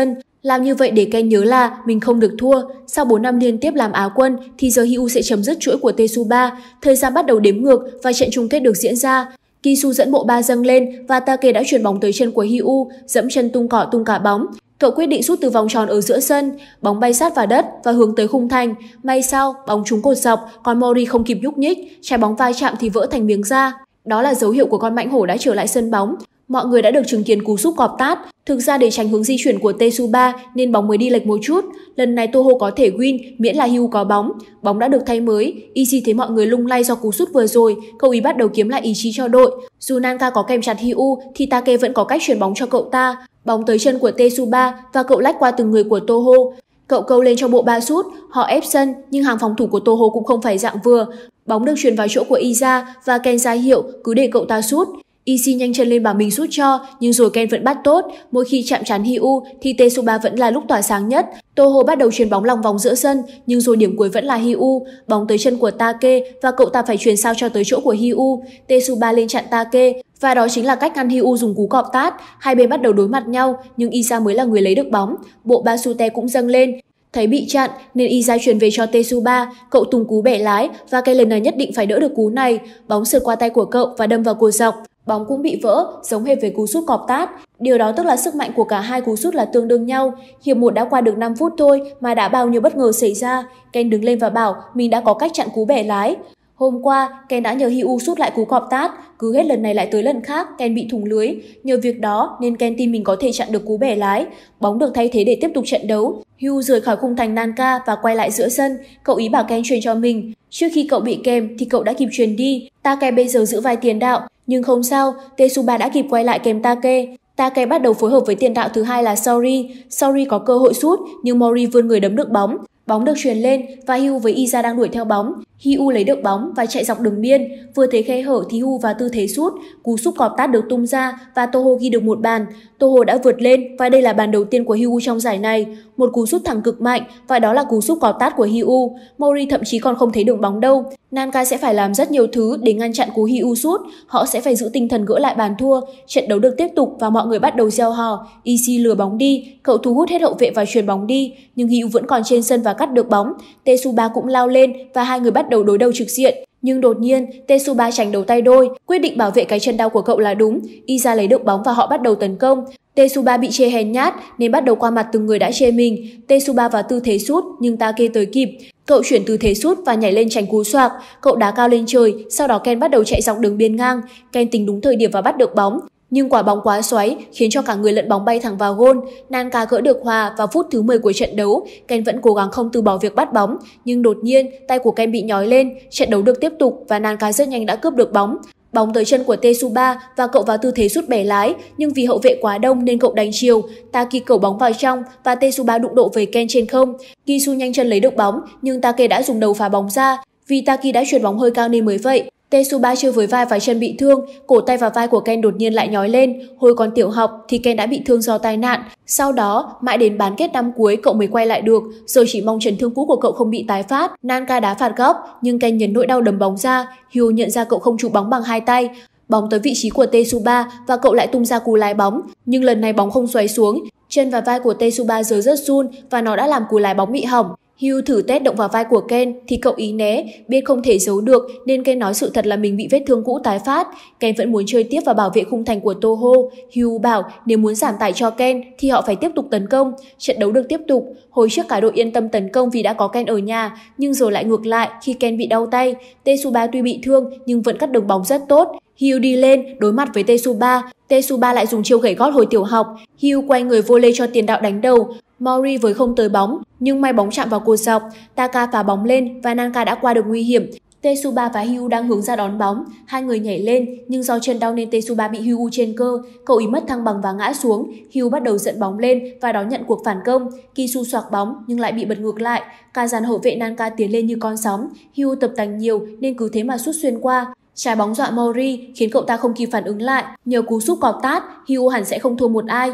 Làm như vậy để Ken nhớ là mình không được thua. Sau bốn năm liên tiếp làm Á quân thì giờ Hyu sẽ chấm dứt chuỗi của Tsuba. Thời gian bắt đầu đếm ngược và trận chung kết được diễn ra. Kisu dẫn bộ ba dâng lên và Take đã chuyền bóng tới chân của Hyu, dẫm chân tung cỏ tung cả bóng. Cậu quyết định sút từ vòng tròn ở giữa sân, bóng bay sát vào đất và hướng tới khung thành. May sao, bóng trúng cột dọc, còn Mori không kịp nhúc nhích, trái bóng va chạm thì vỡ thành miếng da. Đó là dấu hiệu của con mãnh hổ đã trở lại sân bóng. Mọi người đã được chứng kiến cú sút cọp tát. Thực ra để tránh hướng di chuyển của Tsuba nên bóng mới đi lệch một chút. Lần này Toho có thể win miễn là Hyu có bóng. Bóng đã được thay mới. Ishii thấy mọi người lung lay do cú sút vừa rồi, cậu ý bắt đầu kiếm lại ý chí cho đội. Dù Nanka có kèm chặt Hyu thì Take vẫn có cách chuyển bóng cho cậu ta. Bóng tới chân của Tsuba và cậu lách qua từng người của Toho. Cậu câu lên cho bộ ba sút, họ ép sân nhưng hàng phòng thủ của Toho cũng không phải dạng vừa. Bóng được chuyển vào chỗ của Iza và Ken ra hiệu cứ để cậu ta sút. Ishii nhanh chân lên bảo mình sút cho, nhưng rồi Ken vẫn bắt tốt. Mỗi khi chạm trán Hyu thì Tsuba vẫn là lúc tỏa sáng nhất. Toho bắt đầu chuyền bóng lòng vòng giữa sân, nhưng rồi điểm cuối vẫn là Hyu. Bóng tới chân của Take và cậu ta phải chuyền sao cho tới chỗ của Hyu. Tsuba lên chặn Take và đó chính là cách ngăn Hyu dùng cú cọp tát. Hai bên bắt đầu đối mặt nhau, nhưng Iza mới là người lấy được bóng. Bộ Basute cũng dâng lên. Thấy bị chặn nên Iza chuyền về cho Tsuba, cậu tung cú bẻ lái và cái lần này nhất định phải đỡ được cú này. Bóng sượt qua tay của cậu và đâm vào cột dọc. Bóng cũng bị vỡ, giống hệt với cú sút cọp tát. Điều đó tức là sức mạnh của cả hai cú sút là tương đương nhau. Hiệp một đã qua được năm phút thôi mà đã bao nhiêu bất ngờ xảy ra. Ken đứng lên và bảo mình đã có cách chặn cú bẻ lái. Hôm qua, Ken đã nhờ Hyu sút lại cú cọp tát, cứ hết lần này lại tới lần khác Ken bị thủng lưới. Nhờ việc đó nên Ken tin mình có thể chặn được cú bẻ lái. Bóng được thay thế để tiếp tục trận đấu. Hyu rời khỏi khung thành Nanka và quay lại giữa sân. Cậu ý bảo Ken chuyền cho mình. Trước khi cậu bị kèm thì cậu đã kịp chuyền đi. Take bây giờ giữ vai tiền đạo, nhưng không sao, Tsuba đã kịp quay lại kèm Take. Take bắt đầu phối hợp với tiền đạo thứ hai là Sori. Sori có cơ hội sút nhưng Mori vươn người đấm được bóng. Bóng được chuyền lên và Hyu với Iza đang đuổi theo bóng. Hyu lấy được bóng và chạy dọc đường biên. Vừa thấy khe hở thì Hyu vào tư thế sút. Cú sút cọp tát được tung ra và Toho ghi được một bàn. Toho đã vượt lên và đây là bàn đầu tiên của Hyu trong giải này. Một cú sút thẳng cực mạnh và đó là cú sút cọp tát của Hyu. Mori thậm chí còn không thấy đường bóng đâu. Nanka sẽ phải làm rất nhiều thứ để ngăn chặn cú Hyu sút. Họ sẽ phải giữ tinh thần gỡ lại bàn thua. Trận đấu được tiếp tục và mọi người bắt đầu reo hò. Ishii lừa bóng đi, cậu thu hút hết hậu vệ và chuyền bóng đi, nhưng Hyu vẫn còn trên sân và cắt được bóng. Tsuba cũng lao lên và hai người bắt đầu đối đầu trực diện. Nhưng đột nhiên, Tsuba tránh đầu tay đôi, quyết định bảo vệ cái chân đau của cậu là đúng. Iza lấy được bóng và họ bắt đầu tấn công. Tsuba bị chê hèn nhát nên bắt đầu qua mặt từng người đã chê mình. Tsuba vào tư thế sút nhưng Take tới kịp. Cậu chuyển tư thế sút và nhảy lên tránh cú xoạc. Cậu đá cao lên trời, sau đó Ken bắt đầu chạy dọc đường biên ngang. Ken tính đúng thời điểm và bắt được bóng. Nhưng quả bóng quá xoáy khiến cho cả người lẫn bóng bay thẳng vào gôn. Nanka gỡ được hòa vào phút thứ mười của trận đấu. Ken vẫn cố gắng không từ bỏ việc bắt bóng, nhưng đột nhiên tay của Ken bị nhói lên. Trận đấu được tiếp tục và Nanka rất nhanh đã cướp được bóng. Bóng tới chân của Tsuba và cậu vào tư thế sút bẻ lái, nhưng vì hậu vệ quá đông nên cậu đánh chiều. Taki cầu bóng vào trong và Tsuba đụng độ với Ken trên không. Kisu nhanh chân lấy được bóng nhưng Take đã dùng đầu phá bóng ra. Vì Taki đã chuyền bóng hơi cao nên mới vậy. Tsuba chơi với vai và chân bị thương, cổ tay và vai của Ken đột nhiên lại nhói lên. Hồi còn tiểu học thì Ken đã bị thương do tai nạn. Sau đó, mãi đến bán kết năm cuối cậu mới quay lại được, rồi chỉ mong chấn thương cũ của cậu không bị tái phát. Nanka đá phạt góc, nhưng Ken nhấn nỗi đau đấm bóng ra. Hyu nhận ra cậu không chụp bóng bằng hai tay. Bóng tới vị trí của Tsuba và cậu lại tung ra cú lái bóng, nhưng lần này bóng không xoáy xuống. Chân và vai của Tsuba giờ rất run và nó đã làm cú lái bóng bị hỏng. Hyu thử test động vào vai của Ken thì cậu ý né, biết không thể giấu được nên Ken nói sự thật là mình bị vết thương cũ tái phát. Ken vẫn muốn chơi tiếp và bảo vệ khung thành của Toho. Hyu bảo nếu muốn giảm tải cho Ken thì họ phải tiếp tục tấn công. Trận đấu được tiếp tục. Hồi trước cả đội yên tâm tấn công vì đã có Ken ở nhà, nhưng rồi lại ngược lại khi Ken bị đau tay. Tsuba tuy bị thương nhưng vẫn cắt đường bóng rất tốt. Hyu đi lên đối mặt với Tsuba. Tsuba lại dùng chiêu gẩy gót hồi tiểu học. Hyu quay người vô lê cho tiền đạo đánh đầu. Mori với không tới bóng, nhưng may bóng chạm vào cột dọc. Taka phá bóng lên và Nanka đã qua được nguy hiểm. Tsuba và Hyu đang hướng ra đón bóng. Hai người nhảy lên, nhưng do chân đau nên Tsuba bị Hyu trên cơ. Cậu ý mất thăng bằng và ngã xuống. Hyu bắt đầu dẫn bóng lên và đón nhận cuộc phản công. Kisu xoạc bóng nhưng lại bị bật ngược lại. Cả dàn hậu vệ Nanka tiến lên như con sóng. Hyu tập tành nhiều nên cứ thế mà sút xuyên qua. Trái bóng dọa Mori khiến cậu ta không kịp phản ứng lại. Nhờ cú sút cọp tát, Hyu hẳn sẽ không thua một ai.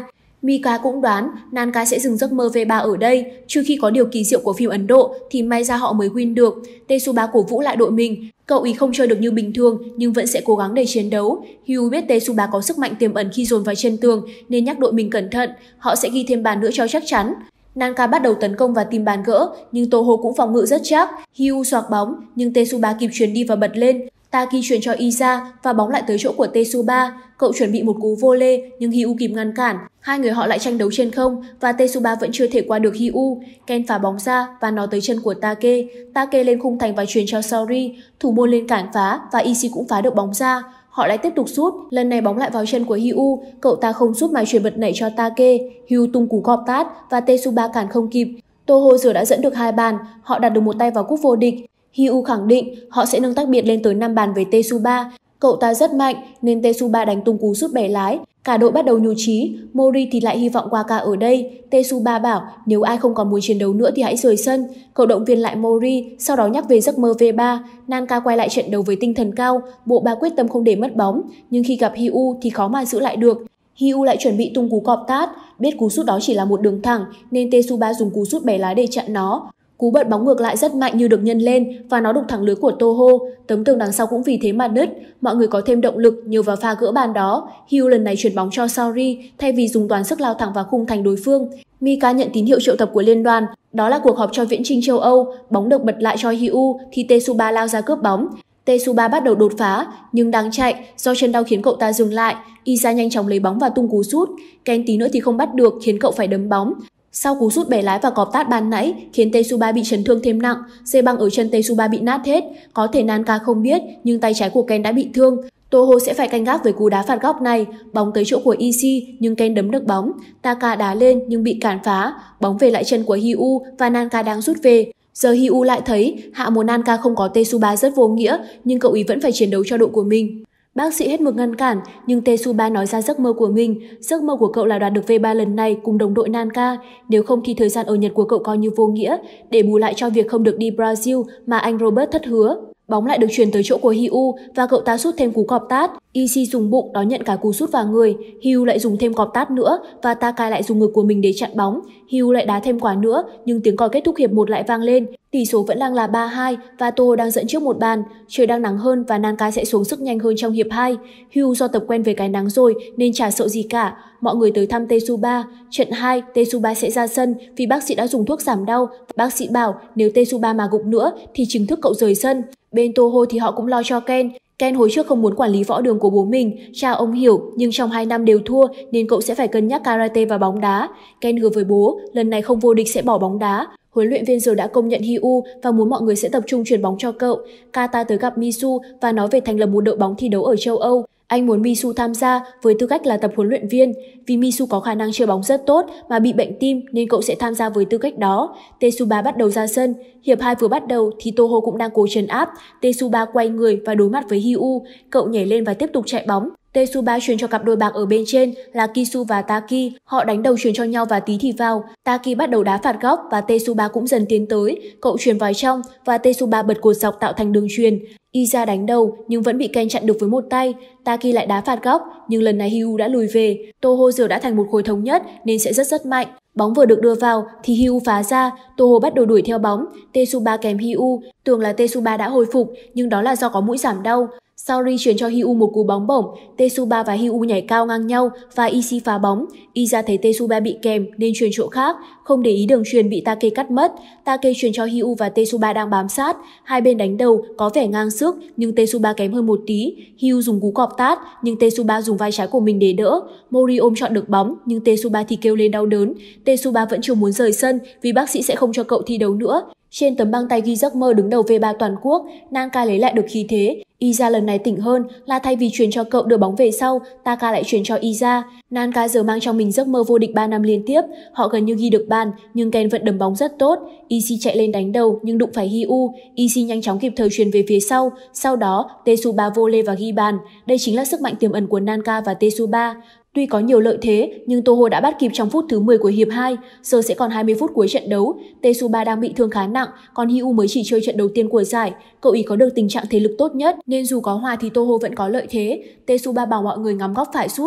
Mika cũng đoán Nanka sẽ dừng giấc mơ vê ba ở đây, trừ khi có điều kỳ diệu của phim Ấn Độ thì may ra họ mới win được. Tetsuba cổ vũ lại đội mình, cậu ý không chơi được như bình thường nhưng vẫn sẽ cố gắng để chiến đấu. Hyu biết Tetsuba có sức mạnh tiềm ẩn khi dồn vào chân tường nên nhắc đội mình cẩn thận, họ sẽ ghi thêm bàn nữa cho chắc chắn. Nanka bắt đầu tấn công và tìm bàn gỡ, nhưng Toho cũng phòng ngự rất chắc. Hyu xoạc bóng, nhưng Tetsuba kịp chuyền đi và bật lên. Taki chuyền cho Iza và bóng lại tới chỗ của Tetsuba. Cậu chuẩn bị một cú vô lê nhưng Hyu kịp ngăn cản. Hai người họ lại tranh đấu trên không và Tetsuba vẫn chưa thể qua được Hyu. Ken phá bóng ra và nó tới chân của Take. Take lên khung thành và chuyền cho Saori. Thủ môn lên cản phá và Ishii cũng phá được bóng ra. Họ lại tiếp tục sút, lần này bóng lại vào chân của Hyu, cậu ta không sút mà chuyền bật nảy cho Take. Hyu tung cú cọp tát và Tetsuba cản không kịp. Toho giờ đã dẫn được hai bàn, họ đặt được một tay vào cúp vô địch. Hyu khẳng định họ sẽ nâng tách biệt lên tới năm bàn với Tetsuba. Cậu ta rất mạnh nên Tetsuba đánh tung cú sút bẻ lái. Cả đội bắt đầu nhụt chí, Mori thì lại hy vọng Waka ở đây. Tetsuba bảo nếu ai không còn muốn chiến đấu nữa thì hãy rời sân. Cậu động viên lại Mori, sau đó nhắc về giấc mơ vê ba. Nanka quay lại trận đấu với tinh thần cao, bộ ba quyết tâm không để mất bóng, nhưng khi gặp Hyu thì khó mà giữ lại được. Hyu lại chuẩn bị tung cú cọp tát, biết cú sút đó chỉ là một đường thẳng nên Tetsuba dùng cú sút bẻ lái để chặn nó. Cú bật bóng ngược lại rất mạnh như được nhân lên và nó đụng thẳng lưới của Toho, tấm tường đằng sau cũng vì thế mà nứt. Mọi người có thêm động lực nhờ vào pha gỡ bàn đó. Hyu lần này chuyển bóng cho Saori thay vì dùng toàn sức lao thẳng vào khung thành đối phương. Mika nhận tín hiệu triệu tập của liên đoàn, đó là cuộc họp cho viễn chinh châu Âu. Bóng được bật lại cho Hyu thì Tetsuba lao ra cướp bóng. Tetsuba bắt đầu đột phá nhưng đang chạy, do chân đau khiến cậu ta dừng lại. Iza nhanh chóng lấy bóng và tung cú sút. Ken tí nữa thì không bắt được khiến cậu phải đấm bóng. Sau cú sút bẻ lái và cọp tát ban nãy khiến Tetsuba bị chấn thương thêm nặng, dây băng ở chân Tetsuba bị nát hết. Có thể Nanka không biết nhưng tay trái của Ken đã bị thương. Toho sẽ phải canh gác với cú đá phạt góc này. Bóng tới chỗ của Ishii nhưng Ken đấm được bóng. Taka đá lên nhưng bị cản phá. Bóng về lại chân của Hyu và Nanka đang rút về. Giờ Hyu lại thấy hạ mùa Nanka không có Tetsuba rất vô nghĩa nhưng cậu ý vẫn phải chiến đấu cho đội của mình. Bác sĩ hết mực ngăn cản, nhưng Tetsuba nói ra giấc mơ của mình. Giấc mơ của cậu là đoạt được vê ba lần này cùng đồng đội Nanka. Nếu không thì thời gian ở Nhật của cậu coi như vô nghĩa, để bù lại cho việc không được đi Brazil mà anh Robert thất hứa. Bóng lại được truyền tới chỗ của Hyu và cậu ta sút thêm cú cọp tát. Ishii dùng bụng đón nhận cả cú sút vào người. Hyu lại dùng thêm cọp tát nữa và Takai lại dùng ngực của mình để chặn bóng. Hyu lại đá thêm quả nữa nhưng tiếng còi kết thúc hiệp một lại vang lên. Tỷ số vẫn đang là ba hai và Toho đang dẫn trước một bàn. Trời đang nắng hơn và Nanka sẽ xuống sức nhanh hơn trong hiệp hai. Hyu do tập quen về cái nắng rồi nên chả sợ gì cả. Mọi người tới thăm Tetsuba. Trận hai, Tetsuba sẽ ra sân vì bác sĩ đã dùng thuốc giảm đau. Bác sĩ bảo nếu Tetsuba mà gục nữa thì chính thức cậu rời sân. Bên Toho thì họ cũng lo cho Ken. Ken hồi trước không muốn quản lý võ đường của bố mình, cha ông hiểu, nhưng trong hai năm đều thua nên cậu sẽ phải cân nhắc karate và bóng đá. Ken hứa với bố, lần này không vô địch sẽ bỏ bóng đá. Huấn luyện viên giờ đã công nhận Hyu và muốn mọi người sẽ tập trung chuyền bóng cho cậu. Kata tới gặp Misu và nói về thành lập một đội bóng thi đấu ở châu Âu. Anh muốn Misu tham gia với tư cách là tập huấn luyện viên. Vì Misu có khả năng chơi bóng rất tốt mà bị bệnh tim nên cậu sẽ tham gia với tư cách đó. Tetsuba bắt đầu ra sân. Hiệp hai vừa bắt đầu thì Toho cũng đang cố trấn áp. Tetsuba quay người và đối mặt với Hyu. Cậu nhảy lên và tiếp tục chạy bóng. Tetsuba truyền cho cặp đôi bạc ở bên trên là Kisu và Taki. Họ đánh đầu truyền cho nhau và tí thì vào. Taki bắt đầu đá phạt góc và Tetsuba cũng dần tiến tới. Cậu truyền vào trong và Tetsuba bật cột dọc tạo thành đường truyền. Iza đánh đầu nhưng vẫn bị Ken chặn được với một tay. Taki lại đá phạt góc nhưng lần này Hyu đã lùi về. Toho giờ đã thành một khối thống nhất nên sẽ rất rất mạnh. Bóng vừa được đưa vào thì Hyu phá ra. Toho bắt đầu đuổi theo bóng. Tetsuba kèm Hyu. Tưởng là Tetsuba đã hồi phục nhưng đó là do có mũi giảm đau. Saori chuyển cho Hyu một cú bóng bổng. Tetsuba và Hyu nhảy cao ngang nhau và Ishii phá bóng. Iza thấy Tetsuba bị kèm nên chuyển chỗ khác, không để ý đường truyền bị Take cắt mất. Take chuyển cho Hyu và Tetsuba đang bám sát. Hai bên đánh đầu có vẻ ngang sức nhưng Tetsuba kém hơn một tí. Hyu dùng cú cọp tát nhưng Tetsuba dùng vai trái của mình để đỡ. Mori ôm trọn được bóng nhưng Tetsuba thì kêu lên đau đớn. Tetsuba vẫn chưa muốn rời sân vì bác sĩ sẽ không cho cậu thi đấu nữa. Trên tấm băng tay ghi giấc mơ đứng đầu vê ba toàn quốc, Nanka lấy lại được khí thế. Iza lần này tỉnh hơn là thay vì truyền cho cậu đưa bóng về sau, Taka lại truyền cho Iza. Nanka giờ mang trong mình giấc mơ vô địch ba năm liên tiếp. Họ gần như ghi được bàn nhưng Ken vẫn đấm bóng rất tốt. Ishii chạy lên đánh đầu nhưng đụng phải Hyu. Ishii nhanh chóng kịp thời truyền về phía sau. Sau đó Tetsuba vô lê và ghi bàn. Đây chính là sức mạnh tiềm ẩn của Nanka và Tetsuba. Tuy có nhiều lợi thế, nhưng Toho đã bắt kịp trong phút thứ mười của hiệp hai, giờ sẽ còn hai mươi phút cuối trận đấu. Tetsuba đang bị thương khá nặng, còn Hyu mới chỉ chơi trận đầu tiên của giải. Cậu ý có được tình trạng thể lực tốt nhất, nên dù có hòa thì Toho vẫn có lợi thế. Tetsuba bảo mọi người ngắm góc phải sút.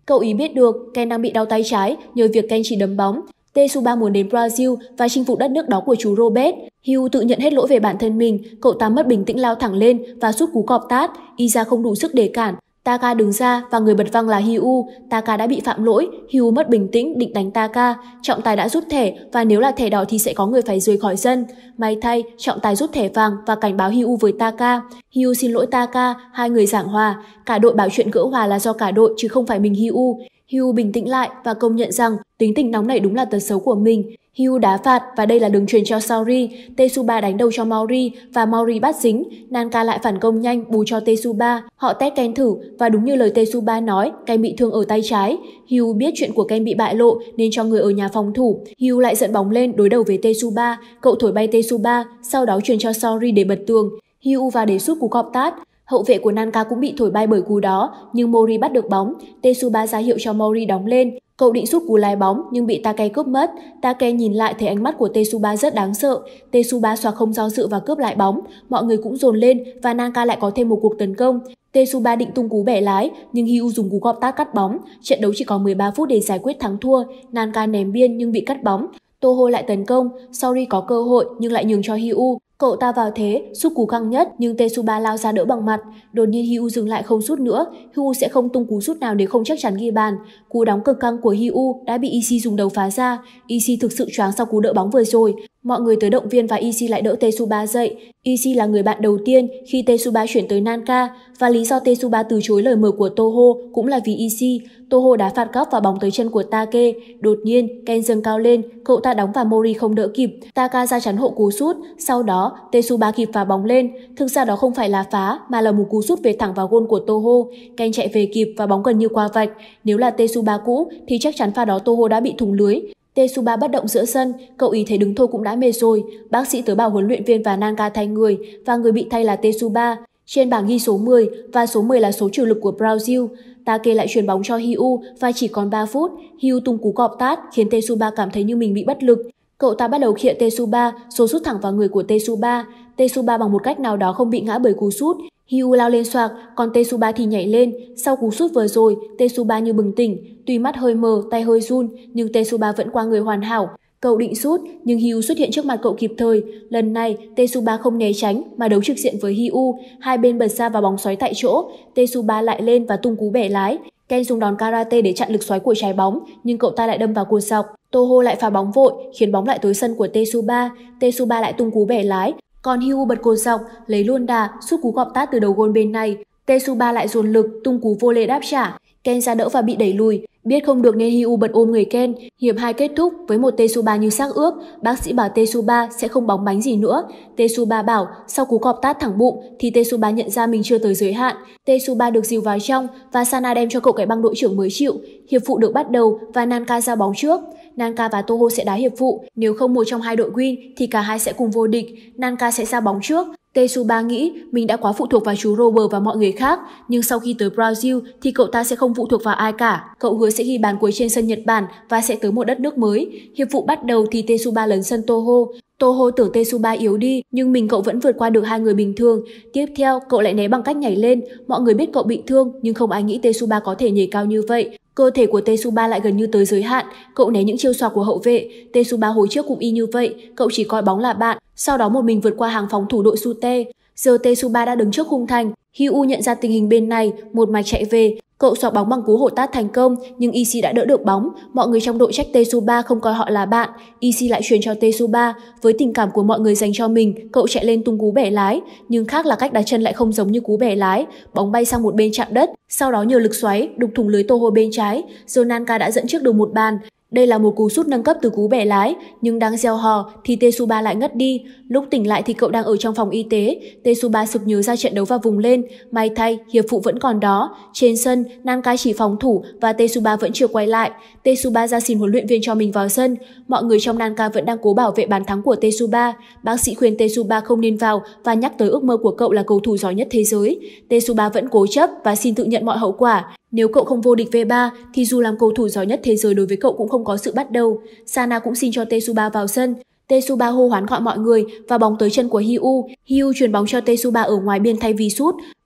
Cậu ý biết được Ken đang bị đau tay trái nhờ việc Ken chỉ đấm bóng. Tetsuba muốn đến Brazil và chinh phục đất nước đó của chú Robert. Hugh tự nhận hết lỗi về bản thân mình, cậu ta mất bình tĩnh lao thẳng lên và sút cú cọp tát. Iza không đủ sức để cản. Taka đứng ra và người bật văng là Hugh. Taka đã bị phạm lỗi, Hugh mất bình tĩnh định đánh Taka. Trọng tài đã rút thẻ và nếu là thẻ đỏ thì sẽ có người phải rời khỏi sân. May thay, trọng tài rút thẻ vàng và cảnh báo Hugh với Taka. Hugh xin lỗi Taka, hai người giảng hòa. Cả đội bảo chuyện gỡ hòa là do cả đội chứ không phải mình Hugh. Hugh bình tĩnh lại và công nhận rằng tính tình nóng nảy đúng là tật xấu của mình. Hugh đá phạt và đây là đường truyền cho Saori. Tetsuba đánh đầu cho Mori và Mori bắt dính. Nanka lại phản công nhanh bù cho Tetsuba. Họ test Ken thử và đúng như lời Tetsuba nói, Ken bị thương ở tay trái. Hugh biết chuyện của Ken bị bại lộ nên cho người ở nhà phòng thủ. Hugh lại dẫn bóng lên đối đầu với Tetsuba. Cậu thổi bay Tetsuba, sau đó truyền cho Saori để bật tường. Hugh vào để sút cú cọp tát. Hậu vệ của Nanka cũng bị thổi bay bởi cú đó, nhưng Mori bắt được bóng. Tetsuba ra hiệu cho Mori đóng lên. Cậu định sút cú lái bóng nhưng bị Take cướp mất. Take nhìn lại thấy ánh mắt của Tetsuba rất đáng sợ. Tetsuba xoạc không do dự và cướp lại bóng. Mọi người cũng dồn lên và Nanka lại có thêm một cuộc tấn công. Tetsuba định tung cú bẻ lái nhưng Hugh dùng cú cọp tát cắt bóng. Trận đấu chỉ có mười ba phút để giải quyết thắng thua. Nanka ném biên nhưng bị cắt bóng. Toho lại tấn công. Saori có cơ hội nhưng lại nhường cho Hugh. Cậu ta vào thế, sút cú căng nhất nhưng Tetsuba lao ra đỡ bằng mặt. Đột nhiên Hugh dừng lại không sút nữa. Hugh sẽ không tung cú sút nào để không chắc chắn ghi bàn. Cú đóng cực căng của Hugh đã bị Ishii dùng đầu phá ra. Ishii thực sự choáng sau cú đỡ bóng vừa rồi. Mọi người tới động viên và Ishii lại đỡ Tetsuba dậy. Ishii là người bạn đầu tiên khi Tetsuba chuyển tới Nanka và lý do Tetsuba từ chối lời mời của Toho cũng là vì Ishii. Toho đá phạt góc và bóng tới chân của Take. Đột nhiên, Ken dâng cao lên, cậu ta đóng và Mori không đỡ kịp. Taka ra chắn hộ cú sút. Sau đó, Tetsuba kịp phá bóng lên. Thực ra đó không phải là phá mà là một cú sút về thẳng vào gôn của Toho. Ken chạy về kịp và bóng gần như qua vạch. Nếu là Tetsuba cũ thì chắc chắn pha đó Toho đã bị thủng lưới. Tetsuba bất động giữa sân, cậu ý thấy đứng thôi cũng đã mệt rồi. Bác sĩ tới bảo huấn luyện viên và Nanka thay người và người bị thay là Tetsuba. Trên bảng ghi số mười và số mười là số trừ lực của Brazil. Take lại chuyền bóng cho Hugh và chỉ còn ba phút. Hugh tung cú cọp tát khiến Tetsuba cảm thấy như mình bị bất lực. Cậu ta bắt đầu khịa Tetsuba, rồi sút thẳng vào người của Tetsuba. Tetsuba bằng một cách nào đó không bị ngã bởi cú sút. Hugh lao lên xoạc, còn Tetsuba thì nhảy lên. Sau cú sút vừa rồi, Tetsuba như bừng tỉnh. Tuy mắt hơi mờ, tay hơi run, nhưng Tetsuba vẫn qua người hoàn hảo. Cậu định sút, nhưng Hugh xuất hiện trước mặt cậu kịp thời. Lần này, Tetsuba không né tránh mà đấu trực diện với Hugh. Hai bên bật ra vào bóng xoáy tại chỗ. Tetsuba lại lên và tung cú bẻ lái. Ken dùng đòn karate để chặn lực xoáy của trái bóng, nhưng cậu ta lại đâm vào cột dọc. Toho lại phá bóng vội, khiến bóng lại tới sân của Tetsuba. Tetsuba lại tung cú bẻ lái. Còn Hugh bật cột dọc, lấy luôn đà, sút cú cọp tát từ đầu gôn bên này. Tetsuba lại dồn lực, tung cú vô lê đáp trả. Ken ra đỡ và bị đẩy lùi. Biết không được nên Hugh bật ôm người Ken. Hiệp hai kết thúc với một Tetsuba như xác ướp. Bác sĩ bảo Tetsuba sẽ không bóng bánh gì nữa. Tetsuba bảo sau cú cọp tát thẳng bụng thì Tetsuba nhận ra mình chưa tới giới hạn. Tetsuba được dìu vào trong và Sana đem cho cậu cái băng đội trưởng mới chịu. Hiệp phụ được bắt đầu và Nanka ra bóng trước. Nanka và Toho sẽ đá hiệp phụ. Nếu không một trong hai đội win thì cả hai sẽ cùng vô địch. Nanka sẽ ra bóng trước. Tetsuba nghĩ mình đã quá phụ thuộc vào chú Robert và mọi người khác, nhưng sau khi tới Brazil thì cậu ta sẽ không phụ thuộc vào ai cả. Cậu hứa sẽ ghi bàn cuối trên sân Nhật Bản và sẽ tới một đất nước mới. Hiệp phụ bắt đầu thì Tetsuba lấn sân Toho. Toho tưởng Tetsuba yếu đi, nhưng mình cậu vẫn vượt qua được hai người bình thường. Tiếp theo, cậu lại né bằng cách nhảy lên. Mọi người biết cậu bị thương, nhưng không ai nghĩ Tetsuba có thể nhảy cao như vậy. Cơ thể của Tetsuba lại gần như tới giới hạn. Cậu né những chiêu xoạc của hậu vệ. Tetsuba hồi trước cũng y như vậy. Cậu chỉ coi bóng là bạn. Sau đó một mình vượt qua hàng phòng thủ đội Sute. Giờ Tetsuba đã đứng trước khung thành. Hugh nhận ra tình hình bên này, một mạch chạy về. Cậu xoạc bóng bằng cú hổ tát thành công, nhưng Ishii đã đỡ được bóng. Mọi người trong đội trách Tetsuba không coi họ là bạn. Ishii lại truyền cho Tetsuba. Với tình cảm của mọi người dành cho mình, cậu chạy lên tung cú bẻ lái. Nhưng khác là cách đá chân lại không giống như cú bẻ lái. Bóng bay sang một bên chạm đất. Sau đó nhờ lực xoáy, đục thủng lưới Toho bên trái. Giờ Nanka đã dẫn trước được một bàn. Đây là một cú sút nâng cấp từ cú bẻ lái, nhưng đang gieo hò thì Tetsuba lại ngất đi. Lúc tỉnh lại thì cậu đang ở trong phòng y tế. Tetsuba sực nhớ ra trận đấu và vùng lên. May thay, hiệp phụ vẫn còn đó. Trên sân, Nanka chỉ phòng thủ và Tetsuba vẫn chưa quay lại. Tetsuba ra xin huấn luyện viên cho mình vào sân. Mọi người trong Nanka vẫn đang cố bảo vệ bàn thắng của Tetsuba. Bác sĩ khuyên Tetsuba không nên vào và nhắc tới ước mơ của cậu là cầu thủ giỏi nhất thế giới. Tetsuba vẫn cố chấp và xin tự nhận mọi hậu quả. Nếu cậu không vô địch V ba thì dù làm cầu thủ giỏi nhất thế giới đối với cậu cũng không có sự bắt đầu. Sana cũng xin cho Tetsuba vào sân. Tetsuba hô hoán gọi mọi người và bóng tới chân của Hugh. Hugh chuyền bóng cho Tetsuba ở ngoài biên thay vì sút.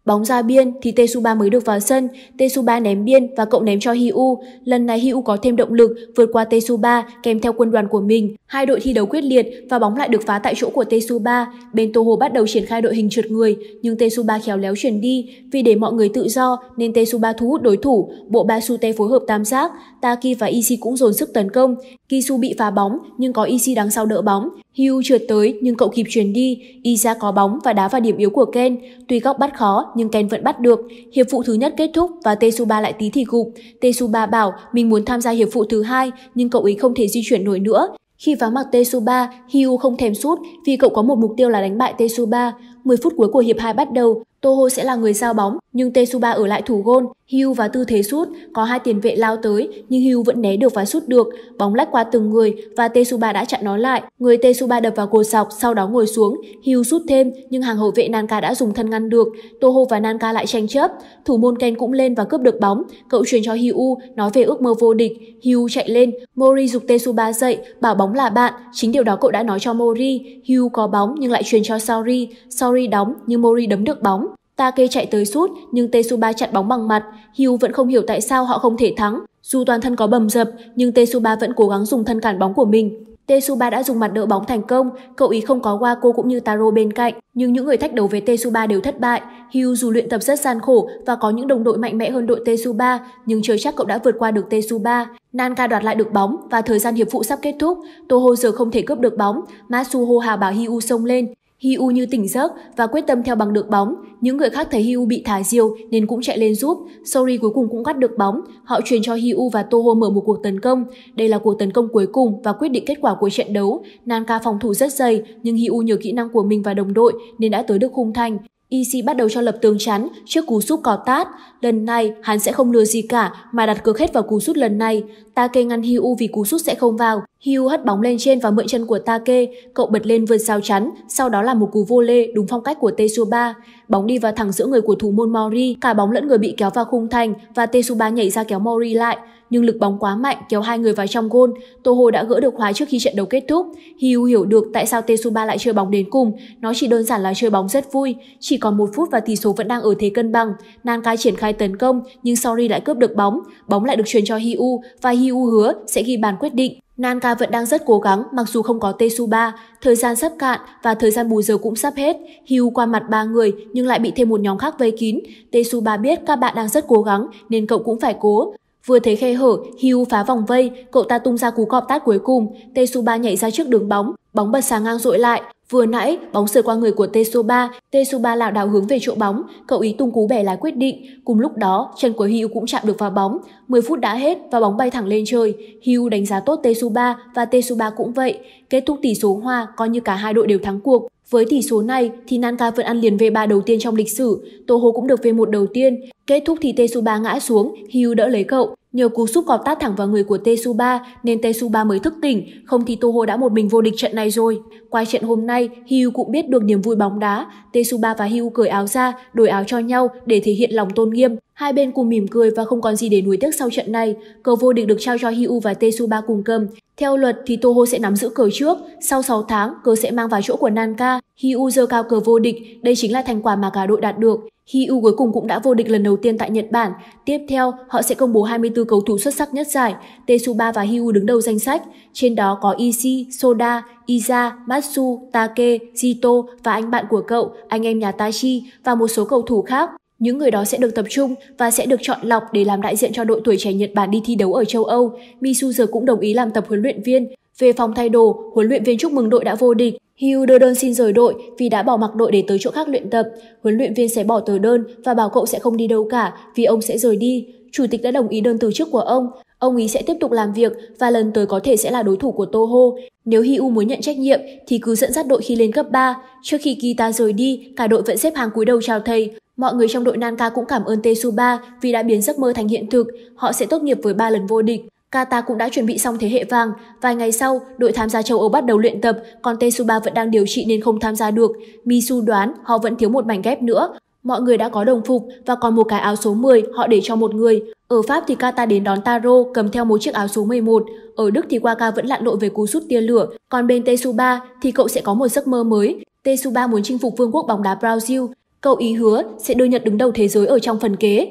Bóng ra biên thì Tetsuba mới được vào sân, Tetsuba ném biên và cậu ném cho Hyu. Lần này Hyu có thêm động lực vượt qua Tetsuba kèm theo quân đoàn của mình. Hai đội thi đấu quyết liệt và bóng lại được phá tại chỗ của Tetsuba. Bên Toho bắt đầu triển khai đội hình trượt người nhưng Tetsuba khéo léo chuyển đi. Vì để mọi người tự do nên Tetsuba thu hút đối thủ, bộ Basute phối hợp tam giác, Taki và Ishii cũng dồn sức tấn công. Kisu bị phá bóng nhưng có Ishii đằng sau đỡ bóng. Hyu trượt tới nhưng cậu kịp chuyển đi. Isa có bóng và đá vào điểm yếu của Ken. Tuy góc bắt khó nhưng Ken vẫn bắt được. Hiệp phụ thứ nhất kết thúc và Tetsuba lại tí thì gục. Tetsuba bảo mình muốn tham gia hiệp phụ thứ hai nhưng cậu ấy không thể di chuyển nổi nữa. Khi vắng mặt Tetsuba, Hyu không thèm sút vì cậu có một mục tiêu là đánh bại Tetsuba. mười phút cuối của hiệp hai bắt đầu, Toho sẽ là người giao bóng nhưng Tetsuba ở lại thủ gôn. Hyu và tư thế sút, có hai tiền vệ lao tới nhưng Hyu vẫn né được và sút được. Bóng lách qua từng người và Tetsuba đã chặn nó lại. Người Tetsuba đập vào cột dọc, sau đó ngồi xuống. Hyu sút thêm nhưng hàng hậu vệ Nanka đã dùng thân ngăn được. Toho và Nanka lại tranh chấp. Thủ môn Ken cũng lên và cướp được bóng. Cậu truyền cho Hyu, nói về ước mơ vô địch. Hyu chạy lên, Mori giục Tetsuba dậy, bảo bóng là bạn. Chính điều đó cậu đã nói cho Mori. Hyu có bóng nhưng lại truyền cho Saori. Saori đóng nhưng Mori đấm được bóng. Take chạy tới sút nhưng Tetsuba chặn bóng bằng mặt. Hyu vẫn không hiểu tại sao họ không thể thắng. Dù toàn thân có bầm dập nhưng Tetsuba vẫn cố gắng dùng thân cản bóng của mình. Tetsuba đã dùng mặt đỡ bóng thành công, cậu ý không có Wako cũng như Taro bên cạnh, nhưng những người thách đấu với Tetsuba đều thất bại. Hyu dù luyện tập rất gian khổ và có những đồng đội mạnh mẽ hơn đội Tetsuba, nhưng chưa chắc cậu đã vượt qua được Tetsuba. Nanka đoạt lại được bóng và thời gian hiệp phụ sắp kết thúc. Toho giờ không thể cướp được bóng, Matsuho Hà bảo Hyu xông lên. Hyu như tỉnh giấc và quyết tâm theo bằng được bóng. Những người khác thấy Hyu bị thả diều nên cũng chạy lên giúp. Saori cuối cùng cũng bắt được bóng. Họ truyền cho Hyu và Toho mở một cuộc tấn công. Đây là cuộc tấn công cuối cùng và quyết định kết quả của trận đấu. Nanka phòng thủ rất dày nhưng Hyu nhờ kỹ năng của mình và đồng đội nên đã tới được khung thành. Ishii bắt đầu cho lập tường chắn trước cú sút có tát. Lần này hắn sẽ không lừa gì cả mà đặt cược hết vào cú sút lần này. Take ngăn Hyu vì cú sút sẽ không vào. Hyu hất bóng lên trên và mượn chân của Take. Cậu bật lên vượt rào chắn, sau đó là một cú vô lê đúng phong cách của Tetsuba. Bóng đi vào thẳng giữa người của thủ môn Mori, cả bóng lẫn người bị kéo vào khung thành và Tetsuba nhảy ra kéo Mori lại. Nhưng lực bóng quá mạnh kéo hai người vào trong gôn. Toho đã gỡ được khóa trước khi trận đấu kết thúc. Hyu hiểu được tại sao Tetsuba lại chơi bóng đến cùng. Nó chỉ đơn giản là chơi bóng rất vui. Chỉ còn một phút và tỷ số vẫn đang ở thế cân bằng. Nanka triển khai tấn công nhưng Saori lại cướp được bóng. Bóng lại được truyền cho Hyu và Hyu hứa sẽ ghi bàn quyết định. Nanka vẫn đang rất cố gắng mặc dù không có Tetsuba. Thời gian sắp cạn và thời gian bù giờ cũng sắp hết. Hyu qua mặt ba người nhưng lại bị thêm một nhóm khác vây kín. Tetsuba biết các bạn đang rất cố gắng nên cậu cũng phải cố. Vừa thấy khe hở, Hyu phá vòng vây, cậu ta tung ra cú cọp tát cuối cùng. Tetsuba nhảy ra trước đường bóng, bóng bật sáng ngang dội lại. Vừa nãy, bóng sượt qua người của Tetsuba, Tetsuba lảo đảo hướng về chỗ bóng, cậu ý tung cú bẻ lái quyết định. Cùng lúc đó, chân của Hyu cũng chạm được vào bóng. mười phút đã hết và bóng bay thẳng lên trời. Hyu đánh giá tốt Tetsuba và Tetsuba cũng vậy. Kết thúc tỷ số hòa, coi như cả hai đội đều thắng cuộc. Với tỷ số này thì Nanka vẫn ăn liền vê ba đầu tiên trong lịch sử, Toho cũng được vê một đầu tiên. Kết thúc thì Tetsuba ngã xuống, Hyu đỡ lấy cậu. Nhờ cú sút cọp tát thẳng vào người của Tetsuba nên Tetsuba mới thức tỉnh, không thì Toho đã một mình vô địch trận này rồi. Qua trận hôm nay, Hyu cũng biết được niềm vui bóng đá. Tetsuba và Hyu cởi áo ra, đổi áo cho nhau để thể hiện lòng tôn nghiêm. Hai bên cùng mỉm cười và không còn gì để nuối tiếc sau trận này. Cờ vô địch được trao cho Hyu và Tetsuba cùng cầm. Theo luật thì Toho sẽ nắm giữ cờ trước, sau sáu tháng cờ sẽ mang vào chỗ của Nanka. Hyu giơ cao cờ vô địch, đây chính là thành quả mà cả đội đạt được. Hyu cuối cùng cũng đã vô địch lần đầu tiên tại Nhật Bản. Tiếp theo, họ sẽ công bố hai mươi tư cầu thủ xuất sắc nhất giải. Tetsuba và Hyu đứng đầu danh sách. Trên đó có Ishii, Soda, Iza, Matsu, Take, Jito và anh bạn của cậu, anh em nhà Tachi và một số cầu thủ khác. Những người đó sẽ được tập trung và sẽ được chọn lọc để làm đại diện cho đội tuổi trẻ Nhật Bản đi thi đấu ở châu Âu. Misu giờ cũng đồng ý làm tập huấn luyện viên. Về phòng thay đồ, huấn luyện viên chúc mừng đội đã vô địch. Hyu đưa đơn xin rời đội vì đã bỏ mặc đội để tới chỗ khác luyện tập. Huấn luyện viên sẽ bỏ tờ đơn và bảo cậu sẽ không đi đâu cả vì ông sẽ rời đi. Chủ tịch đã đồng ý đơn từ chức của ông. Ông ý sẽ tiếp tục làm việc và lần tới có thể sẽ là đối thủ của Toho. Nếu Hyu muốn nhận trách nhiệm thì cứ dẫn dắt đội khi lên cấp ba. Trước khi Kita rời đi, cả đội vẫn xếp hàng cúi đầu chào thầy. Mọi người trong đội Nanka cũng cảm ơn Tetsuba vì đã biến giấc mơ thành hiện thực. Họ sẽ tốt nghiệp với ba lần vô địch. Kata cũng đã chuẩn bị xong thế hệ vàng. Vài ngày sau, đội tham gia châu Âu bắt đầu luyện tập, còn Tetsuba vẫn đang điều trị nên không tham gia được. Misu đoán họ vẫn thiếu một mảnh ghép nữa. Mọi người đã có đồng phục và còn một cái áo số mười họ để cho một người. Ở Pháp thì Kata đến đón Taro cầm theo một chiếc áo số mười một. Ở Đức thì Waka vẫn lặn lội về cú sút tia lửa. Còn bên Tetsuba thì cậu sẽ có một giấc mơ mới. Tetsuba muốn chinh phục vương quốc bóng đá Brazil. Cậu ý hứa sẽ đưa Nhật đứng đầu thế giới ở trong phần kế.